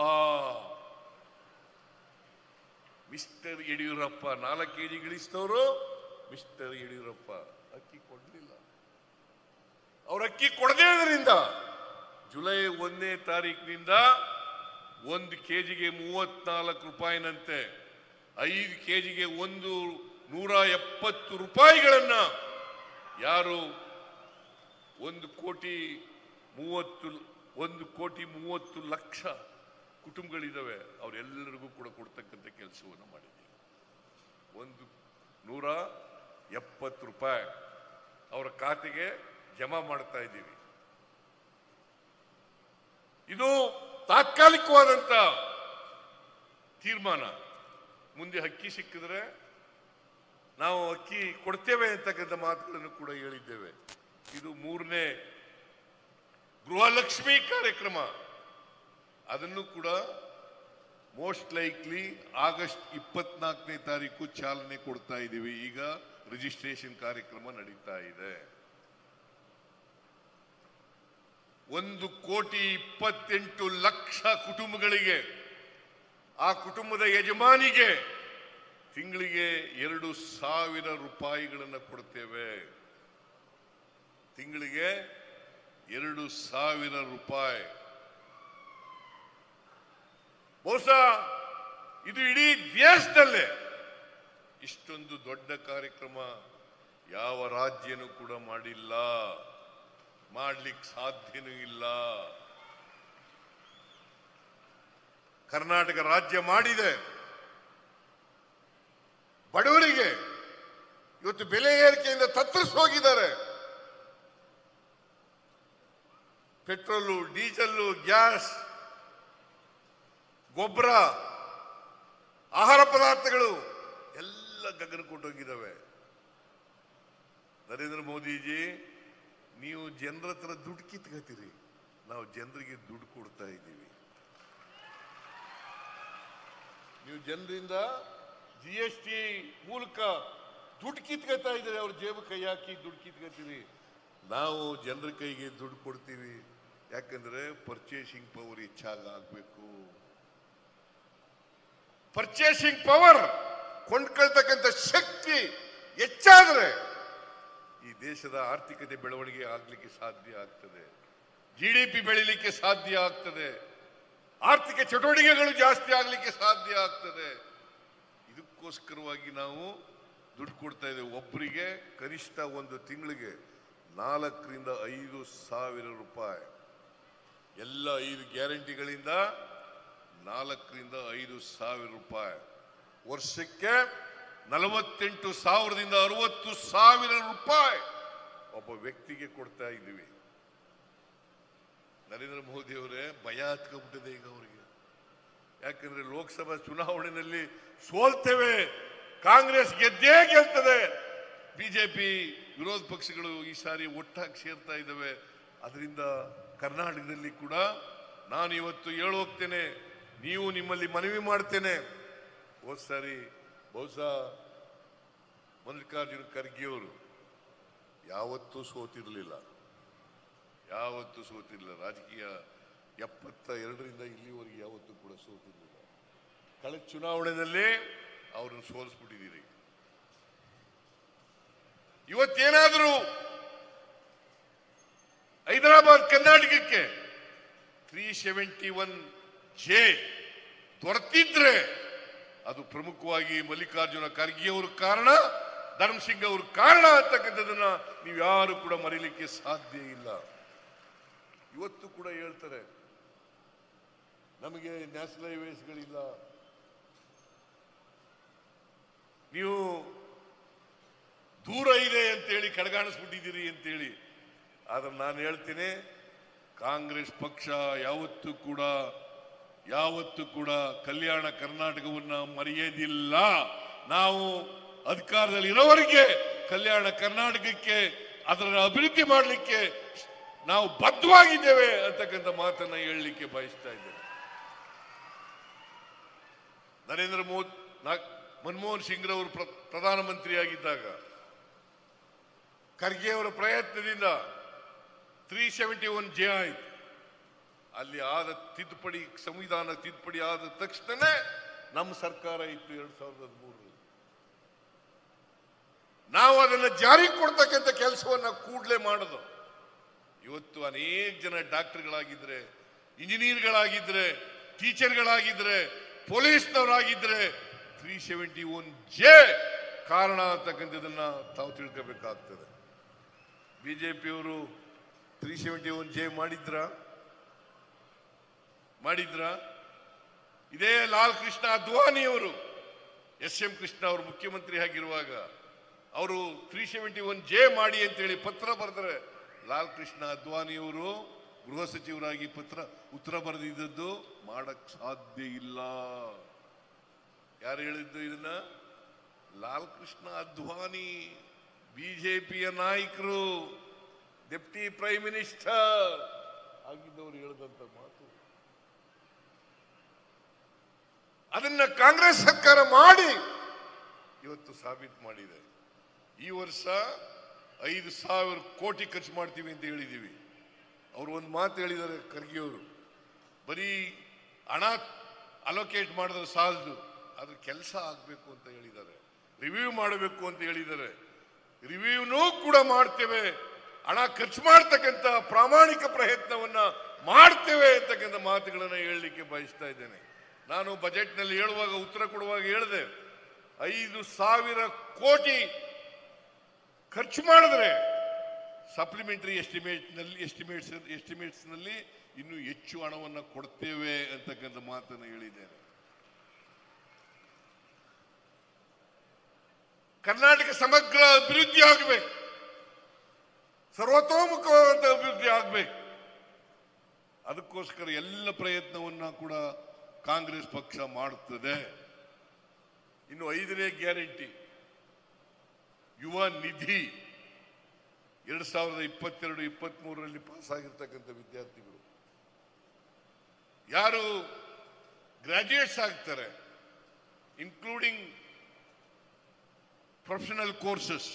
ಮಿಸ್ಟರ್ ಯಡಿಯೂರಪ್ಪ ನಾಲ್ಕು ಕೆಜಿ ಇಳಿಸಿದವರು ಮಿಸ್ಟರ್ ಯಡಿಯೂರಪ್ಪ. ಅಕ್ಕಿ ಕೊಡಲಿಲ್ಲ. ಅವ್ರ ಅಕ್ಕಿ ಕೊಡದೇ ಇದ್ರಿಂದ ಜುಲೈ ಒಂದನೇ ತಾರೀಕಿನಿಂದ ಒಂದು ಕೆಜಿಗೆ ಮೂವತ್ನಾಲ್ಕು ರೂಪಾಯಿನಂತೆ ಐದು ಕೆಜಿಗೆ ಒಂದು ನೂರ ಎಪ್ಪತ್ತು ರೂಪಾಯಿಗಳನ್ನ ಯಾರು ಒಂದು ಕೋಟಿ ಮೂವತ್ತು ಒಂದು ಕೋಟಿ ಮೂವತ್ತು ಲಕ್ಷ ಕುಟುಂಬಗಳಿದ್ದಾವೆ ಅವರೆಲ್ಲರಿಗೂ ಕೂಡ ಕೊಡ್ತಕ್ಕಂಥ ಕೆಲಸವನ್ನು ಮಾಡಿದ್ದೀವಿ. ಒಂದು ನೂರ ಎಪ್ಪತ್ತು ರೂಪಾಯಿ ಅವರ ಖಾತೆಗೆ ಜಮಾ ಮಾಡ್ತಾ ಇದ್ದೀವಿ. ಇದು ತಾತ್ಕಾಲಿಕವಾದಂತ ತೀರ್ಮಾನ. ಮುಂದೆ ಅಕ್ಕಿ ಸಿಕ್ಕಿದ್ರೆ ನಾವು ಅಕ್ಕಿ ಕೊಡ್ತೇವೆ ಅಂತಕ್ಕಂಥ ಮಾತುಗಳನ್ನು ಕೂಡ ಹೇಳಿದ್ದೇವೆ. ಇದು ಮೂರನೇ ಗೃಹಲಕ್ಷ್ಮಿ ಕಾರ್ಯಕ್ರಮ. ಅದನ್ನು ಕೂಡ ಮೋಸ್ಟ್ ಲೈಕ್ಲಿ ಆಗಸ್ಟ್ ಇಪ್ಪತ್ನಾಲ್ಕನೇ ತಾರೀಕು ಚಾಲನೆ ಕೊಡ್ತಾ ಇದ್ದೀವಿ. ಈಗ ರಿಜಿಸ್ಟ್ರೇಷನ್ ಕಾರ್ಯಕ್ರಮ ನಡೀತಾ ಇದೆ. ಒಂದು ಕೋಟಿ ಇಪ್ಪತ್ತೆಂಟು ಲಕ್ಷ ಕುಟುಂಬಗಳಿಗೆ, ಆ ಕುಟುಂಬದ ಯಜಮಾನಿಗೆ ತಿಂಗಳಿಗೆ ಎರಡು ಸಾವಿರ ರೂಪಾಯಿಗಳನ್ನು ಕೊಡ್ತೇವೆ. ತಿಂಗಳಿಗೆ ಎರಡು ಸಾವಿರ ರೂಪಾಯಿ. ಬಹುಶಃ ಇದು ಇಡೀ ದೇಶದಲ್ಲೇ ಇಷ್ಟೊಂದು ದೊಡ್ಡ ಕಾರ್ಯಕ್ರಮ ಯಾವ ರಾಜ್ಯನೂ ಕೂಡ ಮಾಡಿಲ್ಲ, ಮಾಡ್ಲಿಕ್ಕೆ ಸಾಧ್ಯನೂ ಇಲ್ಲ. ಕರ್ನಾಟಕ ರಾಜ್ಯ ಮಾಡಿದೆ. ಬಡವರಿಗೆ ಇವತ್ತು ಬೆಲೆ ಏರಿಕೆಯಿಂದ ತತ್ತರಿಸಿ ಹೋಗಿದ್ದಾರೆ. ಪೆಟ್ರೋಲು, ಡೀಸೆಲ್ಲು, ಗ್ಯಾಸ್, ಗೊಬ್ಬರ, ಆಹಾರ ಪದಾರ್ಥಗಳು ಎಲ್ಲ ಗಗನ ಕೊಟ್ಟೋಗಿದ್ದಾವೆ. ನರೇಂದ್ರ ಮೋದಿಜಿ, ನೀವು ಜನರ ಹತ್ರ ದುಡ್ಡು ಕಿತ್ಕೋತೀರಿ, ನಾವು ಜನರಿಗೆ ದುಡ್ಡು ಕೊಡ್ತಾ ಇದ್ದೀವಿ. ನೀವು ಜನರಿಂದ ಜಿ ಎಸ್ ಟಿ ಮೂಲಕ ದುಡ್ಡು ಕಿತ್ಕೊತಾ ಇದ್ದಾರೆ, ಅವ್ರ ಜೇಬು ಕೈ ಹಾಕಿ ದುಡ್ಡು ಕಿತ್ಕೊತೀವಿ. ನಾವು ಜನರ ಕೈಗೆ ದುಡ್ಡು ಕೊಡ್ತೀವಿ, ಯಾಕಂದ್ರೆ ಪರ್ಚೇಸಿಂಗ್ ಪವರ್ ಹೆಚ್ಚಾಗಬೇಕು. ಪರ್ಚೇಸಿಂಗ್ ಪವರ್ ಕೊಂಡ್ಕೊಳ್ತಕ್ಕಂಥ ಶಕ್ತಿ ಹೆಚ್ಚಾದ್ರೆ ಈ ದೇಶದ ಆರ್ಥಿಕತೆ ಬೆಳವಣಿಗೆ ಆಗ್ಲಿಕ್ಕೆ ಸಾಧ್ಯ ಆಗ್ತದೆ, ಜಿ ಡಿ ಪಿ ಬೆಳಿಲಿಕ್ಕೆ ಸಾಧ್ಯ ಆಗ್ತದೆ, ಆರ್ಥಿಕ ಚಟುವಟಿಕೆಗಳು ಜಾಸ್ತಿ ಆಗ್ಲಿಕ್ಕೆ ಸಾಧ್ಯ ಆಗ್ತದೆ. ಇದಕ್ಕೋಸ್ಕರವಾಗಿ ನಾವು ದುಡ್ಡು ಕೊಡ್ತಾ ಇದ್ದೇವೆ. ಒಬ್ಬರಿಗೆ ಕನಿಷ್ಠ ಒಂದು ತಿಂಗಳಿಗೆ ನಾಲ್ಕರಿಂದ ಐದು ಸಾವಿರ ರೂಪಾಯಿ, ಎಲ್ಲ ಐದು ಗ್ಯಾರಂಟಿಗಳಿಂದ ನಾಲ್ಕರಿಂದ ಐದು ಸಾವಿರ ರೂಪಾಯಿ, ವರ್ಷಕ್ಕೆ ನಲವತ್ತೆಂಟು ಸಾವಿರದಿಂದ ಅರವತ್ತು ಸಾವಿರ ರೂಪಾಯಿ ಒಬ್ಬ ವ್ಯಕ್ತಿಗೆ ಕೊಡ್ತಾ ಇದ್ದೀವಿ. ನರೇಂದ್ರ ಮೋದಿ ಅವರೇ ಭಯ ಹತ್ಕೊಂಡ್ಬಿಟ್ಟಿದೆ ಈಗ ಅವರಿಗೆ. ಯಾಕಂದ್ರೆ ಲೋಕಸಭಾ ಚುನಾವಣೆಯಲ್ಲಿ ಸೋಲ್ತೇವೆ, ಕಾಂಗ್ರೆಸ್ ಗೆದ್ದೇ ಗೆಲ್ತದೆ, ಬಿಜೆಪಿ ವಿರೋಧ ಪಕ್ಷಗಳು ಈ ಸಾರಿ ಒಟ್ಟಾಗಿ ಸೇರ್ತಾ ಇದ್ದಾವೆ. ಅದರಿಂದ ಕರ್ನಾಟಕದಲ್ಲಿ ಕೂಡ ನಾನು ಇವತ್ತು ಹೇಳಿ ಹೋಗ್ತೇನೆ, ನೀವು ನಿಮ್ಮಲ್ಲಿ ಮನವಿ ಮಾಡ್ತೇನೆ. ಹೋದ ಸಾರಿ ಬಹುಶಃ ಮಲ್ಲಿಕಾರ್ಜುನ ಖರ್ಗೆ ಅವರು ಯಾವತ್ತೂ ಸೋತಿರಲಿಲ್ಲ, ಯಾವತ್ತೂ ಸೋತಿರಲಿಲ್ಲ. ರಾಜಕೀಯ ಎಪ್ಪತ್ತ ಎರಡರಿಂದ ಇಲ್ಲಿವರೆಗೆ ಯಾವತ್ತೂ ಕೂಡ ಸೋತಿರಲಿಲ್ಲ. ಕಳೆದ ಚುನಾವಣೆಯಲ್ಲಿ ಅವ್ರನ್ನ ಸೋಲಿಸ್ಬಿಟ್ಟಿದ್ದೀರಿ. ಇವತ್ತೇನಾದರೂ ಹೈದರಾಬಾದ್ ಕರ್ನಾಟಕಕ್ಕೆ ತ್ರೀ ಸೆವೆಂಟಿ ಒನ್ ಜೆ ದೊರೆತಿದ್ರೆ ಅದು ಪ್ರಮುಖವಾಗಿ ಮಲ್ಲಿಕಾರ್ಜುನ ಖರ್ಗೆ ಅವ್ರ ಕಾರಣ, ಧರ್ಮಸಿಂಗ್ ಅವ್ರ ಕಾರಣ ಅಂತಕ್ಕಂಥದ್ದನ್ನ ನೀವು ಯಾರು ಕೂಡ ಮರೀಲಿಕ್ಕೆ ಸಾಧ್ಯ ಇಲ್ಲ. ಇವತ್ತು ಕೂಡ ಹೇಳ್ತಾರೆ ನಮಗೆ ನ್ಯಾಷನಲ್ ಹೈವೇಸ್ಗಳಿಲ್ಲ, ನೀವು ದೂರ ಇದೆ ಅಂತೇಳಿ ಕಡೆಗಾಣಿಸ್ಬಿಟ್ಟಿದ್ದೀರಿ ಅಂತೇಳಿ. ಆದ್ರೆ ನಾನು ಹೇಳ್ತೀನಿ, ಕಾಂಗ್ರೆಸ್ ಪಕ್ಷ ಯಾವತ್ತೂ ಕೂಡ ಯಾವತ್ತೂ ಕೂಡ ಕಲ್ಯಾಣ ಕರ್ನಾಟಕವನ್ನ ಮರೆಯೋದಿಲ್ಲ. ನಾವು ಅಧಿಕಾರದಲ್ಲಿ ಇರೋವರೆಗೆ ಕಲ್ಯಾಣ ಕರ್ನಾಟಕಕ್ಕೆ ಅದರ ಅಭಿವೃದ್ಧಿ ಮಾಡಲಿಕ್ಕೆ ನಾವು ಬದ್ಧವಾಗಿದ್ದೇವೆ ಅಂತಕ್ಕಂಥ ಮಾತನ್ನ ಹೇಳಲಿಕ್ಕೆ ಬಯಸ್ತಾ ಇದ್ದೇವೆ. ನರೇಂದ್ರ ಮೋದಿ ಮನಮೋಹನ್ ಸಿಂಗ್ ರವರು ಪ್ರಧಾನಮಂತ್ರಿಯಾಗಿದ್ದಾಗ ಖರ್ಗೆ ಅವರ ಪ್ರಯತ್ನದಿಂದ ತ್ರೀ ಸೆವೆಂಟಿ ಒನ್ ಜೆ ಆಯ್ತು. ಅಲ್ಲಿ ಆದ ತಿದ್ದುಪಡಿ, ಸಂವಿಧಾನ ತಿದ್ದುಪಡಿ ಆದ ತಕ್ಷಣನೇ ನಮ್ಮ ಸರ್ಕಾರ ಇತ್ತು ಎರಡ್ ಸಾವಿರದ ಹದಿಮೂರರಲ್ಲಿ. ನಾವು ಅದನ್ನು ಜಾರಿಗೆ ಕೊಡ್ತಕ್ಕಂಥ ಕೆಲಸವನ್ನ ಕೂಡಲೇ ಮಾಡೋದು. ಇವತ್ತು ಅನೇಕ ಜನ ಡಾಕ್ಟರ್ಗಳಾಗಿದ್ರೆ, ಇಂಜಿನಿಯರ್ಗಳಾಗಿದ್ರೆ, ಟೀಚರ್ಗಳಾಗಿದ್ರೆ, ಪೊಲೀಸ್ನವರಾಗಿದ್ರೆ ತ್ರೀ ಸೆವೆಂಟಿ ಒನ್ ಜೆ ಕಾರಣ ಅಂತಕ್ಕಂಥದನ್ನ ತಾವು ತಿಳ್ಕೋಬೇಕಾಗ್ತದೆ. ಬಿಜೆಪಿಯವರು ತ್ರೀ ಸೆವೆಂಟಿ ಒನ್ ಜೆ ಮಾಡಿದ್ರ ಮಾಡಿದ್ರ ಇದೇ ಲಾಲ್ ಕೃಷ್ಣ ಅದ್ವಾನಿ ಅವರು, ಎಸ್ ಎಂ ಕೃಷ್ಣ ಅವರು ಮುಖ್ಯಮಂತ್ರಿ ಆಗಿರುವಾಗ ಅವರು ತ್ರೀ ಸೆವೆಂಟಿ ಒನ್ ಜೆ ಮಾಡಿ ಅಂತೇಳಿ ಪತ್ರ ಬರೆದರೆ ಲಾಲ್ ಕೃಷ್ಣ ಅದ್ವಾನಿ ಅವರು ಗೃಹ ಸಚಿವರಾಗಿ ಪತ್ರ ಉತ್ತರ ಬರೆದಿದ್ದದ್ದು ಮಾಡಕ್ ಸಾಧ್ಯ ಇಲ್ಲ. ಯಾರು ಹೇಳಿದ್ದು ಇದನ್ನ? ಲಾಲ್ ಕೃಷ್ಣ ಅದ್ವಾನಿ, ಬಿಜೆಪಿಯ ನಾಯಕರು, ಡೆಪ್ಟಿ ಪ್ರೈಮ್ ಮಿನಿಸ್ಟರ್ ಆಗಿದ್ದವರು ಹೇಳಿದಂತ ಮಾತು. ಅದನ್ನ ಕಾಂಗ್ರೆಸ್ ಸರ್ಕಾರ ಮಾಡಿ ಇವತ್ತು ಸಾಬೀತು ಮಾಡಿದೆ. ಈ ವರ್ಷ ಐದು ಸಾವಿರ ಕೋಟಿ ಖರ್ಚು ಮಾಡ್ತೀವಿ ಅಂತ ಹೇಳಿದೀವಿ. ಅವರು ಒಂದು ಮಾತು ಹೇಳಿದ್ದಾರೆ ಖರ್ಗೆ ಅವರು, ಬರೀ ಹಣ ಅಲೋಕೇಟ್ ಮಾಡಿದ್ರೆ ಸಾಲದು, ಅದ್ರ ಕೆಲಸ ಆಗ್ಬೇಕು ಅಂತ ಹೇಳಿದ್ದಾರೆ, ರಿವ್ಯೂ ಮಾಡಬೇಕು ಅಂತ ಹೇಳಿದ್ದಾರೆ. ರಿವ್ಯೂನೂ ಕೂಡ ಮಾಡ್ತೇವೆ, ಹಣ ಖರ್ಚು ಮಾಡ್ತಕ್ಕಂಥ ಪ್ರಾಮಾಣಿಕ ಪ್ರಯತ್ನವನ್ನ ಮಾಡ್ತೇವೆ ಅಂತಕ್ಕಂಥ ಮಾತುಗಳನ್ನ ಹೇಳಲಿಕ್ಕೆ ಬಯಸ್ತಾ ಇದ್ದೇನೆ. ನಾನು ಬಜೆಟ್ನಲ್ಲಿ ಹೇಳುವಾಗ, ಉತ್ತರ ಕೊಡುವಾಗ ಹೇಳಿದೆ, ಐದು ಸಾವಿರ ಕೋಟಿ ಖರ್ಚು ಮಾಡಿದ್ರೆ ಸಪ್ಲಿಮೆಂಟರಿ ಎಸ್ಟಿಮೇಟ್ ನಲ್ಲಿ ಎಸ್ಟಿಮೇಟ್ಸ್ ಎಸ್ಟಿಮೇಟ್ಸ್ ನಲ್ಲಿ ಇನ್ನೂ ಹೆಚ್ಚು ಹಣವನ್ನು ಕೊಡ್ತೇವೆ ಅಂತಕ್ಕಂಥ ಮಾತನ್ನು ಹೇಳಿದ್ದೇನೆ. ಕರ್ನಾಟಕ ಸಮಗ್ರ ಅಭಿವೃದ್ಧಿ ಆಗಬೇಕು, ಸರ್ವತೋಮುಖವಾದ ಅಭಿವೃದ್ಧಿ ಆಗಬೇಕು. ಅದಕ್ಕೋಸ್ಕರ ಎಲ್ಲ ಪ್ರಯತ್ನವನ್ನ ಕೂಡ ಕಾಂಗ್ರೆಸ್ ಪಕ್ಷ ಮಾಡುತ್ತದೆ. ಇನ್ನು ಐದನೇ ಗ್ಯಾರಂಟಿ ಯುವ ನಿಧಿ, ಎರಡ್ ಸಾವಿರದ ಇಪ್ಪತ್ತೆರಡು ಇಪ್ಪತ್ತ್ ಮೂರರಲ್ಲಿ ಪಾಸ್ ಆಗಿರ್ತಕ್ಕಂಥ ವಿದ್ಯಾರ್ಥಿಗಳು ಯಾರು ಗ್ರಾಜ್ಯುಯೇಟ್ಸ್ ಆಗ್ತಾರೆ, ಇನ್ಕ್ಲೂಡಿಂಗ್ ಪ್ರೊಫೆಷನಲ್ ಕೋರ್ಸಸ್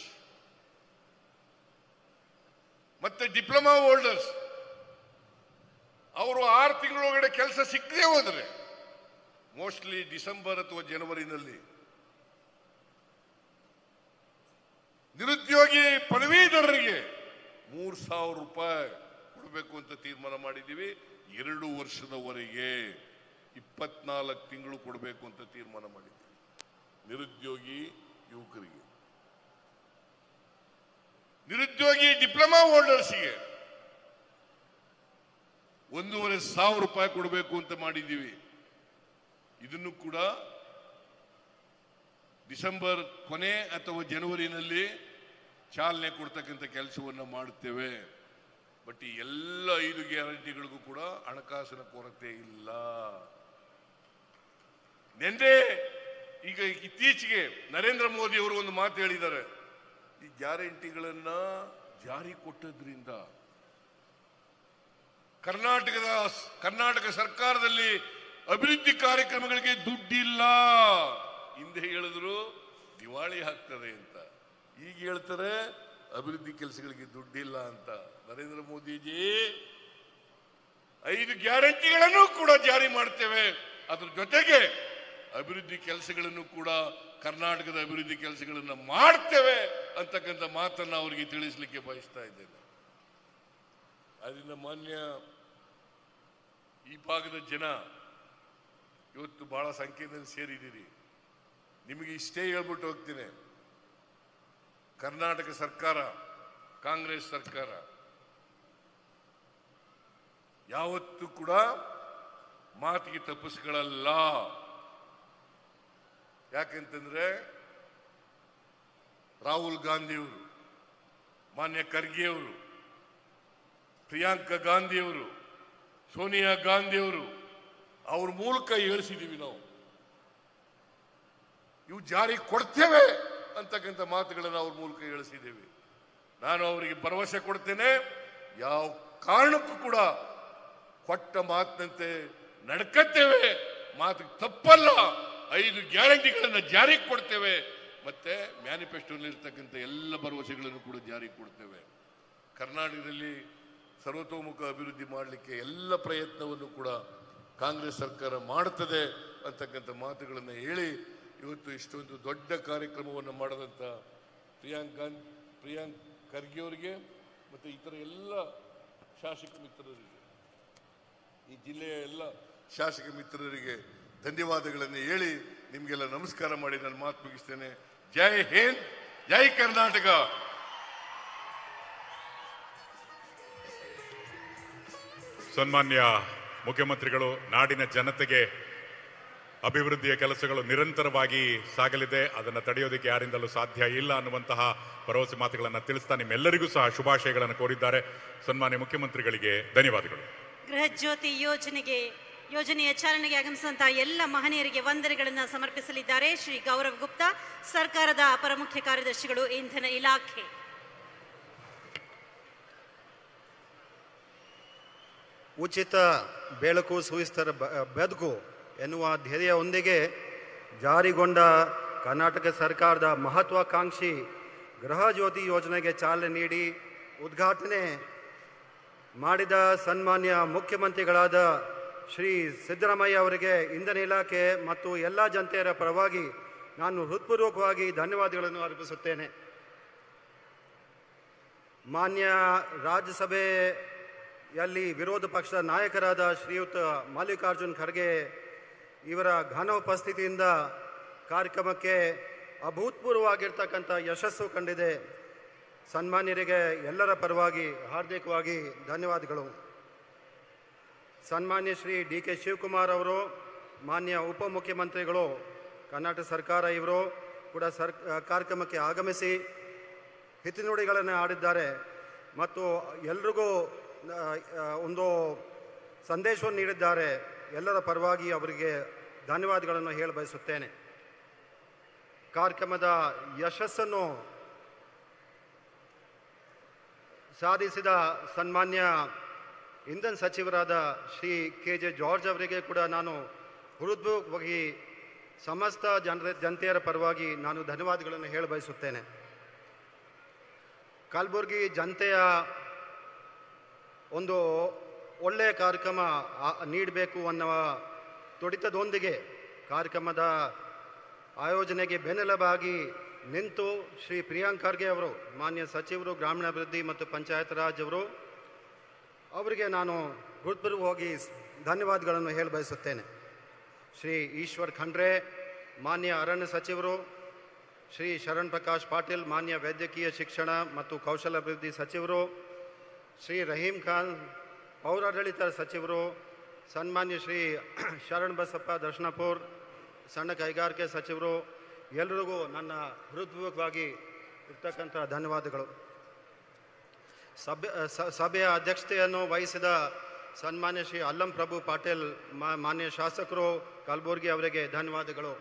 ಮತ್ತೆ ಡಿಪ್ಲೊಮಾ ಹೋಲ್ಡರ್ಸ್ ಅವರು ಆರು ತಿಂಗಳೊಳಗಡೆ ಕೆಲಸ ಸಿಕ್ಕದೇ ಹೋದ್ರೆ ಮೋಸ್ಟ್ಲಿ ಡಿಸೆಂಬರ್ ಅಥವಾ ಜನವರಿನಲ್ಲಿ ನಿರುದ್ಯೋಗಿ ಪದವೀಧರರಿಗೆ ಮೂರು ಸಾವಿರ ರೂಪಾಯಿ ಕೊಡಬೇಕು ಅಂತ ತೀರ್ಮಾನ ಮಾಡಿದ್ದೀವಿ. ಎರಡು ವರ್ಷದವರೆಗೆ ಇಪ್ಪತ್ನಾಲ್ಕು ತಿಂಗಳು ಕೊಡಬೇಕು ಅಂತ ತೀರ್ಮಾನ ಮಾಡಿದ್ದೀವಿ ನಿರುದ್ಯೋಗಿ ಯುವಕರಿಗೆ. ನಿರುದ್ಯೋಗಿ ಡಿಪ್ಲೊಮಾ ಹೋಲ್ಡರ್ಸ್ಗೆ ಒಂದೂವರೆ ಸಾವಿರ ರೂಪಾಯಿ ಕೊಡಬೇಕು ಅಂತ ಮಾಡಿದ್ದೀವಿ. ಇದನ್ನು ಕೂಡ ಡಿಸೆಂಬರ್ ಕೊನೆ ಅಥವಾ ಜನವರಿನಲ್ಲಿ ಚಾಲನೆ ಕೊಡ್ತಕ್ಕಂಥ ಕೆಲಸವನ್ನು ಮಾಡುತ್ತೇವೆ. ಬಟ್ ಈ ಎಲ್ಲ ಐದು ಗ್ಯಾರಂಟಿಗಳಿಗೂ ಕೂಡ ಹಣಕಾಸಿನ ಕೊರತೆ ಇಲ್ಲ. ನಿನ್ನೆ ಈಗ ಇತ್ತೀಚೆಗೆ ನರೇಂದ್ರ ಮೋದಿ ಅವರು ಒಂದು ಮಾತು ಹೇಳಿದ್ದಾರೆ, ಈ ಗ್ಯಾರಂಟಿಗಳನ್ನ ಜಾರಿ ಕೊಟ್ಟದ್ರಿಂದ ಕರ್ನಾಟಕದ ಕರ್ನಾಟಕ ಸರ್ಕಾರದಲ್ಲಿ ಅಭಿವೃದ್ಧಿ ಕಾರ್ಯಕ್ರಮಗಳಿಗೆ ದುಡ್ಡಿಲ್ಲ. ಹಿಂದೆ ಹೇಳಿದ್ರು ದಿವಾಳಿ ಆಗ್ತದೆ ಅಂತ, ಈಗ ಹೇಳ್ತಾರೆ ಅಭಿವೃದ್ಧಿ ಕೆಲಸಗಳಿಗೆ ದುಡ್ಡಿಲ್ಲ ಅಂತ. ನರೇಂದ್ರ ಮೋದಿಜಿ ಐದು ಗ್ಯಾರಂಟಿಗಳನ್ನು ಕೂಡ ಜಾರಿ ಮಾಡ್ತೇವೆ, ಅದ್ರ ಜೊತೆಗೆ ಅಭಿವೃದ್ಧಿ ಕೆಲಸಗಳನ್ನು ಕೂಡ ಕರ್ನಾಟಕದ ಅಭಿವೃದ್ಧಿ ಕೆಲಸಗಳನ್ನು ಮಾಡ್ತೇವೆ ಅಂತಕ್ಕಂಥ ಮಾತನ್ನ ಅವರಿಗೆ ತಿಳಿಸಲಿಕ್ಕೆ ಬಯಸ್ತಾ ಇದ್ದೇನೆ. ಅದರಿಂದ ಮಾನ್ಯ ಈ ಭಾಗದ ಜನ ಇವತ್ತು ಬಹಳ ಸಂಖ್ಯೆಯಲ್ಲಿ ಸೇರಿದ್ದೀರಿ. ನಿಮಗೆ ಇಷ್ಟೇ ಹೇಳ್ಬಿಟ್ಟು ಹೋಗ್ತೀನಿ, ಕರ್ನಾಟಕ ಸರ್ಕಾರ, ಕಾಂಗ್ರೆಸ್ ಸರ್ಕಾರ ಯಾವತ್ತೂ ಕೂಡ ಮಾತಿಗೆ ತಪ್ಪಿಸ್ಕೊಳ್ಳಲ್ಲ. ಯಾಕೆಂತಂದ್ರೆ ರಾಹುಲ್ ಗಾಂಧಿಯವರು, ಮಾನ್ಯ ಖರ್ಗೆಯವರು, ಪ್ರಿಯಾಂಕಾ ಗಾಂಧಿಯವರು, ಸೋನಿಯಾ ಗಾಂಧಿಯವರು ಅವ್ರ ಮೂಲಕ ಹೇಳಿಸಿದೀವಿ ನಾವು, ಇವು ಜಾರಿ ಕೊಡ್ತೇವೆ ಅಂತಕ್ಕಂಥ ಮಾತುಗಳನ್ನು ಅವ್ರ ಮೂಲಕ ಹೇಳಿಸಿದ್ದೇವೆ. ನಾನು ಅವರಿಗೆ ಭರವಸೆ ಕೊಡ್ತೇನೆ, ಯಾವ ಕಾರಣಕ್ಕೂ ಕೂಡ ಕೊಟ್ಟ ಮಾತಿನಂತೆ ನಡ್ಕತ್ತೇವೆ, ಮಾತಿಗೆ ತಪ್ಪಲ್ಲ. ಐದು ಗ್ಯಾರಂಟಿಗಳನ್ನು ಜಾರಿಗೆ ಕೊಡ್ತೇವೆ, ಮತ್ತೆ ಮ್ಯಾನಿಫೆಸ್ಟೋನಲ್ಲಿ ಇರ್ತಕ್ಕಂಥ ಎಲ್ಲ ಭರವಸೆಗಳನ್ನು ಕೂಡ ಜಾರಿಗೆ ಕೊಡ್ತೇವೆ. ಕರ್ನಾಟಕದಲ್ಲಿ ಸರ್ವತೋಮುಖ ಅಭಿವೃದ್ಧಿ ಮಾಡಲಿಕ್ಕೆ ಎಲ್ಲ ಪ್ರಯತ್ನವನ್ನು ಕೂಡ ಕಾಂಗ್ರೆಸ್ ಸರ್ಕಾರ ಮಾಡುತ್ತದೆ ಅಂತಕ್ಕಂಥ ಮಾತುಗಳನ್ನು ಹೇಳಿ ಇವತ್ತು ಇಷ್ಟೊಂದು ದೊಡ್ಡ ಕಾರ್ಯಕ್ರಮವನ್ನು ಮಾಡದಂಥ ಪ್ರಿಯಾಂಕ್ ಗಾಂಧಿ ಪ್ರಿಯಾಂಕ್ ಖರ್ಗೆ ಅವರಿಗೆ ಮತ್ತು ಇತರ ಎಲ್ಲ ಶಾಸಕ ಮಿತ್ರರಿಗೆ, ಈ ಜಿಲ್ಲೆಯ ಎಲ್ಲ ಶಾಸಕ ಮಿತ್ರರಿಗೆ ಧನ್ಯವಾದಗಳನ್ನು ಹೇಳಿ ನಿಮಗೆಲ್ಲ ನಮಸ್ಕಾರ ಮಾಡಿ ನಾನು ಮಾತು ಮುಗಿಸ್ತೇನೆ. ಜೈ ಹಿಂದ್, ಜೈ ಕರ್ನಾಟಕ. ಸನ್ಮಾನ್ಯ ಮುಖ್ಯಮಂತ್ರಿಗಳು, ನಾಡಿನ ಜನತೆಗೆ ಅಭಿವೃದ್ಧಿಯ ಕೆಲಸಗಳು ನಿರಂತರವಾಗಿ ಸಾಗಲಿದೆ, ಅದನ್ನು ತಡೆಯೋದಕ್ಕೆ ಯಾರಿಂದಲೂ ಸಾಧ್ಯ ಇಲ್ಲ ಅನ್ನುವಂತಹ ಭರವಸೆ ಮಾತುಗಳನ್ನು ತಿಳಿಸ್ತಾ ನಿಮ್ಮೆಲ್ಲರಿಗೂ ಸಹ ಶುಭಾಶಯಗಳನ್ನು ಕೋರಿದ್ದಾರೆ. ಸನ್ಮಾನ್ಯ ಮುಖ್ಯಮಂತ್ರಿಗಳಿಗೆ ಧನ್ಯವಾದಗಳು. ಗೃಹ ಜ್ಯೋತಿ ಯೋಜನೆಗೆ ಯೋಜನೆಯ ಚಾಲನೆಗೆ ಆಗಮಿಸಿದಂತಹ ಎಲ್ಲ ಮಹನೀಯರಿಗೆ ವಂದನೆಗಳನ್ನು ಸಮರ್ಪಿಸಲಿದ್ದಾರೆ ಶ್ರೀ ಗೌರವ್ ಗುಪ್ತಾ, ಸರ್ಕಾರದ ಅಪರ ಮುಖ್ಯ ಕಾರ್ಯದರ್ಶಿಗಳು, ಇಂಧನ ಇಲಾಖೆ. ಉಚಿತ ಬೆಳಕು ಸುಸ್ಥಿರ ಬದುಕು ಎನ್ನುವ ಧ್ಯೇಯವೊಂದಿಗೆ ಜಾರಿಗೊಂಡ ಕರ್ನಾಟಕ ಸರ್ಕಾರದ ಮಹತ್ವಾಕಾಂಕ್ಷಿ ಗೃಹ ಜ್ಯೋತಿ ಯೋಜನೆಗೆ ಚಾಲನೆ ನೀಡಿ ಉದ್ಘಾಟನೆ ಮಾಡಿದ ಸನ್ಮಾನ್ಯ ಮುಖ್ಯಮಂತ್ರಿಗಳಾದ ಶ್ರೀ ಸಿದ್ದರಾಮಯ್ಯ ಅವರಿಗೆ ಇಂಧನ ಇಲಾಖೆ ಮತ್ತು ಎಲ್ಲ ಜನತೆಯರ ಪರವಾಗಿ ನಾನು ಹೃತ್ಪೂರ್ವಕವಾಗಿ ಧನ್ಯವಾದಗಳನ್ನು ಅರ್ಪಿಸುತ್ತೇನೆ. ಮಾನ್ಯ ರಾಜ್ಯಸಭೆಯಲ್ಲಿ ವಿರೋಧ ಪಕ್ಷದ ನಾಯಕರಾದ ಶ್ರೀಯುತ ಮಲ್ಲಿಕಾರ್ಜುನ್ ಖರ್ಗೆ ಇವರ ಘನ ಉಪಸ್ಥಿತಿಯಿಂದ ಕಾರ್ಯಕ್ರಮಕ್ಕೆ ಅಭೂತಪೂರ್ವವಾಗಿರ್ತಕ್ಕಂಥ ಯಶಸ್ಸು ಕಂಡಿದೆ. ಸನ್ಮಾನ್ಯರಿಗೆ ಎಲ್ಲರ ಪರವಾಗಿ ಹಾರ್ದಿಕವಾಗಿ ಧನ್ಯವಾದಗಳು. ಸನ್ಮಾನ್ಯ ಶ್ರೀ ಡಿ ಕೆ ಶಿವಕುಮಾರ್ ಅವರು, ಮಾನ್ಯ ಉಪಮುಖ್ಯಮಂತ್ರಿಗಳು, ಕರ್ನಾಟಕ ಸರ್ಕಾರ ಇವರು ಕೂಡ ಸರ್ ಕಾರ್ಯಕ್ರಮಕ್ಕೆ ಆಗಮಿಸಿ ಹಿತನುಡಿಗಳನ್ನು ಆಡಿದ್ದಾರೆ ಮತ್ತು ಎಲ್ರಿಗೂ ಒಂದು ಸಂದೇಶವನ್ನು ನೀಡಿದ್ದಾರೆ. ಎಲ್ಲರ ಪರವಾಗಿ ಅವರಿಗೆ ಧನ್ಯವಾದಗಳನ್ನು ಹೇಳ ಬಯಸುತ್ತೇನೆ. ಕಾರ್ಯಕ್ರಮದ ಯಶಸ್ಸನ್ನು ಸಾಧಿಸಿದ ಸನ್ಮಾನ್ಯ ಇಂಧನ ಸಚಿವರಾದ ಶ್ರೀ ಕೆ ಜೆ ಜಾರ್ಜ್ ಅವರಿಗೆ ಕೂಡ ನಾನು ಹೃದಯಪೂರ್ವಕವಾಗಿ ಸಮಸ್ತ ಜನರ ಜನತೆಯರ ಪರವಾಗಿ ನಾನು ಧನ್ಯವಾದಗಳನ್ನು ಹೇಳ ಬಯಸುತ್ತೇನೆ. ಕಲಬುರಗಿ ಜನತೆಯ ಒಂದು ಒಳ್ಳೆಯ ಕಾರ್ಯಕ್ರಮ ನೀಡಬೇಕು ಅನ್ನುವ ತುಡಿತದೊಂದಿಗೆ ಕಾರ್ಯಕ್ರಮದ ಆಯೋಜನೆಗೆ ಬೆನ್ನೆಲುಬಾಗಿ ನಿಂತು ಶ್ರೀ ಪ್ರಿಯಾಂಕ್ ಖರ್ಗೆ ಅವರು, ಮಾನ್ಯ ಸಚಿವರು ಗ್ರಾಮೀಣಾಭಿವೃದ್ಧಿ ಮತ್ತು ಪಂಚಾಯತ್ ರಾಜ್ ಅವರು, ಅವರಿಗೆ ನಾನು ಹೃತ್ಪೂರ್ವಕವಾಗಿ ಧನ್ಯವಾದಗಳನ್ನು ಹೇಳ ಬಯಸುತ್ತೇನೆ. ಶ್ರೀ ಈಶ್ವರ್ ಖಂಡ್ರೆ, ಮಾನ್ಯ ಅರಣ್ಯ ಸಚಿವರು, ಶ್ರೀ ಶರಣ್ ಪ್ರಕಾಶ್ ಪಾಟೀಲ್, ಮಾನ್ಯ ವೈದ್ಯಕೀಯ ಶಿಕ್ಷಣ ಮತ್ತು ಕೌಶಲಾಭಿವೃದ್ಧಿ ಸಚಿವರು, ಶ್ರೀ ರಹೀಂ ಖಾನ್, ಪೌರಾಡಳಿತ ಸಚಿವರು, ಸನ್ಮಾನ್ಯ ಶ್ರೀ ಶರಣ್ ಬಸಪ್ಪ ದರ್ಶನಪುರ್, ಸಣ್ಣ ಕೈಗಾರಿಕೆ ಸಚಿವರು, ಎಲ್ಲರಿಗೂ ನನ್ನ ಹೃತ್ಪೂರ್ವಕವಾಗಿ ಇರ್ತಕ್ಕಂಥ ಧನ್ಯವಾದಗಳು. ಸಭೆ ಸಭೆಯ ಅಧ್ಯಕ್ಷತೆಯನ್ನು ವಹಿಸಿದ ಸನ್ಮಾನ್ಯ ಶ್ರೀ ಅಲ್ಲಂ ಪ್ರಭು ಪಾಟೀಲ್, ಮಾನ್ಯ ಶಾಸಕರು ಕಲಬುರ್ಗಿ ಅವರಿಗೆ ಧನ್ಯವಾದಗಳು.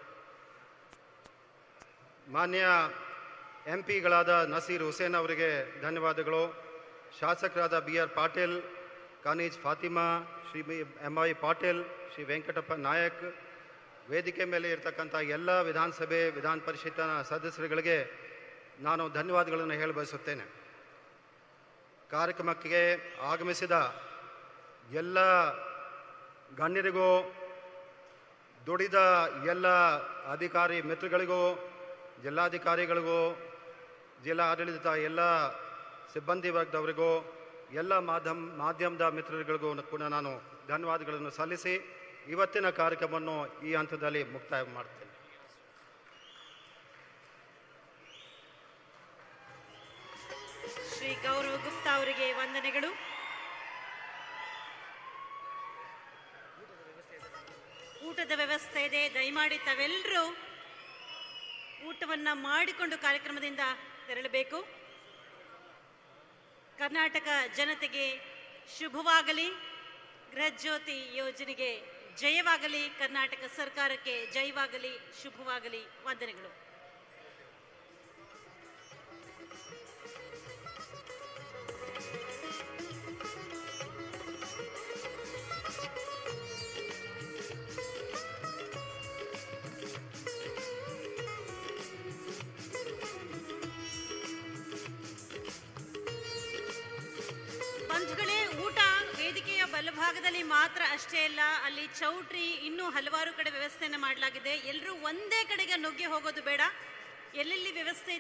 ಮಾನ್ಯ ಎಂ ಪಿಗಳಾದ ನಸೀರ್ ಹುಸೇನ್ ಅವರಿಗೆ ಧನ್ಯವಾದಗಳು. ಶಾಸಕರಾದ B R Patil, Kaneez Fatima, Shri M I Patil, Shri Venkatappa Nayak, ವೇದಿಕೆ ಮೇಲೆ ಇರ್ತಕ್ಕಂಥ ಎಲ್ಲ ವಿಧಾನಸಭೆ ವಿಧಾನ ಪರಿಷತ್ತಿನ ಸದಸ್ಯರುಗಳಿಗೆ ನಾನು ಧನ್ಯವಾದಗಳನ್ನು ಹೇಳ ಬಯಸುತ್ತೇನೆ. ಕಾರ್ಯಕ್ರಮಕ್ಕೆ ಆಗಮಿಸಿದ ಎಲ್ಲ ಗಣ್ಯರಿಗೂ, ದುಡಿದ ಎಲ್ಲ ಅಧಿಕಾರಿ ಮಿತ್ರಗಳಿಗೂ, ಜಿಲ್ಲಾಧಿಕಾರಿಗಳಿಗೂ, ಜಿಲ್ಲಾ ಆಡಳಿತ ಎಲ್ಲ ಸಿಬ್ಬಂದಿ ವರ್ಗದವರಿಗೂ, ಎಲ್ಲ ಮಾಧ್ಯಮ ಮಾಧ್ಯಮದ ಮಿತ್ರರುಗಳಿಗೂ ಕೂಡ ನಾನು ಧನ್ಯವಾದಗಳನ್ನು ಸಲ್ಲಿಸಿ ಇವತ್ತಿನ ಕಾರ್ಯಕ್ರಮವನ್ನು ಈ ಹಂತದಲ್ಲಿ ಮುಕ್ತಾಯ ಮಾಡ್ತೇನೆ. ಶ್ರೀ ಗೌರವ್ ಗುಪ್ತಾ ಅವರಿಗೆ ವಂದನೆಗಳು. ಊಟದ ವ್ಯವಸ್ಥೆ ಇದೆ, ದಯಮಾಡಿ ತಾವೆಲ್ಲರೂ ಊಟವನ್ನ ಮಾಡಿಕೊಂಡು ಕಾರ್ಯಕ್ರಮದಿಂದ ತೆರಳಬೇಕು. ಕರ್ನಾಟಕ ಜನತೆಗೆ ಶುಭವಾಗಲಿ. ಗೃಹಜ್ಯೋತಿ ಯೋಜನೆಗೆ ಜಯವಾಗಲಿ. ಕರ್ನಾಟಕ ಸರ್ಕಾರಕ್ಕೆ ಜಯವಾಗಲಿ, ಶುಭವಾಗಲಿ. ವಂದನೆಗಳು. ಬಂಧುಗಳೇ, ಊಟ ವೇದಿಕೆಯ ಬಲಭಾಗದಲ್ಲಿ ಮಾತ್ರ ಅಷ್ಟೇ ಅಲ್ಲ, ಅಲ್ಲಿ ಚೌಟ್ರಿ ಇನ್ನೂ ಹಲವಾರು ಕಡೆ ವ್ಯವಸ್ಥೆಯನ್ನು ಮಾಡಲಾಗಿದೆ. ಎಲ್ಲರೂ ಒಂದೇ ಕಡೆಗೆ ನುಗ್ಗಿ ಹೋಗೋದು ಬೇಡ. ಎಲ್ಲೆಲ್ಲಿ ವ್ಯವಸ್ಥೆ